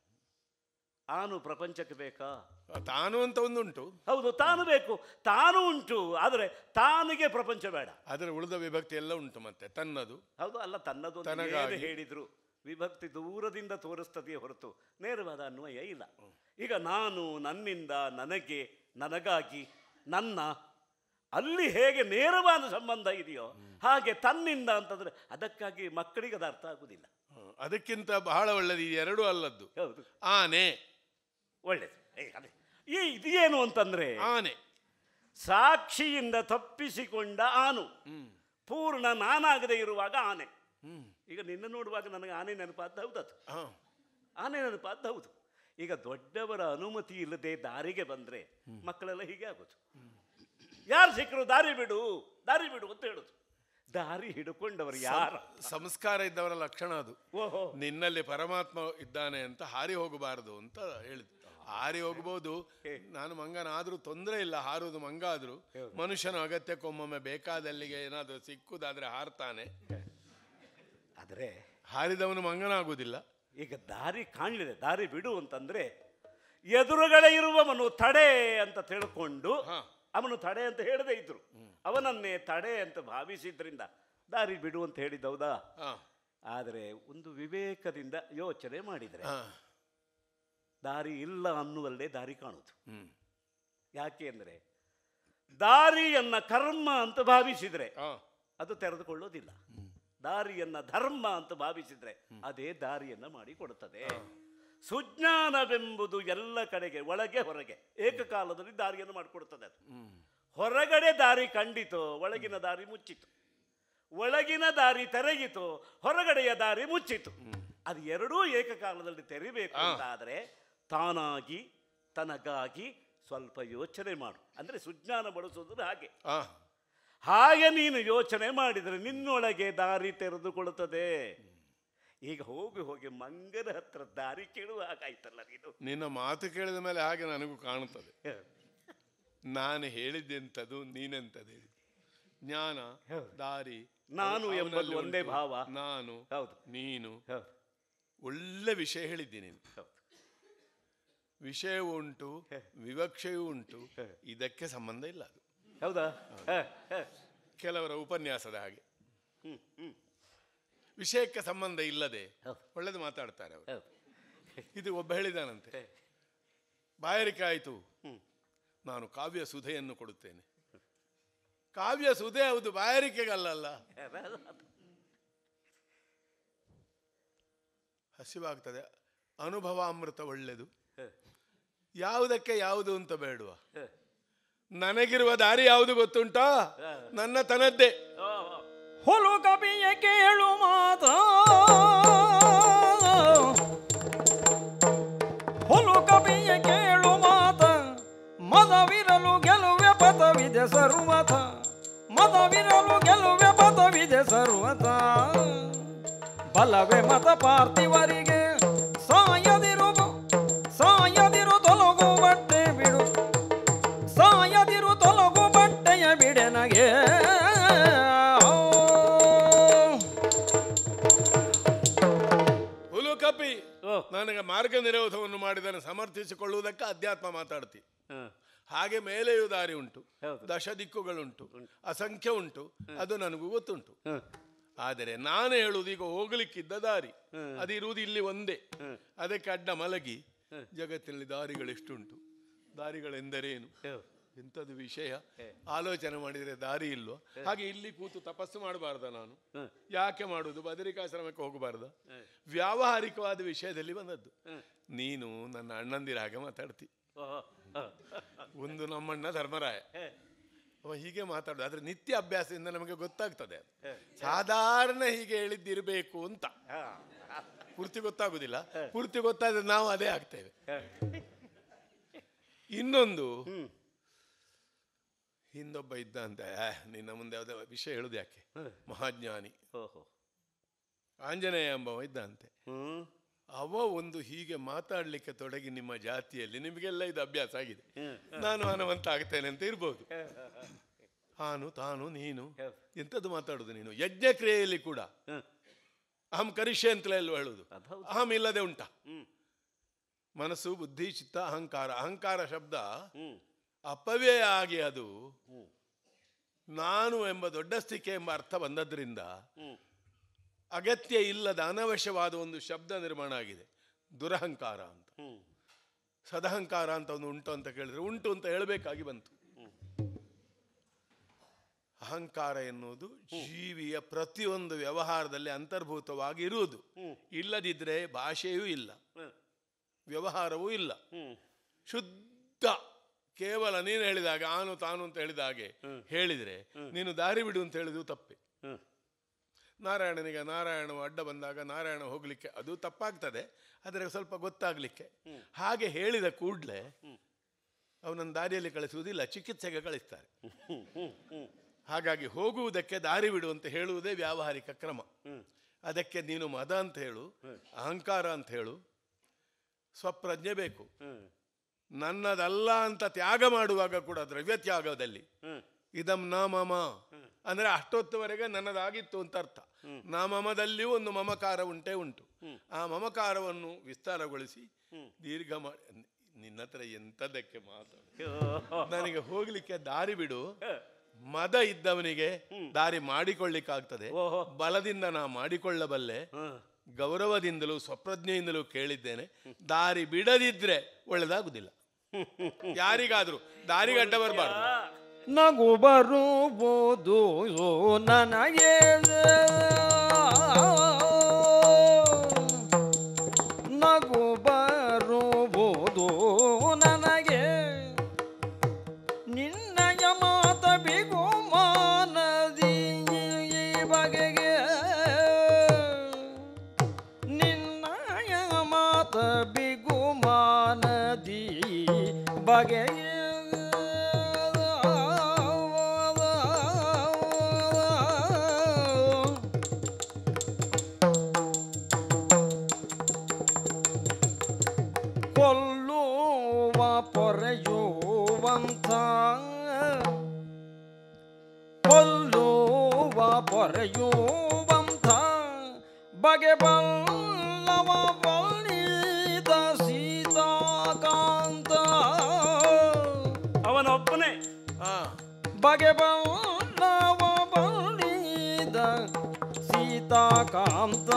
ಆನು ಪ್ರಪಂಚಕ್ಕೆ ಬೇಕಾ? ತಾನು ಅಂತ ಒಂದುಂಟು. ಹೌದು, ತಾನು ಬೇಕು, ತಾನು ಉಂಟು, ಆದರೆ ತಾನಿಗೆ ಪ್ರಪಂಚ ಬೇಡ. ಅದರ ಉಳಿದ ವಿಭಕ್ತಿ ಎಲ್ಲ ಉಂಟು. ಮತ್ತೆ ತನ್ನದು. ಹೌದು, ಅಲ್ಲ ತನ್ನದು ಹೇಳಿದ್ರು ವಿಭಕ್ತಿ ದೂರದಿಂದ ತೋರಿಸ್ತದೆಯೇ ಹೊರತು ನೇರವಾದ ಅನ್ವಯ ಇಲ್ಲ. ಈಗ ನಾನು, ನನ್ನಿಂದ, ನನಗೆ, ನನಗಾಗಿ, ನನ್ನ, ಅಲ್ಲಿ ಹೇಗೆ ನೇರವಾದ ಸಂಬಂಧ ಇದೆಯೋ ಹಾಗೆ ತನ್ನಿಂದ ಅಂತಂದ್ರೆ ಅದಕ್ಕಾಗಿ ಮಕ್ಕಳಿಗೆ ಅದು ಅರ್ಥ ಆಗುದಿಲ್ಲ. ಅದಕ್ಕಿಂತ ಬಹಳ ಒಳ್ಳೆದು ಈ ಎರಡೂ ಅಲ್ಲದ್ದು. ಹೌದು, ಆನೆ ಒಳ್ಳೇದು. ಈ ಇದೇನು ಅಂತಂದ್ರೆ ಆನೆ ಸಾಕ್ಷಿಯಿಂದ ತಪ್ಪಿಸಿಕೊಂಡ ಆನು, ಪೂರ್ಣ ನಾನಾಗದೆ ಇರುವಾಗ ಆನೆ. ಈಗ ನಿನ್ನ ನೋಡುವಾಗ ನನಗೆ ಆನೆ ನೆನಪಾದ ಹೌದದು, ಆನೆ ನೆನಪಾದ ಹೌದು. ಈಗ ದೊಡ್ಡವರ ಅನುಮತಿ ಇಲ್ಲದೆ ದಾರಿಗೆ ಬಂದ್ರೆ ಮಕ್ಕಳೆಲ್ಲ ಹೀಗೆ ಆಗೋದು. ಯಾರು ಸಿಕ್ಕರು ದಾರಿ ಬಿಡು, ದಾರಿ ಬಿಡು ಅಂತ ಹೇಳುದು. ದಾರಿ ಹಿಡ್ಕೊಂಡವರು ಯಾರ ಸಂಸ್ಕಾರ ಇದ್ದವರ ಲಕ್ಷಣ ಅದು. ಓಹೋ, ನಿನ್ನಲ್ಲಿ ಪರಮಾತ್ಮ ಇದ್ದಾನೆ ಅಂತ ಹಾರಿ ಹೋಗಬಾರದು ಅಂತ ಹೇಳಿದ್ರು. ಹಾರಿ ಹೋಗಬಹುದು, ನಾನು ಮಂಗನಾದ್ರೂ ತೊಂದರೆ ಇಲ್ಲ, ಹಾರುವುದು ಮಂಗ ಆದ್ರೂ ಮನುಷ್ಯನ ಅಗತ್ಯಕ್ಕೊಮ್ಮೊಮ್ಮೆ ಬೇಕಾದಲ್ಲಿಗೆ ಏನಾದರೂ ಸಿಕ್ಕುದಾದ್ರೆ ಹಾರ್ತಾನೆ, ಆದರೆ ಹಾರಿದವನು ಮಂಗನಾಗುವುದಿಲ್ಲ. ಈಗ ದಾರಿ ಕಾಣಲಿದೆ, ದಾರಿ ಬಿಡು ಅಂತಂದ್ರೆ ಎದುರುಗಡೆ ಇರುವವನು ತಡೆ ಅಂತ ತಿಳ್ಕೊಂಡು ಅವನು ತಡೆ ಅಂತ ಹೇಳದೇ ಇದ್ರು, ಅವನನ್ನೇ ತಡೆ ಅಂತ ಭಾವಿಸಿದ್ರಿಂದ ದಾರಿ ಬಿಡು ಅಂತ ಹೇಳಿದೌದಾ? ಆದರೆ ಒಂದು ವಿವೇಕದಿಂದ ಯೋಚನೆ ಮಾಡಿದರೆ ದಾರಿ ಇಲ್ಲ ಅನ್ನುವಲ್ಲೇ ದಾರಿ ಕಾಣುವುದು. ಯಾಕೆ ಅಂದರೆ ದಾರಿಯನ್ನ ಕರ್ಮ ಅಂತ ಭಾವಿಸಿದ್ರೆ ಅದು ತೆರೆದುಕೊಳ್ಳೋದಿಲ್ಲ, ದಾರಿಯನ್ನ ಧರ್ಮ ಅಂತ ಭಾವಿಸಿದ್ರೆ ಅದೇ ದಾರಿಯನ್ನ ಮಾಡಿಕೊಡುತ್ತದೆ. ಸುಜ್ಞಾನವೆಂಬುದು ಎಲ್ಲ ಕಡೆಗೆ ಒಳಗೆ ಹೊರಗೆ ಏಕಕಾಲದಲ್ಲಿ ದಾರಿಯನ್ನು ಮಾಡಿಕೊಡುತ್ತದೆ. ಅದು ಹೊರಗಡೆ ದಾರಿ ಕಂಡಿತು, ಒಳಗಿನ ದಾರಿ ಮುಚ್ಚಿತು, ಒಳಗಿನ ದಾರಿ ತೆರೆಯಿತು, ಹೊರಗಡೆಯ ದಾರಿ ಮುಚ್ಚಿತು. ಅದು ಎರಡೂ ಏಕಕಾಲದಲ್ಲಿ ತೆರಿಬೇಕು ಅಂತಾದರೆ ತಾನಾಗಿ ತನಗಾಗಿ ಸ್ವಲ್ಪ ಯೋಚನೆ ಮಾಡು. ಅಂದರೆ ಸುಜ್ಞಾನ ಬಳಸೋದು ಹಾಗೆ. ಹಾಗೆ ನೀನು ಯೋಚನೆ ಮಾಡಿದರೆ ನಿನ್ನೊಳಗೆ ದಾರಿ ತೆರೆದುಕೊಳ್ಳುತ್ತದೆ. ಈಗ ಹೋಗಿ ಹೋಗಿ ಮಂಗನ ಹತ್ರ ದಾರಿ ಕೇಳುವ ಹಾಗಾಯ್ತಲ್ಲ ನೀನು. ನಿನ್ನ ಮಾತು ಕೇಳಿದ ಮೇಲೆ ಹಾಗೆ ನನಗೂ ಕಾಣುತ್ತದೆ. ನಾನು ಹೇಳಿದ್ದೆಂಥದ್ದು, ನೀನೆಂಥದ್ದು. ಜ್ಞಾನ, ದಾರಿ, ನಾನು ಎಂಬುದು ಒಂದೇ ಭಾವ. ನಾನು, ಹೌದು, ನೀನು. ಒಳ್ಳೆ ವಿಷಯ ಹೇಳಿದ್ದೀನಿ. ವಿಷಯವೂ ಉಂಟು, ವಿವಕ್ಷೆಯೂ ಉಂಟು, ಇದಕ್ಕೆ ಸಂಬಂಧ ಇಲ್ಲ. ಅದು ಹೌದಾ? ಕೆಲವರ ಉಪನ್ಯಾಸದ ಹಾಗೆ ವಿಷಯಕ್ಕೆ ಸಂಬಂಧ ಇಲ್ಲದೆ ಒಳ್ಳೇದು ಮಾತಾಡ್ತಾರೆ ಅವರು. ಇದು ಒಬ್ಬ ಹೇಳಿದಾನಂತೆ, ಬಾಯಾರಿಕೆ ಆಯಿತು, ನಾನು ಕಾವ್ಯ ಸುಧೆಯನ್ನು ಕೊಡುತ್ತೇನೆ. ಕಾವ್ಯ ಸುಧೆ ಹೌದು, ಬಾಯಾರಿಕೆಗಲ್ಲ. ಹಸಿವಾಗ್ತದೆ, ಅನುಭವಾಮೃತ ಒಳ್ಳೆದು, ಯಾವುದಕ್ಕೆ ಯಾವುದು ಅಂತ ಬೇಡುವ. ನನಗಿರುವ ದಾರಿ ಯಾವುದು ಗೊತ್ತುಂಟಾ? ನನ್ನ ತನದ್ದೇ. ಹುಲು ಕಪಿಯ ಕೇಳು ಮಾತ, ಹುಲು ಕಪಿಯ ಕೇಳು ಮಾತ, ಮದವಿರಲು ಗೆಲುವೆ ಪಥವಿದೆ ಸರ್ವಥ, ಮದವಿರಲು ಗೆಲುವೆ ಪಥವಿದೆ ಸರ್ವಥ. ಬಲವೇ ಮತ ಪಾರ್ಥಿವರಿಗೆ ಸಾಯದಿರು, ಸಾಯದಿರು ತೊಲಗು ಬಟ್ಟೆ ಬಿಡು, ಸಾಯದಿರು ತೊಲಗು ಬಟ್ಟೆಯ ಬಿಡೆನಗೆ. ಹುಲು ಕಪಿ ನನಗೆ ಮಾರ್ಗ ನಿರೋಧವನ್ನು ಮಾಡಿದನ್ನು ಸಮರ್ಥಿಸಿಕೊಳ್ಳುವುದಕ್ಕೆ ಅಧ್ಯಾತ್ಮ ಮಾತಾಡ್ತಿ. ಹಾಗೆ ಮೇಲೆಯೂ ದಾರಿ ಉಂಟು, ದಶ ದಿಕ್ಕುಗಳುಂಟು, ಅಸಂಖ್ಯ ಉಂಟು, ಅದು ನನಗೂ ಗೊತ್ತುಂಟು. ಆದರೆ ನಾನು ಹೇಳುವುದು ಈಗ ಹೋಗ್ಲಿಕ್ಕಿದ್ದ ದಾರಿ ಅದಿರುವುದು ಇಲ್ಲಿ ಒಂದೇ. ಅದಕ್ಕೆ ಅಡ್ಡ ಮಲಗಿ ಜಗತ್ತಿನಲ್ಲಿ ದಾರಿಗಳೆಷ್ಟುಂಟು, ದಾರಿಗಳೆಂದರೇನು, ಎಂಥದ್ದು ವಿಷಯ ಆಲೋಚನೆ ಮಾಡಿದರೆ ದಾರಿ ಇಲ್ವಾ? ಹಾಗೆ ಇಲ್ಲಿ ಕೂತು ತಪಸ್ಸು ಮಾಡಬಾರ್ದ ನಾನು? ಯಾಕೆ ಮಾಡುವುದು? ಬದರಿಕಾಶ್ರಮಕ್ಕೆ ಹೋಗಬಾರ್ದ? ವ್ಯಾವಹಾರಿಕವಾದ ವಿಷಯದಲ್ಲಿ ಬಂದದ್ದು. ನೀನು ನನ್ನ ಅಣ್ಣಂದಿರ ಹಾಗೆ ಮಾತಾಡ್ತಿ. ಒಂದು ನಮ್ಮಣ್ಣ ಧರ್ಮರಾಯ, ಅವ ಹೀಗೆ ಮಾತಾಡೋದು. ಆದ್ರೆ ನಿತ್ಯ ಅಭ್ಯಾಸದಿಂದ ನಮಗೆ ಗೊತ್ತಾಗ್ತದೆ ಸಾಧಾರಣ ಹೀಗೆ ಹೇಳಿದ್ದಿರಬೇಕು ಅಂತ. ಪೂರ್ತಿ ಗೊತ್ತಾಗುದಿಲ್ಲ. ಪೂರ್ತಿ ಗೊತ್ತಾದ್ರೆ ನಾವು ಅದೇ ಆಗ್ತೇವೆ. ಇನ್ನೊಂದು, ಹಿಂದೊಬ್ಬ ಇದ್ದ ಅಂತ, ನಿನ್ನ ಮುಂದೆ ಯಾವುದೇ ವಿಷಯ ಹೇಳುದು ಯಾಕೆ, ಮಹಾಜ್ಞಾನಿ ಆಂಜನೇಯ ಎಂಬವ ಇದ್ದಂತೆ. ಅವ ಒಂದು ಹೀಗೆ ಮಾತಾಡ್ಲಿಕ್ಕೆ ತೊಡಗಿ ನಿಮ್ಮ ಜಾತಿಯಲ್ಲಿ, ನಿಮಗೆಲ್ಲ ಇದು ಅಭ್ಯಾಸ ಆಗಿದೆ, ನಾನು ಹನುಮಂತ ಆಗ್ತೇನೆ ಅಂತ ಇರ್ಬೋದು. ಹಾನು ತಾನು ನೀನು ಎಂಥದ್ದು ಮಾತಾಡುದು ನೀನು. ಯಜ್ಞ ಕ್ರಿಯೆಯಲ್ಲಿ ಕೂಡ ಅಹಂ ಕರಿಷ್ಯೆ ಅಂತಲೇ ಅಲ್ವ ಹೇಳುದು. ಅಹಂ ಇಲ್ಲದೆ ಉಂಟ. ಮನಸ್ಸು, ಬುದ್ಧಿ, ಚಿತ್ತ, ಅಹಂಕಾರ. ಅಹಂಕಾರ ಶಬ್ದ ಅಪವ್ಯಯ ಆಗಿ ಅದು ನಾನು ಎಂಬ ದೊಡ್ಡ ಸ್ಥಿಕೆ ಎಂಬ ಅರ್ಥ ಬಂದದ್ರಿಂದ ಅಗತ್ಯ ಇಲ್ಲದ ಅನವಶ್ಯವಾದ ಒಂದು ಶಬ್ದ ನಿರ್ಮಾಣ ಆಗಿದೆ, ದುರಹಂಕಾರ ಅಂತ. ಸದಹಂಕಾರ ಅಂತ ಒಂದು ಉಂಟು ಅಂತ ಕೇಳಿದ್ರೆ ಉಂಟು ಅಂತ ಹೇಳಬೇಕಾಗಿ ಬಂತು. ಅಹಂಕಾರ ಎನ್ನುವುದು ಜೀವಿಯ ಪ್ರತಿಯೊಂದು ವ್ಯವಹಾರದಲ್ಲಿ ಅಂತರ್ಭೂತವಾಗಿ ಇರುವುದು. ಇಲ್ಲದಿದ್ರೆ ಭಾಷೆಯೂ ಇಲ್ಲ, ವ್ಯವಹಾರವೂ ಇಲ್ಲ. ಶುದ್ಧ ಕೇವಲ ನೀನು ಹೇಳಿದಾಗ ಆನು ತಾನು ಅಂತ ಹೇಳಿದ ಹಾಗೆ ಹೇಳಿದ್ರೆ ನೀನು ದಾರಿ ಬಿಡು ಅಂತ ಹೇಳಿದ್ರು ತಪ್ಪೆ. ನಾರಾಯಣನಿಗೆ ನಾರಾಯಣ ಅಡ್ಡ ಬಂದಾಗ ನಾರಾಯಣ ಹೋಗ್ಲಿಕ್ಕೆ ಅದು ತಪ್ಪಾಗ್ತದೆ, ಆದರೆ ಸ್ವಲ್ಪ ಗೊತ್ತಾಗ್ಲಿಕ್ಕೆ. ಹಾಗೆ ಹೇಳಿದ ಕೂಡಲೇ ಅವನನ್ನು ದಾರಿಯಲ್ಲಿ ಕಳಿಸುವುದಿಲ್ಲ, ಚಿಕಿತ್ಸೆಗೆ ಕಳಿಸ್ತಾರೆ. ಹಾಗಾಗಿ ಹೋಗುವುದಕ್ಕೆ ದಾರಿ ಬಿಡು ಅಂತ ಹೇಳುವುದೇ ವ್ಯಾವಹಾರಿಕ ಕ್ರಮ. ಅದಕ್ಕೆ ನೀನು ಮದ ಅಂತ ಹೇಳು, ಅಹಂಕಾರ ಅಂತ ಹೇಳು, ಸ್ವಪ್ರಜ್ಞೆ ಬೇಕು. ನನ್ನದಲ್ಲ ಅಂತ ತ್ಯಾಗ ಮಾಡುವಾಗ ಕೂಡ ದ್ರವ್ಯ ತ್ಯಾಗದಲ್ಲಿ ಇದಂ ನ ಮಮ ಅಂದ್ರೆ ಅಷ್ಟೊತ್ತುವರೆಗೆ ನನ್ನದಾಗಿತ್ತು ಅಂತ ಅರ್ಥ. ನಾ ಮಮದಲ್ಲಿಯೂ ಒಂದು ಮಮಕಾರ ಉಂಟೇ ಉಂಟು. ಆ ಮಮಕಾರವನ್ನು ವಿಸ್ತಾರಗೊಳಿಸಿ ದೀರ್ಘ ಮಾಡಿ, ನಿನ್ನ ಹತ್ರ ಎಂಥದಕ್ಕೆ ಮಾತಾಡು, ನನಗೆ ಹೋಗ್ಲಿಕ್ಕೆ ದಾರಿ ಬಿಡು. ಮದ ಇದ್ದವನಿಗೆ ದಾರಿ ಮಾಡಿಕೊಳ್ಳಿಕ್ಕಾಗ್ತದೆ, ಬಲದಿಂದ ನಾ ಮಾಡಿಕೊಳ್ಳಬಲ್ಲೆ, ಗೌರವದಿಂದಲೂ ಸ್ವಪ್ರಜ್ಞೆಯಿಂದಲೂ ಕೇಳಿದ್ದೇನೆ. ದಾರಿ ಬಿಡದಿದ್ರೆ ಒಳ್ಳೆದಾಗುದಿಲ್ಲ. ಯಾರಿಗಾದ್ರೂ ದಾರಿಗಡ್ಡ ಬರಬಾರ್ದು. ನಗು ಬರುವುದು ನನಗೆ, ನಗು ಬರುವುದು ನನಗೆ, ನಿನ್ನಯ ಮಾತ ಬಿಗುಮಾನದಿ ಬಗೆಗೆ, ನಿನ್ನಯ ಮಾತ ಬಿಗುಮಾನದಿ ಬಗೆಗೆ. ಕೊಲ್ಲುವ ಪೊರೆಯುವಂಥ, ಕೊಲ್ಲುವ ಪೊರೆಯುವಂಥ ಬಗೆ ಬಲ್ಲವ ಬಲ್ಲಿದ ಸೀತಾಕಾಂತ. ಅವನೊಬ್ಬನೇ ಬಗೆ ಬಲ್ಲವ ಬಲ್ಲಿದ ಸೀತಾಕಾಂತ.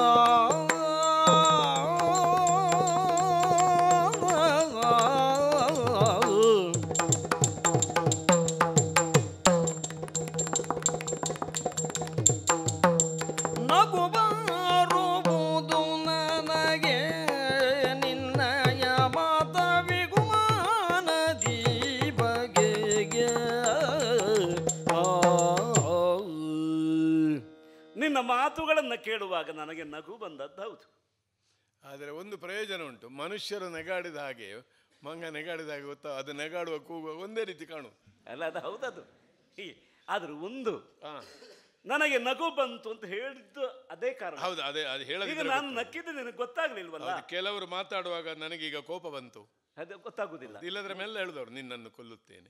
ನಗು ಬರುವುದು ನನಗೆ, ನಿನ್ನಯ ಮಾತ ಬಿಗುಮಾನದಿ ಬಗೆಗೆ. ನಿನ್ನ ಮಾತುಗಳನ್ನು ಕೇಳುವಾಗ ನನಗೆ ನಗು ಬಂದದ್ದು ಹೌದು. ಆದರೆ ಒಂದು ಪ್ರಯೋಜನ ಉಂಟು. ಮನುಷ್ಯರು ನೆಗಾಡಿದ ಹಾಗೆ ಮಂಗ ನೆಗಾಡಿದ ಹಾಗೆ ಗೊತ್ತಾ, ಅದು ನೆಗಾಡುವ ಕೂಗುವ ಒಂದೇ ರೀತಿ ಕಾಣುವುದು ಅಲ್ಲ, ಅದು ಹೌದದು. ಆದ್ರೆ ಒಂದು ನನಗೆ ನಗು ಬಂತು ಅಂತ ಹೇಳಿದ್ದು ಅದೇ ಕಾರಣ. ಹೌದು, ಅದೇ ಅದು ಹೇಳೋದು. ಈಗ ನಾನು ನಕ್ಕಿದ್ದು ನಿನಗೆ ಗೊತ್ತಾಗ್ಲಿಲ್ವಲ್ಲ. ಕೆಲವರು ಮಾತಾಡುವಾಗ ನನಗೀಗ ಕೋಪ ಬಂತು, ಅದು ಗೊತ್ತಾಗುದಿಲ್ಲ. ಇಲ್ಲದ್ರೆ ಮೇಲೆ ಹೇಳಿದವರು ನಿನ್ನನ್ನು ಕೊಲ್ಲುತ್ತೇನೆ.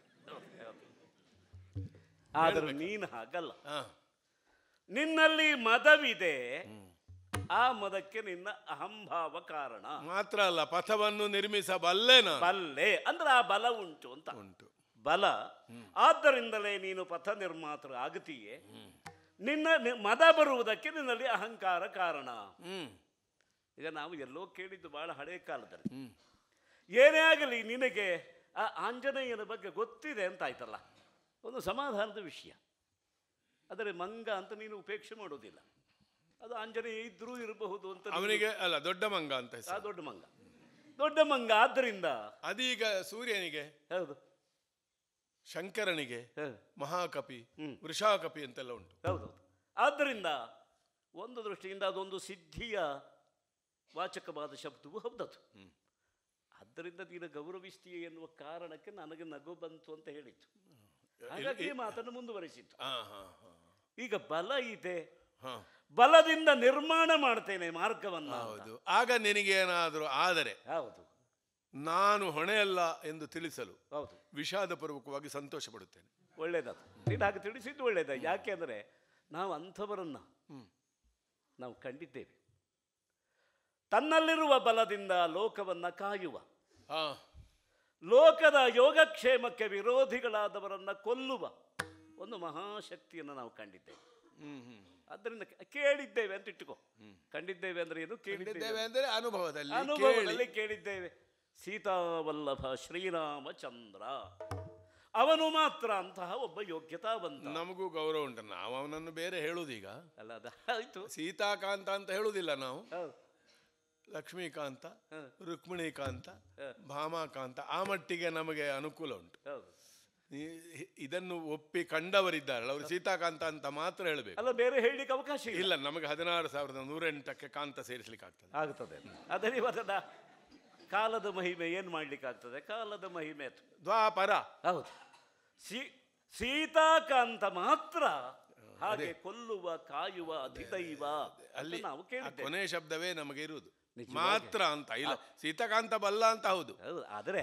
ಆದ್ರೆ ನೀನು ಹಾಗಲ್ಲ. ನಿನ್ನಲ್ಲಿ ಮದವಿದೆ, ಆ ಮದಕ್ಕೆ ನಿನ್ನ ಅಹಂಭಾವ ಕಾರಣ. ಮಾತ್ರ ಅಲ್ಲ, ಪಥವನ್ನು ನಿರ್ಮಿಸಬಲ್ಲೆ ನಾನು. ಬಲ್ಲೆ ಅಂದ್ರೆ ಆ ಬಲ ಉಂಟು ಅಂತ ಉಂಟು ಬಲ. ಆದ್ದರಿಂದಲೇ ನೀನು ಪಥ ನಿರ್ಮಾತೃ ಆಗತೀಯೇ. ನಿನ್ನ ಮದ ಬರುವುದಕ್ಕೆ ನಿನ್ನಲ್ಲಿ ಅಹಂಕಾರ ಕಾರಣ. ಈಗ ನಾವು ಎಲ್ಲೋ ಕೇಳಿದ್ದು ಬಹಳ ಹಳೆಯ ಕಾಲದಲ್ಲಿ. ಏನೇ ಆಗಲಿ ನಿನಗೆ ಆ ಆಂಜನೇಯನ ಬಗ್ಗೆ ಗೊತ್ತಿದೆ ಅಂತ ಆಯ್ತಲ್ಲ, ಒಂದು ಸಮಾಧಾನದ ವಿಷಯ. ಆದರೆ ಮಂಗ ಅಂತ ನೀನು ಉಪೇಕ್ಷೆ ಮಾಡೋದಿಲ್ಲ. ಅದು ಆಂಜನೇಯ ಇದ್ರೂ ಇರಬಹುದು ಅಂತ ಅವನಿಗೆ ಅಲ್ಲ, ದೊಡ್ಡ ಮಂಗ ಅಂತ. ದೊಡ್ಡ ಮಂಗ, ದೊಡ್ಡ ಮಂಗ. ಆದ್ದರಿಂದ ಅದೀಗ ಸೂರ್ಯನಿಗೆ, ಹೌದು, ಶಂಕರನಿಗೆ ಮಹಾಕಪಿ, ವೃಷಾಕಪಿ ಅಂತೆಲ್ಲ ಉಂಟು. ಹೌದು. ಆದ್ದರಿಂದ ಒಂದು ದೃಷ್ಟಿಯಿಂದ ಅದೊಂದು ಸಿದ್ಧಿಯ ವಾಚಕವಾದ ಶಬ್ದವೂ ಹೌದದು. ಆದ್ದರಿಂದ ನೀನು ಗೌರವಿಸ್ತೀಯ ಎನ್ನುವ ಕಾರಣಕ್ಕೆ ನನಗೆ ನಗು ಬಂತು ಅಂತ ಹೇಳಿತ್ತು. ಹಾಗಾಗಿ ಮಾತನ್ನು ಮುಂದುವರಿಸಿತ್ತು. ಈಗ ಬಲ ಇದೆ, ಬಲದಿಂದ ನಿರ್ಮಾಣ ಮಾಡ್ತೇನೆ ಮಾರ್ಗವನ್ನು. ಹೌದು. ಆಗ ನಿನಗೇನಾದರೂ ಆದರೆ ಹೌದು ನಾನು ಹೊಣೆಯಲ್ಲ ಎಂದು ತಿಳಿಸಲು ಹೌದು ವಿಷಾದಪೂರ್ವಕವಾಗಿ ಸಂತೋಷ ಪಡುತ್ತೇನೆ. ಒಳ್ಳೇದದು. ನೀನು ಹಾಗೆ ತಿಳಿಸಿದ್ದು ಒಳ್ಳೇದ. ಯಾಕೆಂದರೆ ನಾವು ಅಂಥವರನ್ನು ನಾವು ಕಂಡಿದ್ದೇವೆ. ತನ್ನಲ್ಲಿರುವ ಬಲದಿಂದ ಲೋಕವನ್ನು ಕಾಯುವ, ಲೋಕದ ಯೋಗಕ್ಷೇಮಕ್ಕೆ ವಿರೋಧಿಗಳಾದವರನ್ನು ಕೊಲ್ಲುವ ಒಂದು ಮಹಾಶಕ್ತಿಯನ್ನು ನಾವು ಕಂಡಿದ್ದೇವೆ. ಆದ್ದರಿಂದ ಕೇಳಿದ್ದೇವೆ ಅಂತ ಇಟ್ಟುಕೋ. ಕಂಡಿದ್ದೇವೆ ಅಂದ್ರೆ ಏನು? ಕೇಳಿದ್ದೇವೆ ಅಂದರೆ ಅನುಭವದಲ್ಲಿ ಅನುಭವದಲ್ಲಿ ಕೇಳಿದ್ದೇವೆ. ಸೀತಾವಲ್ಲಭ ಶ್ರೀರಾಮಚಂದ್ರ ಅವನು ಮಾತ್ರ ಅಂತಹ ಒಬ್ಬ ಯೋಗ್ಯತಾವಂತ. ನಮಗೂ ಗೌರವ ಉಂಟು. ನಾವು ಅವನನ್ನು ಬೇರೆ ಹೇಳುವುದೀಗ ಅಲ್ಲ, ಅದಾಯ್ತು. ಸೀತಾಕಾಂತ ಅಂತ ಹೇಳುವುದಿಲ್ಲ ನಾವು. ಲಕ್ಷ್ಮೀಕಾಂತ, ರುಕ್ಮಿಣೀಕಾಂತ, ಭಾಮಾಕಾಂತ, ಆ ಮಟ್ಟಿಗೆ ನಮಗೆ ಅನುಕೂಲ ಉಂಟು. ಇದನ್ನು ಒಪ್ಪಿ ಕಂಡವರಿದ್ದಾರಲ್ಲ ಅವರು ಸೀತಾಕಾಂತ ಅಂತ ಮಾತ್ರ ಹೇಳಬೇಕು. ಅಲ್ಲ, ಬೇರೆ ಹೇಳಲಿಕ್ಕೆ ಅವಕಾಶ ಇಲ್ಲ. ನಮಗೆ ಹದಿನಾರು ಸಾವಿರದ ನೂರೆಂಟಕ್ಕೆ ಕಾಂತ ಸೇರಿಸಲಿಕ್ಕೆ ಆಗ್ತದೆ ಆಗ್ತದೆ. ಅದೇ ಇವತ್ತದ ಕಾಲದ ಮಹಿಮೆ ಏನು ಮಾಡ್ಲಿಕ್ಕೆ ಆಗ್ತದೆ? ಕಾಲದ ಮಹಿಮೆ ದ್ವಾಪರ. ಹೌದು. ಸೀ ಸೀತಾಕಾಂತ ಮಾತ್ರ ಹಾಗೆ ಕೊಲ್ಲುವ ಕಾಯುವ ಅಧಿದೈವ ಅಲ್ಲಿ ನಾವು ಕೇಳಿದ್ದೇವೆ. ಕೊನೆ ಶಬ್ದವೇ ನಮಗೆ ಇರುವುದು ಮಾತ್ರ ಅಂತ. ಇಲ್ಲ, ಸೀತಾಕಾಂತ ಬಲ್ಲ ಅಂತ. ಹೌದು ಹೌದು. ಆದರೆ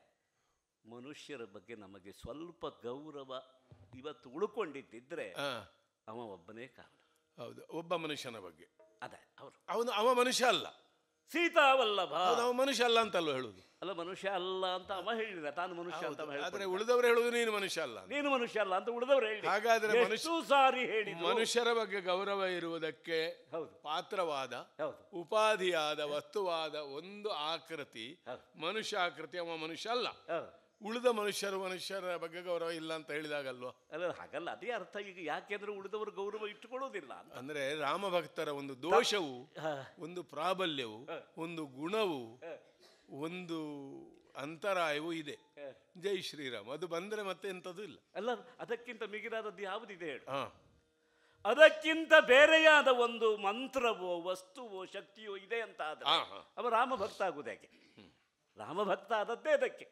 ಮನುಷ್ಯರ ಬಗ್ಗೆ ನಮಗೆ ಸ್ವಲ್ಪ ಗೌರವ ಇವತ್ತು ಉಳ್ಕೊಂಡಿದ್ದಿದ್ರೆ ಅವ ಒಬ್ಬನೇ ಕಾರಣ. ಹೌದು, ಒಬ್ಬ ಮನುಷ್ಯನ ಬಗ್ಗೆ. ಅದೇ ಅವರು ಅವನು ಅವ ಮನುಷ್ಯ ಅಲ್ಲ. ಸೀತಾವಲ್ಲಭ ಅವ ಮನುಷ್ಯ ಅಲ್ಲ ಅಂತಲ್ವ ಹೇಳುದು? ಅಲ್ಲ, ಮನುಷ್ಯ ಅಲ್ಲ ಅಂತ ಅವ ಹೇಳಿದ, ತಾನು ಮನುಷ್ಯ ಅಂತ. ಆದ್ರೆ ಉಳಿದವರು ಹೇಳುದು ನೀನು ಮನುಷ್ಯ ಅಲ್ಲ, ನೀನು ಮನುಷ್ಯ ಅಲ್ಲ ಅಂತ ಉಳಿದವರು ಹೇಳಿ. ಹಾಗಾದ್ರೆ ಮನುಷ್ಯ ಸಾರಿ ಹೇಳಿ ಮನುಷ್ಯರ ಬಗ್ಗೆ ಗೌರವ ಇರುವುದಕ್ಕೆ ಪಾತ್ರವಾದ ಉಪಾಧಿಯಾದ ವಸ್ತುವಾದ ಒಂದು ಆಕೃತಿ ಮನುಷ್ಯ ಆಕೃತಿ. ಅವ ಮನುಷ್ಯ ಅಲ್ಲ. ಉಳಿದ ಮನುಷ್ಯರು ಮನುಷ್ಯರ ಬಗ್ಗೆ ಗೌರವ ಇಲ್ಲ ಅಂತ ಹೇಳಿದಾಗಲ್ವ? ಅಲ್ಲ, ಹಾಗಲ್ಲ. ಅದೇ ಅರ್ಥ. ಈಗ ಯಾಕೆಂದ್ರೆ ಉಳಿದವರು ಗೌರವ ಇಟ್ಟುಕೊಳ್ಳೋದಿಲ್ಲ ಅಂದ್ರೆ ರಾಮಭಕ್ತರ ಒಂದು ದೋಷವು, ಒಂದು ಪ್ರಾಬಲ್ಯವು, ಒಂದು ಗುಣವು, ಒಂದು ಅಂತರಾಯವೂ ಇದೆ. ಜೈ ಶ್ರೀರಾಮ್. ಅದು ಬಂದ್ರೆ ಮತ್ತೆ ಎಂಥದ್ದು ಇಲ್ಲ. ಅಲ್ಲ, ಅದಕ್ಕಿಂತ ಮಿಗಿಲಾದದ್ದು ಯಾವುದಿದೆ ಹೇಳು? ಅದಕ್ಕಿಂತ ಬೇರೆಯಾದ ಒಂದು ಮಂತ್ರವೋ ವಸ್ತುವೋ ಶಕ್ತಿಯೋ ಇದೆ ಅಂತ ಆದ್ರೆ ಅವ ರಾಮಭಕ್ತ ಆಗುವುದು ಯಾಕೆ? ರಾಮಭಕ್ತ ಆದದ್ದೇ ಅದಕ್ಕೆ.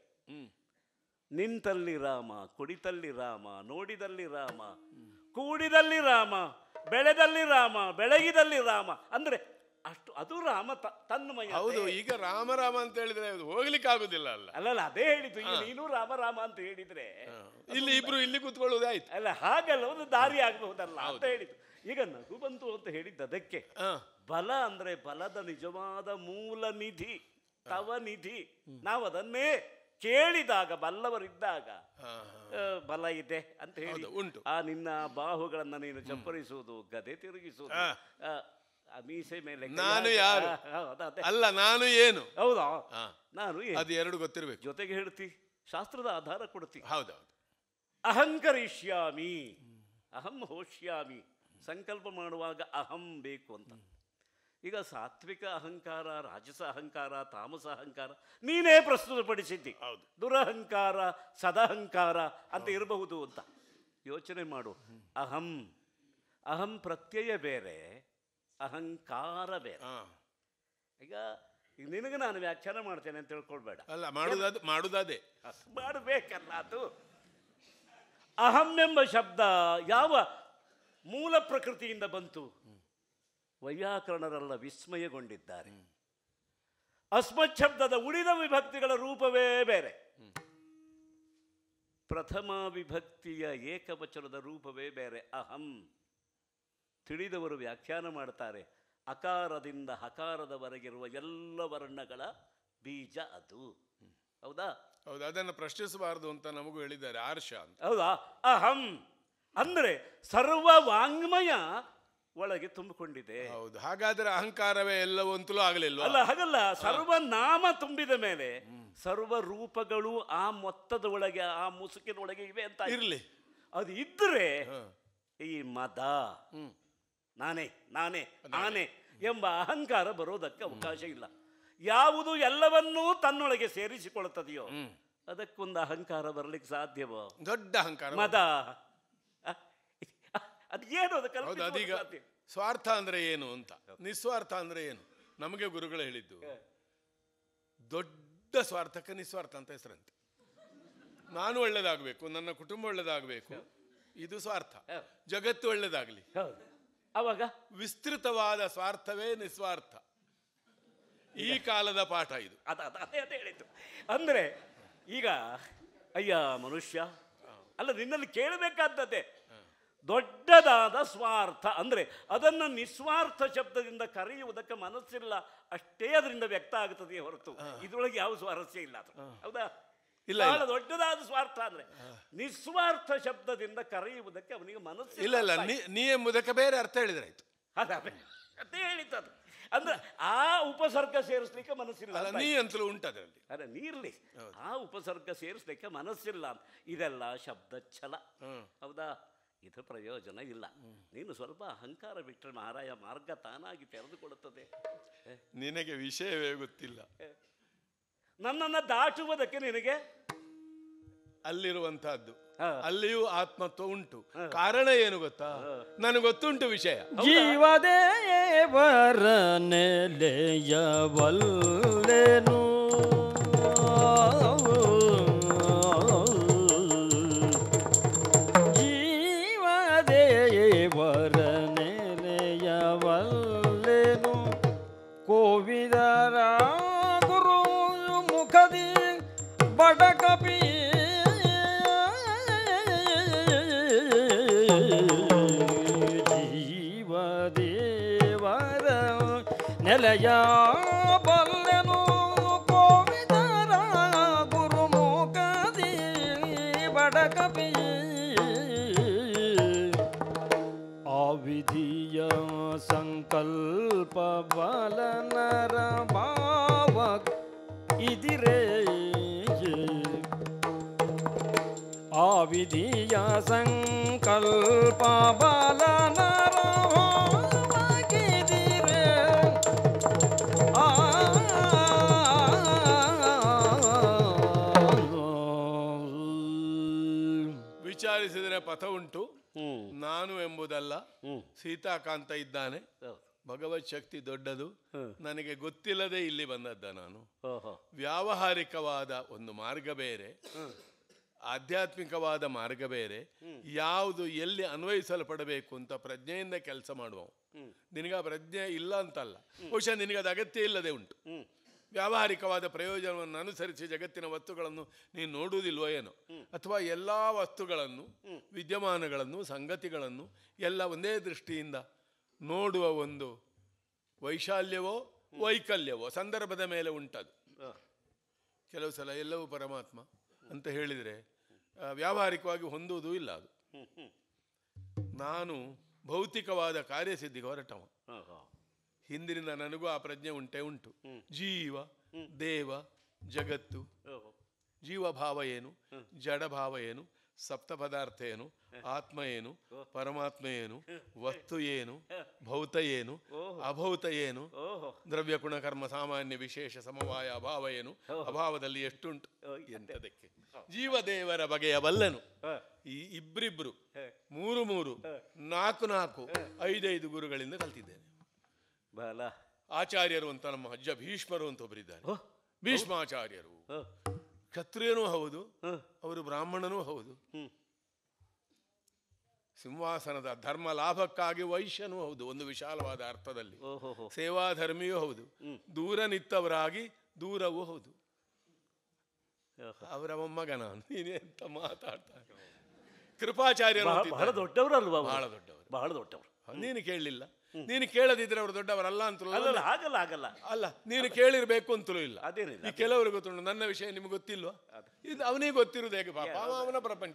ನಿಂತಲ್ಲಿ ರಾಮ, ಕುಡಿತಲ್ಲಿ ರಾಮ, ನೋಡಿದಲ್ಲಿ ರಾಮ, ಕೂಡಿದಲ್ಲಿ ರಾಮ, ಬೆಳೆದಲ್ಲಿ ರಾಮ, ಬೆಳಗಿದಲ್ಲಿ ರಾಮ. ಅಂದ್ರೆ ಅಷ್ಟು ಅದು ರಾಮ ತನ್ಮಯ. ಹೌದು. ಈಗ ರಾಮ ರಾಮ ಅಂತ ಹೇಳಿದ್ರೆ ಹೋಗ್ಲಿಕ್ಕೆ ಆಗುದಿಲ್ಲ. ಅಲ್ಲ ಅಲ್ಲಲ್ಲ, ಅದೇ ಹೇಳಿದ್ದು. ಈಗ ನೀನು ರಾಮ ರಾಮ ಅಂತ ಹೇಳಿದ್ರೆ ಇಲ್ಲಿ ಇಬ್ರು ಇಲ್ಲಿ ಕೂತ್ಕೊಳ್ಳೋದೇ ಆಯ್ತು. ಅಲ್ಲ, ಹಾಗಲ್ಲ, ಒಂದು ದಾರಿ ಆಗಬಹುದಲ್ಲ ಅಂತ ಹೇಳಿದ್ದು. ಈಗ ನಗು ಬಂತು ಅಂತ ಹೇಳಿದ್ದು ಅದಕ್ಕೆ. ಬಲ ಅಂದ್ರೆ ಬಲದ ನಿಜವಾದ ಮೂಲ ನಿಧಿ, ತವ ನಿಧಿ. ನಾವು ಅದನ್ನೇ ಕೇಳಿದಾಗ, ಬಲ್ಲವರಿದ್ದಾಗ ಬಲ ಇದೆ ಅಂತ ಹೇಳಿ ಉಂಟು. ಆ ನಿನ್ನ ಬಾಹುಗಳನ್ನ ನೀನು ಚಪ್ಪರಿಸುವುದು, ಗದೆ ತಿರುಗಿಸುವುದು, ಮೀಸೆ ಮೇಲೆ ನಾನು ಯಾರು ಅಲ್ಲ, ನಾನು ಏನು. ಹೌದಾ? ನಾನು ಅದು ಎರಡು ಗೊತ್ತಿರ್ಬೇಕು. ಜೊತೆಗೆ ಹೇಳ್ತಿ, ಶಾಸ್ತ್ರದ ಆಧಾರ ಕೊಡ್ತಿ. ಹೌದೌದು. ಅಹಂಕರಿಷ್ಯಾಮಿ, ಅಹಂ ಹೋಷ್ಯಾಮಿ. ಸಂಕಲ್ಪ ಮಾಡುವಾಗ ಅಹಂ ಬೇಕು ಅಂತ. ಈಗ ಸಾತ್ವಿಕ ಅಹಂಕಾರ, ರಾಜಸ ಅಹಂಕಾರ, ತಾಮಸ ಅಹಂಕಾರ ನೀನೇ ಪ್ರಸ್ತುತಪಡಿಸಿದ್ದಿ. ದುರಹಂಕಾರ, ಸದಹಂಕಾರ ಅಂತ ಇರಬಹುದು ಅಂತ ಯೋಚನೆ ಮಾಡು. ಅಹಂ ಅಹಂ ಪ್ರತ್ಯಯ ಬೇರೆ, ಅಹಂಕಾರ ಬೇರೆ. ಈಗ ನಿನಗೆ ನಾನು ವ್ಯಾಖ್ಯಾನ ಮಾಡ್ತೇನೆ ಅಂತ ತಿಳ್ಕೊಳ್ಬೇಡ. ಅಲ್ಲ, ಮಾಡುದ ಮಾಡುವುದೇ ಮಾಡಬೇಕಲ್ಲ. ಅದು ಅಹಂ ಎಂಬ ಶಬ್ದ ಯಾವ ಮೂಲ ಪ್ರಕೃತಿಯಿಂದ ಬಂತು? ವೈಯಾಕರಣರೆಲ್ಲ ವಿಸ್ಮಯಗೊಂಡಿದ್ದಾರೆ. ಅಸ್ಮತ್ ಶಬ್ದದ ಉಳಿದ ವಿಭಕ್ತಿಗಳ ರೂಪವೇ ಬೇರೆ. ಪ್ರಥಮ ವಿಭಕ್ತಿಯ ಏಕವಚನದ ರೂಪವೇ ಬೇರೆ. ಅಹಂ ತಿಳಿದವರು ವ್ಯಾಖ್ಯಾನ ಮಾಡ್ತಾರೆ. ಅಕಾರದಿಂದ ಹಕಾರದವರೆಗಿರುವ ಎಲ್ಲ ವರ್ಣಗಳ ಬೀಜ ಅದು. ಹೌದಾ? ಹೌದು. ಅದನ್ನು ಪ್ರಶ್ನಿಸಬಾರದು ಅಂತ ನಮಗೂ ಹೇಳಿದ್ದಾರೆ ಆರ್ಷ ಅಂತ. ಹೌದಾ? ಅಹಂ ಅಂದ್ರೆ ಸರ್ವ ವಾಂಗ್ಮಯ ಒಳಗೆ ತುಂಬಿಕೊಂಡಿದೆ. ಹೌದು. ಹಾಗಾದ್ರೆ ಅಹಂಕಾರವೇ ಎಲ್ಲವೂ ಅಂತಲೂ ಆಗಲಿಲ್ಲ. ಅಲ್ಲ, ಹಾಗಲ್ಲ. ಸರ್ವನಾಮ ತುಂಬಿದ ಮೇಲೆ ಸರ್ವ ರೂಪಗಳು ಆ ಮೊತ್ತದ ಒಳಗೆ, ಆ ಮುಸುಕಿನ ಒಳಗೆ ಇವೆ ಅಂತ ಇರ್ಲಿ. ಅದು ಇದ್ರೆ ಈ ಮದ, ನಾನೇ ನಾನೇ ನಾನೇ ಎಂಬ ಅಹಂಕಾರ ಬರೋದಕ್ಕೆ ಅವಕಾಶ ಇಲ್ಲ. ಯಾವುದು ಎಲ್ಲವನ್ನೂ ತನ್ನೊಳಗೆ ಸೇರಿಸಿಕೊಳ್ಳುತ್ತದೆಯೋ ಅದಕ್ಕೊಂದು ಅಹಂಕಾರ ಬರಲಿಕ್ಕೆ ಸಾಧ್ಯವೋ? ದೊಡ್ಡ ಅಹಂಕಾರ, ಮದ. ಅದು ಏನು? ಅದು ಅದೀಗ ಸ್ವಾರ್ಥ ಅಂದ್ರೆ ಏನು ಅಂತ, ನಿಸ್ವಾರ್ಥ ಅಂದ್ರೆ ಏನು, ನಮಗೆ ಗುರುಗಳು ಹೇಳಿದ್ದು ದೊಡ್ಡ ಸ್ವಾರ್ಥಕ್ಕೆ ನಿಸ್ವಾರ್ಥ ಅಂತ ಹೆಸರಂತೆ. ನಾನು ಒಳ್ಳೇದಾಗಬೇಕು, ನನ್ನ ಕುಟುಂಬ ಒಳ್ಳೇದಾಗಬೇಕು, ಇದು ಸ್ವಾರ್ಥ. ಜಗತ್ತು ಒಳ್ಳೇದಾಗಲಿ, ಅವಾಗ ವಿಸ್ತೃತವಾದ ಸ್ವಾರ್ಥವೇ ನಿಸ್ವಾರ್ಥ. ಈ ಕಾಲದ ಪಾಠ ಇದು. ಅದ ಅದೇ ಅದೇ ಹೇಳಿದ್ದು. ಅಂದರೆ ಈಗ ಅಯ್ಯ ಮನುಷ್ಯ ಅಲ್ಲ, ನಿನ್ನಲ್ಲಿ ಕೇಳಬೇಕಾದದ್ದೇ ದೊಡ್ಡದಾದ ಸ್ವಾರ್ಥ. ಅಂದರೆ ಅದನ್ನು ನಿಸ್ವಾರ್ಥ ಶಬ್ದದಿಂದ ಕರೆಯುವುದಕ್ಕೆ ಮನಸ್ಸಿಲ್ಲ, ಅಷ್ಟೇ ಅದರಿಂದ ವ್ಯಕ್ತ ಆಗುತ್ತದೆ ಹೊರತು ಇದರೊಳಗೆ ಯಾವ ಸ್ವಾರಸ್ಯ ಇಲ್ಲ. ಅದು ಹೌದಾ? ಇಲ್ಲ, ಬಹಳ ದೊಡ್ಡದಾದ ಸ್ವಾರ್ಥ ಅಂದರೆ ನಿಸ್ವಾರ್ಥ ಶಬ್ದದಿಂದ ಕರೆಯುವುದಕ್ಕೆ ಅವನಿಗೆ ಮನಸ್ಸು ಇಲ್ಲ. ಇಲ್ಲ, ನೀ ಎಂಬುದಕ್ಕೆ ಬೇರೆ ಅರ್ಥ ಹೇಳಿದ್ರೆ ಆಯ್ತು. ಅದೇ ಅದೇ ಹೇಳಿದ್ದದು. ಅಂದ್ರೆ ಆ ಉಪಸರ್ಗ ಸೇರಿಸ್ಲಿಕ್ಕೆ ಮನಸ್ಸಿಲ್ಲ. ನೀ ಅಂತಲೂ ಉಂಟದ್ರಲ್ಲಿ. ಅದೇ ನೀರ್ಲಿ ಆ ಉಪಸರ್ಗ ಸೇರಿಸ್ಲಿಕ್ಕೆ ಮನಸ್ಸಿಲ್ಲ ಅಂತ. ಇದೆಲ್ಲ ಶಬ್ದ ಛಲ, ಹೌದಾ? ಇದು ಪ್ರಯೋಜನ ಇಲ್ಲ. ನೀನು ಸ್ವಲ್ಪ ಅಹಂಕಾರ ಬಿಟ್ಟರೆ ಮಹಾರಾಯ ಮಾರ್ಗ ತಾನಾಗಿ ತೆರೆದುಕೊಳ್ಳುತ್ತದೆ. ನಿನಗೆ ವಿಷಯವೇ ಗೊತ್ತಿಲ್ಲ. ನನ್ನನ್ನು ದಾಟುವುದಕ್ಕೆ ನಿನಗೆ ಅಲ್ಲಿರುವಂತಹದ್ದು, ಅಲ್ಲಿಯೂ ಆತ್ಮತ್ವ ಉಂಟು. ಕಾರಣ ಏನು ಗೊತ್ತಾ? ನನಗೆ ಗೊತ್ತುಂಟು ವಿಷಯ. ಜೀವದೇವರ ನೆಲೆಯವಲ್ಲೆನು ಜೀವದೇವರ ನೆಲೆಯವಲ್ಲೆನು ಕೋವಿದರ ಗುರು ಮುಖದಿ ಬಡಕಪಿ ಜೀವದೇವರ ನೆಲೆಯ ಬಲ್ಲೆನು ಕೋವಿದರ ಗುರುಮುಖದಿ ಬಡಕಪಿ ಆವಿಧಿಯ ಸಂಕಲ್ಪ ಬಲನರ ಭಾವ ಇದಿರೇ ಆವಿಧಿಯ ಸಂಕಲ್ಪ ಬಲನರ ಭಾವಗಿದಿರೇ ಆ ವಿಚಾರಿಸಿದರೆ ಪಥ ಉಂಟು. ನಾನು ಎಂಬುದಲ್ಲ, ಸೀತಾಕಾಂತ ಇದ್ದಾನೆ. ಭಗವತ್ ಶಕ್ತಿ ದೊಡ್ಡದು. ನನಗೆ ಗೊತ್ತಿಲ್ಲದೆ ಇಲ್ಲಿ ಬಂದದ್ದ ನಾನು. ವ್ಯಾವಹಾರಿಕವಾದ ಒಂದು ಮಾರ್ಗ ಬೇರೆ, ಆಧ್ಯಾತ್ಮಿಕವಾದ ಮಾರ್ಗ ಬೇರೆ. ಯಾವುದು ಎಲ್ಲಿ ಅನ್ವಯಿಸಲ್ಪಡಬೇಕು ಅಂತ ಪ್ರಜ್ಞೆಯಿಂದ ಕೆಲಸ ಮಾಡುವ. ನಿನಗ ಪ್ರಜ್ಞೆ ಇಲ್ಲ ಅಂತಲ್ಲ, ಬಹುಶಃ ನಿನಗದು ಅಗತ್ಯ ಇಲ್ಲದೆ ಉಂಟು. ವ್ಯಾವಹಾರಿಕವಾದ ಪ್ರಯೋಜನವನ್ನು ಅನುಸರಿಸಿ ಜಗತ್ತಿನ ವಸ್ತುಗಳನ್ನು ನೀನು ನೋಡುವುದಿಲ್ವೋ ಏನೋ, ಅಥವಾ ಎಲ್ಲ ವಸ್ತುಗಳನ್ನು, ವಿದ್ಯಮಾನಗಳನ್ನು, ಸಂಗತಿಗಳನ್ನು ಎಲ್ಲ ಒಂದೇ ದೃಷ್ಟಿಯಿಂದ ನೋಡುವ ಒಂದು ವೈಶಾಲ್ಯವೋ ವೈಕಲ್ಯವೋ ಸಂದರ್ಭದ ಮೇಲೆ ಉಂಟದು. ಕೆಲವು ಸಲ ಎಲ್ಲವೂ ಪರಮಾತ್ಮ ಅಂತ ಹೇಳಿದರೆ ವ್ಯಾವಹಾರಿಕವಾಗಿ ಹೊಂದುವುದೂ ಇಲ್ಲ ಅದು. ನಾನು ಭೌತಿಕವಾದ ಕಾರ್ಯಸಿದ್ಧಿಗೆ ಹೊರಟವ. ಹಿಂದಿನಿಂದ ನನಗೂ ಆ ಪ್ರಜ್ಞೆ ಉಂಟೇ ಉಂಟು. ಜೀವ, ದೇವ, ಜಗತ್ತು, ಜೀವಭಾವ ಏನು, ಜಡಭಾವ ಏನು, ಸಪ್ತ ಪದಾರ್ಥ ಏನು, ಆತ್ಮ ಏನು, ಪರಮಾತ್ಮ ಏನು, ವಸ್ತು ಏನು, ಭೌತ ಏನು, ಅಭೌತ ಏನು, ದ್ರವ್ಯ ಗುಣ ಕರ್ಮ ಸಾಮಾನ್ಯ ವಿಶೇಷ ಸಮವಾಯ ಅಭಾವ ಏನು, ಅಭಾವದಲ್ಲಿ ಎಷ್ಟುಂಟು ಎಂತದಕ್ಕೆ ಜೀವದೇವರ ಬಗೆಯ ಬಲ್ಲನು. ಈ ಇಬ್ರಿಬ್ರು, ಮೂರು ಮೂರು, ನಾಲ್ಕು ನಾಲ್ಕು, ಐದೈದು ಗುರುಗಳಿಂದ ಕಲ್ತಿದ್ದೇನೆ. ಬಲ ಆಚಾರ್ಯರು ಅಂತ ನಮ್ಮ ಅಜ್ಜ ಭೀಷ್ಮರು ಅಂತ ಒಬ್ಬರಿದ್ದಾರೆ. ಭೀಷ್ಮಾಚಾರ್ಯರು ಕ್ಷತ್ರಿಯನೂ ಹೌದು, ಅವರು ಬ್ರಾಹ್ಮಣನೂ ಹೌದು. ಸಿಂಹಾಸನದ ಧರ್ಮ ಲಾಭಕ್ಕಾಗಿ ವೈಶ್ಯನೂ ಹೌದು ಒಂದು ವಿಶಾಲವಾದ ಅರ್ಥದಲ್ಲಿ. ಸೇವಾಧರ್ಮಿಯೂ ಹೌದು, ದೂರ ನಿತ್ತವರಾಗಿ ದೂರವೂ ಹೌದು. ಅವರ ಮೊಮ್ಮಗ ನಾನು. ನೀನೇ ಅಂತ ಮಾತಾಡ್ತಾರೆ. ಕೃಪಾಚಾರ್ಯರು ಬಹಳ ದೊಡ್ಡವರಲ್ವಾ? ಬಹಳ ದೊಡ್ಡವರು, ಬಹಳ ದೊಡ್ಡವರು. ನೀನು ಕೇಳಲಿಲ್ಲ. ನೀನು ಕೇಳದಿದ್ರೆ ಅವರು ದೊಡ್ಡವರಲ್ಲ ಅಂತಲೂ ಅಲ್ಲ, ಆಗಲ್ಲ ಆಗಲ್ಲ ಅಲ್ಲ, ನೀನು ಕೇಳಿರ್ಬೇಕು ಅಂತಲೂ ಇಲ್ಲ. ಅದೇನಿಲ್ಲ, ಈ ಕೆಲವರು ಗೊತ್ತುಂಟು, ನನ್ನ ವಿಷಯ ನಿಮ್ಗೆ ಗೊತ್ತಿಲ್ವಾ? ಇದು ಅವನಿಗೆ ಗೊತ್ತಿರುವುದು ಹೇಗೆ ಪಾಪ, ಅವನ ಪ್ರಪಂಚ.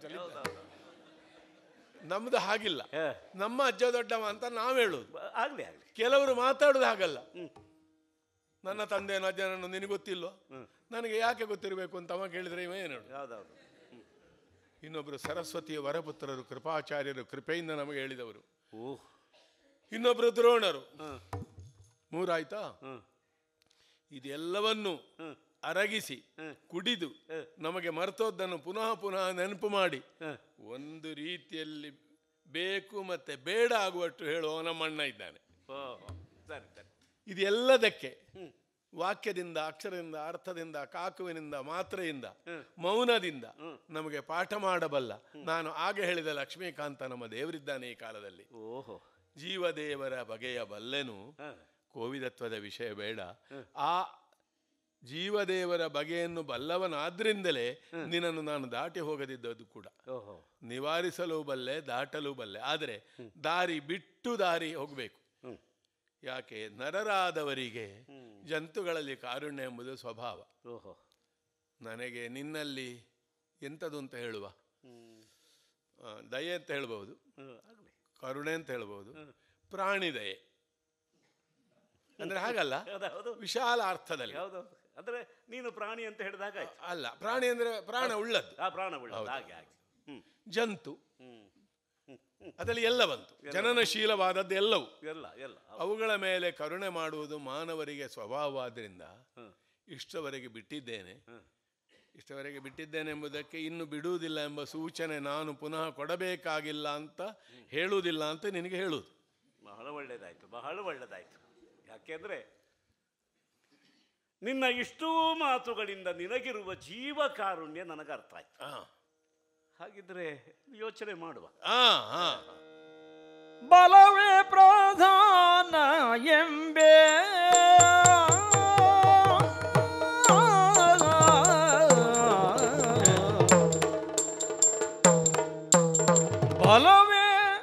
ನಮ್ದು ಹಾಗಿಲ್ಲ. ನಮ್ಮ ಅಜ್ಜ ದೊಡ್ಡವ ಅಂತ ನಾವು ಹೇಳುದು. ಆಗ್ಲಿ ಆಗ್ಲಿ. ಕೆಲವರು ಮಾತಾಡುದು ಹಾಗಲ್ಲ. ನನ್ನ ತಂದೆಯನ್ನು ಅಜ್ಜನನ್ನು ನಿನಗೆ ಗೊತ್ತಿಲ್ವಾ? ನನಗೆ ಯಾಕೆ ಗೊತ್ತಿರಬೇಕು ಅಂತ ಅವ ಕೇಳಿದ್ರೆ ಇವ ಏನು ಹೇಳು. ಹೌದೌದು. ಇನ್ನೊಬ್ರು ಸರಸ್ವತಿಯ ವರಪುತ್ರರು, ಕೃಪಾಚಾರ್ಯರು, ಕೃಪೆಯಿಂದ ನಮಗೆ ಹೇಳಿದವರು. ಓಹ್. ಇನ್ನೊಬ್ರು ದ್ರೋಣರು. ಮೂರಾಯ್ತಾ? ಇದೆಲ್ಲವನ್ನು ಅರಗಿಸಿ ಕುಡಿದು ನಮಗೆ ಮರ್ತೋದ್ದನ್ನು ಪುನಃ ಪುನಃ ನೆನಪು ಮಾಡಿ ಒಂದು ರೀತಿಯಲ್ಲಿ ಬೇಕು ಮತ್ತೆ ಬೇಡ ಆಗುವಷ್ಟು ಹೇಳುವ ನಮ್ಮಣ್ಣ ಇದ್ದಾನೆ. ಸರಿ ಸರಿ. ಇದೆಲ್ಲದಕ್ಕೆ ವಾಕ್ಯದಿಂದ, ಅಕ್ಷರದಿಂದ, ಅರ್ಥದಿಂದ, ಕಾಕುವಿನಿಂದ, ಮಾತ್ರೆಯಿಂದ, ಮೌನದಿಂದ ನಮಗೆ ಪಾಠ ಮಾಡಬಲ್ಲ ನಾನು ಆಗ ಹೇಳಿದ ಲಕ್ಷ್ಮೀಕಾಂತ ನಮ್ಮ ದೇವರಿದ್ದಾನೆ ಈ ಕಾಲದಲ್ಲಿ. ಓಹೋ, ಜೀವದೇವರ ಬಗೆಯ ಬಲ್ಲೆನು, ಕೋವಿದತ್ವದ ವಿಷಯ ಬೇಡ. ಆ ಜೀವದೇವರ ಬಗೆಯನ್ನು ಬಲ್ಲವನಾದ್ರಿಂದಲೇ ನಿನ್ನನ್ನು ನಾನು ದಾಟಿ ಹೋಗದಿದ್ದದ್ದು ಕೂಡ. ನಿವಾರಿಸಲು ಬಲ್ಲೆ, ದಾಟಲು ಬಲ್ಲೆ, ಆದರೆ ದಾರಿ ಬಿಟ್ಟು ದಾರಿ ಹೋಗಬೇಕು. ಯಾಕೆ? ನರರಾದವರಿಗೆ ಜಂತುಗಳಲ್ಲಿ ಕಾರುಣ್ಯ ಎಂಬುದು ಸ್ವಭಾವ. ನನಗೆ ನಿನ್ನಲ್ಲಿ ಎಂಥದ್ದು ಅಂತ ಹೇಳುವ, ದಯೆ ಅಂತ ಹೇಳ್ಬೋದು, ಕರುಣೆ ಅಂತ ಹೇಳ್ಬೋದು, ಪ್ರಾಣಿ ದಯೆ ಅಂದ್ರೆ ಹಾಗಲ್ಲ, ವಿಶಾಲ ಅರ್ಥದಲ್ಲಿ. ಅಂದ್ರೆ ನೀನು ಪ್ರಾಣಿ ಅಂತ ಹೇಳಿದಾಗ ಅಲ್ಲ, ಪ್ರಾಣಿ ಅಂದ್ರೆ ಪ್ರಾಣ ಉಳ್ಳದ್ದು, ಪ್ರಾಣ ಉಳ್ಳದ್ದು, ಹಾಗೆ ಹಾಗೆ. ಜಂತು ಅದರಲ್ಲಿ ಎಲ್ಲ ಬಂತು, ಜನನಶೀಲವಾದದ್ದು ಎಲ್ಲವೂ ಎಲ್ಲ ಎಲ್ಲ ಅವುಗಳ ಮೇಲೆ ಕರುಣೆ ಮಾಡುವುದು ಮಾನವರಿಗೆ ಸ್ವಭಾವವಾದ್ರಿಂದ ಇಷ್ಟವರೆಗೆ ಬಿಟ್ಟಿದ್ದೇನೆ. ಇಷ್ಟವರೆಗೆ ಬಿಟ್ಟಿದ್ದೇನೆ ಎಂಬುದಕ್ಕೆ ಇನ್ನು ಬಿಡುವುದಿಲ್ಲ ಎಂಬ ಸೂಚನೆ ನಾನು ಪುನಃ ಕೊಡಬೇಕಾಗಿಲ್ಲ ಅಂತ ಹೇಳುವುದಿಲ್ಲ ಅಂತ ನಿನಗೆ ಹೇಳುವುದು. ಬಹಳ ಒಳ್ಳೆಯದಾಯ್ತು, ಬಹಳ ಒಳ್ಳೆಯದಾಯ್ತು. ಯಾಕೆಂದ್ರೆ ನಿನ್ನ ಇಷ್ಟೂ ಮಾತುಗಳಿಂದ ನಿನಗಿರುವ ಜೀವ ಕಾರುಣ್ಯ ನನಗೆ ಅರ್ಥ ಆಯ್ತು. ಹಾಗಿದ್ರೆ ಯೋಚನೆ ಮಾಡುವ. ಬಲವೇ ಪ್ರಧಾನ ಎಂಬೆ ಬಲವೇ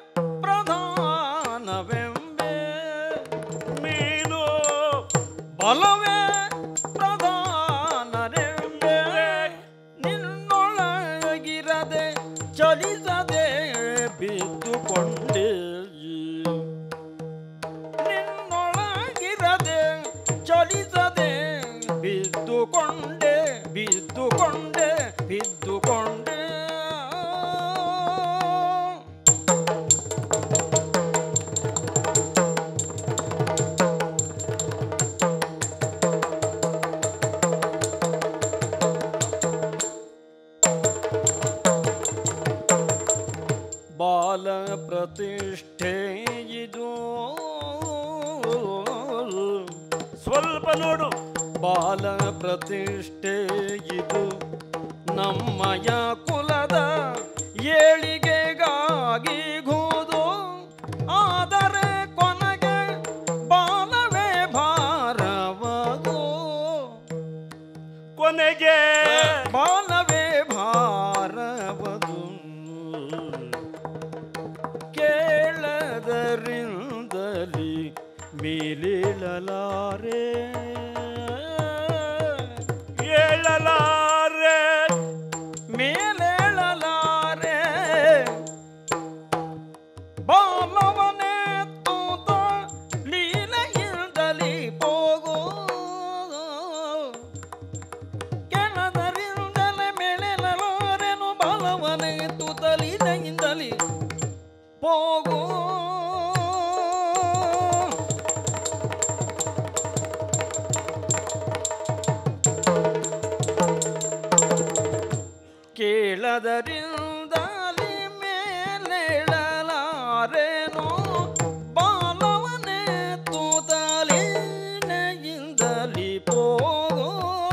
ಪ್ರಧಾನವೆಂಬೆ ನೀನು ಬಲವೇ ಪ್ರಧಾನವೆಂಬೆ ನಿನ್ನೊಳಗಿರದೆ ಚಲಿಸದೆ ಬಿದ್ದುಕೊಂಡೆ ನಿನ್ನೊಳಗಿರದೆ ಚಲಿಸದೆ ಬಿದ್ದುಕೊಂಡೆ ಬಿದ್ದುಕೊಂಡೆ ಬಿದ್ದುಕೊಂಡೆ ಬಾಲ ಪ್ರತಿಷ್ಠೆ ಇದು ಸ್ವಲ್ಪ ನೋಡು. ಬಾಲ ಪ್ರತಿಷ್ಠೆ ಇದು ನಮ್ಮಯ ಕುಲದ ಏಳಿಗೆಗಾಗಿ ಗೋದು, ಆದರೆ ಕೊನೆಗೆ ಬಾಲವೇ ಭಾರವದು, ಕೊನೆಗೆ ಬಾಲವೇ ಭಾರವದು. ಕೇಳದರಿಂದಲಿ ಮೇಲೇಳಲಾರೆ ಏಳಲಾರೆ ಮೇಲೇಳಲಾರೆ ಬಾಲವನೇ ತೂತ ಲೀಲೆಯಿಂದಲಿ ಹೋಗೋ, ಕೆಳದರಿಂದಲೇ ಮೇಲೇಳಲಾರೆನು ಬಾಲವನೇ ತೂತ ಲೀಲೆಯಿಂದಲಿ ಹೋಗೋ. ಕೇಳದರಿಂದಲಿ ಮೇಲೇಳಲಾರೆನೋ ಬಾಲವನೇ ತೂತಲೀನೆಯಿಂದಲಿ ಹೋಗೋ.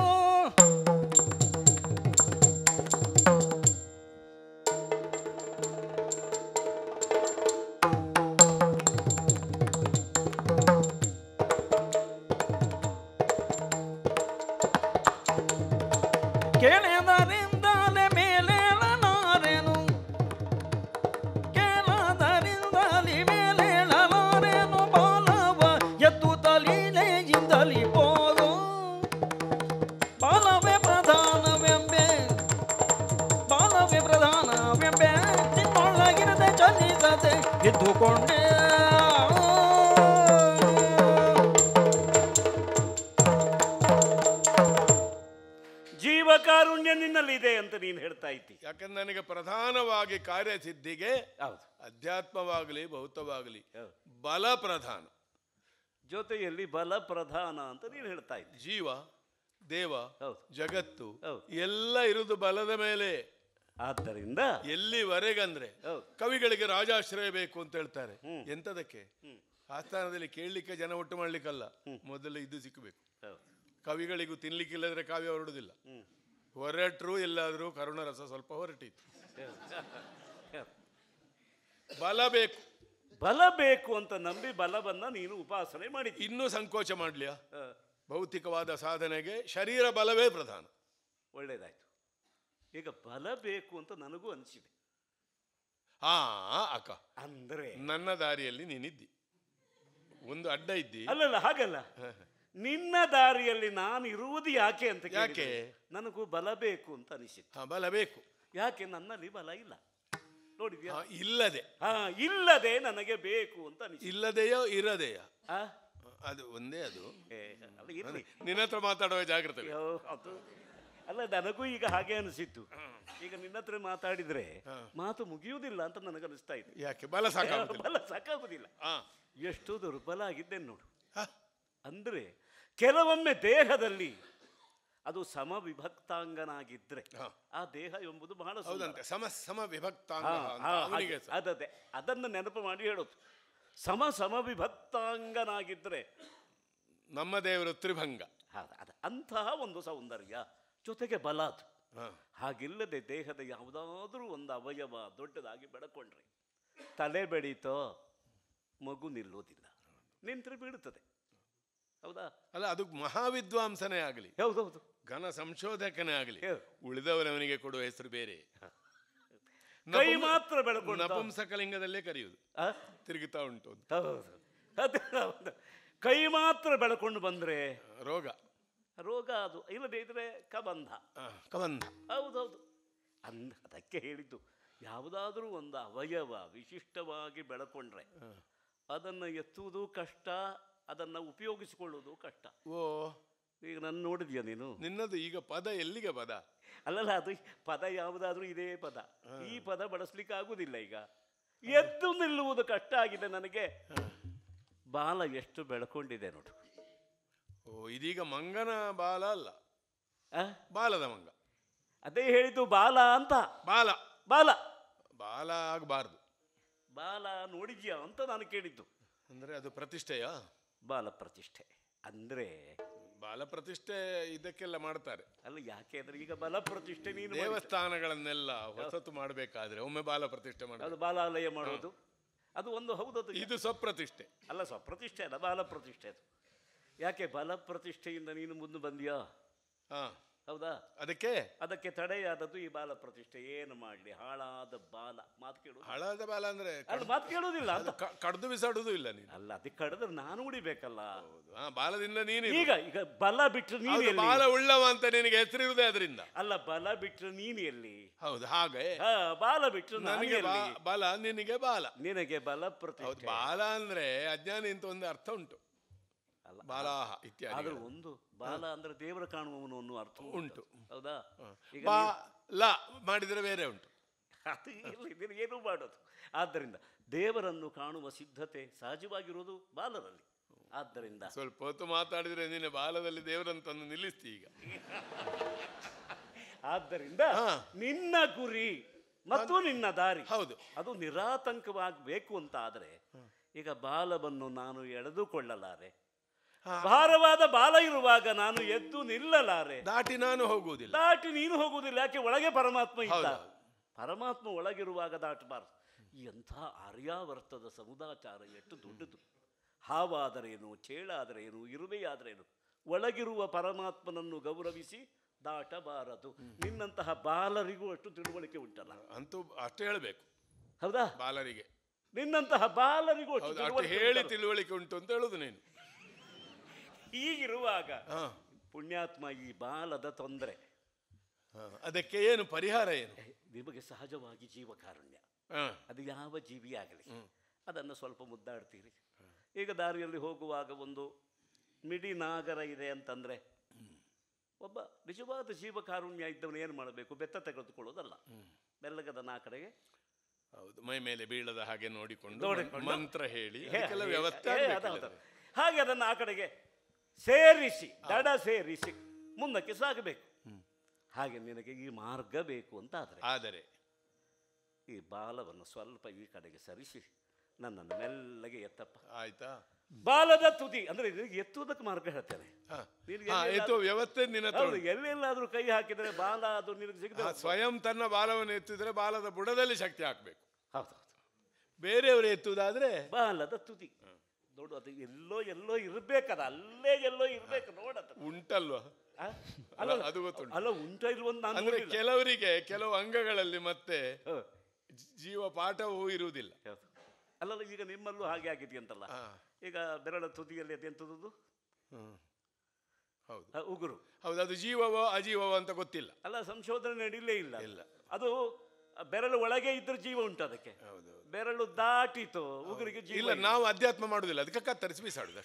ಕೇಳದರಿಂದಲೇ ಮೇಲೇಳಲಾರೆನು, ಕೇಳದರಿಂದಲಿ ಮೇಲೇಳಲಾರೆನು ಬಾಲವ ಎತ್ತು ತಲೀನೆಯಿಂದಲಿ ಹೋಗೋ. ಬಾಲವೇ ಪ್ರಧಾನವೆಂಬೆ ಬಾಲವೇ ಪ್ರಧಾನವೆಂಬೆ ನಿನ್ನೊಳಗಿರದೆ ಚಲಿಸದೆ ಬಿದ್ದುಕೊಂಡೆ. ಕಾರುಣ್ಯ ನಿನ್ನಲ್ಲಿದೆ ಅಂತ ನೀನು ಹೇಳ್ತಾ ಇದ್ದಿ. ಯಾಕಂದ್ರೆ ನನಗೆ ಪ್ರಧಾನವಾಗಿ ಕಾರ್ಯಸಿದ್ಧಿಗೆ ಅಧ್ಯಾತ್ಮವಾಗಲಿ ಭೌತವಾಗಲಿ ಬಲ ಪ್ರಧಾನ, ಜೊತೆಯಲ್ಲಿ ಬಲ ಪ್ರಧಾನ ಅಂತ ನೀನು ಹೇಳ್ತಾ ಇದ್ದಿ. ಜೀವ ದೇವ ಜಗತ್ತು ಎಲ್ಲ ಇರುವುದು ಬಲದ ಮೇಲೆ. ಆದ್ದರಿಂದ ಎಲ್ಲಿವರೆಗಂದ್ರೆ ಕವಿಗಳಿಗೆ ರಾಜಾಶ್ರಯ ಬೇಕು ಅಂತ ಹೇಳ್ತಾರೆ. ಎಂತದಕ್ಕೆ? ಆಸ್ಥಾನದಲ್ಲಿ ಕೇಳಲಿಕ್ಕೆ ಜನ ಒಟ್ಟು ಮಾಡ್ಲಿಕ್ಕಲ್ಲ, ಮೊದಲು ಇದು ಸಿಕ್ಕಬೇಕು. ಹೌದು. ಕವಿಗಳಿಗೂ ತಿನ್ಲಿಕ್ಕಿಲ್ಲದ್ರೆ ಕಾವ್ಯ ಹೊರಡುದಿಲ್ಲ. ಹ್ಮ್. ಹೊರಟರು ಎಲ್ಲಾದರೂ ಕರುಣರಸ ಸ್ವಲ್ಪ ಹೊರಟಿತ್ತು. ಬಲ ಬೇಕು. ಬಲ ಬೇಕು ಅಂತ ನಂಬಿ ಬಲವನ್ನ ನೀನು ಉಪಾಸನೆ ಮಾಡಿದ್ದಿ. ಇನ್ನೂ ಸಂಕೋಚ ಮಾಡ್ಲಿಯಾ? ಹ. ಭೌತಿಕವಾದ ಸಾಧನೆಗೆ ಶರೀರ ಬಲವೇ ಪ್ರಧಾನ. ಒಳ್ಳೇದಾಯ್ತು. ಈಗ ಬಲ ಬೇಕು ಅಂತ ನನಗೂ ಅನಿಸಿದೆ. ಹಾ ಅಕ್ಕ, ಅಂದ್ರೆ ನನ್ನ ದಾರಿಯಲ್ಲಿ ನೀನಿದ್ದಿ, ಒಂದು ಅಡ್ಡ ಇದ್ದಿ. ಅಲ್ಲಲ್ಲ, ಹಾಗಲ್ಲ. ನಿನ್ನ ದಾರಿಯಲ್ಲಿ ನಾನು ಇರುವುದು ಯಾಕೆ ಅಂತ ಯಾಕೆ? ನನಗೂ ಬಲ ಬೇಕು ಅಂತ ಅನಿಸಿತ್ತು. ಹಾ, ಬಲ ಬೇಕು. ಯಾಕೆ? ನನ್ನಲ್ಲಿ ಬಲ ಇಲ್ಲ, ನೋಡಿದ್ಯಾ? ಹಾ, ಇಲ್ಲದೆ. ಹಾ, ಇಲ್ಲದೆ ನನಗೆ ಬೇಕು ಅಂತ ಅನಿಸಿತು. ಇಲ್ಲದೆಯೋ ಇರದೆಯ ಆ? ಅದು ಒಂದೇ. ಅದು ಏ, ಅಲ್ಲ, ಇರ್ಲಿ. ನಿನ್ನ ಹತ್ರ ಮಾತಾಡುವ ಜಾಗ್ರತೆ. ಅಯ್ಯೋ, ಅದು ಅಲ್ಲ, ನನಗೂ ಈಗ ಹಾಗೆ ಅನಿಸಿತ್ತು. ಈಗ ನಿನ್ನ ಹತ್ರ ಮಾತಾಡಿದ್ರೆ ಮಾತು ಮುಗಿಯುವುದಿಲ್ಲ ಅಂತ ನನಗನ್ನಿಸ್ತಾ ಇದೆ. ಯಾಕೆ? ಬಲ ಸಾಕಾಗುದಿಲ್ಲ. ಬಲ ಸಾಕಾಗುದಿಲ್ಲ. ಹಾ. ಎಷ್ಟು ದುರ್ಬಲ ಆಗಿದ್ದೇನೆ ನೋಡು. ಅಂದ್ರೆ ಕೆಲವೊಮ್ಮೆ ದೇಹದಲ್ಲಿ ಅದು ಸಮವಿಭಕ್ತಾಂಗನಾಗಿದ್ರೆ ಆ ದೇಹ ಎಂಬುದು ಬಹಳ ಹೌದಂತೆ. ಸಮ ಸಮ ವಿಭಕ್ತಾಂಗ ಅಂತ ಅವನಿಗೆ ಸಹ. ಅದದೇ ಅದನ್ನು ನೆನಪು ಮಾಡಿ ಹೇಳೋದು. ಸಮ ಸಮವಿಭಕ್ತಾಂಗನಾಗಿದ್ರೆ ನಮ್ಮ ದೇವರು ತ್ರಿಭಂಗ. ಅದ ಅಂತಹ ಒಂದು ಸೌಂದರ್ಯ ಜೊತೆಗೆ ಬಲ ಅದು. ಹಾಗಿಲ್ಲದೆ ದೇಹದ ಯಾವುದಾದ್ರೂ ಒಂದು ಅವಯವ ದೊಡ್ಡದಾಗಿ ಬೆಳಕೊಂಡ್ರೆ ತಲೆ ಬೆಳೀತೋ ಮಗು ನಿಲ್ಲೋದಿಲ್ಲ, ನಿಂತರೆ ಬೀಳುತ್ತದೆ. ಹೌದಾ? ಅಲ್ಲ, ಅದು ಮಹಾವಿದ್ವಾಂಸನೇ ಆಗಲಿ, ಹೌದೌದು, ಘನ ಸಂಶೋಧಕನೇ ಆಗಲಿ, ಉಳಿದವರವನಿಗೆ ಕೊಡುವ ಹೆಸರು ಬೇರೆ. ಕೈ ಮಾತ್ರ ಬೆಳಕೊಂಡು ನಪುಂಸಕಲಿಂಗದಲ್ಲೇ ಕರೆಯುವುದು. ತಿರುಗುತ್ತಾ ಉಂಟು. ಹೌದು, ಕೈ ಮಾತ್ರ ಬೆಳಕೊಂಡು ಬಂದ್ರೆ ರೋಗ ರೋಗ ಅದು. ಇಲ್ಲದೆ ಇದ್ರೆ ಕಬಂಧ. ಕಬಂಧ. ಹೌದೌದು. ಅಂದ ಅದಕ್ಕೆ ಹೇಳಿದ್ದು, ಯಾವುದಾದ್ರೂ ಒಂದು ಅವಯವ ವಿಶಿಷ್ಟವಾಗಿ ಬೆಳಕೊಂಡ್ರೆ ಅದನ್ನು ಎತ್ತುವುದು ಕಷ್ಟ, ಅದನ್ನು ಉಪಯೋಗಿಸಿಕೊಳ್ಳುವುದು ಕಷ್ಟ. ಓ, ಈಗ ನಾನು ನೋಡಿದ್ಯಾ ನೀನು? ನಿನ್ನದು ಈಗ ಪದ ಎಲ್ಲಿಗೆ ಪದ? ಅಲ್ಲಲ್ಲ, ಅದು ಪದ ಯಾವುದಾದ್ರೂ ಇದೇ ಪದ. ಈ ಪದ ಬಳಸ್ಲಿಕ್ಕೆ ಆಗುದಿಲ್ಲ. ಈಗ ಎದ್ದು ನಿಲ್ಲುವುದು ಕಷ್ಟ ಆಗಿದೆ ನನಗೆ. ಬಾಲ ಎಷ್ಟು ಬೆಳ್ಕೊಂಡಿದೆ ನೋಡು. ಓ, ಇದೀಗ ಮಂಗನ ಬಾಲ ಅಲ್ಲ, ಆ? ಬಾಲದ ಮಂಗ. ಅದೇ ಹೇಳಿದ್ದು ಬಾಲ ಅಂತ. ಬಾಲ ಬಾಲ ಬಾಲ ಆಗಬಾರ್ದು. ಬಾಲ ನೋಡಿದ್ಯಾ ಅಂತ ನಾನು ಕೇಳಿದ್ದು. ಅಂದ್ರೆ ಅದು ಪ್ರತಿಷ್ಠೆಯ? ಬಾಲ ಪ್ರತಿಷ್ಠೆ ಅಂದ್ರೆ ಬಾಲ ಪ್ರತಿಷ್ಠೆ ಇದಕ್ಕೆಲ್ಲ ಮಾಡ್ತಾರೆ. ಅಲ್ಲ, ಯಾಕೆ ಅಂದ್ರೆ ಈಗ ಬಲ ಪ್ರತಿಷ್ಠೆ ನೀನು ದೇವಸ್ಥಾನಗಳನ್ನೆಲ್ಲ ಹೊಸತು ಮಾಡಬೇಕಾದ್ರೆ ಒಮ್ಮೆ ಬಾಲ ಪ್ರತಿಷ್ಠೆ ಮಾಡೋದು, ಅದು ಬಾಲಾಲಯ ಮಾಡೋದು, ಅದು ಒಂದು ಹೌದದು. ಇದು ಸ್ವಪ್ರತಿಷ್ಠೆ ಅಲ್ಲ, ಸ್ವಪ್ರತಿಷ್ಠೆ ಅಲ್ಲ, ಬಾಲ ಪ್ರತಿಷ್ಠೆ ಅದು. ಯಾಕೆ? ಬಲ ಪ್ರತಿಷ್ಠೆಯಿಂದ ನೀನು ಮುಂದೆ ಬಂದ್ಯಾ? ಹಾ, ಹೌದಾ? ಅದಕ್ಕೆ ಅದಕ್ಕೆ ತಡೆಯಾದದ್ದು ಈ ಬಾಲ ಪ್ರತಿಷ್ಠೆ. ಏನು ಮಾಡಲಿ, ಹಾಳಾದ ಬಾಲ. ಮಾತು ಕೇಳುದು ಹಾಳಾದ ಬಾಲ ಅಂದ್ರೆ ಅಲ್ಲ, ಮಾತು ಕೇಳುವುದಿಲ್ಲ ಅಂತ. ಕಡ್ದು ಬಿಸಾಡುದು ಇಲ್ಲ ನೀನು. ಅಲ್ಲ, ಅದಕ್ಕೆ ಕಡಿದ್ರೆ ನಾನು ಉಡಿಬೇಕಲ್ಲ. ಹಾ, ಬಾಲದಿಂದ ನೀನು ಈಗ ಈಗ ಬಲ ಬಿಟ್ಟರೆ ನೀನು ಎಲ್ಲಿ? ಬಾಲ ಉಳ್ಳವ ಅಂತ ನಿನಗೆ ಹೆಸರಿರುವುದೇ ಅದರಿಂದ. ಅಲ್ಲ, ಬಲ ಬಿಟ್ಟರೆ ನೀನು ಎಲ್ಲಿ? ಹೌದು, ಹಾಗೆ. ಹಾ, ಬಾಲ ಬಿಟ್ಟರೆ ನನಗೆ ಬಲ, ನಿನಗೆ ಬಾಲ. ನಿನಗೆ ಬಲ ಪ್ರತಿಷ್ಠೆ. ಬಾಲ ಅಂದ್ರೆ ಅಜ್ಞಾನಿ ಅಂತ ಒಂದು ಅರ್ಥ ಉಂಟು. ಬಾಲಾಹ ಇತ್ಯಾದಿ. ಆದ್ರೆ ಒಂದು ಬಾಲ ಅಂದ್ರೆ ದೇವರ ಕಾಣುವವನು ಅನ್ನೋ ಅರ್ಥ ಉಂಟು. ಹೌದಾ? ಈಗ ಲ ಮಾಡಿದ್ರೆ ಬೇರೆ ಉಂಟು. ಅದು ಇಲ್ಲ, ಏನು ಮಾಡೋದು. ಆದ್ದರಿಂದ ದೇವರನ್ನು ಕಾಣುವ ಸಿದ್ಧತೆ ಸಹಜವಾಗಿರುವುದು ಬಾಲರಲ್ಲಿ. ಆದ್ದರಿಂದ ಸ್ವಲ್ಪ ಹೊತ್ತು ಮಾತಾಡಿದ್ರೆ ನೀನು ಬಾಲದಲ್ಲಿ ದೇವರಂತನ್ನು ನಿಲ್ಲಿಸ್ತಿ ಈಗ. ಆದ್ದರಿಂದ ನಿನ್ನ ಗುರಿ ಮತ್ತು ನಿನ್ನ ದಾರಿ ಹೌದು, ಅದು ನಿರಾತಂಕವಾಗಬೇಕು ಅಂತ ಆದರೆ ಈಗ ಬಾಲವನ್ನು ನಾನು ಎಳೆದುಕೊಳ್ಳಲಾರೆ. ಭಾರವಾದ ಬಾಲ ಇರುವಾಗ ನಾನು ಎದ್ದು ನಿಲ್ಲಲಾರೆ. ದಾಟಿ ನಾನು ಹೋಗುವುದಿಲ್ಲ. ದಾಟಿ ನೀನು ಹೋಗುವುದಿಲ್ಲ. ಯಾಕೆ? ಒಳಗೆ ಪರಮಾತ್ಮ ಇದ್ದ. ಪರಮಾತ್ಮ ಒಳಗಿರುವಾಗ ದಾಟಬಾರದು. ಎಂಥ ಆರ್ಯಾವರ್ತದ ಸಮುದಾಚಾರ ಎಷ್ಟು ದೊಡ್ಡದು. ಹಾವಾದರೇನು, ಚೇಳಾದರೇನು, ಇರುವೆಯಾದರೇನು, ಒಳಗಿರುವ ಪರಮಾತ್ಮನನ್ನು ಗೌರವಿಸಿ ದಾಟಬಾರದು. ನಿನ್ನಂತಹ ಬಾಲರಿಗೂ ಅಷ್ಟು ತಿಳುವಳಿಕೆ ಉಂಟಲ್ಲ. ಅಂತೂ ಅಷ್ಟು ಹೇಳಬೇಕು. ಹೌದಾ? ಬಾಲರಿಗೆ ನಿನ್ನಂತಹ ಬಾಲರಿಗೂ ಅಷ್ಟು ತಿಳುವಳಿಕೆ ಹೇಳಿ ತಿಳುವಳಿಕೆ ಉಂಟು ಅಂತ ಹೇಳುದು ನೀನು. ಹೀಗಿರುವಾಗ ಪುಣ್ಯಾತ್ಮ ಈ ಬಾಲದ ತೊಂದರೆ, ಅದಕ್ಕೆ ಏನು ಪರಿಹಾರ? ಏನು? ನಿಮಗೆ ಸಹಜವಾಗಿ ಜೀವಕಾರುಣ್ಯ, ಅದು ಯಾವ ಜೀವಿ ಆಗಲಿ ಅದನ್ನು ಸ್ವಲ್ಪ ಮುದ್ದಾಡ್ತೀರಿ. ಈಗ ದಾರಿಯಲ್ಲಿ ಹೋಗುವಾಗ ಒಂದು ಮಿಡಿ ನಾಗರ ಇದೆ ಅಂತಂದ್ರೆ ಒಬ್ಬ ನಿಜವಾದ ಜೀವಕಾರುಣ್ಯ ಇದ್ದವನು ಏನು ಮಾಡಬೇಕು? ಬೆತ್ತ ತೆಗೆದುಕೊಳ್ಳೋದಲ್ಲ, ಬೆಲ್ಲಗದನ ಆ ಕಡೆಗೆ ಹೌದು ಮೈ ಮೇಲೆ ಬೀಳದ ಹಾಗೆ ನೋಡಿಕೊಂಡು ಮಂತ್ರ ಹೇಳಿ ವ್ಯವಸ್ಥೆ ಹಾಗೆ ಅದನ್ನು ಆ ಕಡೆಗೆ ಸೇರಿಸಿ ದಡ ಸೇರಿಸಿ ಮುಂದಕ್ಕೆ ಸಾಗಬೇಕು. ಹಾಗೆ ನಿನಗೆ ಈ ಮಾರ್ಗ ಬೇಕು ಅಂತ ಆದರೆ ಆದರೆ ಈ ಬಾಲವನ್ನು ಸ್ವಲ್ಪ ಈ ಕಡೆಗೆ ಸರಿಸಿ ನನ್ನನ್ನು ಮೆಲ್ಲಗೆ ಎತ್ತಪ್ಪ. ಆಯ್ತಾ? ಬಾಲದ ತುದಿ ಅಂದ್ರೆ ನಿನಗೆ ಎತ್ತುವುದಕ್ಕೆ ಮಾರ್ಗ ಹೇಳ್ತೇನೆ. ಹಾ. ನಿನಗೆ ಹಾ, ಎಲ್ಲೆಲ್ಲ- ಎತ್ತುವ ವ್ಯವಸ್ಥೆ ನಿನ್ನ ಹತ್ರ ಹೌದು, ಉಂಟು. ಎಲ್ಲೆಲ್ಲಾದ್ರೂ ಕೈ ಹಾಕಿದರೆ ಬಾಲ ಅದು ನಿನಗೆ ಸಿಗದೆ. ಆ, ಸ್ವಯಂ ತನ್ನ ಬಾಲವನ್ನು ಎತ್ತಿದ್ರೆ ಬಾಲದ ಬುಡದಲ್ಲಿ ಶಕ್ತಿ ಹಾಕ್ಬೇಕು. ಹೌದು, ಬೇರೆಯವರು ಎತ್ತುವುದಾದ್ರೆ ಬಾಲದ ತುದಿ ನೋಡು, ಅದು ಎಲ್ಲೋ ಎಲ್ಲೋ ಇರ್ಬೇಕದ, ಅಲ್ಲೇ ಎಲ್ಲೋ ಇರ್ಬೇಕು ನೋಡದು. ಉಂಟಲ್ವಾ? ಆ? ಅಲ್ಲ ಅದು ಗೊತ್ತುಂಟು. ಅಲ್ಲ ಉಂಟ ಇಲ್ವೊಂದು ನಾನು ಅಂದ್ರೆ ನೋಡಿಲ್ಲ. ಕೆಲವರಿಗೆ ಕೆಲವು ಅಂಗಗಳಲ್ಲಿ ಮತ್ತೆ ಹ. ಜೀವ ಪಾಠವೂ ಇರುವುದಿಲ್ಲ. ಹೌದು. ಅಲ್ಲಲ್ಲ ಈಗ ನಿಮ್ಮಲ್ಲೂ ಹಾಗೆ ಆಗಿದೆಯಂತಲ್ಲ. ಹಾ. ಈಗ ಬೆರಳ ತುದಿಯಲ್ಲಿ ಅದೆಂಥದ್ದು? ಹ್ಮ್. ಹೌದು ಆ, ಉಗುರು. ಹೌದು, ಅದು ಜೀವವೋ ಅಜೀವವೋ ಅಂತ ಗೊತ್ತಿಲ್ಲ. ಅಲ್ಲ, ಸಂಶೋಧನೆ ನಡೀಲೇ ಇಲ್ಲ. ಇಲ್ಲ. ಅದು ಬೆರಳು ಒಳಗೆ ಇದ್ರೆ ಜೀವ ಉಂಟು ಅದಕ್ಕೆ. ಹೌದು. ಬೆರಳು ದಾಟಿತು ಉಗುರಿಗೆ ಜೀವ ಇಲ್ಲ, ನಾವು ಅಧ್ಯಾತ್ಮ ಮಾಡುದಿಲ್ಲ, ಅದಕ್ಕೆ ಕತ್ತರಿಸಿ ಬಿಸಾಡುದು.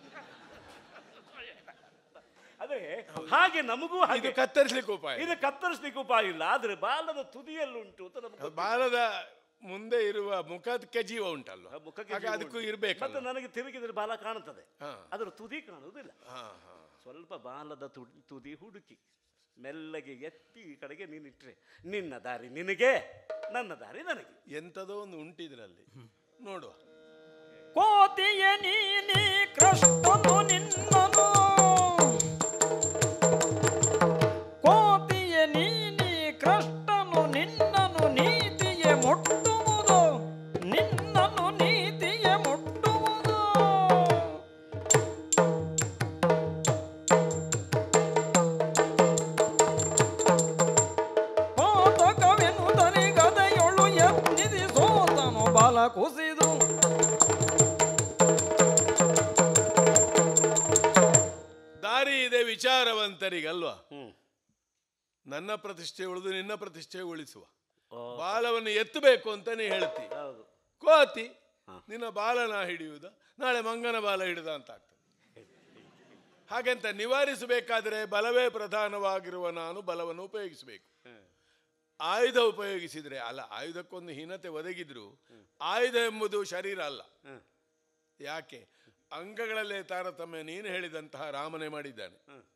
ಅದೇ ಹಾಗೆ ನಮಗೂ ಇದು ಹಾಗೆ ಕತ್ತರಿಸ್ಲಿಕ್ಕೆ ಉಪಾಯ. ಇದು ಕತ್ತರಿಸ್ಲಿಕ್ಕೆ ಉಪಾಯ ಇಲ್ಲ, ಆದ್ರೆ ಬಾಲದ ತುದಿಯಲ್ಲಿ ಉಂಟು ಅಂತ ನಮ್ಗೆ ಗೊತ್ತಿಲ್ಲ. ಬಾಲದ ಮುಂದೆ ಇರುವ ಮುಖಕ್ಕೆ ಜೀವ ಉಂಟಲ್ವ, ಆ ಮುಖಕ್ಕೆ ಹಾಗೆ ಜೀವ ಅದಕ್ಕೂ ಉಂಟು. ಇರ್ಬೇಕು. ಮತ್ತೆ ನನಗೆ ತಿರುಗಿದ್ರೆ ಬಾಲ ಕಾಣುತ್ತದೆ, ಹಾ. ಅದರ ತುದಿ ಕಾಣುವುದಿಲ್ಲ. ಹಾ, ಹಾ. ಸ್ವಲ್ಪ ಬಾಲದ ತುದಿ ತುದಿ ಹುಡುಕಿ ಮೆಲ್ಲಗೆ ಎತ್ತಿ ಈ ಕಡೆಗೆ ನೀನಿಟ್ರೆ ನಿನ್ನ ದಾರಿ ನಿನಗೆ, ನನ್ನ ದಾರಿ ನನಗೆ. ಎಂಥದೋ ಒಂದು ಉಂಟಿದ್ರಲ್ಲಿ ನೋಡುವ. ಕೋತಿಯ ನೀನಿ ಕೃಷ್ಣನು ನಿನ್ನನು, ಕೋತಿಯ ನೀನಿ ಕೃಷ್ಣನು ನಿನ್ನನು ನೀತಿಯ ಮುಟ್ಟುವುದು, ನಿನ್ನನು ನೀತಿಯ ಮುಟ್ಟುವುದು. ಪಾತಕವೆನು ತನಿ ಗದೆಯೊಳು ಯತ್ನಿಸಿ ಸೋತನು ಬಲ ಕುಸಿದು. ದಾರಿ ಇದೆ ವಿಚಾರವಂತರಿಗಲ್ವಾ? ಹ್ಮ್. ನನ್ನ ಪ್ರತಿಷ್ಠೆ ಉಳಿದು ನಿನ್ನ ಪ್ರತಿಷ್ಠೆ ಉಳಿಸುವ ಓ. ಬಾಲವನ್ನು ಎತ್ತಬೇಕು ಅಂತ ನೀ ಹೇಳ್ತಿ. ಹೌದು. ಕೋತಿ ಹಾ. ನಿನ್ನ ಬಾಲನ ಹಿಡಿಯುವುದ, ನಾಳೆ ಮಂಗನ ಬಾಲ ಹಿಡಿದ ಅಂತ ಆಗ್ತದೆ. ಹಾಗೆಂತ ನಿವಾರಿಸಬೇಕಾದ್ರೆ ಬಲವೇ ಪ್ರಧಾನವಾಗಿರುವ ನಾನು ಬಲವನ್ನು ಉಪಯೋಗಿಸಬೇಕು. ಆಯುಧ ಉಪಯೋಗಿಸಿದ್ರೆ ಅಲ್ಲ, ಆಯುಧಕ್ಕೊಂದು ಹೀನತೆ ಒದಗಿದ್ರು ಆಯುಧ ಎಂಬುದು ಶರೀರ ಅಲ್ಲ. ಯಾಕೆ? ಅಂಗಗಳಲ್ಲೇ ತಾರತಮ್ಯ ನೀನು ಹೇಳಿದಂತಹ ರಾಮನೇ ಮಾಡಿದ್ದಾನೆ.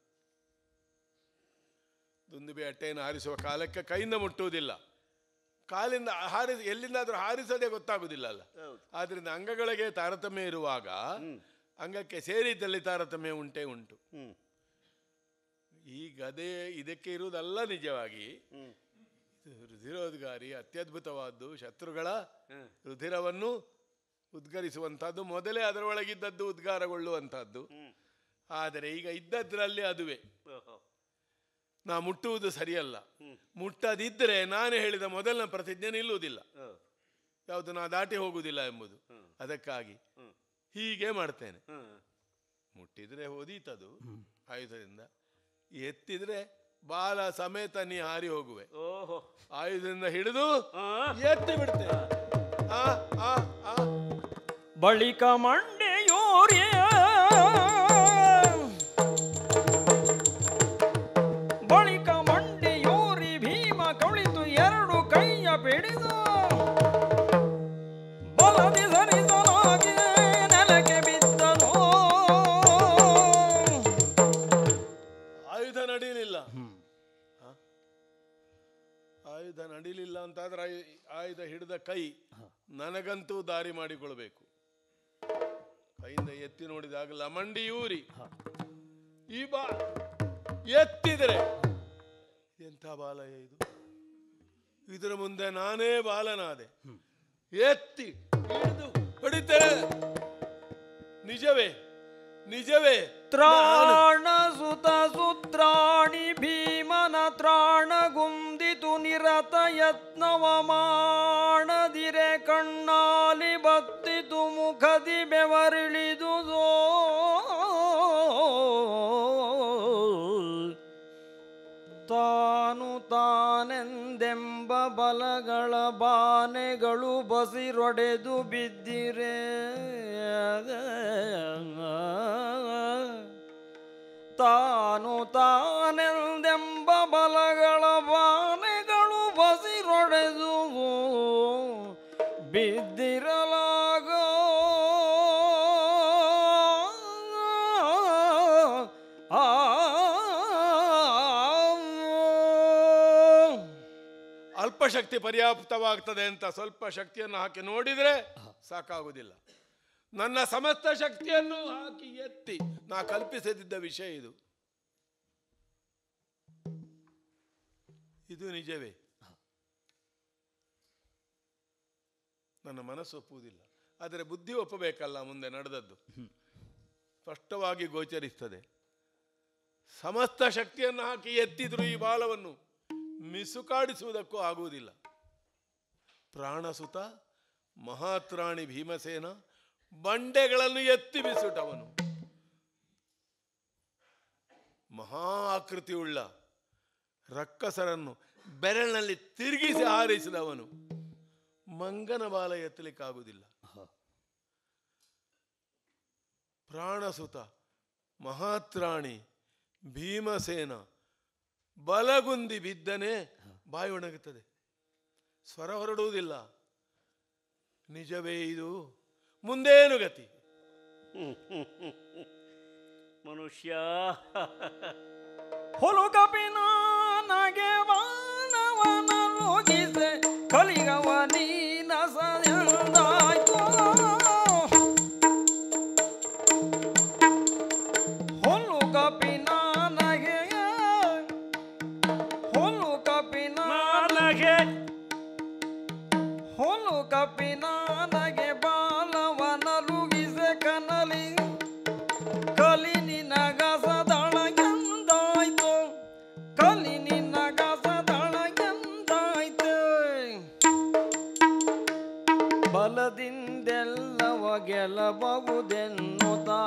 ದುಂದುಬಿ ಅಟ್ಟೆಯನ್ನು ಹಾರಿಸುವ ಕಾಲಕ್ಕೆ ಕೈಯಿಂದ ಮುಟ್ಟುವುದಿಲ್ಲ, ಕಾಲಿಂದ ಹಾರಿಸ ಎಲ್ಲಿಂದಾದ್ರೂ ಹಾರಿಸದೆ ಗೊತ್ತಾಗುದಿಲ್ಲ ಅಲ್ಲ. ಆದ್ರಿಂದ ಅಂಗಗಳಿಗೆ ತಾರತಮ್ಯ ಇರುವಾಗ ಅಂಗಕ್ಕೆ ಸೇರಿದ್ದಲ್ಲಿ ತಾರತಮ್ಯ ಉಂಟೇ ಉಂಟು. ಈ ಗದೆ ಇದಕ್ಕೆ ಇರುವುದಲ್ಲ ನಿಜವಾಗಿ. ರುಧಿರೋದ್ಗಾರಿ, ಅತ್ಯದ್ಭುತವಾದ್ದು, ಶತ್ರುಗಳ ರುಧಿರವನ್ನು ಉದ್ಗರಿಸುವಂತಹದ್ದು, ಮೊದಲೇ ಅದರೊಳಗಿದ್ದದ್ದು ಉದ್ಗಾರಗೊಳ್ಳುವಂತಹದ್ದು. ಆದರೆ ಈಗ ಇದ್ದದ್ರಲ್ಲಿ ಅದುವೇ. ನಾ ಮುಟ್ಟುವುದು ಸರಿಯಲ್ಲ, ಮುಟ್ಟದಿದ್ದರೆ ನಾನು ಹೇಳಿದ ಮೊದಲನ ಪ್ರತಿಜ್ಞೆ ನಿಲ್ಲುವುದಿಲ್ಲ, ಯಾವುದು ನಾ ದಾಟಿ ಹೋಗುವುದಿಲ್ಲ ಎಂಬುದು. ಅದಕ್ಕಾಗಿ ಹೀಗೆ ಮಾಡ್ತೇನೆ. ಮುಟ್ಟಿದ್ರೆ ಹೋದೀತದು ಆಯುಧದಿಂದ, ಎತ್ತಿದ್ರೆ ಬಾಲ ಸಮೇತ ನೀ ಹಾರಿ ಹೋಗುವೆ. ಓಹೋ, ಆಯುಧದಿಂದ ಹಿಡಿದು ಎತ್ತಿ ಬಿಡ್ತೇನೆ. ಆ ಆ ಆ ಬಳಿಕ ಮಂಡೆಯೋರ್ಯ ಬಳಿಕ ಮಂಡೆಯೋರಿ ಭೀಮ ಕಳಿತು ಎರಡು ಕೈಯ ಬಿಡಿದು ಬಲದಿ ಸರಿಸಲಾಗಿ ನೆಲಕ್ಕೆ ಬಿದ್ದನು. ಆಯುಧ ನಡೀಲಿಲ್ಲ. ಆಯುಧ ನಡೀಲಿಲ್ಲ ಅಂತಾದ್ರೆ ಆಯುಧ ಹಿಡಿದ ಕೈ ನನಗಂತೂ ದಾರಿ ಮಾಡಿಕೊಳ್ಬೇಕು. ಕೈಯಿಂದ ಎತ್ತಿ ನೋಡಿದಾಗ ಲಮಂಡಿಯೂರಿ ಈ ಬಾ ಎತ್ತಿದರೆ ಎಂಥ ಬಾಲ ಇದು, ಇದರ ಮುಂದೆ ನಾನೇ ಬಾಲನಾದೆ. ಎತ್ತಿ ಹಿಡಿದು ಹೊಡಿತೇನೆ. ನಿಜವೇ ನಿಜವೇ ತ್ರಾಣ ಸುತ ಸುತ್ರಾಣಿ ಭೀಮನ ತ್ರಾಣ ಗುಂದಿತು ನಿರತ ಯತ್ನವ ಮಾಡದಿರೆ ಕಣ್ಣಾಲಿ ಬತ್ತಿತು ಮುಖದಿ ಬೆವರಿಳಿದುದೋ. ತಾನು ತಾನೆಂದೆಂಬ ಬಲಗಳ ಬಾನೆಗಳು ಬಸಿರೊಡೆದು ಬಿದ್ದಿರೆ ತಾನು ತಾನೆಂದೆಂಬ ಬಲಗಳ ಬಾನೆಗಳು ಬಸಿರೊಡೆದು ಬಿದ್ದಿರಲಾಗ ಆ ಅಲ್ಪ ಶಕ್ತಿ ಪರ್ಯಾಪ್ತವಾಗ್ತದೆ ಅಂತ ಸ್ವಲ್ಪ ಶಕ್ತಿಯನ್ನು ಹಾಕಿ ನೋಡಿದ್ರೆ ಸಾಕಾಗುವುದಿಲ್ಲ. ನನ್ನ ಸಮಸ್ತ ಶಕ್ತಿಯನ್ನು ಹಾಕಿ ಎತ್ತಿ ನಾ ಕಲ್ಪಿಸದಿದ್ದ ವಿಷಯ ಇದು. ಇದು ನಿಜವೇ? ನನ್ನ ಮನಸ್ಸು ಒಪ್ಪುವುದಿಲ್ಲ, ಆದರೆ ಬುದ್ಧಿ ಒಪ್ಪಬೇಕಲ್ಲ. ಮುಂದೆ ನಡೆದದ್ದು ಸ್ಪಷ್ಟವಾಗಿ ಗೋಚರಿಸ್ತದೆ. ಸಮಸ್ತ ಶಕ್ತಿಯನ್ನು ಹಾಕಿ ಎತ್ತಿದ್ರು ಈ ಬಾಲವನ್ನು ಮಿಸುಕಾಡಿಸುವುದಕ್ಕೂ ಆಗುವುದಿಲ್ಲ. ಪ್ರಾಣಸುತ ಮಹಾತ್ರಾಣಿ ಭೀಮಸೇನ ಬಂಡೆಗಳನ್ನು ಎತ್ತಿ ಬಿಸುಟವನು. ಮಹಾ ಆಕೃತಿಯುಳ್ಳ ರಕ್ಕಸರನ್ನು ಬೆರಳಿನಲ್ಲಿ ತಿರುಗಿಸಿ ಹಾರಿಸಿದವನು. ಮಂಗನ ಬಾಲ ಎತ್ತಲಿಕ್ಕಾಗುವುದಿಲ್ಲ. ಪ್ರಾಣಸುತ ಮಹಾತ್ರಾಣಿ ಭೀಮಸೇನ ಬಲಗುಂದಿ ಬಿದ್ದನೆ ಬಾಯಿ ಒಣಗುತ್ತದೆ, ಸ್ವರ ಹೊರಡುವುದಿಲ್ಲ. ನಿಜವೇ ಇದು? ಮುಂದೇನು ಗತಿ? ಮನುಷ್ಯ ಹುಲುಕಪಿನ ನಗೆ ವಾನವನ ಲೋಗಿಸೆ ಕಲಿಗವ ನೀನಸದಾಯ್ತು. ಹುಲುಕಪಿನ ನಗೆ ಹುಲುಕಪಿನ ನನಗೆ ಹುಲುಕಪಿನ ನಗೆ ಬಾಲವನ ಲುಗಿಸೆ ಕನಲಿ ಕಲಿ ನಿನಗಸದಳಗೆಂದಾಯ್ತು. ಕಲಿ ನಿನಗಸದಳಗೆಂದಾಯ್ತು. ಬಲದಿಂದೆಲ್ಲವ ಗೆಲ್ಲಬಹುದೆನ್ನುತ್ತಾ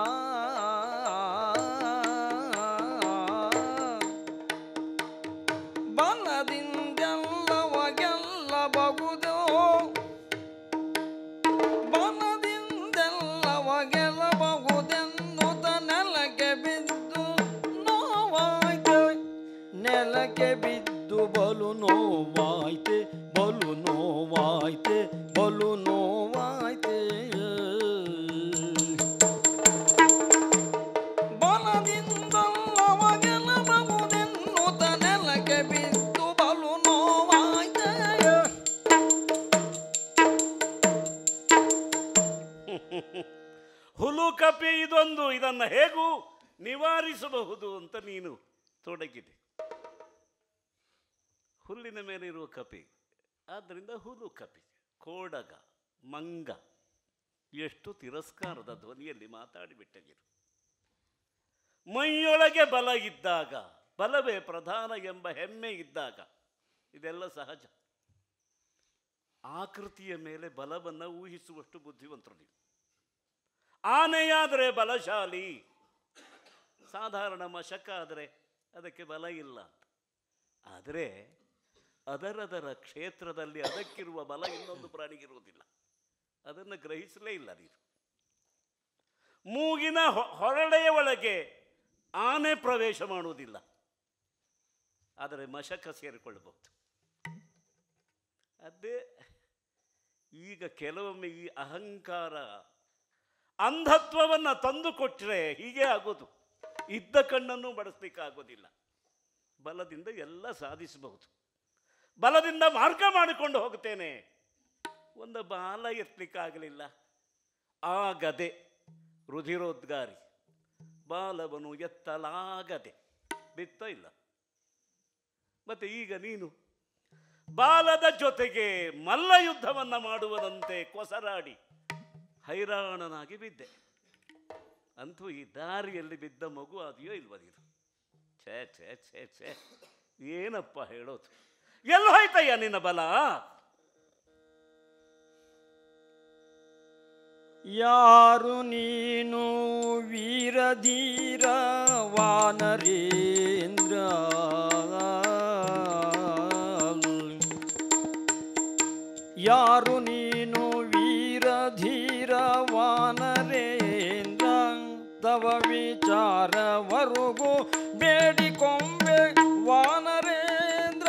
ಬಲದಿಂದೆಲ್ಲವ ಗೆಲ್ಲಬಹುದೋ ಬಲದಿಂದೆಲ್ಲವ ಗೆಲ್ಲಬಹುದೆನ್ನುತ್ತ ನೆಲಕ್ಕೆ ಬಿದ್ದು ನೋವಾಯ್ತೆ. ನೆಲಕ್ಕೆ ಬಿದ್ದು ಬಲು ನೋವಾಯ್ತೆ, ಬಲು ನೋವಾಯ್ತೆ, ಬಲು ನೋವಾಯ್ತೆ. ಬಲದಿಂದಲ್ಲವ ಗೆಲ್ಲಬಹುದೆನ್ನುತ್ತ ನೆಲಕ್ಕೆ ಬಿದ್ದು ಬಲು ನೋವಾಯ್ತೆ. ಹುಲು ಕಪಿ ಇದೊಂದು, ಇದನ್ನು ಹೇಗೂ ನಿವಾರಿಸಬಹುದು ಅಂತ ನೀನು ತೊಡಗಿದೆ. ಹುಲ್ಲಿನ ಮೇಲೆ ಇರುವ ಕಪಿ, ಆದ್ದರಿಂದ ಹುಲು ಕಪಿ. ಕೋಡಗ ಮಂಗ ಎಷ್ಟು ತಿರಸ್ಕಾರದ ಧ್ವನಿಯಲ್ಲಿ ಮಾತಾಡಿಬಿಟ್ಟಿದ್ದೀರು. ಮೈಯೊಳಗೆ ಬಲ ಇದ್ದಾಗ, ಬಲವೇ ಪ್ರಧಾನ ಎಂಬ ಹೆಮ್ಮೆ ಇದ್ದಾಗ ಇದೆಲ್ಲ ಸಹಜ. ಆಕೃತಿಯ ಮೇಲೆ ಬಲವನ್ನು ಊಹಿಸುವಷ್ಟು ಬುದ್ಧಿವಂತರು ನೀವು. ಆನೆಯಾದರೆ ಬಲಶಾಲಿ, ಸಾಧಾರಣ ಮಶಕ ಆದರೆ ಅದಕ್ಕೆ ಬಲ ಇಲ್ಲ ಅಂತ. ಆದರೆ ಅದರದರ ಕ್ಷೇತ್ರದಲ್ಲಿ ಅದಕ್ಕಿರುವ ಬಲ ಇನ್ನೊಂದು ಪ್ರಾಣಿಗಿರುವುದಿಲ್ಲ. ಅದನ್ನು ಗ್ರಹಿಸಲೇ ಇಲ್ಲ ನೀನು. ಮೂಗಿನ ಹೊರಳೆಯ ಒಳಗೆ ಆನೆ ಪ್ರವೇಶ ಮಾಡುವುದಿಲ್ಲ, ಆದರೆ ಮಶಕ ಸೇರಿಕೊಳ್ಳಬಹುದು. ಅದೇ ಈಗ ಕೆಲವೊಮ್ಮೆ ಈ ಅಹಂಕಾರ ಅಂಧತ್ವವನ್ನು ತಂದು ಕೊಟ್ಟರೆ ಹೀಗೆ ಆಗೋದು. ಇದ್ದ ಕಣ್ಣನ್ನು ಬಡಿಸ್ಲಿಕ್ಕಾಗೋದಿಲ್ಲ. ಬಲದಿಂದ ಎಲ್ಲ ಸಾಧಿಸಬಹುದು. ಬಲದಿಂದ ಮಾರ್ಗ ಮಾಡಿಕೊಂಡು ಹೋಗ್ತೇನೆ. ಒಂದು ಬಾಲ ಎತ್ತಲಿಕ್ಕಾಗಲಿಲ್ಲ. ಆ ಗದೆ ರುಧಿರೋದ್ಗಾರಿ, ಬಾಲವನ್ನು ಎತ್ತಲಾಗದೆ ಬಿತ್ತ ಇಲ್ಲ. ಮತ್ತೆ ಈಗ ನೀನು ಬಾಲದ ಜೊತೆಗೆ ಮಲ್ಲ ಯುದ್ಧವನ್ನು ಮಾಡುವುದಂತೆ ಕೊಸರಾಡಿ ಹೈರಾಣನಾಗಿ ಬಿದ್ದೆ. ಅಂತೂ ಈ ದಾರಿಯಲ್ಲಿ ಬಿದ್ದ ಮಗು ಅದೆಯೋ ಇಲ್ವ ನೀನು? ಛೇ ಛೇ ಛೇ ಛೇ, ಏನಪ್ಪ ಹೇಳೋದು? ಎಲ್ಲಿ ಹೋಯ್ತಯ್ಯ ನಿನ್ನ ಬಲ? ಯಾರು ನೀನು ವೀರಧೀರ ವಾನರೇಂದ್ರ, ಯಾರು ನೀನು ವೀರಧೀರ ವಾನರೇಂದ್ರ, ತವ ವಿಚಾರವರೆಗೂ ಬೇಡಿಕೊಂಬೆ ವಾನರೇಂದ್ರ.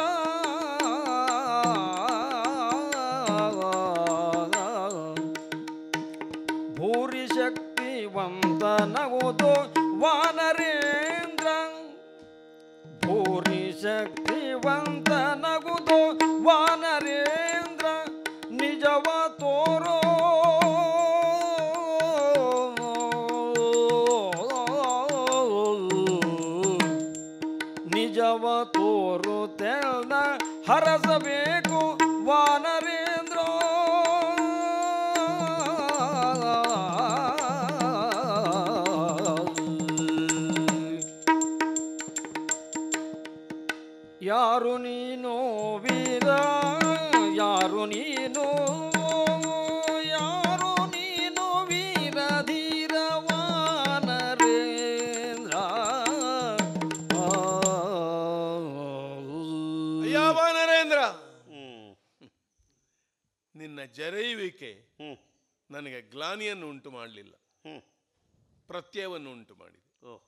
ಭೂರಿ ಶಕ್ತಿವಂತನಗುವುದು ವಾನರೇಂದ್ರ, ಭೂರಿ ಶಕ್ತಿವಂತನಗುವುದು ವಾನರೇಂದ್ರ. ನಿಜವ ತೋರೋ ಹರಸಬೇಕು ವಾನರೇಂದ್ರ. ಯಾರು ನೀನು ವೀರ, ಯಾರು ನೀನು, ಯಾರು ನೀನು ವೀರ ಧೀರ ವಾನರೇಂದ್ರ. ಅಯ್ಯ ವಾನರೇಂದ್ರ, ನಿನ್ನ ಜರೆಯುವಿಕೆ ನನಗೆ ಗ್ಲಾನಿಯನ್ನು ಉಂಟು ಮಾಡಲಿಲ್ಲ, ಪ್ರತ್ಯಯವನ್ನು ಉಂಟು ಮಾಡಿದೆ.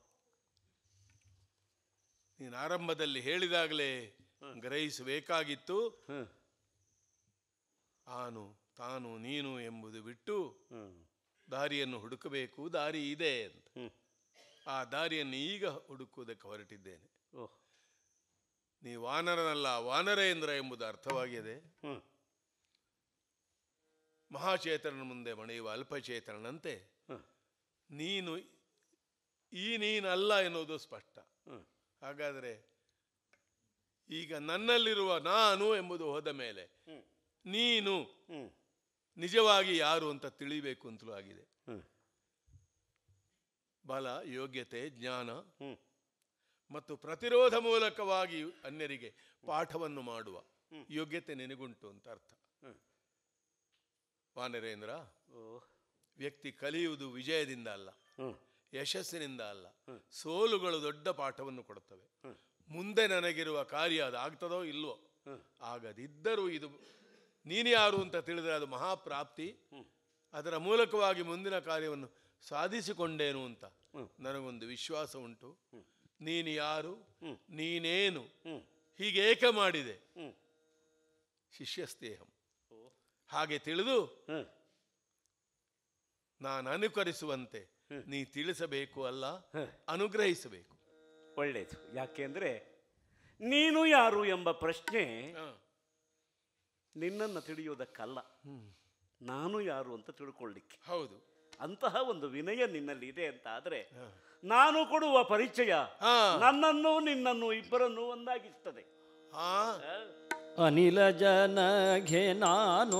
ನೀನು ಆರಂಭದಲ್ಲಿ ಹೇಳಿದಾಗಲೇ ಗ್ರಹಿಸಬೇಕಾಗಿತ್ತು, ಆನು ತಾನು ನೀನು ಎಂಬುದು ಬಿಟ್ಟು ದಾರಿಯನ್ನು ಹುಡುಕಬೇಕು, ದಾರಿ ಇದೆ ಅಂತ. ಆ ದಾರಿಯನ್ನು ಈಗ ಹುಡುಕುವುದಕ್ಕೆ ಹೊರಟಿದ್ದೇನೆ. ನೀ ವಾನರನಲ್ಲ ವಾನರೇಂದ್ರ ಎಂಬುದು ಅರ್ಥವಾಗಿದೆ. ಮಹಾಚೇತನನ ಮುಂದೆ ಮಣಿಯುವ ಅಲ್ಪಚೇತನಂತೆ ನೀನು ಈ ನೀನಲ್ಲ ಎನ್ನುವುದು ಸ್ಪಷ್ಟ. ಹಾಗಾದರೆ ಈಗ ನನ್ನಲ್ಲಿರುವ ನಾನು ಎಂಬುದು ಹೋದ ಮೇಲೆ ನೀನು ನಿಜವಾಗಿ ಯಾರು ಅಂತ ತಿಳಿಬೇಕು ಅಂತಲೂ ಆಗಿದೆ. ಬಲ, ಯೋಗ್ಯತೆ, ಜ್ಞಾನ ಮತ್ತು ಪ್ರತಿರೋಧ ಮೂಲಕವಾಗಿ ಅನ್ಯರಿಗೆ ಪಾಠವನ್ನು ಮಾಡುವ ಯೋಗ್ಯತೆ ನಿನಗುಂಟು ಅಂತ ಅರ್ಥ. ವಾನರೇಂದ್ರ, ವ್ಯಕ್ತಿ ಕಲಿಯುವುದು ವಿಜಯದಿಂದ ಅಲ್ಲ, ಯಶಸ್ಸಿನಿಂದ ಅಲ್ಲ. ಸೋಲುಗಳು ದೊಡ್ಡ ಪಾಠವನ್ನು ಕೊಡುತ್ತವೆ. ಮುಂದೆ ನನಗಿರುವ ಕಾರ್ಯ ಅದು ಆಗ್ತದೋ ಇಲ್ವೋ, ಆಗದಿದ್ದರೂ ಇದು ನೀನು ಯಾರು ಅಂತ ತಿಳಿದರೆ ಅದು ಮಹಾಪ್ರಾಪ್ತಿ. ಅದರ ಮೂಲಕವಾಗಿ ಮುಂದಿನ ಕಾರ್ಯವನ್ನು ಸಾಧಿಸಿಕೊಂಡೇನು ಅಂತ ನನಗೊಂದು ವಿಶ್ವಾಸ ಉಂಟು. ನೀನು ಯಾರು, ನೀನೇನು, ಹೀಗೇಕೆ ಮಾಡಿದೆ ಶಿಷ್ಯಸ್ತೇಹಂ ಹಾಗೆ ತಿಳಿದು ನಾನು ಅನುಕರಿಸುವಂತೆ ನೀ ತಿಳಿಸಬೇಕು, ಅಲ್ಲ ಅನುಗ್ರಹಿಸಬೇಕು. ಒಳ್ಳೆಯದು. ಯಾಕೆಂದ್ರೆ ನೀನು ಯಾರು ಎಂಬ ಪ್ರಶ್ನೆ ನಿನ್ನನ್ನು ತಿಳಿಯುವುದಕ್ಕಲ್ಲ, ನಾನು ಯಾರು ಅಂತ ತಿಳ್ಕೊಳ್ಳಿಕ್ಕೆ. ಹೌದು. ಅಂತಹ ಒಂದು ವಿನಯ ನಿನ್ನಲ್ಲಿ ಇದೆ ಅಂತ ಆದರೆ ನಾನು ಕೊಡುವ ಪರಿಚಯ ನನ್ನನ್ನು ನಿನ್ನನ್ನು ಇಬ್ಬರನ್ನು ಒಂದಾಗಿಸ್ತದೆ. ಅನಿಲ ಜನಗೆ ನಾನು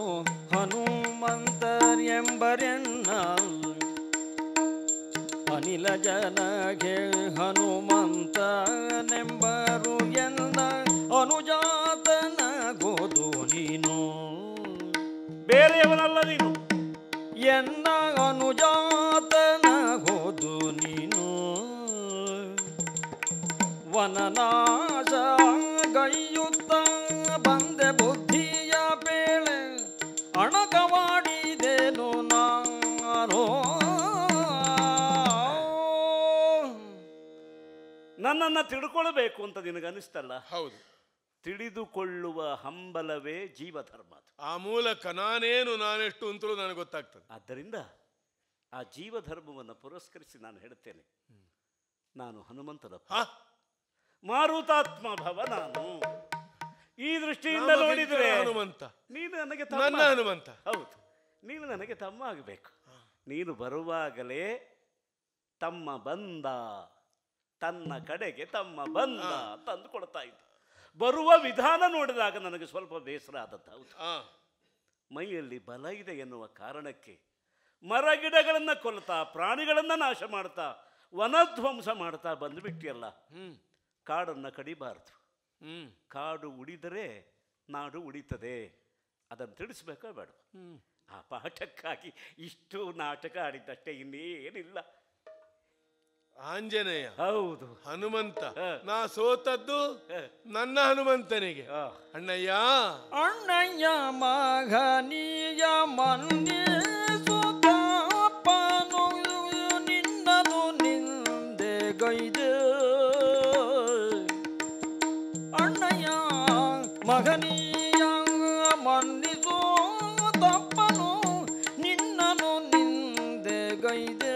ಹನುಮಂತರೆಂಬರೆನ್ನ, ಅನಿಲ ಜನಗೆ ಹನುಮಂತನೆಂಬರು ಎನ್ನ ಅನುಜಾತನಗೋದು ನೀನು. ಬೇರೆಯವನಲ್ಲ ನೀನು, ಎನ್ನ ಅನುಜಾತನಗೋದು ನೀನು. ವನನಾಶ ಗೈಯುತ್ತ ಬಂದೆ ಬುದ್ಧಿಯ ಬೇಳೆ ಅಣಕವಾಡಿದೆನು ನಾನು. ನನ್ನನ್ನು ತಿಳ್ಕೊಳ್ಬೇಕು ಅಂತ ನಿನಗನಿಸ್ತಲ್ಲ? ಹೌದು. ತಿಳಿದುಕೊಳ್ಳುವ ಹಂಬಲವೇ ಜೀವಧರ್ಮ. ಆ ಮೂಲಕ ನಾನೇನು ನಾನೆಷ್ಟು ಅಂತಲೂ ನನಗೆ ಗೊತ್ತಾಗ್ತದೆ. ಆದ್ದರಿಂದ ಆ ಜೀವಧರ್ಮವನ್ನು ಪುರಸ್ಕರಿಸಿ ನಾನು ಹೇಳ್ತೇನೆ, ನಾನು ಹನುಮಂತನಪ್ಪ, ಮಾರುತಾತ್ಮ ಭವ ನಾನು. ಈ ದೃಷ್ಟಿಯಿಂದ ನೋಡಿದರೆ ಹನುಮಂತ ನೀನು ನನಗೆ ನನ್ನ ಹನುಮಂತ. ಹೌದು, ನೀನು ನನಗೆ ತಮ್ಮ ಆಗಬೇಕು. ನೀನು ಬರುವಾಗಲೇ ತಮ್ಮ ಬಂದ, ತನ್ನ ಕಡೆಗೆ ತಮ್ಮ ಬಂದ ಅಂತ ಅಂದುಕೊಳ್ತಾ ಇದ್ದ. ಬರುವ ವಿಧಾನ ನೋಡಿದಾಗ ನನಗೆ ಸ್ವಲ್ಪ ಬೇಸರ ಆದದ್ದು. ಹೌದು, ಮೈಯಲ್ಲಿ ಬಲ ಇದೆ ಎನ್ನುವ ಕಾರಣಕ್ಕೆ ಮರಗಿಡಗಳನ್ನು ಕೊಲ್ತಾ, ಪ್ರಾಣಿಗಳನ್ನು ನಾಶ ಮಾಡ್ತಾ, ವನಧ್ವಂಸ ಮಾಡ್ತಾ ಬಂದುಬಿಟ್ಟಿಯಲ್ಲ. ಕಾಡನ್ನು ಕಡಿಬಾರ್ದು. ಕಾಡು ಉಳಿದರೆ ನಾಡು ಉಳಿತದೆ. ಅದನ್ನು ತಿಳಿಸ್ಬೇಕಾ ಬೇಡ? ಆ ಪಾಠಕ್ಕಾಗಿ ಇಷ್ಟು ನಾಟಕ ಆಡಿದ್ದಷ್ಟೇ, ಇನ್ನೇನಿಲ್ಲ. ಆಂಜನೇಯ, ಹೌದು, ಹನುಮಂತ. ನಾ ಸೋತದ್ದು ನನ್ನ ಹನುಮಂತನಿಗೆ. ಅಣ್ಣಯ್ಯ ಅಣ್ಣಯ್ಯ ಮಗನೀಯ ಮನ್ನಿಸುತ್ತಪ್ಪನು ನಿನ್ನನು ನಿಂದೆ ಗೈದೆ. ಅಣ್ಣಯ್ಯ ಮಗನೀಯ ಮನ್ನಿಸುತ್ತಪ್ಪನು ನಿನ್ನನು ನಿಂದೆ ಗೈದೆ.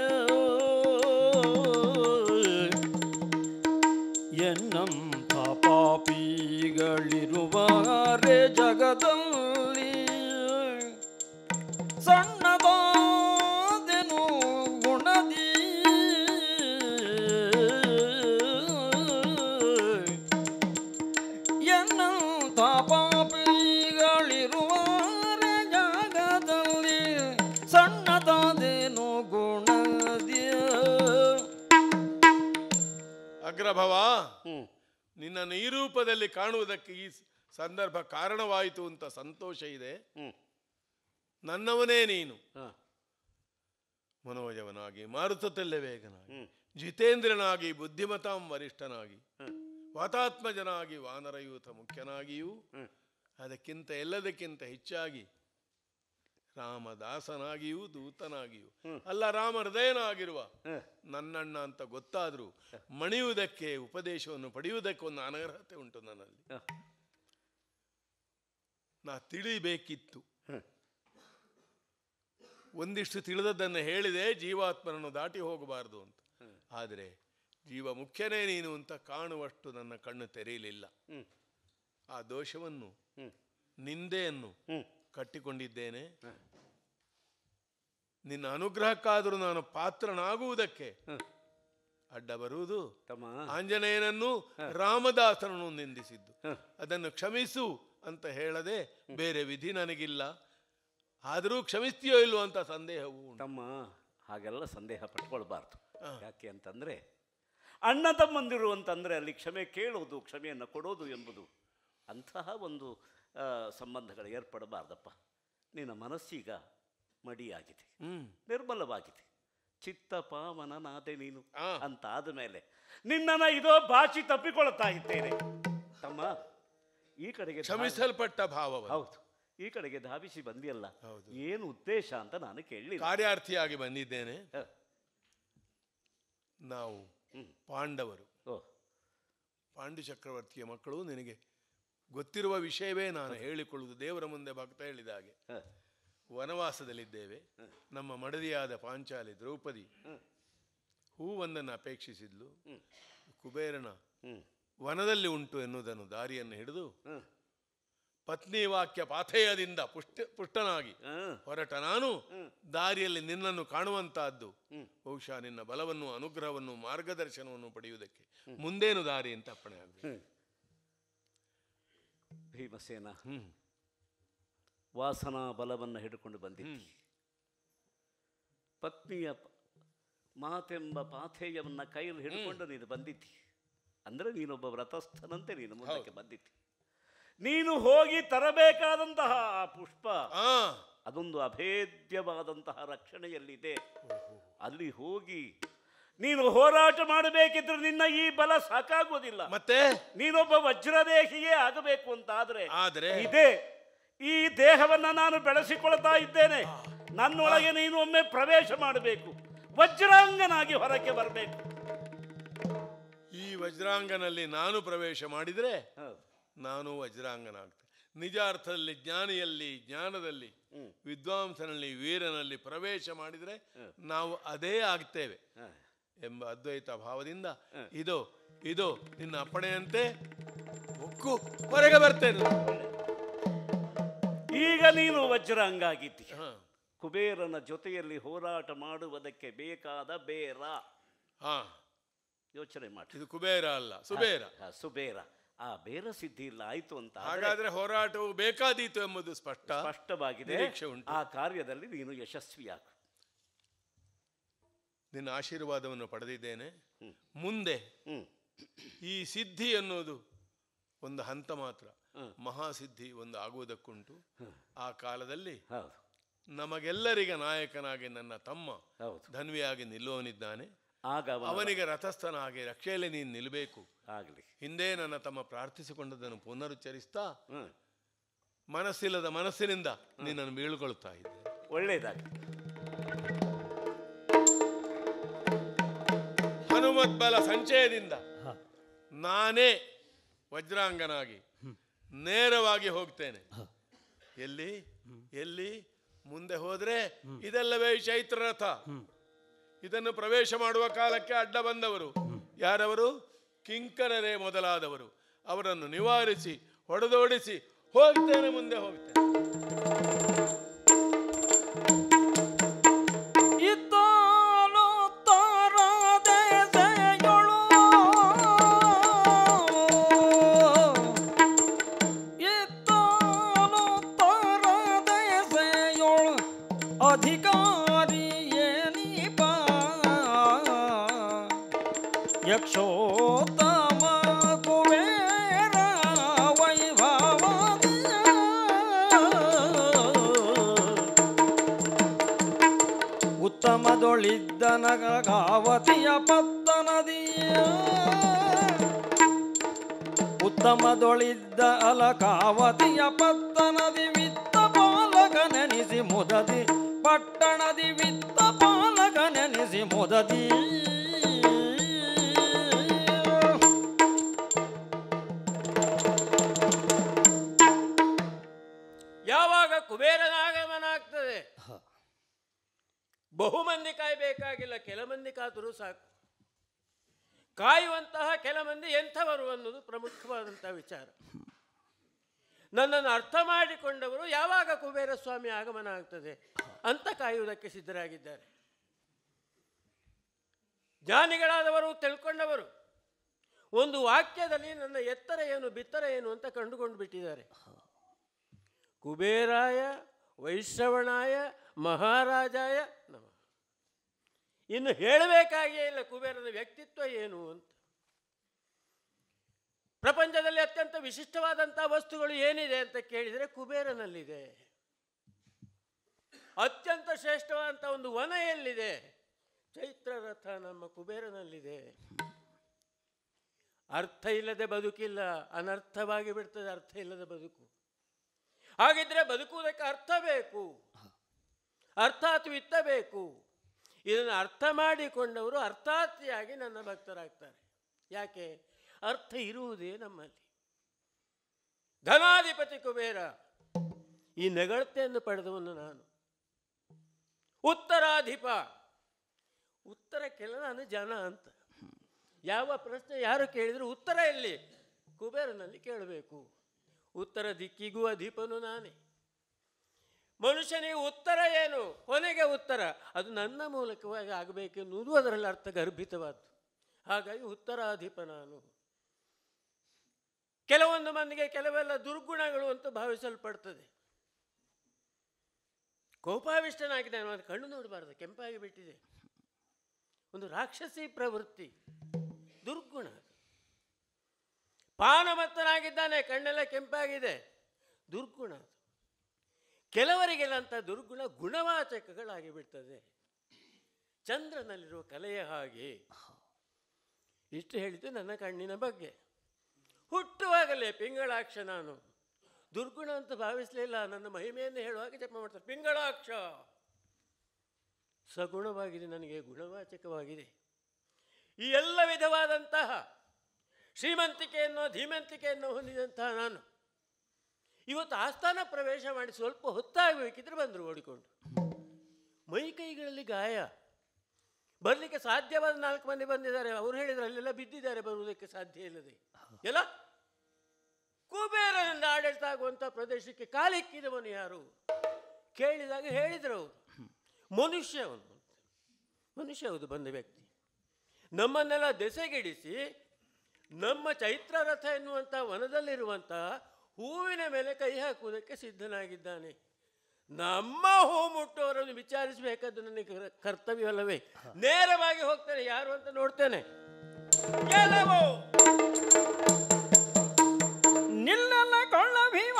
ಎನ್ನಂಥ ಪಾಪಿಗಳಿರುವಾರೆ ಜಗದಲ್ಲಿ, ಸಣ್ಣದಾದೆನು ಗುಣದಿ ಎನ್ನಂಥ ನಿನ್ನನ್ನು ಈ ರೂಪದಲ್ಲಿ ಕಾಣುವುದಕ್ಕೆ ಈ ಸಂದರ್ಭ ಕಾರಣವಾಯಿತು ಅಂತ ಸಂತೋಷ ಇದೆ. ನನ್ನವನೇ ನೀನು, ಮನೋಜವನಾಗಿ ಮಾರುತತಲ್ಲೆ ವೇಗನಾಗಿ, ಜಿತೇಂದ್ರನಾಗಿ ಬುದ್ಧಿಮತಾಂ ವರಿಷ್ಠನಾಗಿ, ವಾತಾತ್ಮಜನಾಗಿ ವಾನರಯೂಥ ಮುಖ್ಯನಾಗಿಯೂ, ಅದಕ್ಕಿಂತ ಎಲ್ಲದಕ್ಕಿಂತ ಹೆಚ್ಚಾಗಿ ರಾಮದಾಸನಾಗಿಯೂ ದೂತನಾಗಿಯೂ ಅಲ್ಲ ರಾಮ ಹೃದಯನಾಗಿರುವ ನನ್ನಣ್ಣ ಅಂತ ಗೊತ್ತಾದರೂ ಮಣಿಯುವುದಕ್ಕೆ, ಉಪದೇಶವನ್ನು ಪಡೆಯುವುದಕ್ಕೆ ಒಂದು ಅನರ್ಹತೆ ಉಂಟು ನನ್ನಲ್ಲಿ. ನಾ ತಿಳಿಬೇಕಿತ್ತು. ಒಂದಿಷ್ಟು ತಿಳಿದದ್ದನ್ನು ಹೇಳಿದೆ, ಜೀವಾತ್ಮನನ್ನು ದಾಟಿ ಹೋಗಬಾರದು ಅಂತ. ಆದರೆ ಜೀವ ಮುಖ್ಯನೇ ನೀನು ಅಂತ ಕಾಣುವಷ್ಟು ನನ್ನ ಕಣ್ಣು ತೆರೆಯಲಿಲ್ಲ. ಆ ದೋಷವನ್ನು, ನಿಂದೆಯನ್ನು ಕಟ್ಟಿಕೊಂಡಿದ್ದೇನೆ. ನಿನ್ನ ಅನುಗ್ರಹಕ್ಕಾದರೂ ನಾನು ಪಾತ್ರನಾಗುವುದಕ್ಕೆ ಅಡ್ಡ ಬರುವುದು ಆಂಜನೇಯನನ್ನು, ರಾಮದಾಸನನ್ನು ನಿಂದಿಸಿದ್ದು. ಅದನ್ನು ಕ್ಷಮಿಸು ಅಂತ ಹೇಳದೆ ಬೇರೆ ವಿಧಿ ನನಗಿಲ್ಲ. ಆದರೂ ಕ್ಷಮಿಸ್ತೀಯೋ ಇಲ್ವೋ ಅಂತ ಸಂದೇಹವು ತಮ್ಮ. ಹಾಗೆಲ್ಲ ಸಂದೇಹ ಪಟ್ಕೊಳ್ಬಾರ್ದು. ಯಾಕೆ ಅಂತಂದರೆ ಅಣ್ಣ ತಮ್ಮಂದಿರು ಅಂತಂದರೆ ಅಲ್ಲಿ ಕ್ಷಮೆ ಕೇಳೋದು, ಕ್ಷಮೆಯನ್ನು ಕೊಡೋದು ಎಂಬುದು ಅಂತಹ ಒಂದು ಸಂಬಂಧಗಳು ಏರ್ಪಡಬಾರ್ದಪ್ಪ. ನಿನ್ನ ಮನಸ್ಸೀಗ ಮಡಿಯಾಗಿದೆ, ನಿರ್ಮಲವಾಗಿದೆ, ಚಿತ್ತ ಪಾವನನಾದೆ ನೀನು ಅಂತ ಆದ ಮೇಲೆ ನಿನ್ನನ್ನು ಇದೋ ಬಾಚಿ ತಪ್ಪಿಕೊಳ್ತಾ ಇದ್ದೇನೆ ತಮ್ಮ. ಈ ಕಡೆಗೆ ಕ್ಷಮಿಸಲ್ಪಟ್ಟ ಭಾವ. ಹೌದು, ಈ ಕಡೆಗೆ ಧಾವಿಸಿ ಬಂದಿಯಲ್ಲ, ಏನು ಉದ್ದೇಶ ಅಂತ ನಾನು ಕೇಳಲಿ. ಕಾರ್ಯಾರ್ಥಿಯಾಗಿ ಬಂದಿದ್ದೇನೆ. ನಾವು ಪಾಂಡವರು, ಪಾಂಡು ಚಕ್ರವರ್ತಿಯ ಮಕ್ಕಳು. ನಿನಗೆ ಗೊತ್ತಿರುವ ವಿಷಯವೇ ನಾನು ಹೇಳಿಕೊಳ್ಳುವುದು. ದೇವರ ಮುಂದೆ ಭಕ್ತ ಹೇಳಿದ ಹಾಗೆ ವನವಾಸದಲ್ಲಿದ್ದೇವೆ. ನಮ್ಮ ಮಡದಿಯಾದ ಪಾಂಚಾಲಿ ದ್ರೌಪದಿ ಹೂವೊಂದನ್ನು ಅಪೇಕ್ಷಿಸಿದ್ಲು. ಕುಬೇರನ ವನದಲ್ಲಿ ಉಂಟು ಎನ್ನುವುದನ್ನು ದಾರಿಯನ್ನು ಹಿಡಿದು ಪತ್ನಿ ವಾಕ್ಯ ಪಾಥೇಯದಿಂದ ಪುಷ್ಟ ಪುಷ್ಟನಾಗಿ ಹೊರಟ ನಾನು ದಾರಿಯಲ್ಲಿ ನಿನ್ನನ್ನು ಕಾಣುವಂತಹದ್ದು ಬಹುಶಃ ನಿನ್ನ ಬಲವನ್ನು, ಅನುಗ್ರಹವನ್ನು, ಮಾರ್ಗದರ್ಶನವನ್ನು ಪಡೆಯುವುದಕ್ಕೆ ಮುಂದೇನು ದಾರಿ ಅಂತ ಅಪ್ಪಣೆ ಆಗಬೇಕು. ಭೀಮಸೇನ, ವಾಸನಾ ಬಲವನ್ನು ಹಿಡ್ಕೊಂಡು ಬಂದಿದ್ದಿ. ಪತ್ನಿಯ ಮಾತೆಂಬ ಪಾಥೇಯವನ್ನು ಕೈಯಲ್ಲಿ ಹಿಡ್ಕೊಂಡು ನೀನು ಬಂದಿದ್ದಿ. ಅಂದರೆ ನೀನೊಬ್ಬ ವ್ರತಸ್ಥನಂತೆ ನೀನು ಮುಂದಕ್ಕೆ ಬಂದಿದ್ದಿ. ನೀನು ಹೋಗಿ ತರಬೇಕಾದಂತಹ ಆ ಪುಷ್ಪ ಅದೊಂದು ಅಭೇದ್ಯವಾದಂತಹ ರಕ್ಷಣೆಯಲ್ಲಿದೆ. ಅಲ್ಲಿ ಹೋಗಿ ನೀನು ಹೋರಾಟ ಮಾಡಬೇಕಿದ್ರೆ ನಿನ್ನ ಈ ಬಲ ಸಾಕಾಗುವುದಿಲ್ಲ. ಮತ್ತೆ ನೀನೊಬ್ಬ ವಜ್ರದೇಹಿಯೇ ಆಗಬೇಕು ಅಂತ ಆದ್ರೆ ಆದ್ರೆ ಇದೇ ಈ ದೇಹವನ್ನ ನಾನು ಬೆಳೆಸಿಕೊಳ್ತಾ ಇದ್ದೇನೆ. ನನ್ನೊಳಗೆ ನೀನು ಒಮ್ಮೆ ಪ್ರವೇಶ ಮಾಡಬೇಕು, ವಜ್ರಾಂಗನಾಗಿ ಹೊರಕ್ಕೆ ಬರಬೇಕು. ಈ ವಜ್ರಾಂಗನಲ್ಲಿ ನಾನು ಪ್ರವೇಶ ಮಾಡಿದರೆ ನಾನು ವಜ್ರಾಂಗನಾಗ್ತೇನೆ. ನಿಜ ಅರ್ಥದಲ್ಲಿ ಜ್ಞಾನಿಯಲ್ಲಿ, ಜ್ಞಾನದಲ್ಲಿ, ವಿದ್ವಾಂಸನಲ್ಲಿ, ವೀರನಲ್ಲಿ ಪ್ರವೇಶ ಮಾಡಿದರೆ ನಾವು ಅದೇ ಆಗ್ತೇವೆ ಎಂಬ ಅದ್ವೈತ ಭಾವದಿಂದ ಇದು ಇದು ನಿನ್ನ ಅಪ್ಪಣೆಯಂತೆ ಒಕ್ಕು ಹೊರಗೆ ಬರ್ತೇನೆ. ಈಗ ನೀನು ವಜ್ರಾಂಗ ಆಗಿದ್ದಿ. ಕುಬೇರನ ಜೊತೆಯಲ್ಲಿ ಹೋರಾಟ ಮಾಡುವುದಕ್ಕೆ ಬೇಕಾದ ಬೇರ. ಹಾ, ಯೋಚನೆ ಮಾಡಿ. ಇದು ಕುಬೇರ ಅಲ್ಲ, ಸುಬೇರ. ಸುಬೇರ. ಆ ಬೇರ ಸಿದ್ಧಿ ಇಲ್ಲ ಆಯ್ತು ಅಂತ ಹಾಗಾದ್ರೆ ಹೋರಾಟವು ಬೇಕಾದೀತು ಎಂಬುದು ಸ್ಪಷ್ಟ ಸ್ಪಷ್ಟವಾಗಿದೆ. ಆ ಕಾರ್ಯದಲ್ಲಿ ನೀನು ಯಶಸ್ವಿಯಾಗ. ನಿನ್ನ ಆಶೀರ್ವಾದವನ್ನು ಪಡೆದಿದ್ದೇನೆ. ಮುಂದೆ ಈ ಸಿದ್ಧಿ ಅನ್ನೋದು ಒಂದು ಹಂತ ಮಾತ್ರ, ಮಹಾಸಿದ್ಧಿ ಒಂದು ಆಗುವುದಕ್ಕುಂಟು. ಆ ಕಾಲದಲ್ಲಿ ನಮಗೆಲ್ಲರಿಗೆ ನಾಯಕನಾಗಿ ನನ್ನ ತಮ್ಮ ಧನ್ವಿಯಾಗಿ ನಿಲ್ಲುವನಿದ್ದಾನೆ. ಆಗ ಅವನಿಗೆ ರಥಸ್ಥನಾಗಿ ರಕ್ಷೆಯಲ್ಲಿ ನೀನು ನಿಲ್ಲಬೇಕು. ಆಗಲಿ. ಹಿಂದೆ ನನ್ನ ತಮ್ಮ ಪ್ರಾರ್ಥಿಸಿಕೊಂಡದನ್ನು ಪುನರುಚ್ಚರಿಸ್ತಾ ಮನಸ್ಸಿಲ್ಲದ ಮನಸ್ಸಿನಿಂದ ನಿನ್ನನ್ನು ಬೀಳ್ಕೊಳ್ತಾ ಇದ್ದೆ. ಒಳ್ಳೆಯದಾಗಲಿ. ಹನುಮದ್ಬಲ ಸಂಚಯದಿಂದ ನಾನೇ ವಜ್ರಾಂಗನಾಗಿ ನೇರವಾಗಿ ಹೋಗ್ತೇನೆ. ಎಲ್ಲಿ ಎಲ್ಲಿ ಮುಂದೆ ಹೋದ್ರೆ ಇದೆಲ್ಲವೇ ಚೈತ್ರ ರಥ. ಇದನ್ನು ಪ್ರವೇಶ ಮಾಡುವ ಕಾಲಕ್ಕೆ ಅಡ್ಡ ಬಂದವರು ಯಾರವರು? ಕಿಂಕರರೇ ಮೊದಲಾದವರು. ಅವರನ್ನು ನಿವಾರಿಸಿ ಹೊಡೆದೋಡಿಸಿ ಹೋಗ್ತೇನೆ, ಮುಂದೆ ಹೋಗ್ತೇನೆ. ಯಕ್ಷೋತ್ತಮ ಕುಬೇರ ಉತ್ತಮದೊಳಿದ್ದ ನಗಾವತಿಯ ಪತ್ತ ನದಿಯ ಉತ್ತಮದೊಳಿದ್ದ ಅಲಕಾವತಿಯ ಪತ್ತ ನದಿ ವಿತ್ತ ಪಾಲಕ ನೆನೆಸಿ ಮುದದಿ ಪಟ್ಟಣದಿ ವಿತ್ತ ಪಾಲಕ ನೆನೆಸಿ ಮುದದಿ ಯಾವಾಗ ಕುಬೇರನಾಗಮನ ಆಗ್ತದೆ ಬಹುಮಂದಿ ಕಾಯಬೇಕಾಗಿಲ್ಲ, ಕೆಲ ಮಂದಿ ಕಾದರೂ ಸಾಕು. ಕಾಯುವಂತಹ ಕೆಲ ಮಂದಿ ಎಂಥವರು ಅನ್ನೋದು ಪ್ರಮುಖವಾದಂತಹ ವಿಚಾರ. ನನ್ನನ್ನು ಅರ್ಥ ಮಾಡಿಕೊಂಡವರು ಯಾವಾಗ ಕುಬೇರ ಸ್ವಾಮಿ ಆಗಮನ ಆಗ್ತದೆ ಅಂತ ಕಾಯುವುದಕ್ಕೆ ಸಿದ್ಧರಾಗಿದ್ದಾರೆ. ಜ್ಞಾನಿಗಳಾದವರು ತಿಳ್ಕೊಂಡವರು ಒಂದು ವಾಕ್ಯದಲ್ಲಿ ನನ್ನ ಎತ್ತರ ಏನು ಬಿತ್ತರ ಏನು ಅಂತ ಕಂಡುಕೊಂಡು ಬಿಟ್ಟಿದ್ದಾರೆ. ಕುಬೇರಾಯ ವೈಶ್ರವಣಾಯ ಮಹಾರಾಜಾಯ ನಮಃ. ಇನ್ನು ಹೇಳಬೇಕಾಗಿಯೇ ಇಲ್ಲ ಕುಬೇರನ ವ್ಯಕ್ತಿತ್ವ ಏನು ಅಂತ. ಪ್ರಪಂಚದಲ್ಲಿ ಅತ್ಯಂತ ವಿಶಿಷ್ಟವಾದಂಥ ವಸ್ತುಗಳು ಏನಿದೆ ಅಂತ ಕೇಳಿದರೆ ಕುಬೇರನಲ್ಲಿದೆ. ಅತ್ಯಂತ ಶ್ರೇಷ್ಠವಾದಂಥ ಒಂದು ವನ ಎಲ್ಲಿದೆ? ಚೈತ್ರ ರಥ ನಮ್ಮ ಕುಬೇರನಲ್ಲಿದೆ. ಅರ್ಥ ಇಲ್ಲದೆ ಬದುಕಿಲ್ಲ, ಅನರ್ಥವಾಗಿ ಬಿಡ್ತದೆ ಅರ್ಥ ಇಲ್ಲದ ಬದುಕು. ಹಾಗಿದ್ರೆ ಬದುಕುವುದಕ್ಕೆ ಅರ್ಥ ಬೇಕು, ಅರ್ಥಾತ್ ವಿತ್ತ ಬೇಕು. ಇದನ್ನು ಅರ್ಥ ಮಾಡಿಕೊಂಡವರು ಅರ್ಥಾರ್ಥಿಯಾಗಿ ನನ್ನ ಭಕ್ತರಾಗ್ತಾರೆ. ಯಾಕೆ? ಅರ್ಥ ಇರುವುದೇ ನಮ್ಮಲ್ಲಿ. ಧನಾಧಿಪತಿ ಕುಬೇರ, ಈ ನೆಗಳತೆಯನ್ನು ಪಡೆದವನು ನಾನು. ಉತ್ತರಾಧಿಪ, ಉತ್ತರಕ್ಕೆಲ್ಲ ನಾನು ಜನ ಅಂತ. ಯಾವ ಪ್ರಶ್ನೆ ಯಾರು ಕೇಳಿದ್ರು ಉತ್ತರ ಎಲ್ಲಿ? ಕುಬೇರನಲ್ಲಿ ಕೇಳಬೇಕು. ಉತ್ತರ ದಿಕ್ಕಿಗೂ ಅಧಿಪನು ನಾನೇ. ಮನುಷ್ಯನಿಗೆ ಉತ್ತರ ಏನು? ಕೊನೆಗೆ ಉತ್ತರ ಅದು ನನ್ನ ಮೂಲಕವಾಗಿ ಆಗಬೇಕೆನ್ನುವುದು ಅದರಲ್ಲಿ ಅರ್ಥ ಗರ್ಭಿತವಾದ್ದು. ಹಾಗಾಗಿ ಉತ್ತರಾಧಿಪ ನಾನು. ಕೆಲವೊಂದು ಮಂದಿಗೆ ಕೆಲವೆಲ್ಲ ದುರ್ಗುಣಗಳು ಅಂತ ಭಾವಿಸಲ್ಪಡ್ತದೆ. ಕೋಪಾವಿಷ್ಟನಾಗಿದೆ, ಅವನ ಕಣ್ಣು ನೋಡಬಾರ್ದು, ಕೆಂಪಾಗಿ ಬಿಟ್ಟಿದೆ. ಒಂದು ರಾಕ್ಷಸಿ ಪ್ರವೃತ್ತಿ, ದುರ್ಗುಣ. ಪಾನಮತ್ತನಾಗಿದ್ದಾನೆ, ಕಣ್ಣೆಲ್ಲ ಕೆಂಪಾಗಿದೆ, ದುರ್ಗುಣ. ಕೆಲವರಿಗೆಲ್ಲ ಅಂತ ದುರ್ಗುಣ ಗುಣವಾಚಕಗಳಾಗಿ ಬಿಡ್ತದೆ. ಚಂದ್ರನಲ್ಲಿರುವ ಕಲೆಯ ಹಾಗೆ. ಇಷ್ಟು ಹೇಳಿದ್ದು ನನ್ನ ಕಣ್ಣಿನ ಬಗ್ಗೆ. ಹುಟ್ಟುವಾಗಲೇ ಪಿಂಗಳಾಕ್ಷ ನಾನು. ದುರ್ಗುಣ ಅಂತ ಭಾವಿಸಲಿಲ್ಲ. ನನ್ನ ಮಹಿಮೆಯನ್ನು ಹೇಳುವಾಗ ಜಪ ಮಾಡ್ತಾರೆ, ಪಿಂಗಳಾಕ್ಷ ಸಗುಣವಾಗಿದೆ, ನನಗೆ ಗುಣವಾಚಕವಾಗಿದೆ. ಈ ಎಲ್ಲ ವಿಧವಾದಂತಹ ಶ್ರೀಮಂತಿಕೆಯನ್ನು ಧೀಮಂತಿಕೆಯನ್ನು ಹೊಂದಿದಂತಹ ನಾನು ಇವತ್ತು ಆಸ್ಥಾನ ಪ್ರವೇಶ ಮಾಡಿ ಸ್ವಲ್ಪ ಹೊತ್ತಾಗಬೇಕಿದ್ರೆ ಬಂದರು ಓಡಿಕೊಂಡು. ಮೈ ಕೈಗಳಲ್ಲಿ ಗಾಯ, ಬರಲಿಕ್ಕೆ ಸಾಧ್ಯವಾದ ನಾಲ್ಕು ಮಂದಿ ಬಂದಿದ್ದಾರೆ. ಅವರು ಹೇಳಿದ್ರು ಅಲ್ಲೆಲ್ಲ ಬಿದ್ದಿದ್ದಾರೆ, ಬರುವುದಕ್ಕೆ ಸಾಧ್ಯ ಇಲ್ಲದೆ. ಎಲ್ಲ ಕುಬೇರನಿಂದ ಆಡಳಿತ ಆಗುವಂಥ ಪ್ರದೇಶಕ್ಕೆ ಕಾಲಿಕ್ಕಿದವನು ಯಾರು ಕೇಳಿದಾಗ ಹೇಳಿದರು ಅವರು ಮನುಷ್ಯ. ಅವನು ಮನುಷ್ಯ, ಹೌದು, ಬಂದ ವ್ಯಕ್ತಿ. ನಮ್ಮನ್ನೆಲ್ಲ ದೆಸೆಗಿಡಿಸಿ ನಮ್ಮ ಚೈತ್ರ ರಥ ಎನ್ನುವಂಥ ವನದಲ್ಲಿರುವಂಥ ಹೂವಿನ ಮೇಲೆ ಕೈ ಹಾಕುವುದಕ್ಕೆ ಸಿದ್ಧನಾಗಿದ್ದಾನೆ. ನಮ್ಮ ಹೂ ಮುಟ್ಟುವವರನ್ನು ವಿಚಾರಿಸಬೇಕಾದ್ದು ನನಗೆ ಕರ್ತವ್ಯವಲ್ಲವೇ? ನೇರವಾಗಿ ಹೋಗ್ತೇನೆ, ಯಾರು ಅಂತ ನೋಡ್ತೇನೆ. ನಿಲ್ಲಲ ಕೊಳ್ಳ ಭೀಮ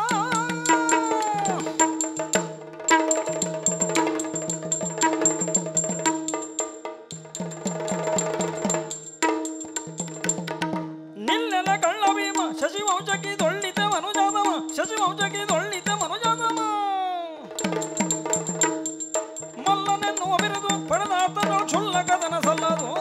ನಿಲ್ಲಲ ಕಳ್ಳ ಭೀಮ ಶಶಿವಂಶಕ್ಕೆ ದೊಳ್ಳಿತ ಮನುಜಾದವ ಶಶಿವಂಶಕ್ಕೆ ದೊಳ್ಳಿತ ಮನುಜಾದವ ಮಲ್ಲನೆನ್ನುವ ಬಿರುದು ಪಡೆದಾತನು ಕ್ಷುಲ್ಲಕದನ ಸಲ್ಲದು.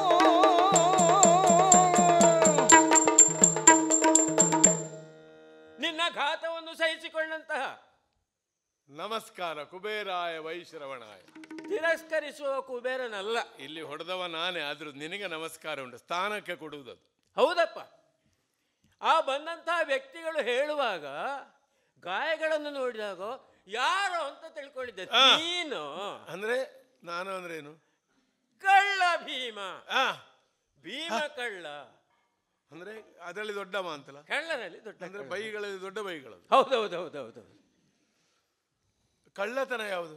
ನಿನ್ನ ಘಾತವನ್ನು ಸಹಿಸಿಕೊಂಡಂತಹ ನಮಸ್ಕಾರ ಕುಬೇರಾಯ ವೈಶ್ರವಣಾಯ. ತಿರಸ್ಕರಿಸುವ ಕುಬೇರನಲ್ಲ. ಇಲ್ಲಿ ಹೊಡೆದವ ನಾನೇ, ಆದ್ರೂ ನಿನಗೆ ನಮಸ್ಕಾರ ಉಂಟು. ಸ್ಥಾನಕ್ಕೆ ಕೊಡುವುದದು. ಹೌದಪ್ಪ. ಆ ಬಂದಂತಹ ವ್ಯಕ್ತಿಗಳು ಹೇಳುವಾಗ ಗಾಯಗಳನ್ನು ನೋಡಿದಾಗ ಯಾರು ಅಂತ ತಿಳ್ಕೊಂಡಿದ್ದೆ. ನೀನು ಅಂದ್ರೆ ನಾನು ಅಂದ್ರೆ ಏನು? ಕಳ್ಳ ಭೀಮ. ಆ ಭೀಮ ಕಳ್ಳ ಅಂದ್ರೆ ಅದರಲ್ಲಿ ದೊಡ್ಡವ ಅಂತಲ್ಲ, ಕಳ್ಳರಲ್ಲಿ ದೊಡ್ಡ. ಅಂದ್ರೆ ಬೈಗಳಲ್ಲಿ ದೊಡ್ಡ ಬೈಗಳದು. ಹೌದೌದು ಹೌದೌದು. ಕಳ್ಳತನ ಯಾವುದು?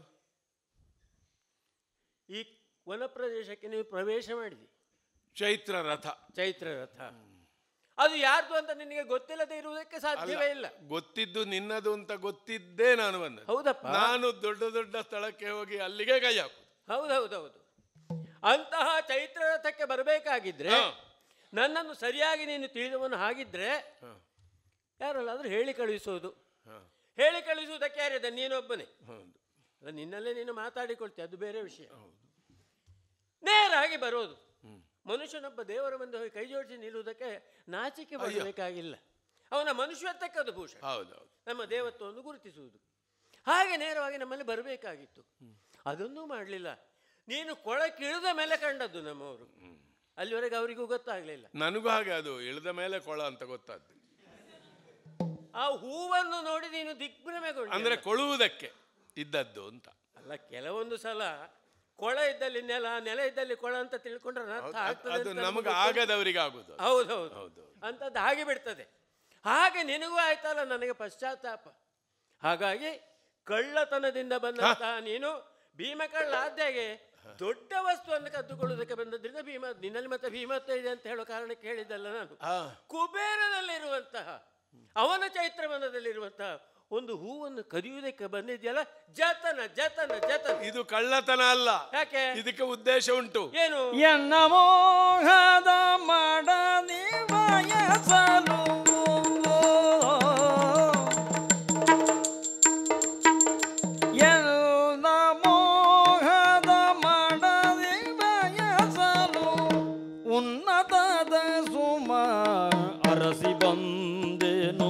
ಈ ವನ ಪ್ರದೇಶಕ್ಕೆ ನೀವು ಪ್ರವೇಶ ಮಾಡಿದಿ, ಚೈತ್ರ ರಥ. ಚೈತ್ರ ರಥ ಅದು ಯಾರ್ದು ಅಂತ ನಿನಗೆ ಗೊತ್ತಿಲ್ಲದೆ ಇರುವುದಕ್ಕೆ ಸಾಧ್ಯವೇ ಇಲ್ಲ. ಗೊತ್ತಿದ್ದು ನಿನ್ನದು ಅಂತ ಗೊತ್ತಿದ್ದೇ ನಾನು ಬಂದ. ಹೌದಪ್ಪ. ನಾನು ದೊಡ್ಡ ದೊಡ್ಡ ಸ್ಥಳಕ್ಕೆ ಹೋಗಿ ಅಲ್ಲಿಗೆ ಕೈ ಹಾಕುದು. ಹೌದೌದೌದು. ಅಂತಹ ಚೈತ್ರ ರಥಕ್ಕೆ ಬರಬೇಕಾಗಿದ್ರೆ ನನ್ನನ್ನು ಸರಿಯಾಗಿ ನೀನು ತಿಳಿದವನು ಹಾಗಿದ್ರೆ ಯಾರಲ್ಲಾದ್ರೂ ಹೇಳಿ ಕಳುಹಿಸೋದು. ಹೇಳಿ ಕಳುಹಿಸುವುದಕ್ಕೆ ಯಾರಿದೆ? ನೀನೊಬ್ಬನೇ. ಅಲ್ಲ, ನಿನ್ನಲ್ಲೇ ನೀನು ಮಾತಾಡಿಕೊಳ್ತೀಯ, ಅದು ಬೇರೆ ವಿಷಯ. ನೇರಾಗಿ ಬರೋದು. ಮನುಷ್ಯನೊಬ್ಬ ದೇವರ ಮುಂದೆ ಹೋಗಿ ಕೈ ಜೋಡಿಸಿ ನಿಲ್ಲುವುದಕ್ಕೆ ನಾಚಿಕೆ ಪಡಬೇಕಾಗಿಲ್ಲ. ಅವನ ಮನುಷ್ಯತ್ವಕ್ಕೆ ಅದು ಭೂಷಣ. ನಮ್ಮ ದೇವತ್ವವನ್ನು ಗುರುತಿಸುವುದು. ಹಾಗೆ ನೇರವಾಗಿ ನಮ್ಮಲ್ಲಿ ಬರಬೇಕಾಗಿತ್ತು. ಅದನ್ನೂ ಮಾಡಲಿಲ್ಲ. ನೀನು ಕೊಳಕ್ಕಿಳಿದ ಮೇಲೆ ಕಂಡದ್ದು ನಮ್ಮವರು. ಅಲ್ಲಿವರೆಗೆ ಅವರಿಗೂ ಗೊತ್ತಾಗ್ಲಿಲ್ಲ. ನನಗೂ ಹಾಗೆ ಅದು ಇಳಿದ ಮೇಲೆ ಕೊಳ ಅಂತ ಗೊತ್ತಾದ್ದು. ಆ ಹೂವನ್ನು ನೋಡಿ ನೀನು ದಿಗ್ಭ್ರಮೆಗೊಂಡು, ಅಂದ್ರೆ ಕೊಳುವುದಕ್ಕೆ ಇದ್ದದ್ದು ಅಂತ ಅಲ್ಲ. ಕೆಲವೊಂದು ಸಲ ಕೊಳ ಇದ್ದಲ್ಲಿ ನೆಲ, ನೆಲ ಇದ್ದಲ್ಲಿ ಕೊಳ ಅಂತ ತಿಳ್ಕೊಂಡ್ರೆ ಅರ್ಥ ಆಗ್ತದೆ. ನಮಗೆ ಆಗದವರಿಗೆ ಆಗುದು. ಹೌದೌದು ಹೌದು ಅಂತದ್ದು ಹಾಗೆ ಬಿಡ್ತದೆ. ಹಾಗೆ ನಿನಗೂ ಆಯ್ತಲ್ಲ, ನನಗೆ ಪಶ್ಚಾತ್ತಾಪ. ಹಾಗಾಗಿ ಕಳ್ಳತನದಿಂದ ಬಂದಂತಹ ನೀನು ಭೀಮ ಕಳ್ಳ ಆದ್ಯಾಗೆ ದೊಡ್ಡ ವಸ್ತುವನ್ನು ಕದ್ದುಕೊಳ್ಳುವುದಕ್ಕೆ ಬಂದದ್ರಿಂದ ಭೀಮ ನಿನ್ನಲ್ಲಿ ಮತ್ತೆ ಭೀಮತ್ವ ಇದೆ ಅಂತ ಹೇಳೋ ಕಾರಣಕ್ಕೆ ಹೇಳಿದ್ದಲ್ಲ ನಾನು. ಕುಬೇರದಲ್ಲಿರುವಂತಹ ಅವನ ಚೈತ್ರವನದಲ್ಲಿರುವಂತಹ ಒಂದು ಹೂವನ್ನು ಕದಿಯುವುದಕ್ಕೆ ಬಂದಿದೆಯಲ್ಲ, ಜತನ ಜತನ ಜತನ. ಇದು ಕಳ್ಳತನ ಅಲ್ಲ. ಯಾಕೆ? ಇದಕ್ಕೆ ಉದ್ದೇಶ ಉಂಟು. ಏನು? ಎನ್ನ ಮೋಹದ ಮಾಡದಿ ಬಯಸಲು ಎನ್ನ ಮೋಹದ ಮಾಡದಿ ಬಯಸಲು ಉನ್ನತದ ಸುಮ ಅರಸಿ ಬಂದೆನು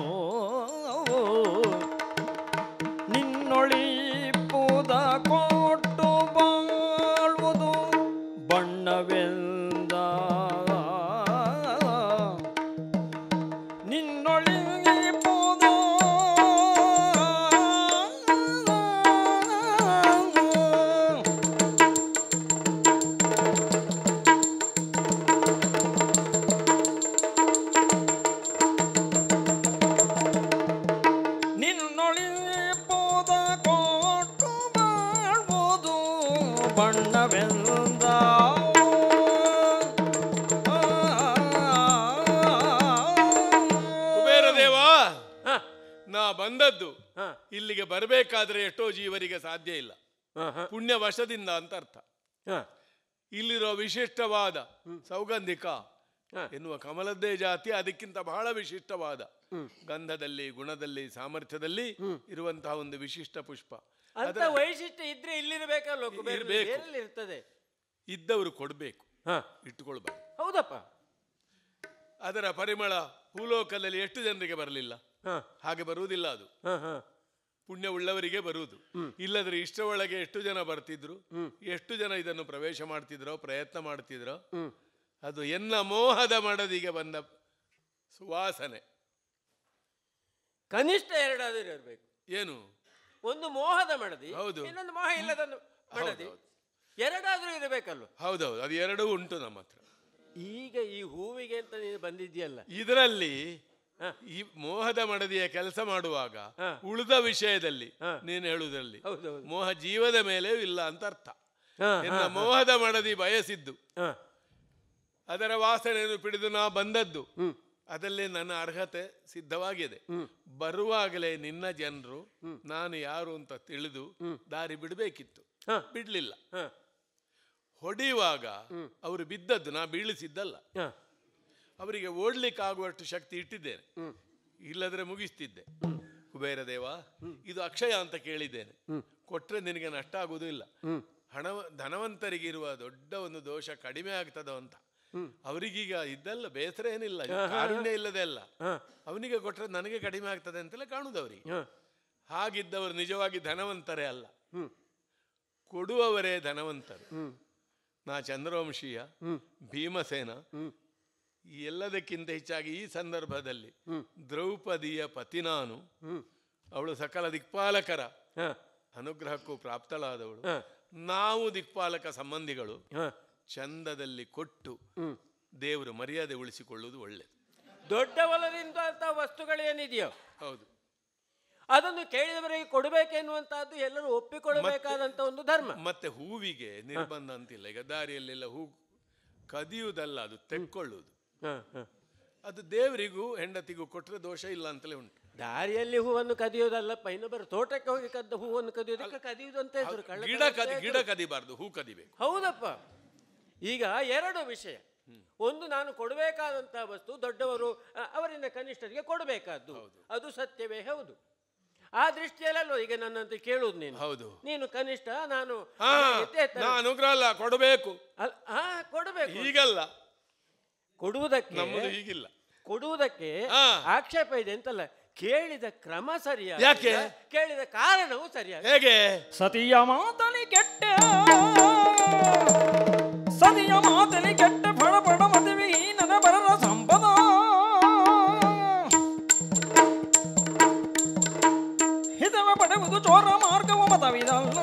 ನಿನ್ನೊಳಿಪುದ ಕೊಟ್ಟು ಬಾಳುವುದು ಬಣ್ಣವೆಂದ ನಿನ್ನೊಳಿಪುದ ನಿನ್ನೊಳಿಪುದ ಕೊಟ್ಟು ಬಾಳುವುದು ಬಣ್ಣವೆಂದ ಕುಬೇರ ದೇವ, ನಾ ಬಂದದ್ದು ಇಲ್ಲಿಗೆ ಬರಬೇಕಾದ್ರೆ ಎಷ್ಟೋ ಜೀವರಿಗೆ ಸಾಧ್ಯ ಇಲ್ಲ. ಪುಣ್ಯ ವಶದಿಂದ ಅಂತ ಅರ್ಥ. ಇಲ್ಲಿರೋ ವಿಶಿಷ್ಟವಾದ ಸೌಗಂಧಿಕ ಎನ್ನುವ ಕಮಲದ್ದೇ ಜಾತಿ ಅದಕ್ಕಿಂತ ಬಹಳ ವಿಶಿಷ್ಟವಾದ ಗಂಧದಲ್ಲಿ, ಗುಣದಲ್ಲಿ, ಸಾಮರ್ಥ್ಯದಲ್ಲಿ ಇರುವಂತಹ ಒಂದು ವಿಶಿಷ್ಟ ಪುಷ್ಪ. ಅಂತ ವೈಶಿಷ್ಟ್ಯ ಇದ್ರೆ ಇಲ್ಲಿರ್ಬೇಕಲ್ಲ, ಇರ್ತದೆ. ಇದ್ದವರು ಕೊಡ್ಬೇಕು, ಇಟ್ಟುಕೊಳ್ಬೇಕು. ಹೌದಪ್ಪ. ಅದರ ಪರಿಮಳ ಭೂಲೋಕದಲ್ಲಿ ಎಷ್ಟು ಜನರಿಗೆ ಬರಲಿಲ್ಲ. ಹಾಗೆ ಬರುವುದಿಲ್ಲ. ಅದು ಪುಣ್ಯ ಉಳ್ಳವರಿಗೆ ಬರುವುದು. ಇಲ್ಲದ್ರೆ ಇಷ್ಟರೊಳಗೆ ಎಷ್ಟು ಜನ ಬರ್ತಿದ್ರು, ಎಷ್ಟು ಜನ ಇದನ್ನು ಪ್ರವೇಶ ಮಾಡ್ತಿದ್ರೋ, ಪ್ರಯತ್ನ ಮಾಡ್ತಿದ್ರೋ. ಅದು ಎನ್ನ ಮೋಹದ ಮಡದಿಗೆ ಬಂದ ಸುವಾಸನೆ. ಕನಿಷ್ಠ ಎರಡಾದರೂ ಇರಬೇಕು. ಏನು? ಒಂದು ಮೋಹದ ಮಡದಿ, ಹೌದು. ಇನ್ನೊಂದು ಮೋಹ ಇಲ್ಲದ ಮಡದಿ. ಎರಡಾದ್ರೂ ಇರಬೇಕಲ್ವ? ಹೌದೌದು, ಅದು ಎರಡೂ ಉಂಟು ನಮ್ಮ ಹತ್ರ. ಈಗ ಈ ಹೂವಿಗೆ ಅಂತ ನೀನು ಬಂದಿದ್ಯಲ್ಲ, ಇದರಲ್ಲಿ ಈ ಮೋಹದ ಮಡದಿಯ ಕೆಲಸ ಮಾಡುವಾಗ ಉಳಿದ ವಿಷಯದಲ್ಲಿ ನೀನು ಹೇಳುವುದರಲ್ಲಿ ಮೋಹ ಜೀವದ ಮೇಲೆ ಇಲ್ಲ ಅಂತ ಅರ್ಥ. ಎನ್ನ ಮೋಹದ ಮಡದಿ ಬಯಸಿದ್ದು, ಅದರ ವಾಸನೆಯನ್ನು ಪಿಡಿದು ನಾ ಬಂದದ್ದು, ಅದರಲ್ಲಿ ನನ್ನ ಅರ್ಹತೆ ಸಿದ್ಧವಾಗಿದೆ. ಬರುವಾಗಲೇ ನಿನ್ನ ಜನರು ನಾನು ಯಾರು ಅಂತ ತಿಳಿದು ದಾರಿ ಬಿಡಬೇಕಿತ್ತು, ಬಿಡ್ಲಿಲ್ಲ. ಹೊಡೆಯುವಾಗ ಅವರು ಬಿದ್ದದ್ದು, ನಾ ಬೀಳಿಸಿದ್ದಲ್ಲ. ಅವರಿಗೆ ಓಡ್ಲಿಕ್ಕೆ ಆಗುವಷ್ಟು ಶಕ್ತಿ ಇಟ್ಟಿದ್ದೇನೆ, ಇಲ್ಲದ್ರೆ ಮುಗಿಸ್ತಿದ್ದೆ. ಕುಬೇರ ದೇವ, ಇದು ಅಕ್ಷಯ ಅಂತ ಕೇಳಿದ್ದೇನೆ, ಕೊಟ್ರೆ ನಿನಗೆ ನಷ್ಟ ಆಗುವುದಿಲ್ಲ. ಹಣ ಧನವಂತರಿಗಿರುವ ದೊಡ್ಡ ಒಂದು ದೋಷ ಕಡಿಮೆ ಆಗ್ತದೋ ಅಂತ. ಅವರಿಗೀಗ ಇದ್ದಲ್ಲ, ಬೇಸರ ಏನಿಲ್ಲ, ಕಾರುಣ್ಯ ಇಲ್ಲದೆ ಅಲ್ಲ. ಅವನಿಗೆ ಕೊಟ್ರೆ ನನಗೆ ಕಡಿಮೆ ಆಗ್ತದೆ ಅಂತೆಲ್ಲ ಕಾಣುದು ಅವರಿಗೆ. ಹಾಗಿದ್ದವರು ನಿಜವಾಗಿ ಧನವಂತರೇ ಅಲ್ಲ, ಕೊಡುವವರೇ ಧನವಂತರು. ನಾ ಚಂದ್ರವಂಶೀಯ, ಭೀಮಸೇನ, ಈ ಎಲ್ಲದಕ್ಕಿಂತ ಹೆಚ್ಚಾಗಿ ಈ ಸಂದರ್ಭದಲ್ಲಿ ದ್ರೌಪದಿಯ ಪತಿ ನಾನು. ಅವಳು ಸಕಲ ದಿಕ್ಪಾಲಕರ ಅನುಗ್ರಹಕ್ಕೂ ಪ್ರಾಪ್ತಳಾದವಳು. ನಾವು ದಿಕ್ಪಾಲಕ ಸಂಬಂಧಿಗಳು. ಚಂದದಲ್ಲಿ ಕೊಟ್ಟು ದೇವರು ಮರ್ಯಾದೆ ಉಳಿಸಿಕೊಳ್ಳುವುದು ಒಳ್ಳೆಯದು. ದೊಡ್ಡ ಒಲದಿಂದ ಅಂತ ವಸ್ತುಗಳೇನಿದೆಯೋ ಹೌದು, ಅದನ್ನು ಕೇಳಿದವರಿಗೆ ಕೊಡಬೇಕೆನ್ನುವಂತಹದ್ದು ಎಲ್ಲರೂ ಒಪ್ಪಿಕೊಳ್ಳಬೇಕಾದಂತ ಒಂದು ಧರ್ಮ. ಮತ್ತೆ ಹೂವಿಗೆ ನಿರ್ಬಂಧ ಅಂತಿಲ್ಲ. ಈಗ ದಾರಿಯಲ್ಲೆಲ್ಲ ಹೂ ಕದಿಯುವುದಲ್ಲ, ಅದು ತೆಕ್ಕೊಳ್ಳುವುದು. ಅದು ದೇವರಿಗೂ ಹೆಂಡತಿಗೂ ಕೊಟ್ಟರೆ ದೋಷ ಇಲ್ಲ ಅಂತಲೇ ಉಂಟು. ದಾರಿಯಲ್ಲಿ ಹೂವನ್ನು ಕದಿಯೋದಲ್ಲಪ್ಪ, ಇನ್ನೊಬ್ಬರ ತೋಟಕ್ಕೆ ಹೋಗಿ ಕದ್ದ ಹೂವನ್ನು ಕದಿಯೋದಕ್ಕೆ ಕದಿಯುವುದು ಅಂತ ಹೆಸರು. ಕಳ್ಳ ಗಿಡ ಕದಿ ಗಿಡ ಕದಿಬಾರ್ದು, ಹೂ ಕದಿಬೇಕು. ಹೌದಪ್ಪ. ಈಗ ಎರಡು ವಿಷಯ. ಒಂದು, ನಾನು ಕೊಡಬೇಕಾದಂತಹ ವಸ್ತು ದೊಡ್ಡವರು ಅ, ಅವರಿಂದ ಕನಿಷ್ಠರಿಗೆ ಕೊಡಬೇಕಾದ್ದು, ಅದು ಸತ್ಯವೇ ಹೌದು. ಆ ದೃಷ್ಟಿಯಲ್ಲೋ ಈಗ ನನ್ನಂತ ಕೇಳುವುದು ನೀನು. ಹೌದು, ನೀನು ಕನಿಷ್ಠ, ನಾನು ಅನುಗ್ರಹ ಅಲ್ಲ, ಕೊಡಬೇಕು. ಹಾ, ಕೊಡಬೇಕು. ಈಗಲ್ಲ, ಕೊಡುವುದಕ್ಕೆ ನಮ್ಮದು ಈಗಿಲ್ಲ. ಕೊಡುವುದಕ್ಕೆ ಆಕ್ಷೇಪ ಇದೆ ಅಂತಲ್ಲ, ಕೇಳಿದ ಕ್ರಮ ಸರಿಯಾದ, ಯಾಕೆ ಕೇಳಿದ ಕಾರಣವು ಸರಿಯಾದ. ಹೇಗೆ? ಸತಿಯ ಮಾತಲಿ ಕೆಟ್ಟ ಸತಿಯ ಮಾತಲಿ ಕೆಟ್ಟ ಫಳ ಪಡ ಮದುವೆ ನನ್ನ ಬರರ ಸಂಪದ ಹಿತವ ಪಡೆಯುವುದು ಚೋರ ಮಾರ್ಗವು ಮತವಿದಲ್ಲ.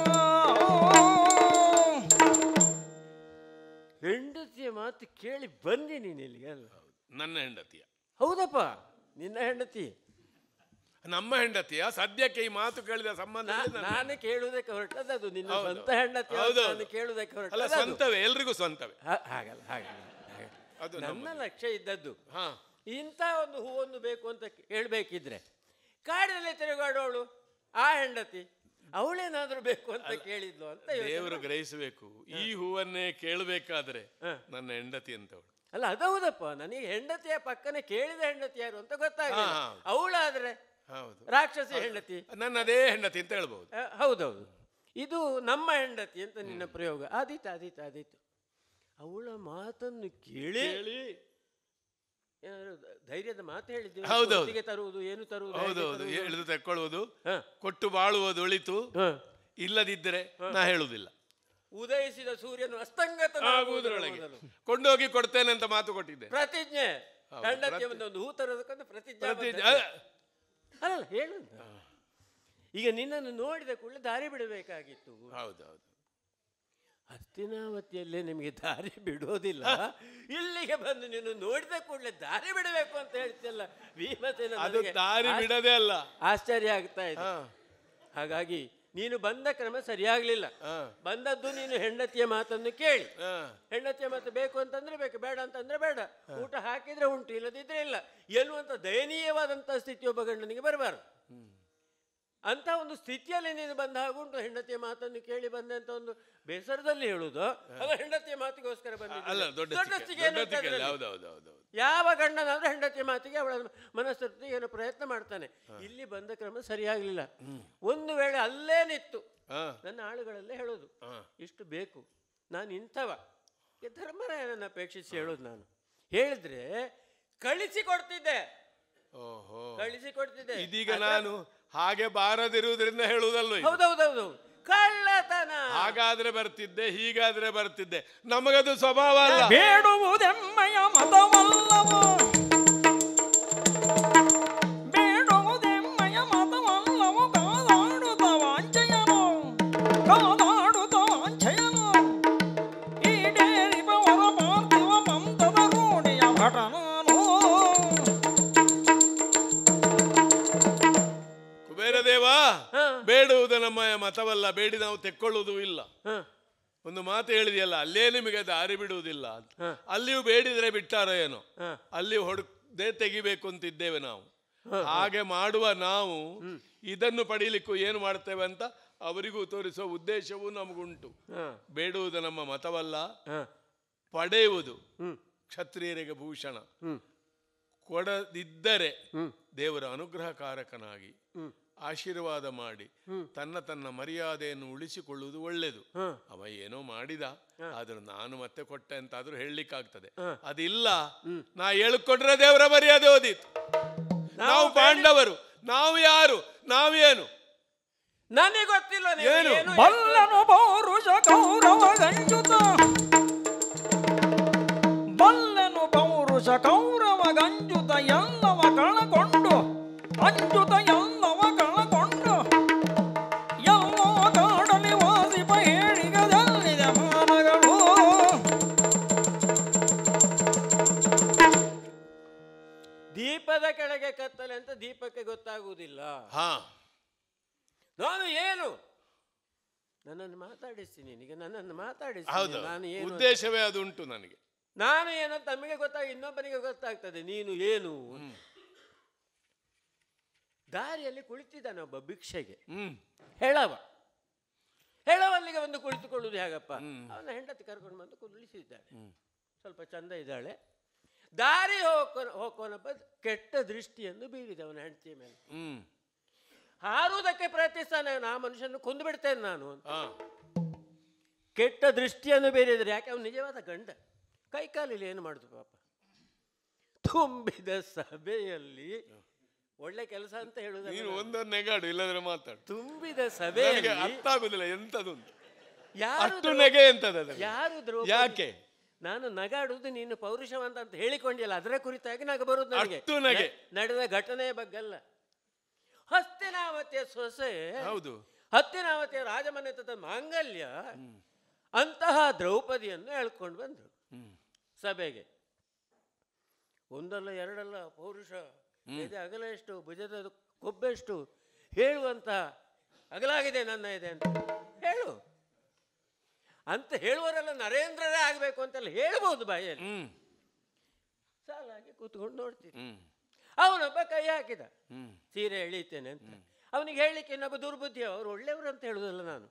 ಹೆಂಡತಿಯ ಮಾತು ಕೇಳಿ ಬಂದಿ ನೀನು ಇಲ್ಲಿಗೆ ಅಲ್ಲ? ನನ್ನ ಹೆಂಡತಿಯ? ಹೌದಪ್ಪ, ನಿನ್ನ ಹೆಂಡತಿ. ನಮ್ಮ ಹೆಂಡತಿಯ? ಸದ್ಯಕ್ಕೆ ಈ ಮಾತು ಕೇಳಿದ ಸಂಬಂಧ ನಾನು ಕೇಳುವುದಕ್ಕೆ ಹೊರಟದ್ದು ನಿನ್ನ ಸ್ವಂತ ಹೆಂಡತಿ. ನಾನು ಕೇಳುವುದಕ್ಕೆ ಹೊರಟಲ್ಲ, ಸ್ವಂತವೇ, ಎಲ್ರಿಗೂ ಸ್ವಂತವೇ. ಹಾಗಲ್ಲ, ಹಾಗಲ್ಲ. ಅದು ನನ್ನ ಲಕ್ಷ್ಯ ಇದ್ದದ್ದು. ಇಂಥ ಒಂದು ಹೂವೊಂದು ಬೇಕು ಅಂತ ಹೇಳ್ಬೇಕಿದ್ರೆ ಕಾಡಿನಲ್ಲಿ ತಿರುಗಾಡೋಳು ಆ ಹೆಂಡತಿ, ಅವಳೇನಾದ್ರೂ ಬೇಕು ಅಂತ ಕೇಳಿದ್ಲು ಅಂತ ದೇವರು ಗ್ರಹಿಸಬೇಕು. ಈ ಹೂವನ್ನೇ ಕೇಳಬೇಕಾದ್ರೆ ನನ್ನ ಹೆಂಡತಿ ಅಂತವಳು ಅಲ್ಲ. ಅದೌದಪ್ಪ, ನನಗೆ ಹೆಂಡತಿಯ ಪಕ್ಕನೆ ಕೇಳಿದ ಹೆಂಡತಿ ಯಾರು ಅಂತ ಗೊತ್ತಾಗಲ್ಲ. ಅವಳಾದ್ರೆ ರಾಕ್ಷಸಿ ಹೆಂಡತಿ, ನನ್ನದೇ ಹೆಂಡತಿ ಅಂತ ಹೇಳ್ಬಹುದು. ಹೌದೌದು, ಇದು ನಮ್ಮ ಹೆಂಡತಿ ಅಂತ ನಿನ್ನ ಪ್ರಯೋಗ. ಆದೀತು ಆದೀತು ಆದೀತು. ಅವಳ ಮಾತನ್ನು ಕೇಳಿ ಏನಾದ್ರು ಧೈರ್ಯದ ಮಾತು ಹೇಳಿದ್ದೀವಿ. ತರುವುದು ಏನು ತರುವುದು, ಹೌದೌದು, ಎಳೆದು ತೆಕ್ಕೊಳ್ಳುವುದು, ಕೊಟ್ಟು ಬಾಳುವುದು ಒಳಿತು, ಇಲ್ಲದಿದ್ದರೆ ನಾ ಹೇಳುವುದಿಲ್ಲ. ಉದಯಿಸಿದ ಸೂರ್ಯನು ಅಸ್ತಂಗತನಾಗುವುದರೊಳಗೆ ಕೊಂಡೋಗಿ ಕೊಡ್ತೇನೆ ಅಂತ ಮಾತು ಕೊಟ್ಟಿದ್ದೆ. ಪ್ರತಿಜ್ಞೆ. ಹೆಂಡತಿಯ ಒಂದು ಹೂ ತರೋದಕ್ಕೊಂದು ಪ್ರತಿಜ್ಞೆ ಅಲ್ಲ ಹೇಳು. ಈಗ ನಿನ್ನನ್ನು ನೋಡಿದ ಕೂಡಲೇ ದಾರಿ ಬಿಡಬೇಕಾಗಿತ್ತು. ಹೌದೌದು, ಹಸ್ತಿನಾವತಿಯಲ್ಲೇ ನಿಮಗೆ ದಾರಿ ಬಿಡೋದಿಲ್ಲ, ಇಲ್ಲಿಗೆ ಬಂದು ನೀನು ನೋಡಿದ ಕೂಡಲೇ ದಾರಿ ಬಿಡಬೇಕು ಅಂತ ಹೇಳ್ತಿಯಲ್ಲ ಭೀಮಸೇನ. ಅದು ದಾರಿ ಬಿಡದೇ ಅಲ್ಲ, ಆಶ್ಚರ್ಯ ಆಗ್ತಾ ಇದೆ. ಹಾಗಾಗಿ ನೀನು ಬಂದ ಕ್ರಮ ಸರಿಯಾಗ್ಲಿಲ್ಲ. ಬಂದದ್ದು ನೀನು ಹೆಂಡತಿಯ ಮಾತನ್ನು ಕೇಳಿ, ಹೆಂಡತಿಯ ಮಾತು ಬೇಕು ಅಂತಂದ್ರೆ ಬೇಕು, ಬೇಡ ಅಂತಂದ್ರೆ ಬೇಡ, ಊಟ ಹಾಕಿದ್ರೆ ಉಂಟು ಇಲ್ಲದಿದ್ರೆ ಇಲ್ಲ ಎನ್ನುವಂತ ದಯನೀಯವಾದಂತಹ ಸ್ಥಿತಿ ಒಬ್ಬ ಗಂಡನಿಗೆ ಬರಬಾರದು. ಅಂತ ಒಂದು ಸ್ಥಿತಿಯಲ್ಲಿ ನೀನು ಬಂದ ಹಾಗುಂಟು. ಹೆಂಡತಿಯ ಮಾತನ್ನು ಕೇಳಿ ಬಂದೆ ಅಂತ ಒಂದು ಬೇಸರದಲ್ಲಿ ಹೇಳುದು, ಅಲ್ಲ ಹೆಂಡತಿಯ ಮಾತಿಗೋಸ್ಕರ ಬಂದಿದ್ದ ದೊಡ್ಡ ಸ್ಥಿತಿ. ಯಾವ ಗಂಡನಾದ್ರೂ ಹೆಂಡತಿಯ ಮಾತಿಗೆ ಅವಳ ಮನಸ್ಥಿತಿಗೆ ಏನೋ ಪ್ರಯತ್ನ ಮಾಡ್ತಾನೆ. ಇಲ್ಲಿ ಬಂದ ಕ್ರಮ ಸರಿಯಾಗ್ಲಿಲ್ಲ. ಒಂದು ವೇಳೆ ಅಲ್ಲೇ ನಿತ್ತು ನನ್ನ ಆಳುಗಳಲ್ಲೇ ಹೇಳೋದು, ಇಷ್ಟು ಬೇಕು, ನಾನು ಇಂಥವ ಧರ್ಮರಾಯನನ್ನು ಅಪೇಕ್ಷಿಸಿ ಹೇಳೋದು. ನಾನು ಹೇಳಿದ್ರೆ ಕಳಿಸಿ ಕೊಡ್ತಿದ್ದೆ, ಕಳಿಸಿ ಕೊಡ್ತಿದ್ದೆ. ಇದೀಗ ನಾನು ಹಾಗೆ ಬಾರದಿರುವುದರಿಂದ ಹೇಳುವುದಲ್ವ? ಹೌದೌದೌದು, ಕಳ್ಳತನ. ಹಾಗಾದ್ರೆ ಬರ್ತಿದ್ದೆ, ಹೀಗಾದ್ರೆ ಬರ್ತಿದ್ದೆ. ನಮಗದು ಸ್ವಭಾವ ಅಲ್ಲ. ಬೇಡುವುದೆಮ್ಮಯ ಮತವಲ್ಲವೋ, ಬೇಡುವುದೆಮ್ಮಯ ಮತವಲ್ಲವೋ, ಕಾದಾಡುತ್ತ ವಾಂಚೆಯನು, ಕಾದಾಡುತ್ತ ವಾಂಚೆಯನು, ಈಡೇರಿಪವರ ಪಾರ್ಥಿವ ಪಂಥದ ರೂಢಿಯ ಭಟನಾನು. ದೇವ, ಬೇಡುವುದು ನಮ್ಮ ಮತವಲ್ಲ, ಬೇಡಿ ನಾವು ತೆಕ್ಕೊಳ್ಳುವುದೂ ಇಲ್ಲ. ಒಂದು ಮಾತು ಹೇಳಿದೆಯಲ್ಲ, ಅಲ್ಲೇ ನಿಮಗೆ ದಾರಿ ಬಿಡುವುದಿಲ್ಲ ಅಂತ. ಅಲ್ಲಿಯೂ ಬೇಡಿದ್ರೆ ಬಿಟ್ಟಾರೋ ಏನೋ, ಅಲ್ಲಿ ಹೊಡೆದೇ ತೆಗಿಬೇಕು ಅಂತಿದ್ದೇವೆ ನಾವು. ಹಾಗೆ ಮಾಡುವ ನಾವು ಇದನ್ನು ಪಡೀಲಿಕ್ಕೂ ಏನು ಮಾಡ್ತೇವೆ ಅಂತ ಅವರಿಗೂ ತೋರಿಸುವ ಉದ್ದೇಶವೂ ನಮಗುಂಟು. ಬೇಡುವುದು ನಮ್ಮ ಮತವಲ್ಲ, ಪಡೆಯುವುದು ಕ್ಷತ್ರಿಯರಿಗೆ ಭೂಷಣ. ಕೊಡದಿದ್ದರೆ ದೇವರ ಅನುಗ್ರಹಕಾರಕನಾಗಿ ಆಶೀರ್ವಾದ ಮಾಡಿ ತನ್ನ ತನ್ನ ಮರ್ಯಾದೆಯನ್ನು ಉಳಿಸಿಕೊಳ್ಳುವುದು ಒಳ್ಳೆಯದು. ಅವ ಏನೋ ಮಾಡಿದ, ಆದ್ರೂ ನಾನು ಮತ್ತೆ ಕೊಟ್ಟೆ ಅಂತಾದ್ರೂ ಹೇಳಲಿಕ್ಕಾಗ್ತದೆ. ಅದಿಲ್ಲ, ನಾ ಹೇಳ್ಕೊಟ್ರೆ ದೇವರ ಮರ್ಯಾದೆ ಓದಿತ್ತು. ನಾವು ಪಾಂಡವರು, ನಾವು ಯಾರು, ನಾವೇನು ನನಗೆ ಗೊತ್ತಿಲ್ಲ. ಏನು ಬಲ್ಲನು ಪೌರುಷ ಕೌರವ ಗಂಜುತ, ಬಲ್ಲನು ಪೌರುಷ ಕೌರವ ಗಂಜುತ, ಎಲ್ಲವ ಕಳಕೊಂಡು ಅಂಜುತ ಎಲ್ಲವ ಕಳಕೊಂಡು, ಎಲ್ಲವ ಕಾಡಲಿ ವಾಸಿಪ ಹೇಳಿಗದಲ್ಲಿದೆ ಮಾನಗಳು. ದೀಪದ ಕೆಳಗೆ ಕತ್ತಲೆ ಅಂತ ದೀಪಕ್ಕೆ ಗೊತ್ತಾಗುವುದಿಲ್ಲ. ನಾನು ಏನು ನನ್ನನ್ನು ಮಾತಾಡಿಸ್ತೀನಿ, ಈಗ ನನ್ನನ್ನು ಮಾತಾಡಿಸ್ತೀನಿ. ನಾನು ಏನು ಉದ್ದೇಶವೇ ಅದು ಉಂಟು ನನಗೆ. ನಾನು ಏನು ತಮಗೆ ಗೊತ್ತಾಗ ಇನ್ನೊಬ್ಬನಿಗೆ ಗೊತ್ತಾಗ್ತದೆ ನೀನು ಏನು. ದಾರಿಯಲ್ಲಿ ಕುಳಿತಿದ್ದಾನೆ ಒಬ್ಬ ಭಿಕ್ಷೆಗೆ. ಹ್ಮ್ ಹೇಳವ ಹೇಳವಲ್ಲಿಗೆ ಬಂದು ಕುಳಿತುಕೊಳ್ಳುವುದು ಹೇಗಪ್ಪ? ಅವನ ಹೆಂಡತಿ ಕರ್ಕೊಂಡು ಬಂದು ಕುಳಿಸಿದ್ದಾಳೆ. ಸ್ವಲ್ಪ ಚಂದ ಇದ್ದಾಳೆ. ದಾರಿ ಹೋಗೋ ಹೋಗೋನಪ್ಪ ಕೆಟ್ಟ ದೃಷ್ಟಿಯನ್ನು ಬೀರಿದೆ ಅವನ ಹೆಂಡತಿಯ ಮೇಲೆ. ಹ್ಮ್ ಹಾರುವುದಕ್ಕೆ ಪ್ರಯತ್ನಿಸ್ತಾನೆ. ಆ ಮನುಷ್ಯನ ಕೊಂದು ಬಿಡ್ತೇನೆ ನಾನು ಅಂತ. ಹಾ ಕೆಟ್ಟ ದೃಷ್ಟಿಯನ್ನು ಬೀರಿದ್ರೆ ಯಾಕೆ ಅವನು ನಿಜವಾದ ಗಂಡ. ಕೈಕಾಲಲ್ಲಿ ಏನು ಮಾಡುದು ಪಾಪ. ತುಂಬಿದ ಸಭೆಯಲ್ಲಿ ಒಳ್ಳೆ ಕೆಲಸ ಅಂತ ಹೇಳುದು. ನೀನು ಒಂದೊಂದು ನೆಗಾಡು, ಇಲ್ಲದ್ರೆ ಮಾತಾಡು. ತುಂಬಿದ ಸಭೆಯಲ್ಲಿ ಅರ್ಥ ಆಗುದಿಲ್ಲ ಎಂತದು ಯಾರು ಅಷ್ಟು ನೆಗೆ ಎಂತದ ಯಾರು ದ್ರೌಪದಿ? ಯಾಕೆ ನಾನು ನಗಾಡುವುದು ನೀನು ಪೌರುಷವಂತ ಅಂತ ಹೇಳಿಕೊಂಡಿಲ್ಲ, ಅದರ ಕುರಿತಾಗಿ ನಗ ಬರುವುದು ನನಗೆ. ಅಷ್ಟು ನಗೆ. ನಡೆದ ಘಟನೆಯ ಬಗ್ಗಲ್ಲ. ಹಸ್ತಿನಾವತಿಯ ಸೊಸೆ, ಹೌದು, ಹಸ್ತಿನಾವತಿಯ ರಾಜಮನೆತದ ಮಾಂಗಲ್ಯ ಅಂತಹ ದ್ರೌಪದಿಯನ್ನು ಎಳ್ಕೊಂಡು ಬಂದರು ಸಭೆಗೆ. ಒಂದಲ್ಲ ಎರಡಲ್ಲ ಪೌರುಷ ಇದೆ. ಅಗಲ ಎಷ್ಟು, ಭುಜದ ಕೊಬ್ಬೆಷ್ಟು ಹೇಳುವಂತ ಅಗಲಾಗಿದೆ ನನ್ನ ಇದೆ ಅಂತ ಹೇಳು ಅಂತ ಹೇಳುವರೆಲ್ಲ ನರೇಂದ್ರರೇ ಆಗಬೇಕು ಅಂತೆಲ್ಲ ಹೇಳ್ಬೋದು ಬಾಯಲ್ಲಿ. ಸಾಲಾಗಿ ಕೂತ್ಕೊಂಡು ನೋಡ್ತೀನಿ. ಅವನೊಬ್ಬ ಕೈ ಹಾಕಿದ, ಸೀರೆ ಎಳೀತೇನೆ ಅಂತ. ಅವನಿಗೆ ಹೇಳಿಕ್ಕೆ ಇನ್ನೊಬ್ಬ ದುರ್ಬುದ್ಧಿ, ಅವ್ರು ಒಳ್ಳೆಯವರು ಅಂತ ಹೇಳುದಲ್ಲ ನಾನು.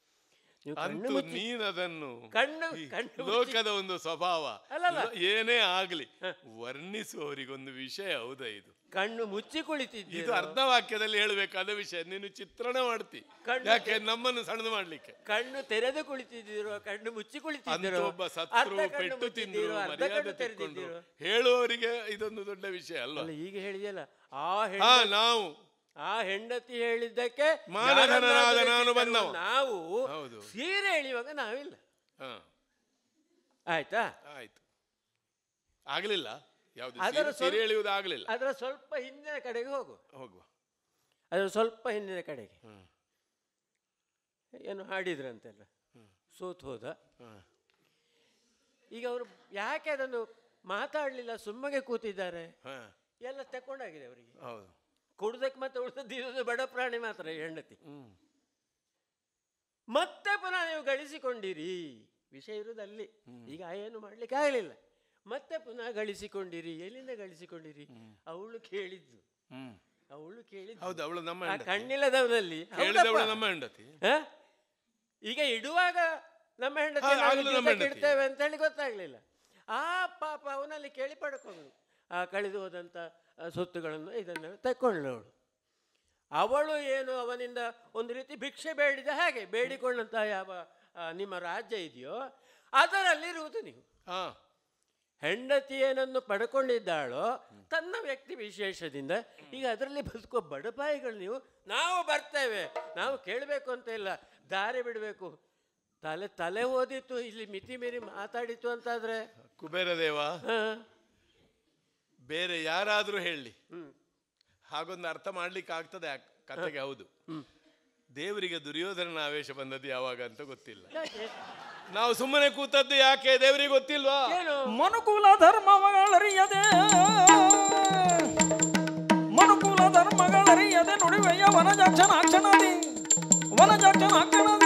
ನೀನದನ್ನು ಕಣ್ಣು ಕಣ್ಣು ಲೋಕದ ಒಂದು ಸ್ವಭಾವ ಅಲ್ಲಲ್ಲ, ಏನೇ ಆಗ್ಲಿ ವರ್ಣಿಸುವವರಿಗೊಂದು ವಿಷಯ. ಹೌದಾ? ಇದು ಕಣ್ಣು ಮುಚ್ಚಿ ಕುಳಿತಿದ್ದೆ. ಇದು ಅರ್ಧ ವಾಕ್ಯದಲ್ಲಿ ಹೇಳಬೇಕಾದ ವಿಷಯ, ನೀನು ಚಿತ್ರಣ ಮಾಡ್ತಿ. ಯಾಕೆ ನಮ್ಮನ್ನು ಸಣ್ಣದು ಮಾಡ್ಲಿಕ್ಕೆ? ಕಣ್ಣು ತೆರೆದು ಕುಳಿತಿದ್ದೀರೋ, ಕಣ್ಣು ಮುಚ್ಚಿ ಕುಳಿತಿದ್ದೀರೋ, ಒಬ್ಬ ಸತ್ರು ಪೆಟ್ಟು ತಿಂದ್ರು ಮರ್ಯಾದೆ ತೆಕ್ಕೊಂಡು ಹೇಳುವವರಿಗೆ ಇದೊಂದು ದೊಡ್ಡ ವಿಷಯ ಅಲ್ವಾ? ಈಗ ಹೇಳಿದೆಯಲ್ಲ, ಆ ಹಾ ನಾವು ಆ ಹೆಂಡತಿ ಹೇಳಿದ್ದಕ್ಕೆ ಮಾನಧನರಾದ ನಾನು ಬಂದವ. ನಾವು ಹೌದು, ಸೀರೆ ಎಳೆಯುವಾಗ ನಾವಿಲ್ಲ. ಆಯ್ತಾ? ಆಯ್ತು, ಆಗ್ಲಿಲ್ಲ. ಯಾವ್ದು ಅದರ ಸೀರೆ ಎಳೆಯುವುದು ಆಗ್ಲಿಲ್ಲ. ಅದರ ಸ್ವಲ್ಪ ಹಿಂದಿನ ಕಡೆಗೆ ಹೋಗು, ಹೋಗುವ. ಅದರ ಸ್ವಲ್ಪ ಹಿಂದಿನ ಕಡೆಗೆ ಏನು ಹಾಡಿದ್ರಂತೆಲ್ಲ, ಸೋತ್ ಹೋದ. ಈಗ ಅವರು ಯಾಕೆ ಅದನ್ನು ಮಾತಾಡ್ಲಿಲ್ಲ, ಸುಮ್ಮಗೆ ಕೂತಿದ್ದಾರೆ. ಎಲ್ಲ ತಕೊಂಡಾಗಿದೆ ಅವರಿಗೆ. ಹೌದು, ಕೊಡುದಕ್ಕೆ ಮತ್ತೆ ಉಳಿದದ್ದು ಬಡ ಪ್ರಾಣಿ ಮಾತ್ರ ಹೆಂಡತಿ. ಮತ್ತೆ ಪುನಃ ನೀವು ಗಳಿಸಿಕೊಂಡಿರಿ, ವಿಷಯ ಇರುವುದಲ್ಲಿ. ಈಗ ಏನು ಮಾಡ್ಲಿಕ್ಕೆ ಆಗಲಿಲ್ಲ. ಮತ್ತೆ ಪುನಃ ಗಳಿಸಿಕೊಂಡಿರಿ. ಎಲ್ಲಿಂದ ಗಳಿಸಿಕೊಂಡಿರಿ? ಅವಳು ಕೇಳಿದ್ದು, ಅವಳು ಕೇಳಿದ್ದು. ಹೌದು, ಅವಳು ನಮ್ಮ ಕಣ್ಣಿಲ್ಲದವನಲ್ಲಿ ನಮ್ಮ ಹೆಂಡತಿ. ಈಗ ಇಡುವಾಗ ನಮ್ಮ ಹೆಂಡತಿ ಇಡ್ತೇವೆ ಅಂತ ಹೇಳಿ ಗೊತ್ತಾಗ್ಲಿಲ್ಲ. ಆ ಪಾಪ ಅವನಲ್ಲಿ ಕೇಳಿ ಪಡ್ಕೊಂಡು ಆ ಕಳೆದು ಹೋದಂತ ಸೊತ್ತುಗಳನ್ನು ಇದನ್ನು ತಕ್ಕೊಂಡವಳು. ಅವಳು ಏನು ಅವನಿಂದ ಒಂದು ರೀತಿ ಭಿಕ್ಷೆ ಬೇಡಿದ ಹಾಗೆ ಬೇಡಿಕೊಂಡಂತ ಯಾವ ನಿಮ್ಮ ರಾಜ್ಯ ಇದೆಯೋ ಅದರಲ್ಲಿರುವುದು ನೀವು. ಹೆಂಡತಿ ಏನನ್ನು ಪಡ್ಕೊಂಡಿದ್ದಾಳೋ ತನ್ನ ವ್ಯಕ್ತಿ ವಿಶೇಷದಿಂದ, ಈಗ ಅದರಲ್ಲಿ ಬದುಕುವ ಬಡಪಾಯಿಗಳು ನೀವು. ನಾವು ಬರ್ತೇವೆ, ನಾವು ಕೇಳಬೇಕು ಅಂತ ಇಲ್ಲ, ದಾರಿ ಬಿಡಬೇಕು. ತಲೆ ತಲೆ ಓದಿತ್ತು, ಇಲ್ಲಿ ಮಿತಿ ಮೀರಿ ಮಾತಾಡಿತ್ತು ಅಂತಾದ್ರೆ ಕುಬೇರ ದೇವ ಬೇರೆ ಯಾರಾದ್ರೂ ಹೇಳಿ ಹಾಗೊಂದು ಅರ್ಥ ಮಾಡ್ಲಿಕ್ಕೆ ಆಗ್ತದೆ ಆ ಕಥೆಗೆ. ಹೌದು, ದೇವರಿಗೆ ದುರ್ಯೋಧನನ ಆವೇಶ ಬಂದದ್ದು ಯಾವಾಗ ಅಂತ ಗೊತ್ತಿಲ್ಲ. ನಾವು ಸುಮ್ಮನೆ ಕೂತದ್ದು ಯಾಕೆ ದೇವರಿಗೆ ಗೊತ್ತಿಲ್ವಾ? ಮನುಕುಲ ಧರ್ಮಗಳರಿಯದೆ ಮನುಕುಲ ಧರ್ಮಗಳರಿಯದೆ ನುಡಿವೆಯ ವನಜಾಕ್ಷನಾಕ್ಷಣದಿ ವನಜಾಕ್ಷನಾಕ್ಷಣದಿ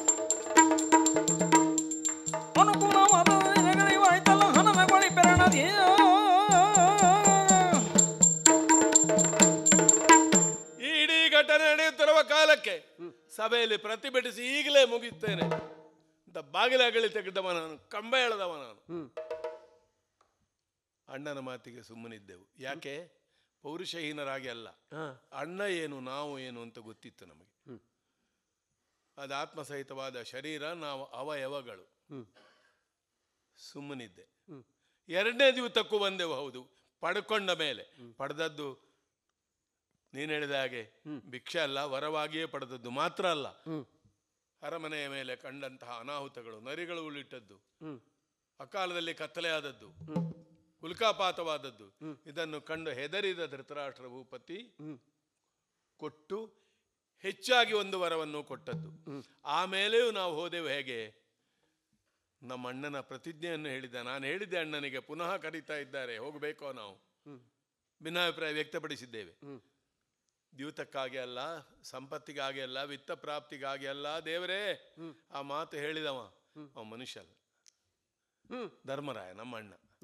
ಅನುಕೂಲವಾದ ದಿನಗಳಿವಾಯ್ತಲ್ಲ ಹನನ ಬಳಿ ಬೆರಣದಿ. ಇಡೀ ಘಟನೆ ನಡೆಯುತ್ತಿರುವ ಕಾಲಕ್ಕೆ ಸಭೆಯಲ್ಲಿ ಪ್ರತಿಭಟಿಸಿ ಈಗಲೇ ಮುಗಿಸ್ತೇನೆ ಅಂತ ಬಾಗಿಲಗಳಿ ತೆಗೆದವ ನಾನು, ಕಂಬ ಎಳೆದವ ನಾನು. ಅಣ್ಣನ ಮಾತಿಗೆ ಸುಮ್ಮನಿದ್ದೆವು. ಯಾಕೆ? ಪೌರುಷಹೀನರಾಗಿ ಅಲ್ಲ, ಅಣ್ಣ ಏನು ನಾವು ಏನು ಅಂತ ಗೊತ್ತಿತ್ತು ನಮಗೆ. ಅದು ಆತ್ಮಸಹಿತವಾದ ಶರೀರ, ನಾವು ಅವಯವಗಳು. ಸುಮ್ಮನಿದ್ದೆ. ಎರಡನೇ ದಿವಸಕ್ಕೂ ಬಂದೆವು. ಹೌದು, ಪಡ್ಕೊಂಡ ಮೇಲೆ. ಪಡೆದದ್ದು ನೀನು ಹೇಳಿದ ಹಾಗೆ ಭಿಕ್ಷೆ ಅಲ್ಲ, ವರವಾಗಿಯೇ ಪಡೆದದ್ದು ಮಾತ್ರ ಅಲ್ಲ. ಅರಮನೆಯ ಮೇಲೆ ಕಂಡಂತಹ ಅನಾಹುತಗಳು, ನರಿಗಳು ಉಳಿಟ್ಟದ್ದು, ಅಕಾಲದಲ್ಲಿ ಕತ್ತಲೆಯಾದದ್ದು, ಉಲ್ಕಾಪಾತವಾದದ್ದು, ಇದನ್ನು ಕಂಡು ಹೆದರಿದ ಧೃತರಾಷ್ಟ್ರ ಭೂಪತಿ ಕೊಟ್ಟು ಹೆಚ್ಚಾಗಿ ಒಂದು ವರವನ್ನು ಕೊಟ್ಟದ್ದು. ಆಮೇಲೆಯೂ ನಾವು ಹೋದೆವು. ಹೇಗೆ? ನಮ್ಮ ಅಣ್ಣನ ಪ್ರತಿಜ್ಞೆಯನ್ನು ಹೇಳಿದ್ದ. ನಾನು ಹೇಳಿದ್ದೆ ಅಣ್ಣನಿಗೆ, ಪುನಃ ಕರೀತಾ ಇದ್ದಾರೆ, ಹೋಗಬೇಕೋ ನಾವು. ಭಿನ್ನಾಭಿಪ್ರಾಯ ವ್ಯಕ್ತಪಡಿಸಿದ್ದೇವೆ. ದ್ಯೂತಕ್ಕಾಗಿ ಅಲ್ಲ, ಸಂಪತ್ತಿಗಾಗಿ ಅಲ್ಲ, ವಿತ್ತ ಪ್ರಾಪ್ತಿಗಾಗಿ ಅಲ್ಲ. ದೇವರೇ, ಆ ಮಾತು ಹೇಳಿದವ ಅವ ಮನುಷ್ಯ ಅಲ್ಲ, ಧರ್ಮರಾಯ ನಮ್ಮ ಅಣ್ಣ.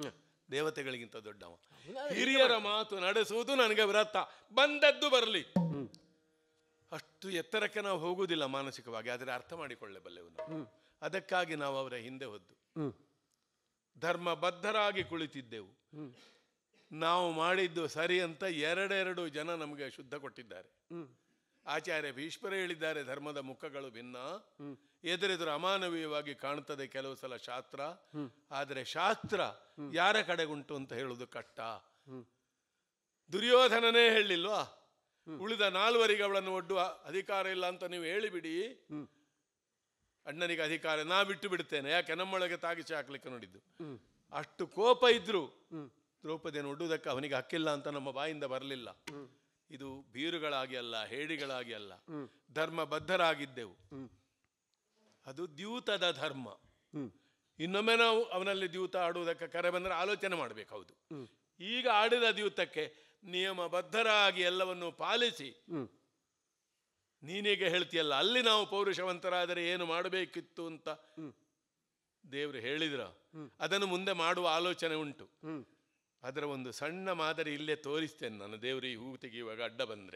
ದೇವತೆಗಳಿಗಿಂತ ದೊಡ್ಡವ. ಹಿರಿಯರ ಮಾತು ನಡೆಸುವುದು ನನಗೆ ವ್ರತ, ಬಂದದ್ದು ಬರಲಿ. ಅಷ್ಟು ಎತ್ತರಕ್ಕೆ ನಾವು ಹೋಗುವುದಿಲ್ಲ ಮಾನಸಿಕವಾಗಿ, ಆದರೆ ಅರ್ಥ ಮಾಡಿಕೊಳ್ಳಬಲ್ಲೆವು ನಾವು. ಅದಕ್ಕಾಗಿ ನಾವು ಅವರ ಹಿಂದೆ ಹೊದ್ದು ಧರ್ಮಬದ್ಧರಾಗಿ ಕುಳಿತಿದ್ದೆವು. ನಾವು ಮಾಡಿದ್ದು ಸರಿ ಅಂತ ಎರಡೆರಡು ಜನ ನಮಗೆ ಶುದ್ಧ ಕೊಟ್ಟಿದ್ದಾರೆ. ಆಚಾರ್ಯ ಭೀಷ್ಮರೇ ಹೇಳಿದ್ದಾರೆ, ಧರ್ಮದ ಮುಖಗಳು ಭಿನ್ನ, ಎದುರೆದುರು ಅಮಾನವೀಯವಾಗಿ ಕಾಣುತ್ತದೆ ಕೆಲವು ಸಲ ಶಾಸ್ತ್ರ, ಆದರೆ ಶಾಸ್ತ್ರ ಯಾರ ಕಡೆಗುಂಟು ಅಂತ ಹೇಳುವುದು ಕಷ್ಟ. ದುರ್ಯೋಧನನೇ ಹೇಳಿಲ್ವಾ, ಉಳಿದ ನಾಲ್ವರಿಗೆ ಅವಳನ್ನು ಒಡ್ಡುವ ಅಧಿಕಾರ ಇಲ್ಲ ಅಂತ ನೀವು ಹೇಳಿಬಿಡಿ, ಅಣ್ಣನಿಗೆ ಅಧಿಕಾರ ನಾ ಬಿಟ್ಟು ಬಿಡ್ತೇನೆ, ಯಾಕೆ ನಮ್ಮೊಳಗೆ ತಾಗಿಸಿ ಹಾಕ್ಲಿಕ್ಕೆ ನೋಡಿದ್ದು. ಅಷ್ಟು ಕೋಪ ಇದ್ರು ದ್ರೌಪದಿಯನ್ನು ಒಡ್ಡುವುದಕ್ಕೆ ಅವನಿಗೆ ಹಕ್ಕಿಲ್ಲ ಅಂತ ನಮ್ಮ ಬಾಯಿಂದ ಬರಲಿಲ್ಲ. ಇದು ಬೀರುಗಳಾಗಿ ಅಲ್ಲ, ಹೇಡಿಗಳಾಗಿ ಅಲ್ಲ, ಧರ್ಮಬದ್ಧರಾಗಿದ್ದೆವು. ಅದು ದ್ಯೂತದ ಧರ್ಮ. ಇನ್ನೊಮ್ಮೆ ನಾವು ಅವನಲ್ಲಿ ದ್ಯೂತ ಆಡುವುದಕ್ಕೆ ಕರೆ ಬಂದರೆ ಆಲೋಚನೆ ಮಾಡಬೇಕು. ಹೌದು, ಈಗ ಆಡಿದ ದ್ಯೂತಕ್ಕೆ ನಿಯಮಬದ್ಧರಾಗಿ ಎಲ್ಲವನ್ನು ಪಾಲಿಸಿ ನೀನೀಗ ಹೇಳ್ತೀಯಲ್ಲ, ಅಲ್ಲಿ ನಾವು ಪೌರುಷವಂತರಾದರೆ ಏನು ಮಾಡಬೇಕಿತ್ತು ಅಂತ ದೇವರು ಹೇಳಿದ್ರ, ಅದನ್ನು ಮುಂದೆ ಮಾಡುವ ಆಲೋಚನೆ ಉಂಟು. ಅದರ ಒಂದು ಸಣ್ಣ ಮಾದರಿ ಇಲ್ಲೇ ತೋರಿಸ್ತೇನೆ ನಾನು, ದೇವರು ಈ ಹೂ ತೆಗೆಯುವಾಗ ಅಡ್ಡ ಬಂದ್ರೆ.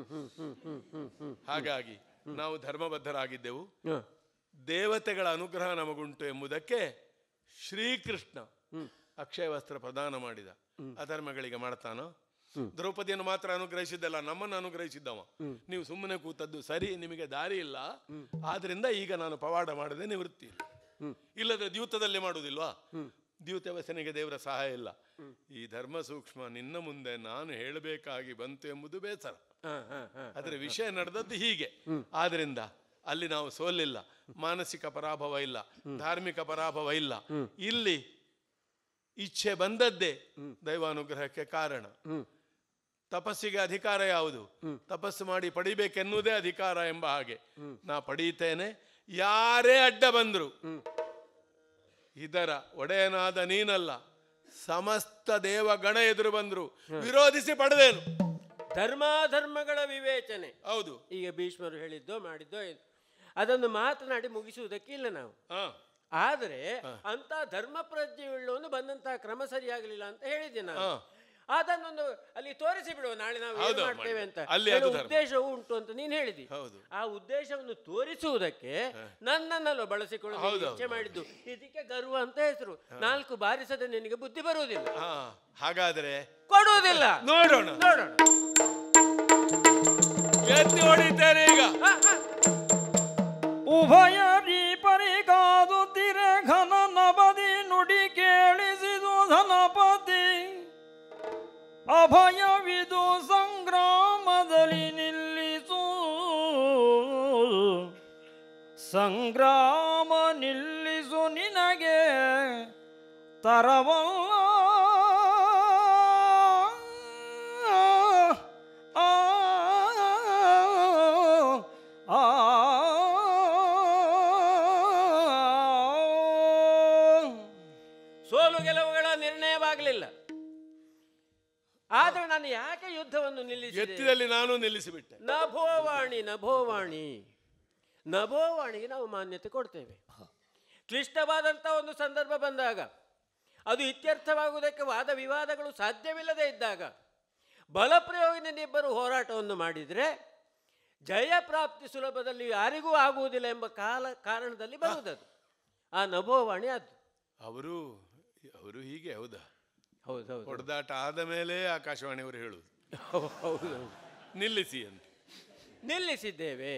ಹಾಗಾಗಿ ನಾವು ಧರ್ಮಬದ್ಧರಾಗಿದ್ದೆವು, ದೇವತೆಗಳ ಅನುಗ್ರಹ ನಮಗುಂಟು ಎಂಬುದಕ್ಕೆ ಶ್ರೀಕೃಷ್ಣ ಅಕ್ಷಯ ವಸ್ತ್ರ ಪ್ರದಾನ ಮಾಡಿದ. ಅಧರ್ಮಗಳಿಗೆ ಮಾಡ್ತಾನೋ? ದ್ರೌಪದಿಯನ್ನು ಮಾತ್ರ ಅನುಗ್ರಹಿಸಿದ್ದಲ್ಲ, ನಮ್ಮನ್ನು ಅನುಗ್ರಹಿಸಿದ್ದವ. ನೀವು ಸುಮ್ಮನೆ ಕೂತದ್ದು ಸರಿ, ನಿಮಗೆ ದಾರಿ ಇಲ್ಲ, ಆದ್ರಿಂದ ಈಗ ನಾನು ಪವಾಡ ಮಾಡದೆ ನಿವೃತ್ತಿ. ಇಲ್ಲದ್ರೆ ದ್ಯೂತದಲ್ಲಿ ಮಾಡುವುದಿಲ್ವಾ? ದ್ಯೂತ ವ್ಯಸನಿಗೆ ದೇವರ ಸಹಾಯ ಇಲ್ಲ. ಈ ಧರ್ಮ ಸೂಕ್ಷ್ಮ ನಿನ್ನ ಮುಂದೆ ನಾನು ಹೇಳಬೇಕಾಗಿ ಬಂತು ಎಂಬುದು ಬೇಸರ. ಅದರ ವಿಷಯ ನಡೆದದ್ದು ಹೀಗೆ. ಆದ್ರಿಂದ ಅಲ್ಲಿ ನಾವು ಸೋಲಿಲ್ಲ, ಮಾನಸಿಕ ಪರಾಭವ ಇಲ್ಲ, ಧಾರ್ಮಿಕ ಪರಾಭವ ಇಲ್ಲ. ಇಲ್ಲಿ ಇಚ್ಛೆ ಬಂದದ್ದೇ ದೈವಾನುಗ್ರಹಕ್ಕೆ ಕಾರಣ. ತಪಸ್ಸಿಗೆ ಅಧಿಕಾರ ಯಾವುದು? ತಪಸ್ಸು ಮಾಡಿ ಪಡಿಬೇಕೆನ್ನುವುದೇ ಅಧಿಕಾರ ಎಂಬ ಹಾಗೆ ನಾ ಪಡೀತೇನೆ. ಯಾರೇ ಅಡ್ಡ ಬಂದ್ರು ಇದರ ಒಡೆಯನಾದ ನೀನಲ್ಲ, ಸಮಸ್ತ ದೇವಗಣ ಎದುರು ಬಂದ್ರು ವಿರೋಧಿಸಿ ಪಡೆದೇನು. ಧರ್ಮಾಧರ್ಮಗಳ ವಿವೇಚನೆ. ಹೌದು, ಈಗ ಭೀಷ್ಮರು ಹೇಳಿದ್ದೋ ಮಾಡಿದ್ದೋ ಅದನ್ನು ಮಾತನಾಡಿ ಮುಗಿಸುವುದಕ್ಕೆ ಇಲ್ಲ ನಾವು. ಆದರೆ ಅಂತ ಧರ್ಮ ಪ್ರಜ್ಞೆಯುಳ್ಳವನು ಬಂದಂತಹ ಕ್ರಮ ಸರಿಯಾಗಲಿಲ್ಲ ಅಂತ ಹೇಳಿದ್ದೆ ನಾನು. ಅದನ್ನೊಂದು ಅಲ್ಲಿ ತೋರಿಸಿ ಬಿಡುವ, ನಾಳೆ ನಾವು ಏನು ಮಾಡ್ತೇವೆ ಅಂತ ಉದ್ದೇಶವೂ ಉಂಟು ಅಂತ ನೀನು ಹೇಳಿದಿ. ಆ ಉದ್ದೇಶವನ್ನು ತೋರಿಸುವುದಕ್ಕೆ ನನ್ನನ್ನಲ್ಲೋ ಬಳಸಿಕೊಳ್ಳಲು ಇಚ್ಛೆ ಮಾಡಿದ್ದು. ಇದಕ್ಕೆ ಗರ್ವ ಅಂತ ಹೆಸರು. ನಾಲ್ಕು ಬಾರಿಸದೆ ನಿನಗೆ ಬುದ್ಧಿ ಬರುವುದಿಲ್ಲ. ಹಾಗಾದ್ರೆ ಕೊಡುವುದಿಲ್ಲ. ನೋಡೋಣ ನೋಡೋಣ ಎತ್ತಿ ಹೊಡಿತೇನೆ ಈಗ. ಉಭಯ ರೀಪರಿ ಕಾದುತ್ತಿರೆ ಘನ ನಬದಿ ನುಡಿ ಕೇಳಿಸಿದು ಧನಪತಿ. ಅಭಯವಿದು ಸಂಗ್ರಾಮದಲ್ಲಿ ನಿಲ್ಲಿಸು, ಸಂಗ್ರಾಮ ನಿಲ್ಲಿಸು ನಿನಗೆ ತರವಲ್ಲ. ಸೋಲು ಗೆಲುವುಗಳ ನಿರ್ಣಯವಾಗಲಿಲ್ಲ. ಆದ್ರೆ ನಾನು ಯಾಕೆ ಯುದ್ಧವನ್ನು ನಿಲ್ಲಿಸಿದೆ? ಎತ್ತಿದಲ್ಲಿ ನಾನು ನಿಲ್ಲಿಸಿಬಿಟ್ಟೆ. ನಭೋವಾಣಿ ನಭೋವಾಣಿ ನಭೋವಾಣಿಗೆ ನಾವು ಮಾನ್ಯತೆ ಕೊಡ್ತೇವೆ. ಕ್ಲಿಷ್ಟವಾದಂಥ ಒಂದು ಸಂದರ್ಭ ಬಂದಾಗ, ಅದು ಇತ್ಯರ್ಥವಾಗುವುದಕ್ಕೆ ವಾದ ವಿವಾದಗಳು ಸಾಧ್ಯವಿಲ್ಲದೆ ಇದ್ದಾಗ, ಬಲಪ್ರಯೋಗದಿಂದ ಇಬ್ಬರು ಹೋರಾಟವನ್ನು ಮಾಡಿದರೆ ಜಯ ಪ್ರಾಪ್ತಿ ಸುಲಭದಲ್ಲಿ ಯಾರಿಗೂ ಆಗುವುದಿಲ್ಲ ಎಂಬ ಕಾಲ ಕಾರಣದಲ್ಲಿ ಬರುವುದದು ಆ ನಭೋವಾಣಿ. ಅದು ಅವರು ಅವರು ಹೀಗೆ. ಹೌದಾ? ಹೌದೌದು. ಹೊಡೆದಾಟ ಆದ ಮೇಲೆ ಆಕಾಶವಾಣಿಯವರು ಹೇಳುವುದು ಹೌದು, ನಿಲ್ಲಿಸಿ ಅಂತ. ನಿಲ್ಲಿಸಿದ್ದೇವೆ.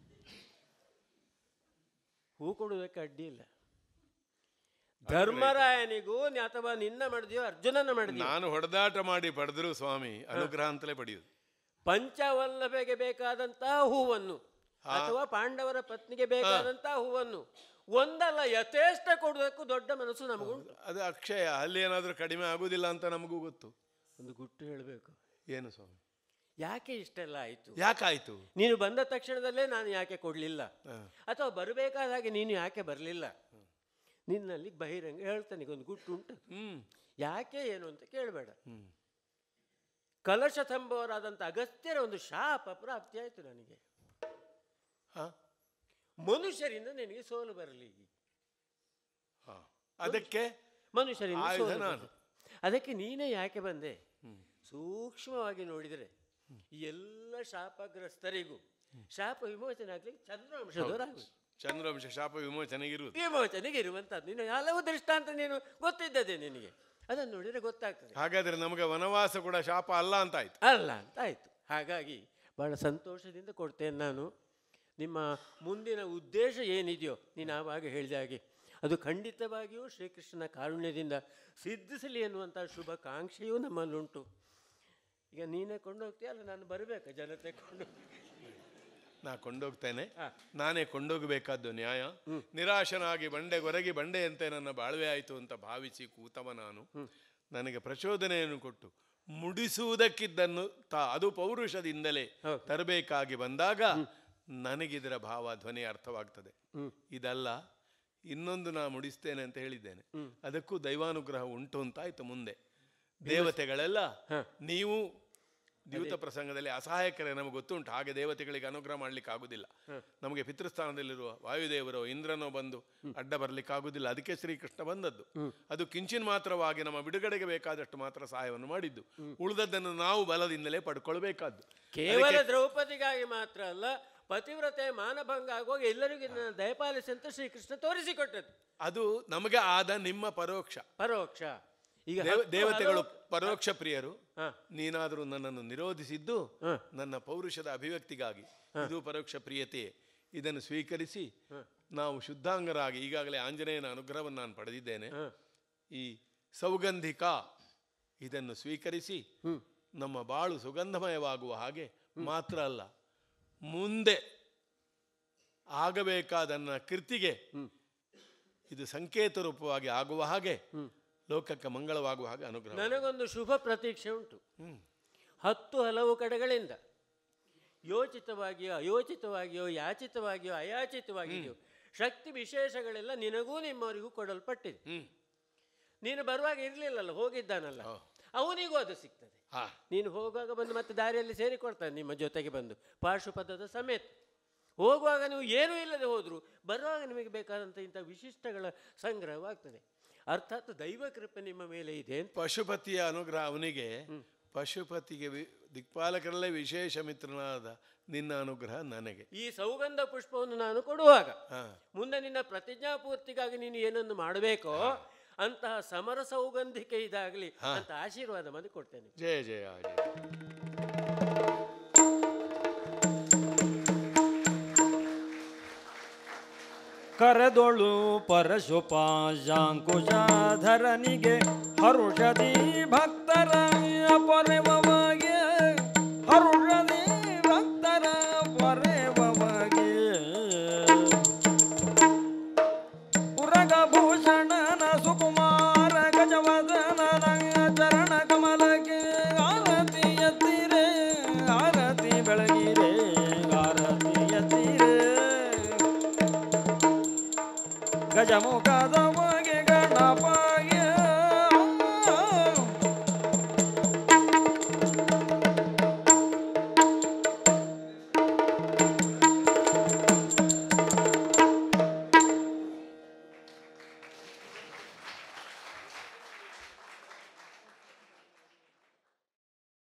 ಹೂ ಕೊಡುವುದಕ್ಕೆ ಅಡ್ಡಿ ಇಲ್ಲ. ಧರ್ಮರಾಯನಿಗೂ ಅಥವಾ ನಿನ್ನ ಮಾಡಿದೆಯೋ ಅರ್ಜುನನ ಮಾಡಿದೆಯೋ, ನಾನು ಹೊಡೆದಾಟ ಮಾಡಿ ಪಡೆದ್ರು ಸ್ವಾಮಿ ಅನುಗ್ರಹ ಅಂತಲೇ ಪಡೆಯುವುದು. ಪಂಚವಲ್ಲಭೆಗೆ ಬೇಕಾದಂತಹ ಹೂವನ್ನು ಅಥವಾ ಪಾಂಡವರ ಪತ್ನಿಗೆ ಬೇಕಾದಂತಹ ಹೂವನ್ನು ಒಂದಲ್ಲ ಯಥೇಷ್ಟ ಕೊಡುವುದಕ್ಕೂ ದೊಡ್ಡ ಮನಸ್ಸು ನಮಗುಂಟು. ಅದು ಅಕ್ಷಯ. ಅಲ್ಲಿ ಏನಾದರೂ ಕಡಿಮೆ ಆಗುದಿಲ್ಲ ಅಂತ ನಮಗೂ ಗೊತ್ತು. ಒಂದು ಗುಟ್ಟು ಹೇಳಬೇಕು. ಏನು ಸ್ವಾಮಿ? ಯಾಕೆ ಇಷ್ಟೆಲ್ಲ ಆಯ್ತು? ಯಾಕಾಯ್ತು? ನೀನು ಬಂದ ತಕ್ಷಣದಲ್ಲೇ ನಾನು ಯಾಕೆ ಕೊಡ್ಲಿಲ್ಲ, ಅಥವಾ ಬರಬೇಕಾದ ಹಾಗೆ ನೀನು ಯಾಕೆ ಬರಲಿಲ್ಲ? ನಿನ್ನಲ್ಲಿ ಬಹಿರಂಗ ಹೇಳ್ತಾನೆ, ಒಂದು ಗುಟ್ಟು ಉಂಟು. ಹ್ಮ್ ಯಾಕೆ ಏನು ಅಂತ ಕೇಳಬೇಡ. ಕಲಶ ತಂಬವರಾದಂಥ ಅಗಸ್ತ್ಯರ ಒಂದು ಶಾಪ ಪ್ರಾಪ್ತಿ ಆಯ್ತು ನನಗೆ. ಮನುಷ್ಯರಿಂದ ನಿನಗೆ ಸೋಲು ಬರಲಿ. ಅದಕ್ಕೆ ಮನುಷ್ಯರಿಂದ ಸೋಲು. ಅದಕ್ಕೆ ನೀನೇ ಯಾಕೆ ಬಂದೆ? ಸೂಕ್ಷ್ಮವಾಗಿ ನೋಡಿದರೆ ಈ ಎಲ್ಲ ಶಾಪಗ್ರಸ್ತರಿಗೂ ಶಾಪ ವಿಮೋಚನೆ ಆಗ್ಲಿಕ್ಕೆ ಚಂದ್ರವಂಶದವರಾಗಬೇಕು. ಚಂದ್ರವಂಶ ಶಾಪ ವಿಮೋಚನೆಗಿರುವುದು ವಿಮೋಚನೆಗೆ ಇರುವಂತದ್ದು ನೀನು ಹಲವು ದೃಷ್ಟಾಂತ ನೀನು ಗೊತ್ತಿದ್ದದೆ ನಿನಗೆ, ಅದನ್ನು ನೋಡಿದರೆ ಗೊತ್ತಾಗ್ತದೆ. ಹಾಗಾದ್ರೆ ನಮಗೆ ವನವಾಸ ಕೂಡ ಶಾಪ ಅಲ್ಲ ಅಂತ ಆಯ್ತು. ಅಲ್ಲ ಅಂತ ಆಯ್ತು. ಹಾಗಾಗಿ ಬಹಳ ಸಂತೋಷದಿಂದ ಕೊಡ್ತೇನೆ ನಾನು. ನಿಮ್ಮ ಮುಂದಿನ ಉದ್ದೇಶ ಏನಿದೆಯೋ ನೀನು ಆವಾಗ ಹೇಳಿದ ಹಾಗೆ ಅದು ಖಂಡಿತವಾಗಿಯೂ ಶ್ರೀಕೃಷ್ಣನ ಕಾರುಣ್ಯದಿಂದ ಸಿದ್ಧಿಸಲಿ ಎನ್ನುವಂಥ ಶುಭಾಕಾಂಕ್ಷೆಯೂ ನಮ್ಮಲ್ಲುಂಟು. ಈಗ ನೀನೇ ಕೊಂಡೋಗ್ತೀಯ ಅಲ್ಲ ನಾನು ಬರಬೇಕಾ ಜನತೆ ಕೊಂಡು? ನಾ ಕೊಂಡೋಗ್ತೇನೆ, ನಾನೇ ಕೊಂಡೋಗಬೇಕಾದ್ದು ನ್ಯಾಯ. ನಿರಾಶನಾಗಿ ಬಂಡೆ ಗೊರಗಿ ಬಂಡೆಯಂತೆ ನನ್ನ ಬಾಳ್ವೆ ಆಯಿತು ಅಂತ ಭಾವಿಸಿ ಕೂತವ ನಾನು. ನನಗೆ ಪ್ರಚೋದನೆಯನ್ನು ಕೊಟ್ಟು ಮುಡಿಸುವುದಕ್ಕಿದ್ದನ್ನು ತಾ ಅದು ಪೌರುಷದಿಂದಲೇ ತರಬೇಕಾಗಿ ಬಂದಾಗ ನನಗಿದರ ಭಾವ ಧ್ವನಿ ಅರ್ಥವಾಗ್ತದೆ. ಇದಲ್ಲ ಇನ್ನೊಂದು ನಾ ಮುಡಿಸ್ತೇನೆ ಅಂತ ಹೇಳಿದ್ದೇನೆ, ಅದಕ್ಕೂ ದೈವಾನುಗ್ರಹ ಉಂಟು ಅಂತ ಆಯ್ತು. ಮುಂದೆ ದೇವತೆಗಳೆಲ್ಲ ನೀವು ದ್ಯೂತ ಪ್ರಸಂಗದಲ್ಲಿ ಅಸಹಾಯಕರೇ ನಮಗೆ ಗೊತ್ತುಂಟು, ಹಾಗೆ ದೇವತೆಗಳಿಗೆ ಅನುಗ್ರಹ ಮಾಡ್ಲಿಕ್ಕೆ ಆಗುದಿಲ್ಲ. ನಮಗೆ ಪಿತೃಸ್ಥಾನದಲ್ಲಿರುವ ವಾಯುದೇವರೋ ಇಂದ್ರನೋ ಬಂದು ಅಡ್ಡ ಬರ್ಲಿಕ್ಕೆ ಆಗುದಿಲ್ಲ. ಅದಕ್ಕೆ ಶ್ರೀಕೃಷ್ಣ ಬಂದದ್ದು. ಅದು ಕಿಂಚಿನ್ ಮಾತ್ರವಾಗಿ ನಮ್ಮ ಬಿಡುಗಡೆಗೆ ಬೇಕಾದಷ್ಟು ಮಾತ್ರ ಸಹಾಯವನ್ನು ಮಾಡಿದ್ದು, ಉಳಿದದ್ದನ್ನು ನಾವು ಬಲದಿಂದಲೇ ಪಡ್ಕೊಳ್ಬೇಕಾದ್ದು. ಕೇವಲ ದ್ರೌಪದಿಗಾಗಿ ಮಾತ್ರ ಅಲ್ಲ, ಪತಿವ್ರತೆ ಮಾನಭಂಗ ಆಗುವಾಗ ಎಲ್ಲರಿಗೂ ದಯಪಾಲಿಸಿ ಅಂತ ಶ್ರೀಕೃಷ್ಣ ತೋರಿಸಿಕೊಟ್ಟದ್ದು. ಅದು ನಮಗೆ ಆದ ನಿಮ್ಮ ಪರೋಕ್ಷ ಪರೋಕ್ಷ. ಈಗ ದೇವತೆಗಳು ಪರೋಕ್ಷ ಪ್ರಿಯರು, ನೀನಾದರೂ ನನ್ನನ್ನು ನಿರೋಧಿಸಿದ್ದು ನನ್ನ ಪೌರುಷದ ಅಭಿವ್ಯಕ್ತಿಗಾಗಿ. ಇದು ಪರೋಕ್ಷ ಪ್ರಿಯತೆಯೇ. ಇದನ್ನು ಸ್ವೀಕರಿಸಿ ನಾವು ಶುದ್ಧಾಂಗರಾಗಿ ಈಗಾಗಲೇ ಆಂಜನೇಯನ ಅನುಗ್ರಹವನ್ನು ನಾನು ಪಡೆದಿದ್ದೇನೆ. ಈ ಸೌಗಂಧಿಕ ಇದನ್ನು ಸ್ವೀಕರಿಸಿ ನಮ್ಮ ಬಾಳು ಸುಗಂಧಮಯವಾಗುವ ಹಾಗೆ ಮಾತ್ರ ಅಲ್ಲ, ಮುಂದೆ ಆಗಬೇಕಾದ ನನ್ನ ಕೃತಿಗೆ ಇದು ಸಂಕೇತ ರೂಪವಾಗಿ ಆಗುವ ಹಾಗೆ, ಲೋಕಕ್ಕೆ ಮಂಗಳವಾಗುವ ಹಾಗೆ ಅನುಗ್ರಹ. ನನಗೊಂದು ಶುಭ ಪ್ರತೀಕ್ಷೆ ಉಂಟು. ಹತ್ತು ಹಲವು ಕಡೆಗಳಿಂದ ಯೋಚಿತವಾಗಿಯೋ ಅಯೋಚಿತವಾಗಿಯೋ ಯಾಚಿತವಾಗಿಯೋ ಅಯಾಚಿತವಾಗಿಯೋ ಶಕ್ತಿ ವಿಶೇಷಗಳೆಲ್ಲ ನಿನಗೂ ನಿಮ್ಮವರಿಗೂ ಕೊಡಲ್ಪಟ್ಟಿದೆ. ನೀನು ಬರುವಾಗ ಇರಲಿಲ್ಲಲ್ಲ, ಹೋಗಿದ್ದಾನಲ್ಲ, ಅವನಿಗೂ ಅದು ಸಿಗ್ತದೆ. ನೀನು ಹೋಗುವಾಗ ಬಂದು ಮತ್ತೆ ದಾರಿಯಲ್ಲಿ ಸೇರಿಕೊಡ್ತಾನೆ ನಿಮ್ಮ ಜೊತೆಗೆ ಬಂದು ಪಾರ್ಶ್ವಪದದ ಸಮೇತ. ಹೋಗುವಾಗ ನೀವು ಏನೂ ಇಲ್ಲದೆ ಹೋದ್ರು ಬರುವಾಗ ನಿಮಗೆ ಬೇಕಾದಂಥ ಇಂಥ ವಿಶಿಷ್ಟಗಳ ಸಂಗ್ರಹವಾಗ್ತದೆ. ಅರ್ಥಾತ್ ದೈವ ಕೃಪೆ ನಿಮ್ಮ ಮೇಲೆ ಇದೆ. ಪಶುಪತಿಯ ಅನುಗ್ರಹ ಅವನಿಗೆ, ಪಶುಪತಿಗೆ ದಿಕ್ಪಾಲಕರಲ್ಲೇ ವಿಶೇಷ ಮಿತ್ರನಾದ ನಿನ್ನ ಅನುಗ್ರಹ ನನಗೆ. ಈ ಸೌಗಂಧ ಪುಷ್ಪವನ್ನು ನಾನು ಕೊಡುವಾಗ ಮುಂದೆ ನಿನ್ನ ಪ್ರತಿಜ್ಞಾಪೂರ್ತಿಗಾಗಿ ನೀನು ಏನನ್ನು ಮಾಡಬೇಕೋ ಅಂತಹ ಸಮರ ಸೌಗಂಧಿಕೆ ಇದಾಗಲಿ ಅಂತ ಆಶೀರ್ವಾದ ಮಾಡಿ ಕೊಡ್ತೇನೆ. ಜಯ ಜಯ ಜಯ. ಕರೆದೊಳು ಪರಶುಪಾಶಾಂಕುಶಾಧರನಿಗೆ ಹರುಷದಿ ಭಕ್ತರ ಪೊರೆವಗೆ, ಹರುಷದಿ ಭಕ್ತರ ಪೊರೆವಗೆ. ಉರಗಭೂಷಣನ ಸುಕುಮಾರ ಗಜವದನನ ಚರಣ ಕಮಲಕ್ಕೆ ಆರತಿ ಎತ್ತಿರೆ, ಆರತಿ ಬೆಳಗಿರೆ, ಆರತಿ ಎತ್ತಿರೆ. ಗಜಮುಖದ